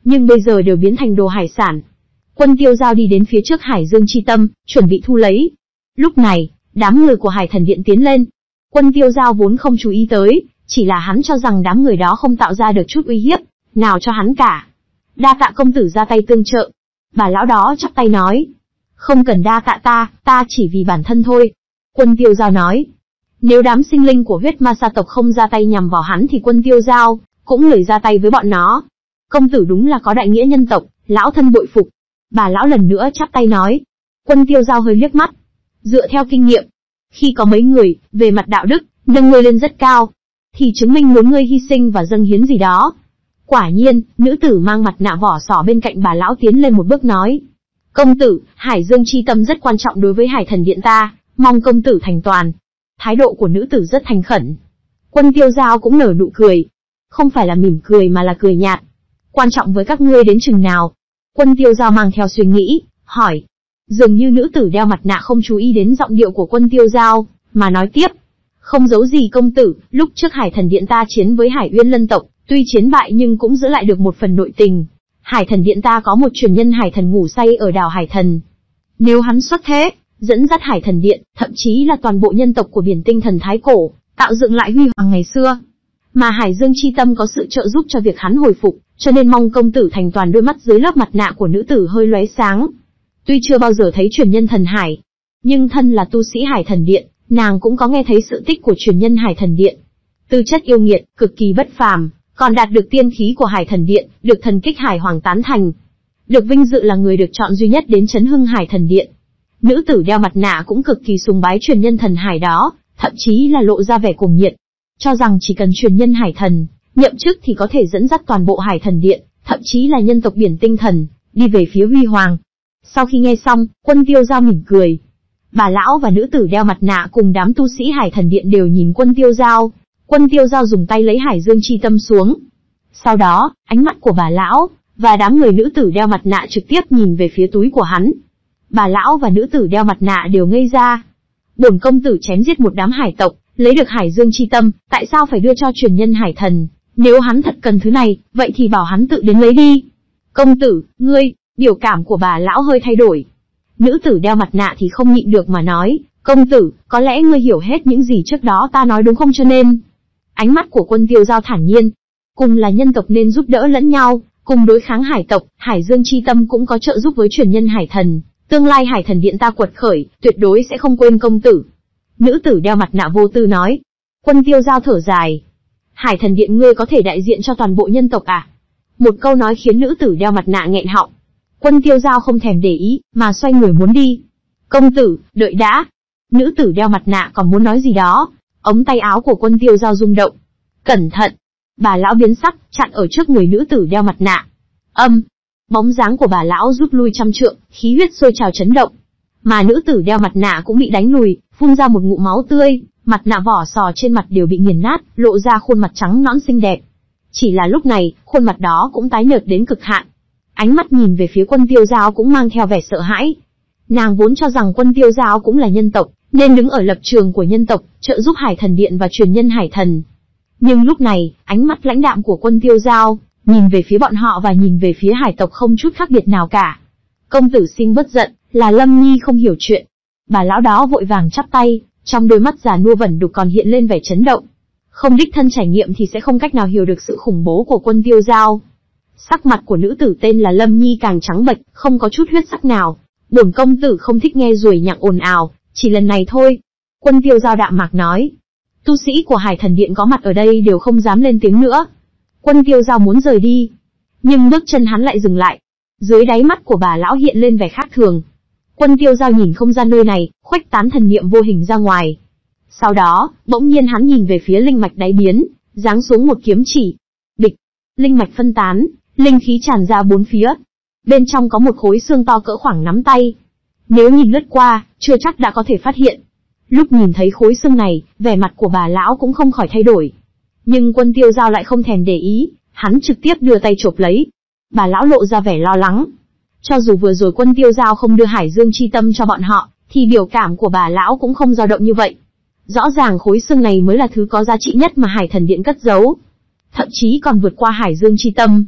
nhưng bây giờ đều biến thành đồ hải sản. Quân Tiêu Giao đi đến phía trước Hải Dương Chi Tâm, chuẩn bị thu lấy. Lúc này, đám người của Hải Thần Điện tiến lên. Quân Tiêu Giao vốn không chú ý tới, chỉ là hắn cho rằng đám người đó không tạo ra được chút uy hiếp nào cho hắn cả. Đa tạ công tử ra tay tương trợ. Bà lão đó chắp tay nói. Không cần đa tạ ta, ta chỉ vì bản thân thôi. Quân Tiêu Giao nói. Nếu đám sinh linh của huyết ma sa tộc không ra tay nhằm vào hắn thì Quân Tiêu Giao cũng lười ra tay với bọn nó. Công tử đúng là có đại nghĩa nhân tộc, lão thân bội phục. Bà lão lần nữa chắp tay nói. Quân Tiêu Giao hơi liếc mắt. Dựa theo kinh nghiệm, khi có mấy người, về mặt đạo đức, nâng ngươi lên rất cao, thì chứng minh muốn ngươi hy sinh và dâng hiến gì đó. Quả nhiên, nữ tử mang mặt nạ vỏ sò bên cạnh bà lão tiến lên một bước nói. Công tử, Hải Dương Chi Tâm rất quan trọng đối với Hải Thần Điện ta, mong công tử thành toàn. Thái độ của nữ tử rất thành khẩn. Quân Tiêu Giao cũng nở nụ cười. Không phải là mỉm cười mà là cười nhạt. Quan trọng với các ngươi đến chừng nào? Quân Tiêu Giao mang theo suy nghĩ, hỏi. Dường như nữ tử đeo mặt nạ không chú ý đến giọng điệu của Quân Tiêu Giao, mà nói tiếp. Không giấu gì công tử, lúc trước Hải Thần Điện ta chiến với Hải Uyên Lân tộc, tuy chiến bại nhưng cũng giữ lại được một phần nội tình. Hải Thần Điện ta có một truyền nhân Hải Thần ngủ say ở đảo Hải Thần. Nếu hắn xuất thế, dẫn dắt Hải Thần Điện, thậm chí là toàn bộ nhân tộc của biển tinh thần Thái Cổ, tạo dựng lại huy hoàng ngày xưa. Mà Hải Dương Chi Tâm có sự trợ giúp cho việc hắn hồi phục, cho nên mong công tử thành toàn. Đôi mắt dưới lớp mặt nạ của nữ tử hơi lóe sáng. Tuy chưa bao giờ thấy truyền nhân thần Hải, nhưng thân là tu sĩ Hải Thần Điện, nàng cũng có nghe thấy sự tích của truyền nhân Hải Thần Điện. Tư chất yêu nghiệt, cực kỳ bất phàm, còn đạt được tiên khí của Hải Thần Điện, được thần kích Hải Hoàng tán thành. Được vinh dự là người được chọn duy nhất đến chấn hưng Hải Thần Điện. Nữ tử đeo mặt nạ cũng cực kỳ sùng bái truyền nhân thần Hải đó, thậm chí là lộ ra vẻ cuồng nhiệt. Cho rằng chỉ cần truyền nhân Hải Thần nhậm chức thì có thể dẫn dắt toàn bộ Hải Thần Điện, thậm chí là nhân tộc biển tinh thần, đi về phía huy hoàng. Sau khi nghe xong, Quân Tiêu Giao mỉm cười. Bà lão và nữ tử đeo mặt nạ cùng đám tu sĩ Hải Thần Điện đều nhìn Quân Tiêu Giao. Quân Tiêu Giao dùng tay lấy Hải Dương Chi Tâm xuống. Sau đó, ánh mắt của bà lão và đám người nữ tử đeo mặt nạ trực tiếp nhìn về phía túi của hắn. Bà lão và nữ tử đeo mặt nạ đều ngây ra. Bổn công tử chém giết một đám hải tộc, lấy được Hải Dương Chi Tâm, tại sao phải đưa cho truyền nhân Hải Thần? Nếu hắn thật cần thứ này, vậy thì bảo hắn tự đến lấy đi. Công tử, ngươi, biểu cảm của bà lão hơi thay đổi. Nữ tử đeo mặt nạ thì không nhịn được mà nói, công tử, có lẽ ngươi hiểu hết những gì trước đó ta nói đúng không? Cho nên, ánh mắt của Quân Tiêu Giao thản nhiên. Cùng là nhân tộc nên giúp đỡ lẫn nhau, cùng đối kháng hải tộc, Hải Dương Chi Tâm cũng có trợ giúp với truyền nhân Hải Thần. Tương lai Hải Thần Điện ta quật khởi, tuyệt đối sẽ không quên công tử. Nữ tử đeo mặt nạ vô tư nói. Quân Tiêu Giao thở dài. Hải Thần Điện ngươi có thể đại diện cho toàn bộ nhân tộc à? Một câu nói khiến nữ tử đeo mặt nạ nghẹn họng. Quân Tiêu Giao không thèm để ý, mà xoay người muốn đi. Công tử, đợi đã. Nữ tử đeo mặt nạ còn muốn nói gì đó. Ống tay áo của Quân Tiêu Giao rung động. Cẩn thận. Bà lão biến sắc, chặn ở trước người nữ tử đeo mặt nạ. Âm. Bóng dáng của bà lão rút lui trăm trượng, khí huyết sôi trào chấn động. Mà nữ tử đeo mặt nạ cũng bị đánh lùi, phun ra một ngụm máu tươi, mặt nạ vỏ sò trên mặt đều bị nghiền nát, lộ ra khuôn mặt trắng nõn xinh đẹp. Chỉ là lúc này, khuôn mặt đó cũng tái nhợt đến cực hạn. Ánh mắt nhìn về phía Quân Tiêu Giao cũng mang theo vẻ sợ hãi. Nàng vốn cho rằng Quân Tiêu Giao cũng là nhân tộc, nên đứng ở lập trường của nhân tộc, trợ giúp Hải Thần Điện và truyền nhân Hải Thần. Nhưng lúc này, ánh mắt lãnh đạm của Quân Tiêu Giao, nhìn về phía bọn họ và nhìn về phía hải tộc không chút khác biệt nào cả. Công tử xin bớt giận, là Lâm Nhi không hiểu chuyện. Bà lão đó vội vàng chắp tay, trong đôi mắt già nua vẩn đục còn hiện lên vẻ chấn động. Không đích thân trải nghiệm thì sẽ không cách nào hiểu được sự khủng bố của Quân Tiêu Giao. Sắc mặt của nữ tử tên là Lâm Nhi càng trắng bệch, không có chút huyết sắc nào. Bổn công tử không thích nghe ruồi nhặng ồn ào, chỉ lần này thôi. Quân Tiêu Giao đạm mạc nói. Tu sĩ của Hải Thần Điện có mặt ở đây đều không dám lên tiếng nữa. Quân Tiêu Giao muốn rời đi, nhưng bước chân hắn lại dừng lại. Dưới đáy mắt của bà lão hiện lên vẻ khác thường. Quân Tiêu Giao nhìn không gian nơi này, khuếch tán thần niệm vô hình ra ngoài. Sau đó, bỗng nhiên hắn nhìn về phía linh mạch đáy biến, giáng xuống một kiếm chỉ. Bịch, linh mạch phân tán, linh khí tràn ra bốn phía. Bên trong có một khối xương to cỡ khoảng nắm tay. Nếu nhìn lướt qua, chưa chắc đã có thể phát hiện. Lúc nhìn thấy khối xương này, vẻ mặt của bà lão cũng không khỏi thay đổi. Nhưng Quân Tiêu Giao lại không thèm để ý, hắn trực tiếp đưa tay chộp lấy. Bà lão lộ ra vẻ lo lắng. Cho dù vừa rồi Quân Tiêu Giao không đưa Hải Dương Chi Tâm cho bọn họ, thì biểu cảm của bà lão cũng không dao động như vậy. Rõ ràng khối xương này mới là thứ có giá trị nhất mà Hải Thần Điện cất giấu. Thậm chí còn vượt qua Hải Dương Chi Tâm.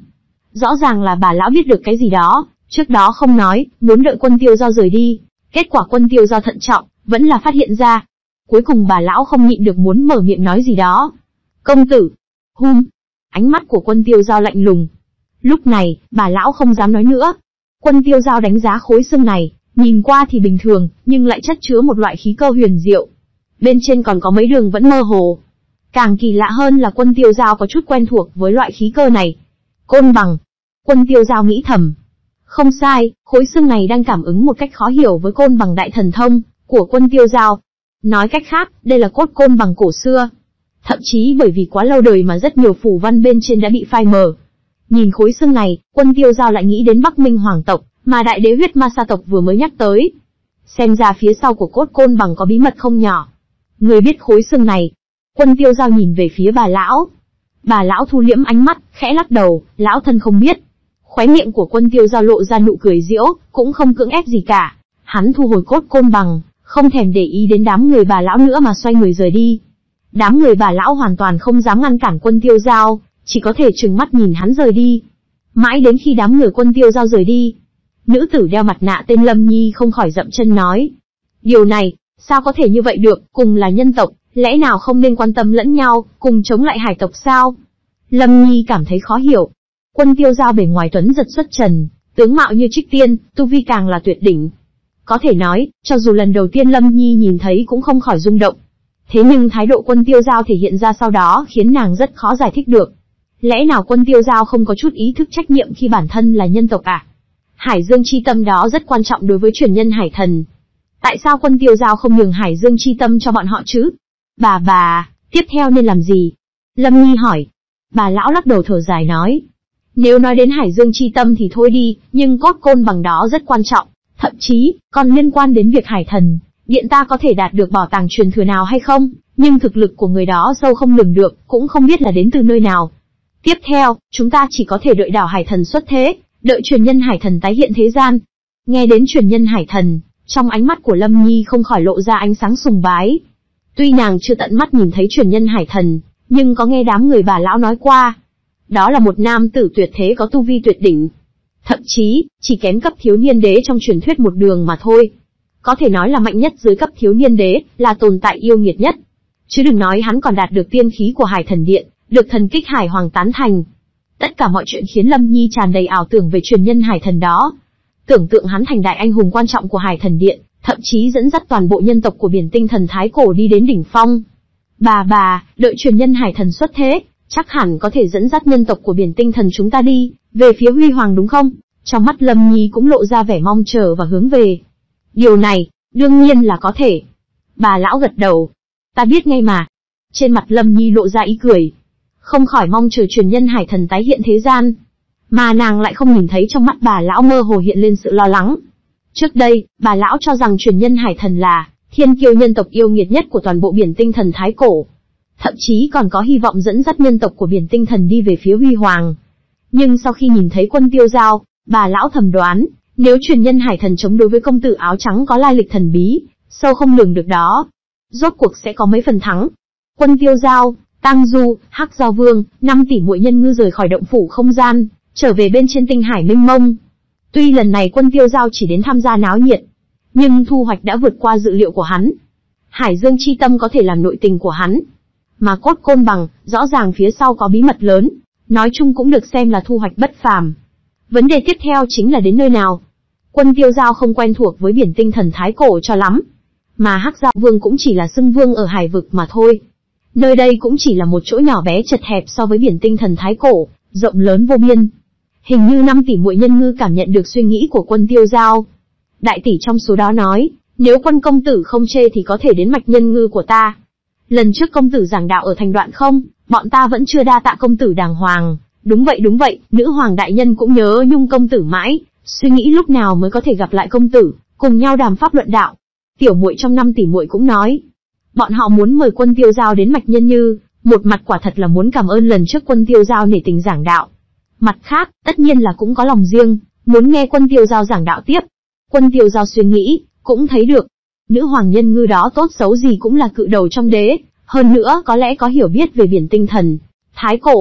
Rõ ràng là bà lão biết được cái gì đó, trước đó không nói, muốn đợi Quân Tiêu Giao rời đi. Kết quả Quân Tiêu Giao thận trọng, vẫn là phát hiện ra. Cuối cùng bà lão không nhịn được muốn mở miệng nói gì đó. Công tử. Hum. Ánh mắt của Quân Tiêu Giao lạnh lùng. Lúc này, bà lão không dám nói nữa. Quân Tiêu Giao đánh giá khối xương này, nhìn qua thì bình thường, nhưng lại chất chứa một loại khí cơ huyền diệu. Bên trên còn có mấy đường vẫn mơ hồ. Càng kỳ lạ hơn là Quân Tiêu Giao có chút quen thuộc với loại khí cơ này. Côn bằng. Quân Tiêu Giao nghĩ thầm. Không sai, khối xương này đang cảm ứng một cách khó hiểu với côn bằng đại thần thông của Quân Tiêu Giao. Nói cách khác, đây là cốt côn bằng cổ xưa. Thậm chí bởi vì quá lâu đời mà rất nhiều phù văn bên trên đã bị phai mờ. Nhìn khối xương này, Quân Tiêu Giao lại nghĩ đến Bắc Minh Hoàng tộc, mà đại đế huyết ma sa tộc vừa mới nhắc tới. Xem ra phía sau của cốt côn bằng có bí mật không nhỏ. Người biết khối xương này. Quân Tiêu Giao nhìn về phía bà lão. Bà lão thu liễm ánh mắt, khẽ lắc đầu, lão thân không biết. Khóe miệng của Quân Tiêu Giao lộ ra nụ cười giễu, cũng không cưỡng ép gì cả. Hắn thu hồi cốt côn bằng, không thèm để ý đến đám người bà lão nữa mà xoay người rời đi. Đám người bà lão hoàn toàn không dám ngăn cản Quân Tiêu Giao, chỉ có thể trừng mắt nhìn hắn rời đi. Mãi đến khi đám người Quân Tiêu Giao rời đi, nữ tử đeo mặt nạ tên Lâm Nhi không khỏi dậm chân nói. Điều này, sao có thể như vậy được, cùng là nhân tộc, lẽ nào không nên quan tâm lẫn nhau, cùng chống lại hải tộc sao? Lâm Nhi cảm thấy khó hiểu. Quân Tiêu Giao bề ngoài tuấn giật xuất trần, tướng mạo như trích tiên, tu vi càng là tuyệt đỉnh. Có thể nói, cho dù lần đầu tiên Lâm Nhi nhìn thấy cũng không khỏi rung động. Thế nhưng thái độ Quân Tiêu Giao thể hiện ra sau đó khiến nàng rất khó giải thích được. Lẽ nào Quân Tiêu Giao không có chút ý thức trách nhiệm khi bản thân là nhân tộc à? Hải Dương chi tâm đó rất quan trọng đối với truyền nhân hải thần. Tại sao Quân Tiêu Giao không nhường Hải Dương chi tâm cho bọn họ chứ? Bà bà, tiếp theo nên làm gì? Lâm Nhi hỏi. Bà lão lắc đầu thở dài nói. Nếu nói đến Hải Dương chi tâm thì thôi đi, nhưng cốt côn bằng đó rất quan trọng. Thậm chí, còn liên quan đến việc hải thần, điện ta có thể đạt được bảo tàng truyền thừa nào hay không, nhưng thực lực của người đó sâu không lường được, cũng không biết là đến từ nơi nào. Tiếp theo, chúng ta chỉ có thể đợi đảo hải thần xuất thế, đợi truyền nhân hải thần tái hiện thế gian. Nghe đến truyền nhân hải thần, trong ánh mắt của Lâm Nhi không khỏi lộ ra ánh sáng sùng bái. Tuy nàng chưa tận mắt nhìn thấy truyền nhân hải thần, nhưng có nghe đám người bà lão nói qua. Đó là một nam tử tuyệt thế có tu vi tuyệt đỉnh. Thậm chí, chỉ kém cấp thiếu niên đế trong truyền thuyết một đường mà thôi. Có thể nói là mạnh nhất dưới cấp thiếu niên đế, là tồn tại yêu nghiệt nhất. Chứ đừng nói hắn còn đạt được tiên khí của Hải Thần Điện, được thần kích Hải Hoàng tán thành. Tất cả mọi chuyện khiến Lâm Nhi tràn đầy ảo tưởng về truyền nhân Hải Thần đó. Tưởng tượng hắn thành đại anh hùng quan trọng của Hải Thần Điện, thậm chí dẫn dắt toàn bộ nhân tộc của biển tinh thần Thái Cổ đi đến đỉnh phong. Bà bà, đợi truyền nhân Hải Thần xuất thế, chắc hẳn có thể dẫn dắt nhân tộc của biển tinh thần chúng ta đi, về phía Huy Hoàng đúng không? Trong mắt Lâm Nhi cũng lộ ra vẻ mong chờ và hướng về. Điều này, đương nhiên là có thể. Bà lão gật đầu. Ta biết ngay mà. Trên mặt Lâm Nhi lộ ra ý cười. Không khỏi mong chờ truyền nhân Hải Thần tái hiện thế gian. Mà nàng lại không nhìn thấy trong mắt bà lão mơ hồ hiện lên sự lo lắng. Trước đây, bà lão cho rằng truyền nhân Hải Thần là thiên kiêu nhân tộc yêu nghiệt nhất của toàn bộ biển tinh thần Thái Cổ. Thậm chí còn có hy vọng dẫn dắt nhân tộc của biển tinh thần đi về phía Huy Hoàng. Nhưng sau khi nhìn thấy Quân Tiêu Giao, bà lão thầm đoán, nếu truyền nhân Hải Thần chống đối với công tử áo trắng có lai lịch thần bí, sâu không lường được đó, rốt cuộc sẽ có mấy phần thắng. Quân Tiêu Giao, Tang Du, Hắc Giao Vương, năm tỷ muội nhân ngư rời khỏi động phủ không gian, trở về bên trên tinh hải mênh mông. Tuy lần này Quân Tiêu Giao chỉ đến tham gia náo nhiệt, nhưng thu hoạch đã vượt qua dự liệu của hắn. Hải Dương chi tâm có thể làm nội tình của hắn, mà cốt côn bằng, rõ ràng phía sau có bí mật lớn, nói chung cũng được xem là thu hoạch bất phàm. Vấn đề tiếp theo chính là đến nơi nào. Quân Tiêu Giao không quen thuộc với biển tinh thần Thái Cổ cho lắm, mà Hắc Giao Vương cũng chỉ là xưng vương ở hải vực mà thôi. Nơi đây cũng chỉ là một chỗ nhỏ bé chật hẹp so với biển tinh thần Thái Cổ, rộng lớn vô biên. Hình như năm tỷ muội nhân ngư cảm nhận được suy nghĩ của Quân Tiêu Giao. Đại tỷ trong số đó nói, nếu Quân công tử không chê thì có thể đến mạch nhân ngư của ta. Lần trước công tử giảng đạo ở thành Đoạn không, bọn ta vẫn chưa đa tạ công tử đàng hoàng. Đúng vậy đúng vậy, nữ hoàng đại nhân cũng nhớ nhung công tử mãi, suy nghĩ lúc nào mới có thể gặp lại công tử, cùng nhau đàm pháp luận đạo. Tiểu muội trong năm tỷ muội cũng nói, bọn họ muốn mời Quân Tiêu Giao đến mạch nhân như, một mặt quả thật là muốn cảm ơn lần trước Quân Tiêu Giao nể tình giảng đạo. Mặt khác, tất nhiên là cũng có lòng riêng, muốn nghe Quân Tiêu Giao giảng đạo tiếp. Quân Tiêu Giao suy nghĩ, cũng thấy được, nữ hoàng nhân ngư đó tốt xấu gì cũng là cự đầu trong đế, hơn nữa có lẽ có hiểu biết về biển tinh thần Thái Cổ.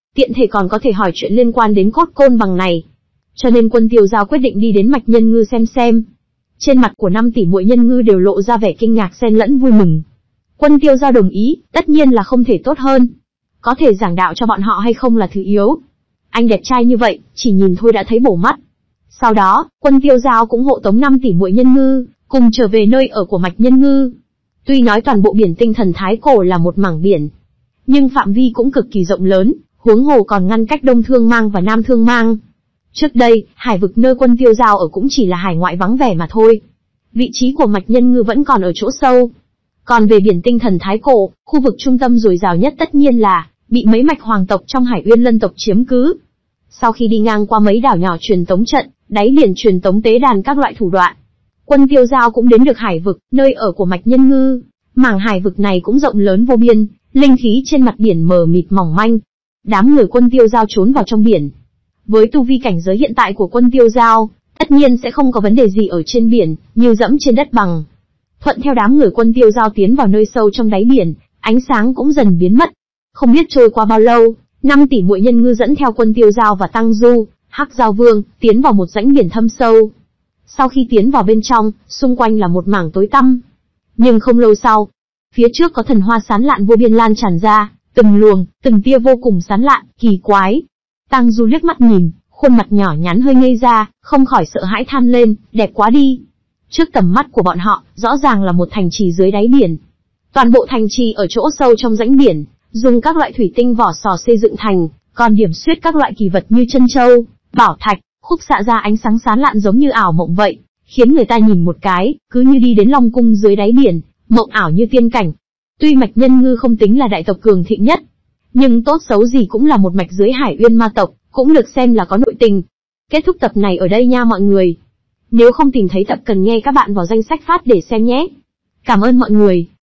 tiện thể còn có thể hỏi chuyện liên quan đến cốt côn bằng này. Cho nên Quân Tiêu Giao quyết định đi đến Mạch Nhân Ngư xem xem. Trên mặt của năm tỷ muội nhân ngư đều lộ ra vẻ kinh ngạc xen lẫn vui mừng. Quân Tiêu Giao đồng ý, tất nhiên là không thể tốt hơn. Có thể giảng đạo cho bọn họ hay không là thứ yếu. Anh đẹp trai như vậy, chỉ nhìn thôi đã thấy bổ mắt. Sau đó, Quân Tiêu Giao cũng hộ tống năm tỷ muội nhân ngư, cùng trở về nơi ở của Mạch Nhân Ngư. Tuy nói toàn bộ biển tinh thần Thái Cổ là một mảng biển, nhưng phạm vi cũng cực kỳ rộng lớn, huống hồ còn ngăn cách Đông Thương Mang và Nam Thương Mang. Trước đây, hải vực nơi Quân Tiêu Giao ở cũng chỉ là hải ngoại vắng vẻ mà thôi. Vị trí của Mạch Nhân Ngư vẫn còn ở chỗ sâu. Còn về biển tinh thần Thái Cổ, khu vực trung tâm dồi dào nhất tất nhiên là bị mấy mạch hoàng tộc trong Hải Uyên Lân tộc chiếm cứ. Sau khi đi ngang qua mấy đảo nhỏ truyền tống trận, đáy biển truyền tống tế đàn các loại thủ đoạn, Quân Tiêu Giao cũng đến được hải vực, nơi ở của Mạch Nhân Ngư. Mảng hải vực này cũng rộng lớn vô biên, linh khí trên mặt biển mờ mịt mỏng manh. Đám người Quân Tiêu Giao trốn vào trong biển. Với tu vi cảnh giới hiện tại của Quân Tiêu Giao, tất nhiên sẽ không có vấn đề gì ở trên biển, như dẫm trên đất bằng. Thuận theo đám người Quân Tiêu Giao tiến vào nơi sâu trong đáy biển, ánh sáng cũng dần biến mất. Không biết trôi qua bao lâu, năm tỷ muội nhân ngư dẫn theo Quân Tiêu Giao và Tăng Du, Hắc Giao Vương, tiến vào một rãnh biển thâm sâu. Sau khi tiến vào bên trong, xung quanh là một mảng tối tăm. Nhưng không lâu sau, phía trước có thần hoa sán lạn vô biên lan tràn ra, từng luồng, từng tia vô cùng sán lạn, kỳ quái. Tăng Du liếc mắt nhìn, khuôn mặt nhỏ nhắn hơi ngây ra, không khỏi sợ hãi than lên, đẹp quá đi. Trước tầm mắt của bọn họ, rõ ràng là một thành trì dưới đáy biển. Toàn bộ thành trì ở chỗ sâu trong rãnh biển, dùng các loại thủy tinh vỏ sò xây dựng thành, còn điểm xuyết các loại kỳ vật như chân châu, bảo thạch, khúc xạ ra ánh sáng sán lạn giống như ảo mộng vậy, khiến người ta nhìn một cái, cứ như đi đến Long Cung dưới đáy biển, mộng ảo như tiên cảnh. Tuy Mạch Nhân Ngư không tính là đại tộc cường thịnh nhất, nhưng tốt xấu gì cũng là một mạch dưới Hải Uyên ma tộc, cũng được xem là có nội tình. Kết thúc tập này ở đây nha mọi người. Nếu không tìm thấy tập cần nghe các bạn vào danh sách phát để xem nhé. Cảm ơn mọi người.